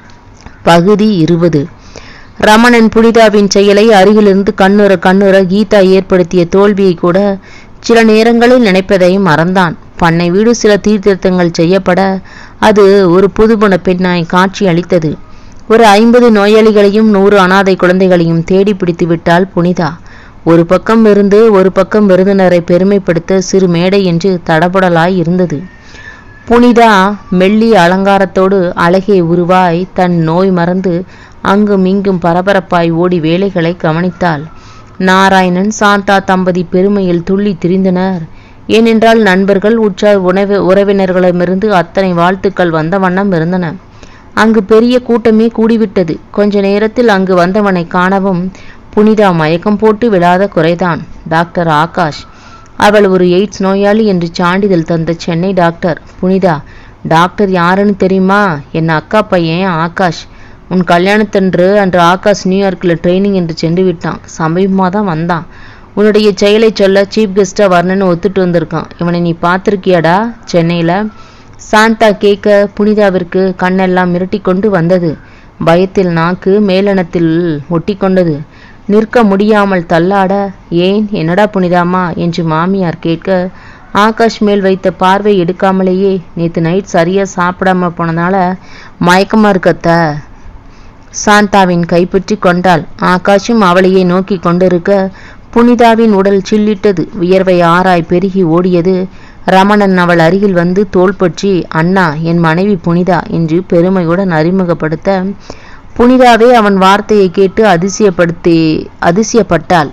பகுதி இருபது. ரமணன் புனிதாவின் செயலை அருகிலிருந்து கண்ணுற கண்ணுற கீதா ஏற்படுத்திய தோல்வியை கூட சில நேரங்களில் நினைப்பதை மறந்தான். பண்ணை வீடு சில தீர்த்திருத்தங்கள் செய்யப்பட அது ஒரு புதுமண பெண்ணாய் காட்சி அளித்தது. ஒரு ஐம்பது நோயாளிகளையும் நூறு அனாதை குழந்தைகளையும் தேடி பிடித்து விட்டாள் புனிதா. ஒரு பக்கம் இருந்து ஒரு பக்கம் விருந்தினரை பெருமைப்படுத்த சிறு மேடை என்று தடபடலாய் இருந்தது. புனிதா மெல்லிய அலங்காரத்தோடு அழகிய உருவாய் தன் நோய் மறந்து அங்கும் இங்கும் பரபரப்பாய் ஓடி வேலைகளை கவனித்தாள். நாராயணன் சாந்தா தம்பதி பெருமையில் துள்ளி திரிந்தனர். ஏனென்றால் நண்பர்கள் உற்றார் உணவு உறவினர்களிடமிருந்து அத்தனை வாழ்த்துக்கள் வந்த வண்ணம் இருந்தன. அங்கு பெரிய கூட்டமே கூடிவிட்டது. கொஞ்ச நேரத்தில் அங்கு வந்தவனை காணவும் புனிதா மயக்கம் போட்டு விழாத குறைதான். டாக்டர் ஆகாஷ். அவள் ஒரு எய்ட்ஸ் நோயாளி என்று சான்றிதழ் தந்த சென்னை டாக்டர். புனிதா, டாக்டர் யாருன்னு தெரியுமா? என் அக்கா பையன் ஆகாஷ். உன் கல்யாணத்தன்று அன்று ஆகாஷ் நியூயார்க்கில் ட்ரைனிங் என்று சென்று விட்டான். சமீபமாக தான் வந்தான். உன்னுடைய செயலை சொல்ல சீஃப் கெஸ்டாக வரணுன்னு ஒத்துட்டு வந்திருக்கான். இவனை நீ பார்த்துருக்கியாடா சென்னையில்? சாந்தா கேட்க புனிதாவிற்கு கண்ணெல்லாம் மிரட்டி கொண்டு வந்தது. பயத்தில் நாக்கு மேலனத்தில் ஒட்டி கொண்டது. நிற்க முடியாமல் தள்ளாட, ஏன் என்னடா புனிதாமா என்று மாமியார் கேட்க, ஆகாஷ் மேல் வைத்த பார்வை எடுக்காமலேயே, நேற்று நைட் சரியா சாப்பிடாம போனதால மயக்கமா இருக்கத்த. சாந்தாவின் கைப்பற்றி கொண்டாள். ஆகாஷும் அவளையே நோக்கி கொண்டிருக்க புனிதாவின் உடல் சில்லிட்டது. வியர்வை ஆராய் பெருகி ஓடியது. ரமணன் அவள் அருகில் வந்து தோள்பற்றி, அண்ணா, என் மனைவி புனிதா என்று பெருமையுடன் அறிமுகப்படுத்த புனிதாவே அவன் வார்த்தையை கேட்டு அதிசயப்படுத்தி அதிசயப்பட்டாள்.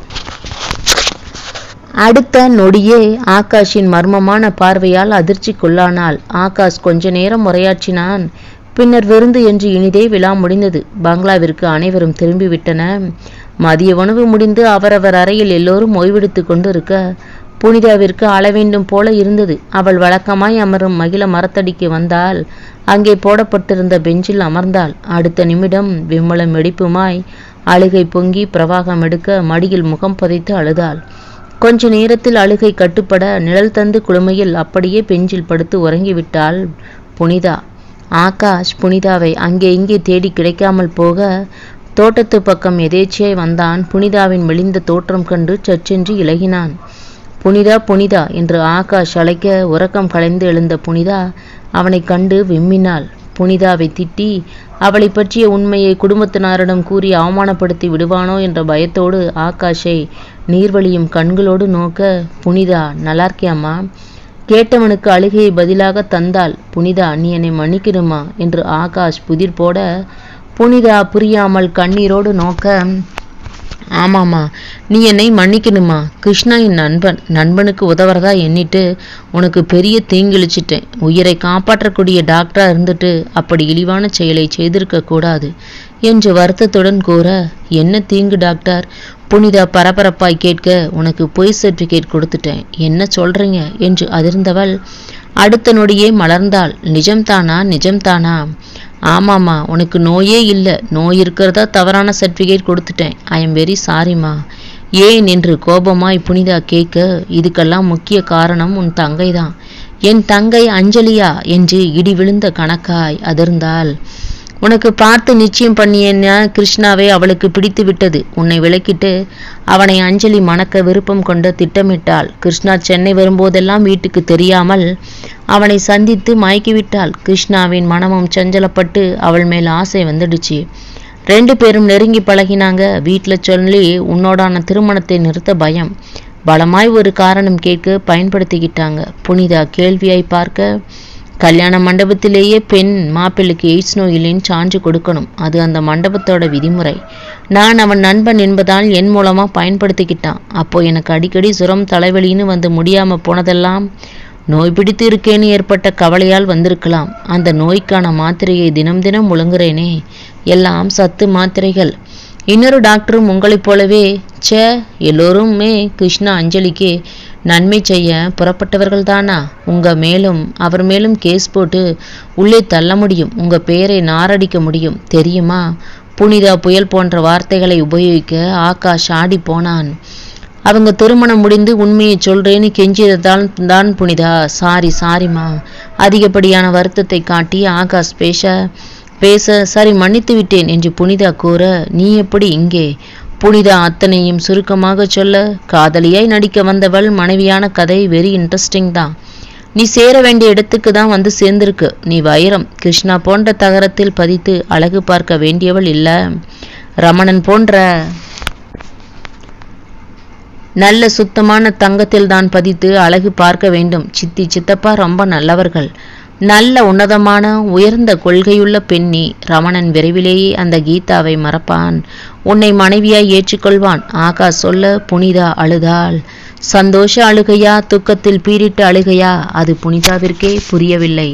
அடுத்த நொடியே ஆகாஷின் மர்மமான பார்வையால் அதிர்ச்சிக்குள்ளானாள். ஆகாஷ் கொஞ்ச நேரம் உரையாற்றினான். பின்னர் விருந்து என்று இனிதே விழா முடிந்தது. பங்களாவிற்கு அனைவரும் திரும்பிவிட்டன. மதிய உணவு முடிந்து அவரவர் அறையில் எல்லோரும் ஓய்வெடுத்து கொண்டு இருக்க புனிதாவிற்கு அழ வேண்டும் போல இருந்தது. அவள் வழக்கமாய் அமரும் மகிழ மரத்தடிக்கு வந்தாள். அங்கே போடப்பட்டிருந்த பெஞ்சில் அமர்ந்தாள். அடுத்த நிமிடம் விம்மளம் வெடிப்புமாய் அழுகை பொங்கி பிரவாகம் எடுக்க மடியில் முகம் புதைத்து அழுதாள். கொஞ்ச நேரத்தில் அழுகை கட்டுப்பட நிழல் தந்து குளுமையில் அப்படியே பெஞ்சில் படுத்து உறங்கிவிட்டாள் புனிதா. ஆகாஷ் புனிதாவை அங்கே இங்கே தேடி கிடைக்காமல் போக தோட்டத்து பக்கம் எதேச்சியாய் வந்தான். புனிதாவின் மெலிந்த தோற்றம் கண்டு சற்றென்று இலகினான். புனிதா புனிதா என்று ஆகாஷ் அழைக்க உறக்கம் கலைந்து எழுந்த புனிதா அவனை கண்டு விம்மினாள். புனிதாவை திட்டி அவளை பற்றிய உண்மையை குடும்பத்தினரிடம் கூறி அவமானப்படுத்தி விடுவானோ என்ற பயத்தோடு ஆகாஷை நீர்வழியும் கண்களோடு நோக்க, புனிதா நல்லா இருக்கியாம்மா? கேட்டவனுக்கு அழுகையை பதிலாக தந்தாள். புனிதா நீ என்னை மன்னிக்கணுமா என்று ஆகாஷ் புதிர் போட, புனிதா புரியாமல் கண்ணீரோடு நோக்க, ஆமாம்மா நீ என்னை மன்னிக்கணுமா? கிருஷ்ணா என் நண்பன், நண்பனுக்கு உதவுறதா எண்ணிட்டு உனக்கு பெரிய தீங்கிழிச்சிட்டேன். உயிரை காப்பாற்றக்கூடிய டாக்டரா இருந்துட்டு அப்படி இழிவான செயலை செய்திருக்க கூடாது என்று வருத்தத்துடன் கூற, என்ன தீங்கு டாக்டர்? புனிதா பரபரப்பாய் கேட்க, உனக்கு பொய் சர்டிஃபிகேட் கொடுத்துட்டேன், என்ன சொல்றீங்க என்று அதிர்ந்தவள் அடுத்த நொடியே மலர்ந்தாள். நிஜம்தானா நிஜம்தானா? ஆமாம்மா உனக்கு நோயே இல்லை, நோய் இருக்கிறதா தவறான சர்டிஃபிகேட் கொடுத்துட்டேன். ஐ எம் வெரி சாரிம்மா. ஏன் என்று கோபமாய் புனிதா கேட்க, இதுக்கெல்லாம் முக்கிய காரணம் உன் தங்கை தான். என் தங்கை அஞ்சலியா என்று இடி விழுந்த கணக்காய் அதிர்ந்தாள். உனக்கு பார்த்து நிச்சயம் பண்ணிய கிருஷ்ணாவை அவளுக்கு பிடித்து விட்டது. உன்னை விலக்கிட்டு அவனை அஞ்சலி மணக்க விருப்பம் கொண்டு திட்டமிட்டாள். கிருஷ்ணா சென்னை வரும்போதெல்லாம் வீட்டுக்கு தெரியாமல் அவனை சந்தித்து மயக்கிவிட்டாள். கிருஷ்ணாவின் மனமும் சஞ்சலப்பட்டு அவள் மேல் ஆசை வந்துடுச்சு. ரெண்டு பேரும் நெருங்கி பழகினாங்க. வீட்டில் சொல்லி உன்னோடான திருமணத்தை நிறுத்த பயம். பலமாய் ஒரு காரணம் கேட்க பயன்படுத்திக்கிட்டாங்க. புனிதா கேள்வியாய் பார்க்க, கல்யாண மண்டபத்திலேயே பெண் மாப்பிள்ளைக்கு எய்ட்ஸ் நோயிலின்னு சான்று கொடுக்கணும். அது அந்த மண்டபத்தோட விதிமுறை. நான் அவன் நண்பன் என்பதால் என் மூலமாக பயன்படுத்திக்கிட்டான். அப்போ எனக்கு அடிக்கடி சுரம் தலைவலின்னு வந்து முடியாமல் போனதெல்லாம் நோய் பிடித்து இருக்கேன்னு ஏற்பட்ட கவலையால் வந்திருக்கலாம். அந்த நோய்க்கான மாத்திரையை தினம் தினம் முழுங்குறேனே, எல்லாம் சத்து மாத்திரைகள். இன்னொரு டாக்டரும் உங்களைப் போலவே, சே எல்லோருமே கிருஷ்ணா அஞ்சலிக்கு நன்மை செய்ய புறப்பட்டவர்கள் தானா? உங்கள் மேலும் அவர் மேலும் கேஸ் போட்டு உள்ளே தள்ள முடியும். உங்கள் பெயரை நாரடிக்க முடியும் தெரியுமா? புனிதா புயல் போன்ற வார்த்தைகளை உபயோகிக்க ஆகாஷ் ஆடி போனான். அவங்க திருமணம் முடிந்து உண்மையை சொல்றேன்னு கெஞ்சியதால் தான் புனிதா. சாரி சாரிம்மா. அதிகப்படியான வருத்தத்தை காட்டி ஆகாஷ் பேச பேச சரி மன்னித்து விட்டேன் என்று புனிதா கூற, நீ எப்படி இங்கே? புனிதா அத்தனையும் சுருக்கமாக சொல்ல, காதலியாய் நடிக்க வந்தவள் மனைவியான கதை வெரி இன்ட்ரெஸ்டிங் தான். நீ சேர வேண்டிய இடத்துக்கு தான் வந்து சேர்ந்திருக்கு. நீ வைரம் கிருஷ்ணா போன்ற தகரத்தில் பதித்து அழகு பார்க்க வேண்டியவள் இல்ல. ரமணன் போன்ற நல்ல சுத்தமான தங்கத்தில் தான் பதித்து அழகு பார்க்க வேண்டும். சித்தி சித்தப்பா ரொம்ப நல்லவர்கள். நல்ல உன்னதமான உயர்ந்த கொள்கையுள்ள பெண்ணி. ரமணன் விரைவிலேயே அந்த கீதாவை மறப்பான். உன்னை மனைவியாய் ஏற்றுக்கொள்வான். ஆகாஷ் சொல்ல புனிதா அழுதாள். சந்தோஷ அழுகையா துக்கத்தில் பீரிட்டு அழுகையா? அது புனிதாவிற்கே புரியவில்லை.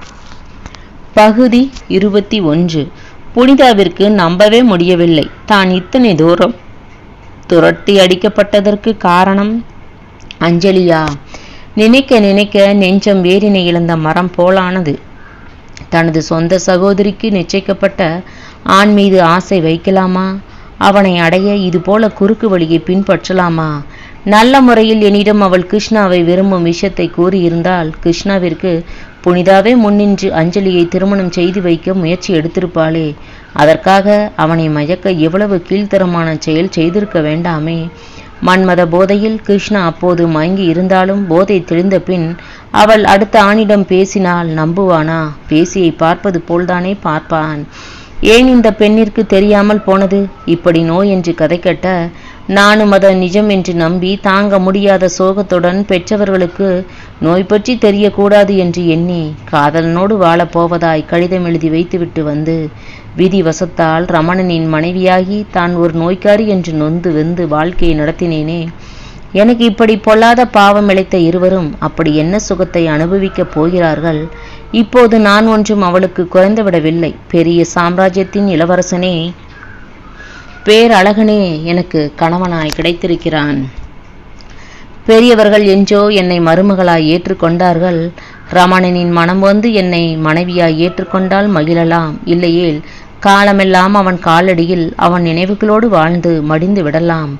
பகுதி இருபத்தி ஒன்று. புனிதாவிற்கு நம்பவே முடியவில்லை. தான் இத்தனை தூரம் துரட்டி அடிக்கப்பட்டதற்கு காரணம் அஞ்சலியா? நினைக்க நினைக்க நெஞ்சம் வேரினை இழந்த மரம் போலானது. தனது சொந்த சகோதரிக்கு நிச்சயிக்கப்பட்ட ஆண் மீது ஆசை வைக்கலாமா? அவனை அடைய இது போல குறுக்கு வழியை பின்பற்றலாமா? நல்ல முறையில் என்னிடம் அவள் கிருஷ்ணாவை விரும்பும் விஷயத்தை கூறியிருந்தால் கிருஷ்ணாவிற்கு புனிதாவே முன்னின்று அஞ்சலியை திருமணம் செய்து வைக்க முயற்சி எடுத்திருப்பாளே. அதற்காக அவனை மயக்க எவ்வளவு கீழ்த்தரமான செயல் செய்திருக்க வேண்டாமே. மன்மத போதையில் கிருஷ்ணா அப்போது மயங்கி இருந்தாலும் போதை தெளிந்த பின் அவள் அடுத்த ஆணிடம் பேசினால் நம்புவானா? பேசியை பார்ப்பது போல்தானே பார்ப்பான். ஏன் இந்த பெண்ணிற்கு தெரியாமல் போனது? இப்படி நோய் என்று கதை கட்ட நானும் அதை நிஜம் என்று நம்பி தாங்க முடியாத சோகத்துடன் பெற்றவர்களுக்கு நோய் பற்றி தெரியக்கூடாது என்று எண்ணி காதலனோடு வாழப்போவதாய் கடிதம் எழுதி வைத்துவிட்டு வந்து விதி வசத்தால் ரமணனின் மனைவியாகி தான் ஒரு நோய்க்காரி என்று நொந்து வெந்து வாழ்க்கையை நடத்தினேனே. எனக்கு இப்படி பொல்லாத பாவம் இழைத்த இருவரும் அப்படி என்ன சுகத்தை அனுபவிக்கப் போகிறார்கள்? இப்போது நான் ஒன்றும் அவளுக்கு குறைந்துவிடவில்லை. பெரிய சாம்ராஜ்யத்தின் இளவரசனே, பேரழகனே எனக்கு கணவனாய் கிடைத்திருக்கிறான். பெரியவர்கள் என்றோ என்னை மருமகளாய் ஏற்றுக்கொண்டார்கள். ரமணனின் மனம் வந்து என்னை மனைவியாய் ஏற்றுக்கொண்டால் மகிழலாம். இல்லையேல் காலமெல்லாம் அவன் காலடியில் அவன் நினைவுகளோடு வாழ்ந்து மடிந்து விடலாம்.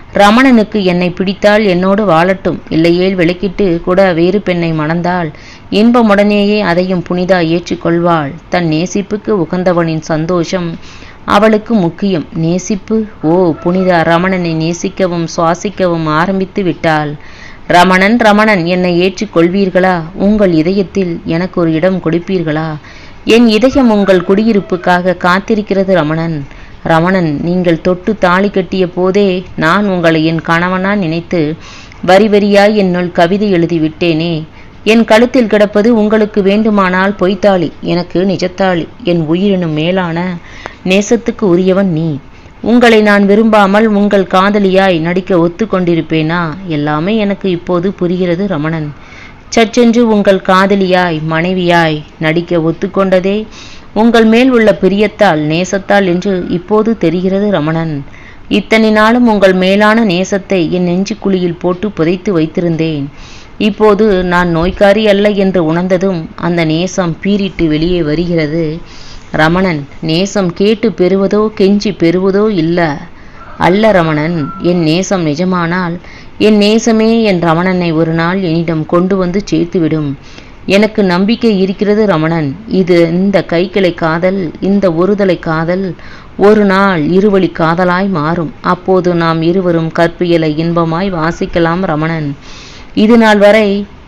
ரமணனுக்கு என்னை பிடித்தால் என்னோடு வாழட்டும், இல்லையேல் விலக்கிட்டு கூட வேறு பெண்ணை மணந்தால் இன்பமுடனேயே அதையும் புனிதா ஏற்றுக்கொள்வாள். தன் நேசிப்புக்கு உகந்தவனின் சந்தோஷம் அவளுக்கு முக்கியம். நேசிப்பு? ஓ புனிதா ரமணனை நேசிக்கவும் சுவாசிக்கவும் ஆரம்பித்து விட்டாள். ரமணன் ரமணன் என்னை ஏற்றுக்கொள்வீர்களா? உங்கள் இதயத்தில் எனக்கு ஒரு இடம் கொடுப்பீர்களா? என் இதயம் உங்கள் குடியிருப்புக்காக காத்திருக்கிறது ரமணன். ரமணன், நீங்கள் தொட்டு தாலி கட்டிய போதே நான் உங்களை என் கணவனா நினைத்து வரி வரியாய் என்னுள் கவிதை எழுதி விட்டேனே. என் கழுத்தில் கிடப்பது உங்களுக்கு வேண்டுமானால் பொய்த்தாளி, எனக்கு நிஜத்தாளி. என் உயிரினும் மேலான நேசத்துக்கு உரியவன் நீ. உங்களை நான் விரும்பாமல் உங்கள் காதலியாய் நடிக்க ஒத்து கொண்டிருப்பேனா? எல்லாமே எனக்கு இப்போது புரிகிறது ரமணன். சச்சென்று உங்கள் காதலியாய் மனைவியாய் நடிக்க ஒத்துக்கொண்டதே உங்கள் மேல் உள்ள பிரியத்தால் நேசத்தால் என்று இப்போது தெரிகிறது ரமணன். இத்தனை நாளும் உங்கள் மேலான நேசத்தை என் நெஞ்சுக்குழியில் போட்டு புதைத்து வைத்திருந்தேன். இப்போது நான் நோய்க்காரி அல்ல என்று உணர்ந்ததும் அந்த நேசம் பீறிட்டு வெளியே வருகிறது. ரமணன், நேசம் கேட்டு பெறுவதோ கெஞ்சி பெறுவதோ இல்ல அல்ல ரமணன். என் நேசம் நிஜமானால் என் நேசமே என் ரமணனை ஒரு நாள் என்னிடம் கொண்டு வந்து சேர்த்துவிடும். எனக்கு நம்பிக்கை இருக்கிறது ரமணன். இது இந்த கைக்கிளை காதல், இந்த ஒருதலை காதல் ஒரு நாள் இருவழி காதலாய் மாறும். அப்போது நாம் இருவரும் கற்பியலை இன்பமாய் வாசிக்கலாம் ரமணன். இது நாள் வரை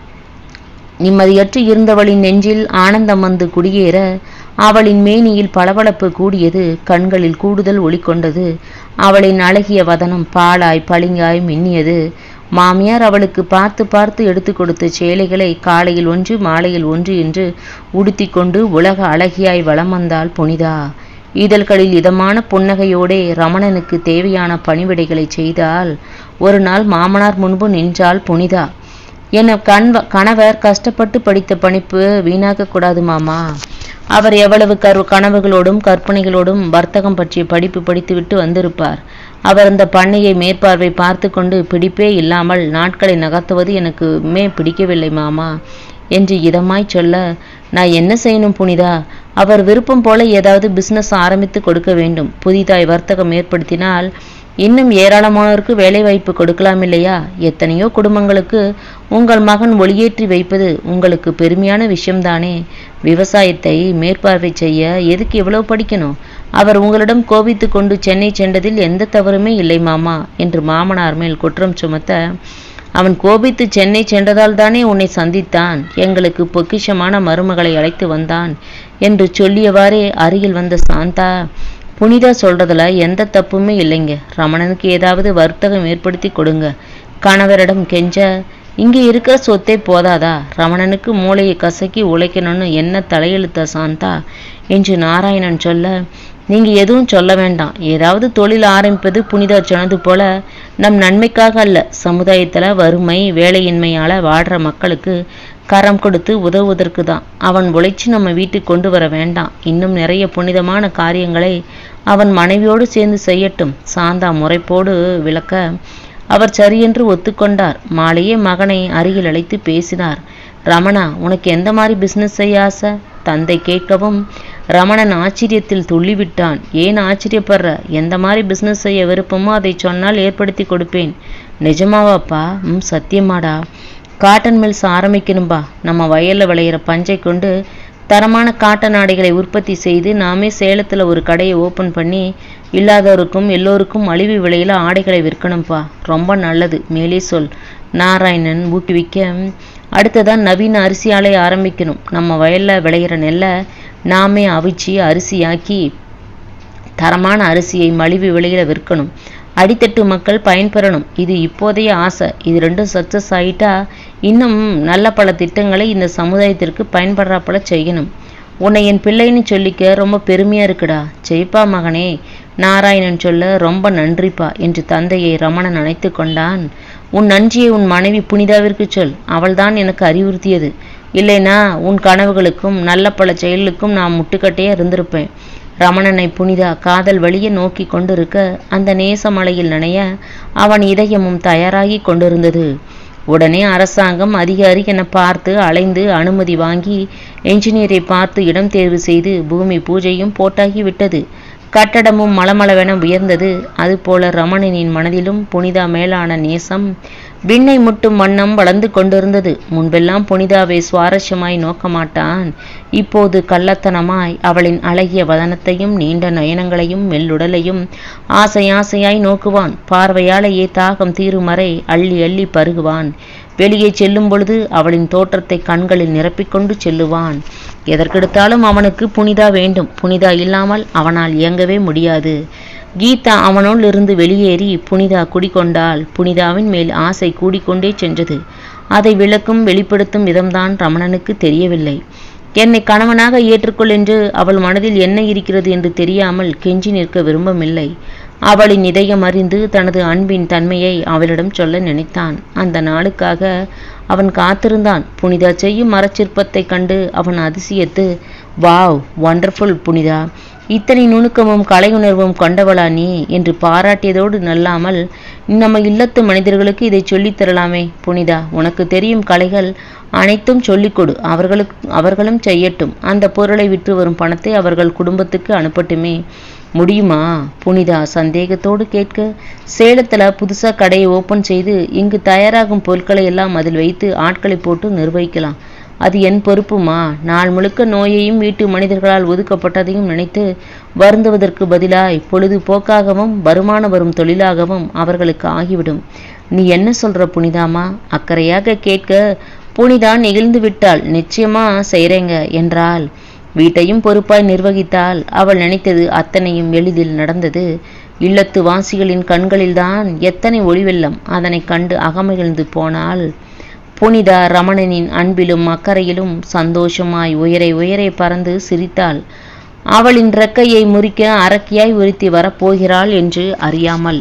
நிம்மதியற்று இருந்தவளின் நெஞ்சில் ஆனந்தம் வந்து குடியேற அவளின் மேனியில் பளபளப்பு கூடியது, கண்களில் கூடுதல் ஒளி கொண்டது. அவளின் அழகிய வதனம் பாலாய் பளிங்காய் மின்னியது. மாமியார் அவளுக்கு பார்த்து பார்த்து எடுத்து கொடுத்த சேலைகளை காலையில் ஒன்று மாலையில் ஒன்று என்று உடுத்தி கொண்டு உலக அழகியாய் வலம் வந்தாள் புனிதா. இதழ்களில் இதமான புன்னகையோடே ரமணனுக்கு தேவையான பணிவிடைகளை செய்தால் ஒரு நாள் மாமனார் முன்பு நின்றாள் புனிதா. என் கண் கணவர் கஷ்டப்பட்டு படித்த படிப்பு வீணாக்க கூடாது மாமா. அவர் எவ்வளவு கரு கனவுகளோடும் கற்பனைகளோடும் வர்த்தகம் பற்றிய படிப்பு படித்துவிட்டு வந்திருப்பார். அவர் அந்த பண்ணையை மேற்பார்வை பார்த்து கொண்டு பிடிப்பே இல்லாமல் நாட்களை நகர்த்துவது எனக்கு மே பிடிக்கவில்லை மாமா என்று இதமாய் சொல்ல, நான் என்ன செய்யணும் புனிதா? அவர் விருப்பம் போல ஏதாவது பிசினஸ் ஆரம்பித்து கொடுக்க வேண்டும். புதிதாய் வர்த்தகம் ஏற்படுத்தினால் இன்னும் ஏராளமானோருக்கு வேலை வாய்ப்பு கொடுக்கலாம் இல்லையா? எத்தனையோ குடும்பங்களுக்கு உங்கள் மகன் ஒளியேற்றி வைப்பது உங்களுக்கு பெருமையான விஷயம்தானே. விவசாயத்தை மேற்பார்வை செய்ய எதுக்கு எவ்வளவு படிக்கணும்? அவர் உங்களிடம் கோபித்து கொண்டு சென்னை சென்றதில் எந்த தவறுமே இல்லை மாமா என்று மாமனார் மேல் குற்றம் சுமத்த, அவன் கோபித்து சென்னை சென்றதால் தானே உன்னை சந்தித்தான், எங்களுக்கு பொக்கிஷமான மருமகளை அழைத்து வந்தான் என்று சொல்லியவாறே அருகில் வந்த சாந்தா, புனிதா சொல்றதுல எந்த தப்புமே இல்லைங்க. ரமணனுக்கு ஏதாவது வர்த்தகம் ஏற்படுத்தி கொடுங்க. கணவரிடம் கெஞ்ச, இங்கே இருக்கிற சொத்தே போதாதா? ரமணனுக்கு மூளையை கசக்கி உழைக்கணும்னு என்ன தலையெழுத்த சாந்தா என்று நாராயணன் சொல்ல, நீங்க எதுவும் சொல்ல வேண்டாம். ஏதாவது தொழில் ஆரம்பிப்பது புனிதா சொன்னது போல நம் நன்மைக்காக அல்ல, சமுதாயத்துல வறுமை வேலையின்மையால வாடுற மக்களுக்கு கரம் கொடுத்து உதவுவதற்கு தான். அவன் உழைச்சி நம்ம வீட்டுக்கு கொண்டு வர வேண்டாம். இன்னும் நிறைய புனிதமான காரியங்களை அவன் மனைவியோடு சேர்ந்து செய்யட்டும். சாந்தா முறைப்போடு விளக்க அவர் சரியென்று ஒத்துக்கொண்டார். மாலையே மகனை அருகில் அழைத்து பேசினார். ரமணா, உனக்கு எந்த மாதிரி பிசினஸ் செய்ய ஆசை? தந்தை கேட்கவும் ரமணன் ஆச்சரியத்தில் துள்ளிவிட்டான். ஏன் ஆச்சரியப்படுற? எந்த மாதிரி பிசினஸ் செய்ய விருப்பமோ அதை சொன்னால் ஏற்படுத்தி கொடுப்பேன். நிஜமாவாப்பா? ம் சத்தியமாடா. Cotton mills ஆரம்பிக்கணும்பா. நம்ம வயலில் விளையிற பஞ்சை கொண்டு தரமான காட்டன் ஆடைகளை உற்பத்தி செய்து நாமே சேலத்தில் ஒரு கடையை ஓப்பன் பண்ணி இல்லாதவருக்கும் எல்லோருக்கும் மலிவு விலையில் ஆடைகளை விற்கணும்ப்பா. ரொம்ப நல்லது, மேலே சொல். நாராயணன் ஊக்குவிக்க, அடுத்ததான் நவீன அரிசி ஆலை ஆரம்பிக்கணும். நம்ம வயலில் விளையிற நெல்லை நாமே அவிச்சு அரிசியாக்கி தரமான அரிசியை மலிவு விலையில் விற்கணும். அடித்தட்டு மக்கள் பயன்பெறணும். இது இப்போதைய ஆசை. இது ரெண்டும் சக்சஸ் ஆகிட்டா இன்னும் நல்ல பல திட்டங்களை இந்த சமுதாயத்திற்கு பயன்படுறாப்பல செய்யணும். உன்னை என் பிள்ளைன்னு சொல்லிக்க ரொம்ப பெருமையா இருக்குடா. ஜெய்ப்பா மகனே. நாராயணன் சொல்ல, ரொம்ப நன்றிப்பா என்று தந்தையை ரமணன் அணைத்து கொண்டான். உன் நன்றியை உன் மனைவி புனிதாவிற்கு சொல். அவள்தான் எனக்கு அறிவுறுத்தியது. இல்லைனா உன் கனவுகளுக்கும் நல்ல பல செயலுக்கும் நான் முட்டுக்கட்டையே இருந்திருப்பேன். ரமணனை புனிதா காதல் வழிய நோக்கி கொண்டிருக்க அந்த நேசமலையில் நனைய அவன் இதயமும் தயாராகி கொண்டிருந்தது. உடனே அரசாங்கம் அதிகாரி என பார்த்து அலைந்து அனுமதி வாங்கி என்ஜினியரை பார்த்து இடம் தேர்வு செய்து பூமி பூஜையும் போட்டாகி விட்டது. கட்டடமும் மளமளவென உயர்ந்தது. அதுபோல ரமணனின் மனதிலும் புனிதா மேலான நேசம் விண்ணை முட்டும் வண்ணம் வளர்ந்து கொண்டிருந்தது. முன்பெல்லாம் புனிதாவை சுவாரஸ்யமாய் நோக்க மாட்டான். இப்போது கள்ளத்தனமாய் அவளின் அழகிய வதனத்தையும் நீண்ட நயனங்களையும் மெல்லுடலையும் ஆசை ஆசையாய் நோக்குவான். பார்வையாலேயே தாகம் தீருமறை அள்ளி அள்ளி பருகுவான். வெளியே செல்லும் பொழுது அவளின் தோற்றத்தை கண்களில் நிரப்பிக்கொண்டு செல்லுவான். எதற்கெடுத்தாலும் அவனுக்கு புனிதா வேண்டும். புனிதா இல்லாமல் அவனால் இயங்கவே முடியாது. கீதா அவனுள் இருந்து வெளியேறி புனிதா குடிக்கொண்டால் புனிதாவின் மேல் ஆசை கூடிக்கொண்டே சென்றது. அதை விளக்கும் வெளிப்படுத்தும் விதம்தான் ரமணனுக்கு தெரியவில்லை. என்னை கணவனாக ஏற்றுக்கொள் என்று அவள் மனதில் என்ன இருக்கிறது என்று தெரியாமல் கெஞ்சி நிற்க விரும்பவில்லை. அவளின் இதயம் அறிந்து தனது அன்பின் தன்மையை அவளிடம் சொல்ல நினைத்தான். அந்த நாளுக்காக அவன் காத்திருந்தான். புனிதா செய்யும் மரச்சிற்பத்தை கண்டு அவன் அதிசயத்து, வாவ், வண்டர்ஃபுல் புனிதா, இத்தனை நுணுக்கமும் கலையுணர்வும் கொண்டவளா நீ என்று பாராட்டியதோடு நல்லாமல், நம்ம இல்லத்து மனிதர்களுக்கு இதை சொல்லித்தரலாமே புனிதா, உனக்கு தெரியும் கலைகள் அனைத்தும் சொல்லிக்கொடு, அவர்களுக்கு அவர்களும் செய்யட்டும், அந்த பொருளை விற்று வரும் பணத்தை அவர்கள் குடும்பத்துக்கு அனுப்பட்டுமே, முடியுமா புனிதா சந்தேகத்தோடு கேட்க. சேலத்துல புதுசா கடையை ஓப்பன் செய்து இங்கு தயாராகும் பொருட்களை எல்லாம் அதில் வைத்து ஆட்களை போட்டு நிர்வகிக்கலாம். அது என் பொறுப்புமா? நாள் முழுக்க நோயையும் வீட்டு மனிதர்களால் ஒதுக்கப்பட்டதையும் நினைத்து வருந்துவதற்கு பதிலாய் பொழுதுபோக்காகவும் வருமானம் வரும் தொழிலாகவும் அவர்களுக்கு ஆகிவிடும். நீ என்ன சொல்ற புனிதாமா? அக்கறையாக கேட்க புனிதா நெகிழ்ந்து விட்டாள். நிச்சயமா செய்றேங்க என்றாள். வீட்டையும் பொறுப்பாய் நிர்வகித்தால் அவள் நினைத்தது அத்தனையும் எளிதில் நடந்தது. இல்லத்து வாசிகளின் கண்களில்தான் எத்தனை ஒளிவெள்ளம். அதனை கண்டு அகமகிழ்ந்து போனாள். புனிதா ரமணனின் அன்பிலும் அக்கறையிலும் சந்தோஷமாய் உயரை உயரை பறந்து சிரித்தாள். அவளின் ரெக்கையை முறிக்க அரக்கியாய் உறுத்தி வரப்போகிறாள் என்று அறியாமல்.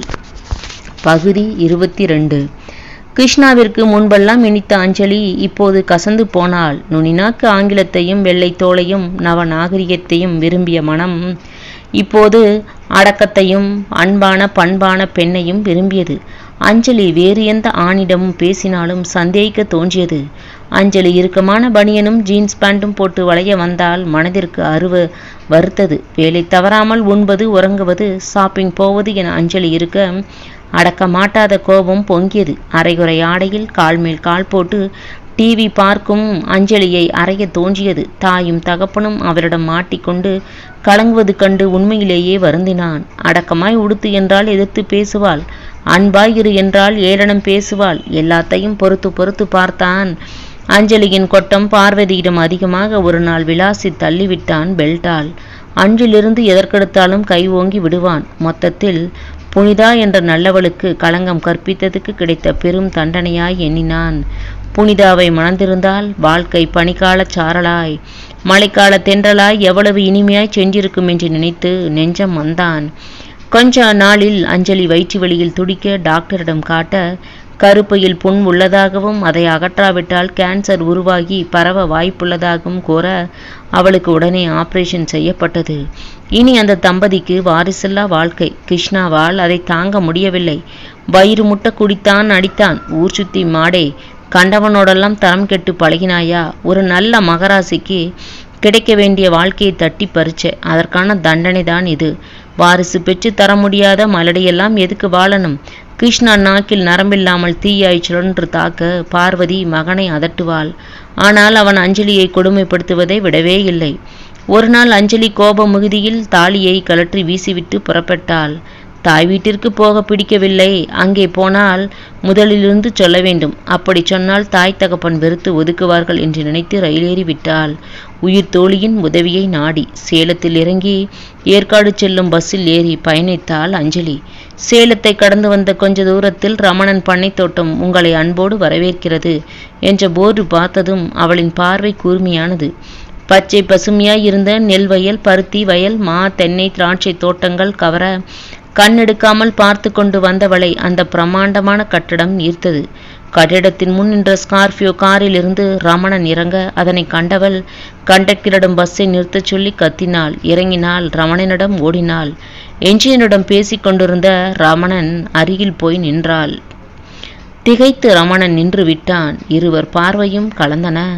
பகுதி இருபத்தி ரெண்டு. கிருஷ்ணாவிற்கு முன்பெல்லாம் இனித்த அஞ்சலி இப்போது கசந்து போனாள். நுனிநாக்கு ஆங்கிலத்தையும் வெள்ளை தோளையும் நவ நாகரிகத்தையும் விரும்பிய மனம் இப்போது அடக்கத்தையும் அன்பான பண்பான பெண்ணையும் விரும்பியது. அஞ்சலி வேறு எந்த ஆணிடமும் பேசினாலும் சந்தேகிக்க தோன்றியது. அஞ்சலி இறுக்கமான பனியனும் ஜீன்ஸ் பேண்ட்டும் போட்டு வளைய வந்தால் மனதிற்கு அருவ வருத்தது. வேலை தவறாமல் உண்பது, உறங்குவது, ஷாப்பிங் போவது என அஞ்சலி இருக்க அடக்க மாட்டாத கோபம் பொங்கியது. அரைகுறை ஆடையில் கால் மேல் கால் போட்டு டிவி பார்க்கும் அஞ்சலியை அறைய தோன்றியது. தாயும் தகப்பனும் அவரிடம் மாட்டிக்கொண்டு கலங்குவது கண்டு உண்மையிலேயே வருந்தினான். அடக்கமாய் உடுத்து என்றால் எதிர்த்து பேசுவாள், அன்பாய் இரு என்றால் ஏளனம் பேசுவாள். எல்லாத்தையும் பொறுத்து பொறுத்து பார்த்தான். அஞ்சலியின் கொட்டம் பார்வதியிடம் அதிகமாக ஒரு நாள் விளாசி தள்ளிவிட்டான் பெல்டால். அன்றிலிருந்து எதற்கெடுத்தாலும் கை ஓங்கி விடுவான். மொத்தத்தில் புனிதா என்ற நல்லவளுக்கு களங்கம் கற்பித்ததுக்கு கிடைத்த பெரும் தண்டனையாய் எண்ணினான். புனிதாவை மணந்திருந்தால் வாழ்க்கை பனிக்கால சாரலாய் மழைக்கால தென்றலாய் எவ்வளவு இனிமையாய் சென்றிருக்கும் என்று நினைத்து நெஞ்சம் வந்தான். கொஞ்ச நாளில் அஞ்சலி வயிற்று வலியில் துடிக்க டாக்டரிடம் காட்ட, கருப்பையில் புண் உள்ளதாகவும் அதை அகற்றாவிட்டால் கேன்சர் உருவாகி பரவ வாய்ப்புள்ளதாகவும் கூற அவளுக்கு உடனே ஆபரேஷன் செய்யப்பட்டது. இனி அந்த தம்பதிக்கு வாரிசில்லா வாழ்க்கை. கிருஷ்ணாவால் அதை தாங்க முடியவில்லை. வயிறு முட்டை குடித்தான், அடித்தான். ஊர் சுத்தி மாடே, கண்டவனோடெல்லாம் தரம் கெட்டு பழகினாயா? ஒரு நல்ல மகராசிக்கு கிடைக்க வேண்டிய வாழ்க்கையை தட்டி பறிச்ச, அதற்கான தண்டனை தான் இது. வாரிசு பெற்று தர முடியாத மலடியெல்லாம் எதுக்கு வாழணும்? கிருஷ்ணா நாக்கில் நரம்பில்லாமல் தீயாய் சுழன்று தாக்க பார்வதி மகனை அதட்டுவாள். ஆனால் அவன் அஞ்சலியை கொடுமைப்படுத்துவதை விடவே இல்லை. ஒரு நாள் அஞ்சலி கோப மிகுதியில் தாலியை கலற்றி வீசிவிட்டு புறப்பட்டாள். தாய் வீட்டிற்கு போக பிடிக்கவில்லை. அங்கே போனால் முதலிலிருந்து சொல்ல வேண்டும். அப்படி சொன்னால் தாய் தகப்பன் வெறுத்து ஒதுக்குவார்கள் என்று நினைத்து ரயிலேறி விட்டாள். உயிர் தோழியின் உதவியை நாடி சேலத்தில் இறங்கி ஏற்காடு செல்லும் பஸ்ஸில் ஏறி பயணித்தாள் அஞ்சலி. சேலத்தை கடந்து வந்த கொஞ்ச தூரத்தில் ரமணன் பண்ணை தோட்டம் உங்களை அன்போடு வரவேற்கிறது என்ற போர்டு பார்த்ததும் அவளின் பார்வை கூர்மையானது. பச்சை பசுமையாய் இருந்த நெல் வயல், பருத்தி வயல், மா, தென்னை, திராட்சை தோட்டங்கள் கவர கண்ணெடுக்காமல் பார்த்து கொண்டு வந்தவளை அந்த பிரம்மாண்டமான கட்டடம் ஈர்த்தது. கட்டிடத்தின் முன் நின்ற ஸ்கார்பியோ காரில் இருந்து ரமணன் இறங்க அதனை கண்டவள் கண்டக்டரிடம் பஸ்ஸை நிறுத்தச் சொல்லி கத்தினாள். இறங்கினாள். ரமணனிடம் ஓடினாள். என்ஜினியரிடம் பேசிக் கொண்டிருந்த ரமணன் அருகில் போய் நின்றாள். திகைத்து ரமணன் நின்று விட்டான். இருவர் பார்வையும் கலந்தன.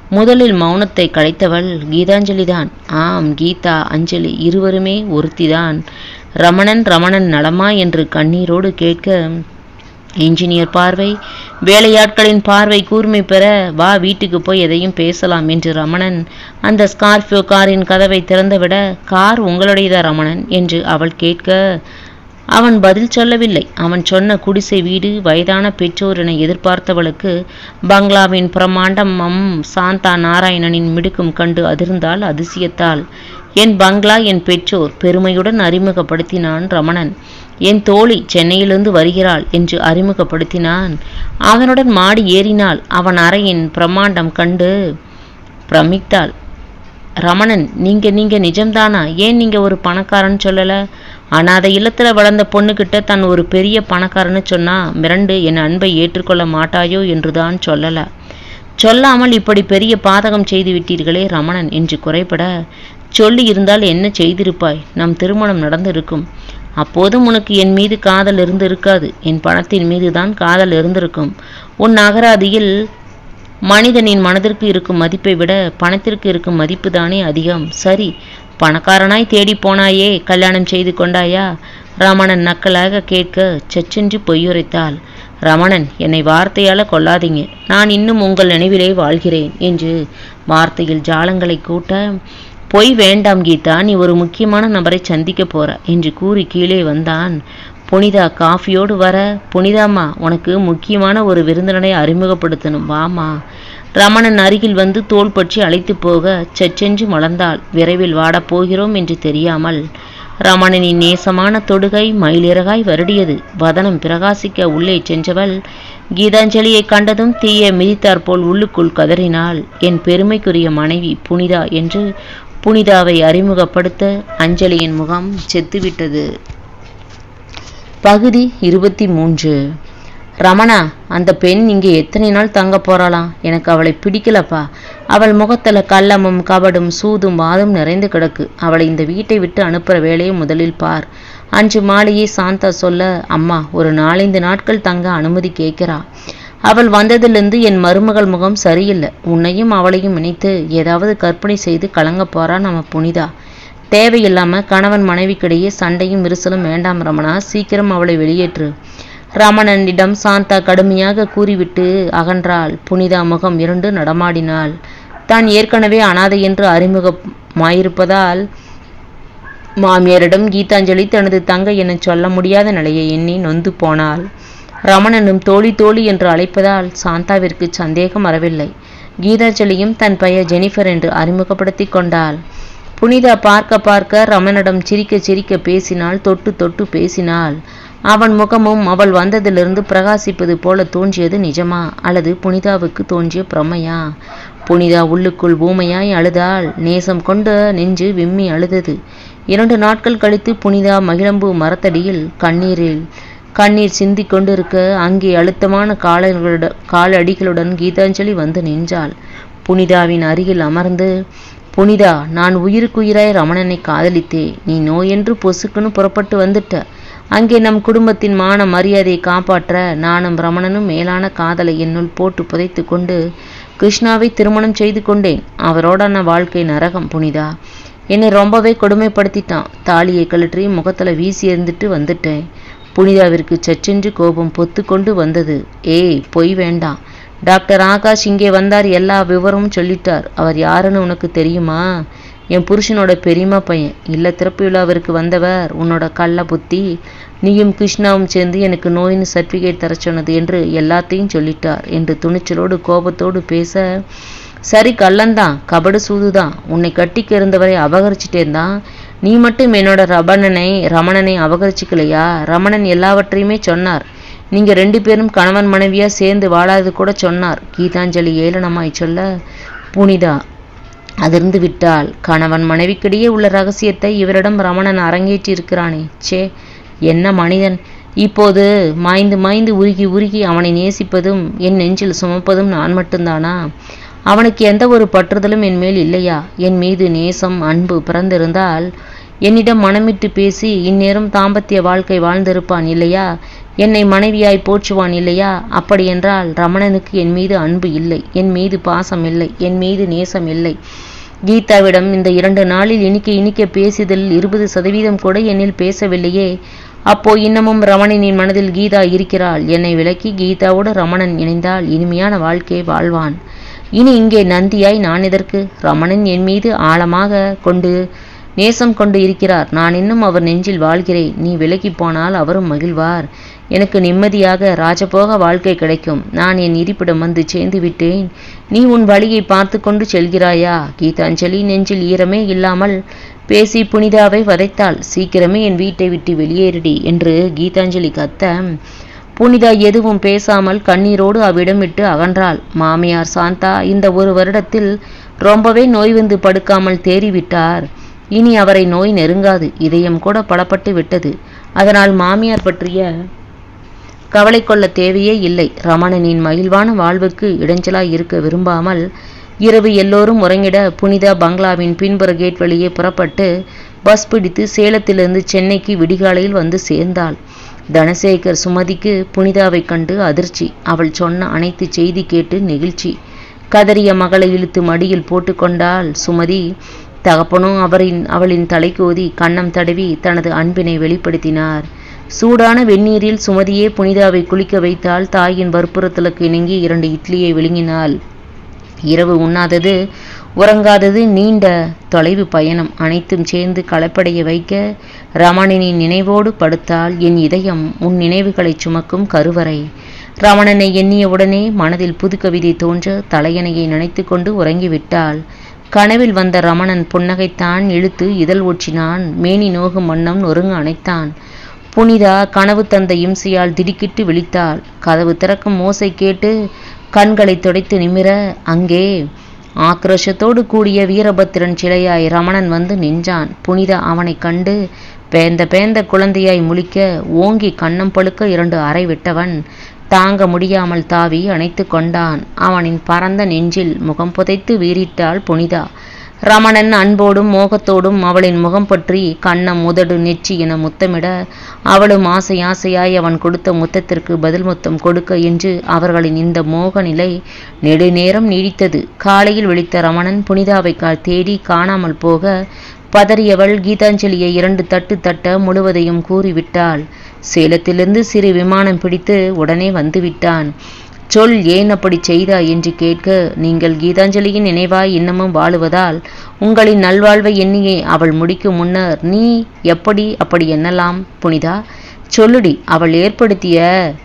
முதலில் மௌனத்தை கலைத்தவள் கீதாஞ்சலிதான். ஆம், கீதா அஞ்சலி இருவருமே ஒருத்திதான். ரமணன் ரமணன் நலமா என்று கண்ணீரோடு கேட்க, என்ஜினியர் பார்வை, வேலையாட்களின் பார்வை கூர்மை பெற, வா வீட்டுக்கு போய் எதையும் பேசலாம் என்று ரமணன் அந்த ஸ்கார்பியோ காரின் கதவை திறந்துவிட, கார் உங்களுடையதா ரமணன் என்று அவள் கேட்க, அவன் பதில் சொல்லவில்லை. அவன் சொன்ன குடிசை வீடு, வயதான பெற்றோர் என எதிர்பார்த்தவளுக்கு பங்களாவின் பிரமாண்டம் அம் சாந்தா நாராயணனின் மிடுக்கும் கண்டு அதிர்ந்தாள் அதிசயத்தால். என் பங்களா, என் பெற்றோர் பெருமையுடன் அறிமுகப்படுத்தினான் ரமணன். என் தோழி சென்னையிலிருந்து வருகிறாள் என்று அறிமுகப்படுத்தினான். அவனுடன் மாடி ஏறினாள். அவன் அறையின் பிரமாண்டம் கண்டு பிரமித்தாள். ரமணன், நீங்க நீங்க நிஜம்தானா? ஏன் நீங்க ஒரு பணக்காரன்னு சொல்லல? அனாதை இல்லத்துல வளர்ந்த பொண்ணுகிட்ட தன் ஒரு பெரிய பணக்காரன்னு சொன்னா மிரண்டு என் அன்பை ஏற்றுக்கொள்ள மாட்டாயோ என்றுதான் சொல்லல. சொல்லாமல் இப்படி பெரிய பாதகம் செய்து விட்டீர்களே ரமணன் என்று குறைபட, சொல்லி இருந்தால் என்ன செய்திருப்பாய்? நம் திருமணம் நடந்திருக்கும். அப்போதும் உனக்கு என் மீது காதல் இருந்து இருக்காது. என் பணத்தின் மீதுதான் காதல் இருந்திருக்கும். உன் அகராதியில் மனிதனின் மனதிற்கு இருக்கும் மதிப்பை விட பணத்திற்கு இருக்கும் மதிப்பு தானே அதிகம். சரி, பணக்காரனாய் தேடி போனாயே, கல்யாணம் செய்து கொண்டாயா? ரமணன் நக்கலாக கேட்க சச்சென்று பொய்யுரைத்தாள். ரமணன், என்னை வார்த்தையால கொல்லாதீங்க. நான் இன்னும் உங்கள் நினைவிலே வாழ்கிறேன் என்று வார்த்தையில் ஜாலங்களை கூட்ட, பொய் வேண்டாம் கீதா, நீ ஒரு முக்கியமான நபரை சந்திக்க போற என்று கூறி கீழே வந்தான். புனிதா காஃபியோடு வர, புனிதாம்மா, உனக்கு முக்கியமான ஒரு விருந்தினரை அறிமுகப்படுத்தணும், வாமா. ரமணன் அருகில் வந்து தோள் பற்றி அழைத்து போக சச்சென்று மலர்ந்தாள். விரைவில் வாடப் போகிறோம் என்று தெரியாமல். ரமணனின் நேசமான தொடுகை மயிலிறகாய் வருடியது. வதனம் பிரகாசிக்க உள்ளே சென்றவள் கீதாஞ்சலியை கண்டதும் தீய மிதித்தாற்போல் உள்ளுக்குள் கதறினாள். என் பெருமைக்குரிய மனைவி புனிதா என்று புனிதாவை அறிமுகப்படுத்த அஞ்சலியின் முகம் செத்துவிட்டது. பகுதி இருபத்தி மூன்று. ரமணா, அந்த பெண் இங்கே எத்தனை நாள் தங்க போறாளாம்? எனக்கு அவளை பிடிக்கலப்பா. அவள் முகத்துல கள்ளமும் கபடும் சூதும் வாதும் நிறைந்து கிடக்கு. அவளை இந்த வீட்டை விட்டு அனுப்புற வேலையை முதலில் பார். அன்று மாலையே சாந்தா சொல்ல, அம்மா ஒரு நாலஞ்சு நாட்கள் தங்க அனுமதி கேட்கிறா. அவள் வந்ததிலிருந்து என் மருமகள் முகம் சரியில்லை. உன்னையும் அவளையும் நினைத்து ஏதாவது கற்பனை செய்து கலங்க போறா நம்ம புனிதா. தேவையில்லாம கணவன் மனைவிக்கிடையே சண்டையும் விரிசலும் வேண்டாம் ரமணா, சீக்கிரம் அவளை வெளியேற்று. ரமணனிடம் சாந்தா கடுமையாக கூறிவிட்டு அகன்றாள். புனிதா முகம் இரண்டு நடமாடினாள். தான் ஏற்கனவே அனாதை என்று அறிமுகமாயிருப்பதால் மாமியாரிடம் கீதாஞ்சலி தனது தங்கை என சொல்ல முடியாத நிலையை எண்ணி நொந்து போனாள். ரமணனும் தோழி தோழி என்று அழைப்பதால் சாந்தாவிற்கு சந்தேகம் வரவில்லை. கீதாஞ்சலியும் தன் பெயர் ஜெனிஃபர் என்று அறிமுகப்படுத்தி கொண்டாள். புனிதா பார்க்க பார்க்க ரமணனிடம் சிரிக்க சிரிக்க பேசினாள், தொட்டு தொட்டு பேசினாள். அவன் முகமும் அவள் வந்ததிலிருந்து பிரகாசிப்பது போல தோன்றியது நிஜமா அல்லது புனிதாவுக்கு தோன்றிய பிரமையா? புனிதா உள்ளுக்குள் ஊமையாய் அழுதாள். நேசம் கொண்டு நெஞ்சு விம்மி அழுதது. இரண்டு நாட்கள் கழித்து புனிதா மகிழம்பூ மரத்தடியில் கண்ணீரில் கண்ணீர் சிந்தி கொண்டிருக்க அங்கே அழுத்தமான காலர்களுடன் காலடிகளுடன் கீதாஞ்சலி வந்து நின்றாள். புனிதாவின் அருகில் அமர்ந்து, புனிதா, நான் உயிருக்குயிராய் ரமணனை காதலித்தே. நீ நோயென்று பொசுக்குன்னு புறப்பட்டு வந்துட்ட. அங்கே நம் குடும்பத்தின் மான மரியாதையை காப்பாற்ற நானும் ரமணனும் மேலான காதலை என்னுள் போட்டு புதைத்து கொண்டு கிருஷ்ணாவை திருமணம் செய்து கொண்டேன். அவரோடான வாழ்க்கை நரகம் புனிதா. என்னை ரொம்பவே கொடுமைப்படுத்திட்டான். தாலியை கழற்றி முகத்துல வீசி எறிந்துட்டு வந்துட்டேன். புனிதாவிற்கு சச்சென்று கோபம் பொத்து கொண்டு வந்தது. ஏய், பொய் வேண்டாம். டாக்டர் ஆகாஷ் இங்கே வந்தார், எல்லா விவரமும் சொல்லிட்டார். அவர் யாருன்னு உனக்கு தெரியுமா? என் புருஷனோட பெரியம்மா பையன். இல்ல திறப்பு விழாவிற்கு வந்தவர். உன்னோட கள்ள புத்தி, நீயும் கிருஷ்ணாவும் சேர்ந்து எனக்கு நோயின்னு சர்டிஃபிகேட் தர சொன்னது என்று எல்லாத்தையும் சொல்லிட்டார் என்று துணிச்சலோடு கோபத்தோடு பேச, சரி கள்ளந்தான், கபடு சூதுதான். உன்னை கட்டிக்க இருந்தவரை அபகரிச்சிட்டேந்தான். நீ மட்டும் என்னோட ரமணனை ரமணனை அபகரிச்சிக்கலையா? ரமணன் எல்லாவற்றையுமே சொன்னார். நீங்க ரெண்டு பேரும் கணவன் மனைவியா சேர்ந்து வாழாது கூட சொன்னார். கீதாஞ்சலி ஏளனமாய் சொல்ல புனிதா அதிர்ந்து விட்டாள். கணவன் மனைவிக்கிடையே உள்ள ரகசியத்தை இவரிடம் ரமணன் அரங்கேற்றி இருக்கிறானே. சே, என்ன மனிதன்! இப்போது மாய்ந்து மாய்ந்து உருகி உருகி அவனை நேசிப்பதும் என் நெஞ்சில் சுமப்பதும் நான் மட்டும்தானா? அவனுக்கு எந்த ஒரு பற்றுதலும் என் மேல் இல்லையா? என் மீது நேசம் அன்பு பிறந்திருந்தால் என்னிடம் மனமிட்டு பேசி இந்நேரம் தாம்பத்திய வாழ்க்கை வாழ்ந்திருப்பான் இல்லையா? என்னை மனைவியாய் போற்றுவான் இல்லையா? அப்படியென்றால் ரமணனுக்கு என் மீது அன்பு இல்லை, என் மீது பாசம் இல்லை, என் மீது நேசம் இல்லை. கீதாவிடம் இந்த இரண்டு நாளில் இனிக்க இனிக்க பேசியதில் இருபது சதவீதம் கூட என்னில் பேசவில்லையே. அப்போ இன்னமும் ரமணனின் மனதில் கீதா இருக்கிறாள். என்னை விலக்கி கீதாவோடு ரமணன் இணைந்தால் இனிமையான வாழ்க்கையை வாழ்வான். இனி இங்கே நந்தியாய் நான் எதற்கு? ரமணன் என் மீது ஆழமாக கொண்டு நேசம் கொண்டு இருக்கிறார். நான் இன்னும் அவர் நெஞ்சில் வாழ்கிறேன். நீ விலகி போனால் அவரும் மகிழ்வார். எனக்கு நிம்மதியாக ராஜபோக வாழ்க்கை கிடைக்கும். நான் என் இருப்பிடம் வந்து சேர்ந்து விட்டேன். நீ உன் வழியை பார்த்து கொண்டு செல்கிறாயா? கீதாஞ்சலி நெஞ்சில் ஈரமே இல்லாமல் பேசி புனிதாவை வதைத்தாள். சீக்கிரமே என் வீட்டை விட்டு வெளியேறிடி என்று கீதாஞ்சலி கத்த, புனிதா எதுவும் பேசாமல் கண்ணீரோடு அவ்விடம் விட்டு அகன்றாள். மாமியார் சாந்தா இந்த ஒரு வருடத்தில் ரொம்பவே நோய் வந்து படுக்காமல் தேறிவிட்டார். இனி அவரை நோய் நெருங்காது. இதயம் கூட பலப்பட்டு விட்டது. அதனால் மாமியார் பற்றிய கவலை கொள்ள தேவையே இல்லை. ரமணனின் மகிழ்வான வாழ்வுக்கு இடைஞ்சலாய் இருக்க விரும்பாமல் இரவு எல்லோரும் உறங்கிட புனிதா பங்களாவின் பின்புற கேட் வழியே புறப்பட்டு பஸ் பிடித்து சேலத்திலிருந்து சென்னைக்கு விடிகாலையில் வந்து சேர்ந்தாள். தனசேகர் சுமதிக்கு புனிதாவை கண்டு அதிர்ச்சி. அவள் சொன்ன அனைத்து செய்தி கேட்டு நெகிழ்ச்சி. கதறிய மகளை இழுத்து மடியில் போட்டு கொண்டாள் சுமதி. தகப்பனும் அவரின் அவளின் தலைக்கோதி கன்னம் தடவி தனது அன்பினை வெளிப்படுத்தினார். சூடான வெந்நீரில் சுமதியே புனிதாவை குளிக்க வைத்தால். தாயின் வற்புறுத்தலுக்கு இணங்கி இரண்டு இட்லியை விழுங்கினாள். இரவு உண்ணாதது உறங்காதது நீண்ட தொலைவு பயணம் அனைத்தும் சேர்ந்து களைப்படைய வைக்க ரமணனின் நினைவோடு படுத்தால். என் இதயம் உன் நினைவுகளை சுமக்கும் கருவறை. ரமணனை எண்ணியவுடனே மனதில் புது கவிதை தோன்ற தலையணையை நினைத்து கொண்டு உறங்கிவிட்டாள். கனவில் வந்த ரமணன் புன்னகைத்தான். இழுத்து இதழ் ஒற்றினான். மேனி நோகும் வண்ணம் நொறுங்க அணைத்தான். புனிதா கனவு தந்த இம்சையால் திடுக்கிட்டு விழித்தாள். கதவு திறக்கும் ஓசை கேட்டு கண்களை துடைத்து நிமிர அங்கே ஆக்ரோஷத்தோடு கூடிய வீரபத்திரன் சிலையாய் ரமணன் வந்து நின்றான். புனிதா அவனை கண்டு பேந்த பேந்த குழந்தையாய் முழிக்க ஓங்கி கன்னம் பழுக்க இரண்டு அறை விட்டவன் தாங்க முடியாமல் தாவி அணைத்து கொண்டான். அவனின் பரந்த நெஞ்சில் முகம் புதைத்து வீறிட்டாள் புனிதா. ரமணன் அன்போடும் மோகத்தோடும் அவளின் முகம் பற்றி கன்னம் உதடு நெற்றி என முத்தமிட அவளும் ஆசை ஆசையாய் அவன் கொடுத்த முத்தத்திற்கு பதில் முத்தம் கொடுக்க என்று அவர்களின் இந்த மோக நிலை நெடுநேரம் நீடித்தது. காலையில் விழித்த ரமணன் புனிதாவை தேடி காணாமல் போக பதறியவள் கீதாஞ்சலியை இரண்டு தட்டு தட்ட முழுவதையும் கூறிவிட்டாள். சேலத்திலிருந்து சிறு விமானம் பிடித்து உடனே வந்துவிட்டான். சொல், ஏன் அப்படி செய்தா என்று கேட்க, நீங்கள் கீதாஞ்சலியின் நினைவாய் இன்னமும் வாழுவதால் உங்களின் நல்வாழ்வை எண்ணியே அவள் முடிக்கும் முன்னர் நீ எப்படி அப்படி எண்ணலாம்? புனிதா சொல்லுடி. அவள் ஏற்படுத்திய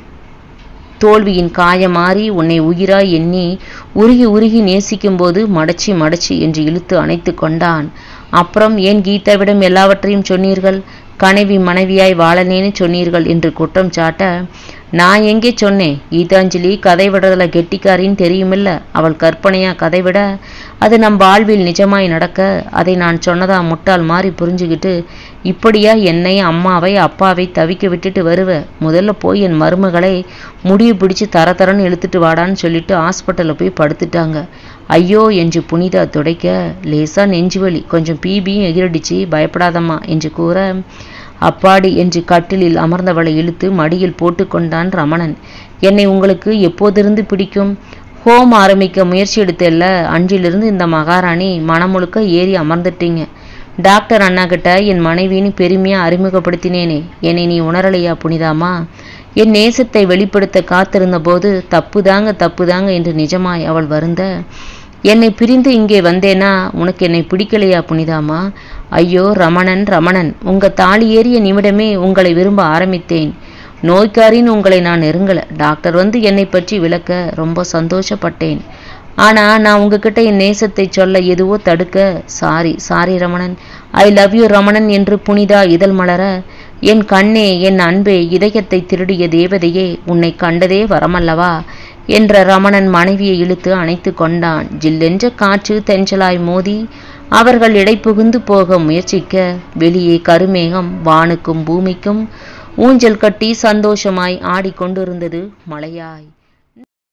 தோல்வியின் காயமாறி உன்னை உயிராய் எண்ணி உருகி உருகி நேசிக்கும் போது மடச்சி மடச்சி என்று இழுத்து அணைத்து கொண்டான். அப்புறம் ஏன் கீதாவிடம் எல்லாவற்றையும் சொன்னீர்கள்? கனைவி மனைவியாய் வாழனேன்னு சொன்னீர்கள் என்று குற்றம் சாட்ட, நான் எங்கே சொன்னேன்? கீதாஞ்சலி கதை விடுறதுல கெட்டிக்காரின்னு தெரியுமில்ல. அவள் கற்பனையா கதை விட அது நம் வாழ்வில் நிஜமாய் நடக்க அதை நான் சொன்னதா முட்டாள் மாறி புரிஞ்சுக்கிட்டு இப்படியா என்னை அம்மாவை அப்பாவை தவிக்க விட்டுட்டு வருவ? முதல்ல போய் என் மருமகளை முடிவு பிடிச்சு தர தரன்னு இழுத்துட்டு வாடான்னு சொல்லிட்டு ஹாஸ்பிட்டலில் போய் படுத்துட்டாங்க. ஐயோ என்று புனிதா துடைக்க லேசா நெஞ்சுவலி, கொஞ்சம் பீபியும் எகிரடிச்சு, பயப்படாதம்மா என்று கூற அப்பாடி என்று கட்டிலில் அமர்ந்தவளை இழுத்து மடியில் போட்டு கொண்டான் ரமணன். என்னை உங்களுக்கு எப்போதிருந்து பிடிக்கும்? ஹோம் ஆரம்பிக்க முயற்சி எடுத்தல்ல, அன்றிலிருந்து இந்த மகாராணி மனம் முழுக்க ஏறி அமர்ந்துட்டீங்க. டாக்டர் அண்ணா கிட்ட என் மனைவின்னு பெருமையா அறிமுகப்படுத்தினேனே, என்னை நீ உணரலையா புனிதாமா? என் நேசத்தை வெளிப்படுத்த காத்திருந்த போது தப்புதாங்க தப்புதாங்க என்று நிஜமாய் அவள் வருந்த, என்னை பிரிந்து இங்கே வந்தேனா உனக்கு என்னை பிடிக்கலையா புனிதாமா? ஐயோ ரமணன் ரமணன், உங்க தாலி ஏறிய நிமிடமே உங்களை விரும்ப ஆரம்பித்தேன். நோய்க்காரின்னு உங்களை நான் நெருங்கல. டாக்டர் வந்து என்னை பற்றி விளக்க ரொம்ப சந்தோஷப்பட்டேன். ஆனா நான் உங்ககிட்ட என் நேசத்தை சொல்ல எதுவோ தடுக்க, sorry sorry Ramanan, I love you Ramanan என்று புனிதா இதழ் மலர, என் கண்ணே என் அன்பே இதயத்தை திருடிய தேவதையே உன்னை கண்டதே வரமல்லவா என்ற ரமணன் மனைவியை இழுத்து அணைத்து கொண்டான். ஜில்லென்ற காற்று தென்றலாய் மோதி அவர்கள் இடை புகுந்து போக முயற்சிக்க வெளியே கருமேகம் வானுக்கும் பூமிக்கும் ஊஞ்சல் கட்டி சந்தோஷமாய் ஆடிக்கொண்டிருந்தது மழையாய்.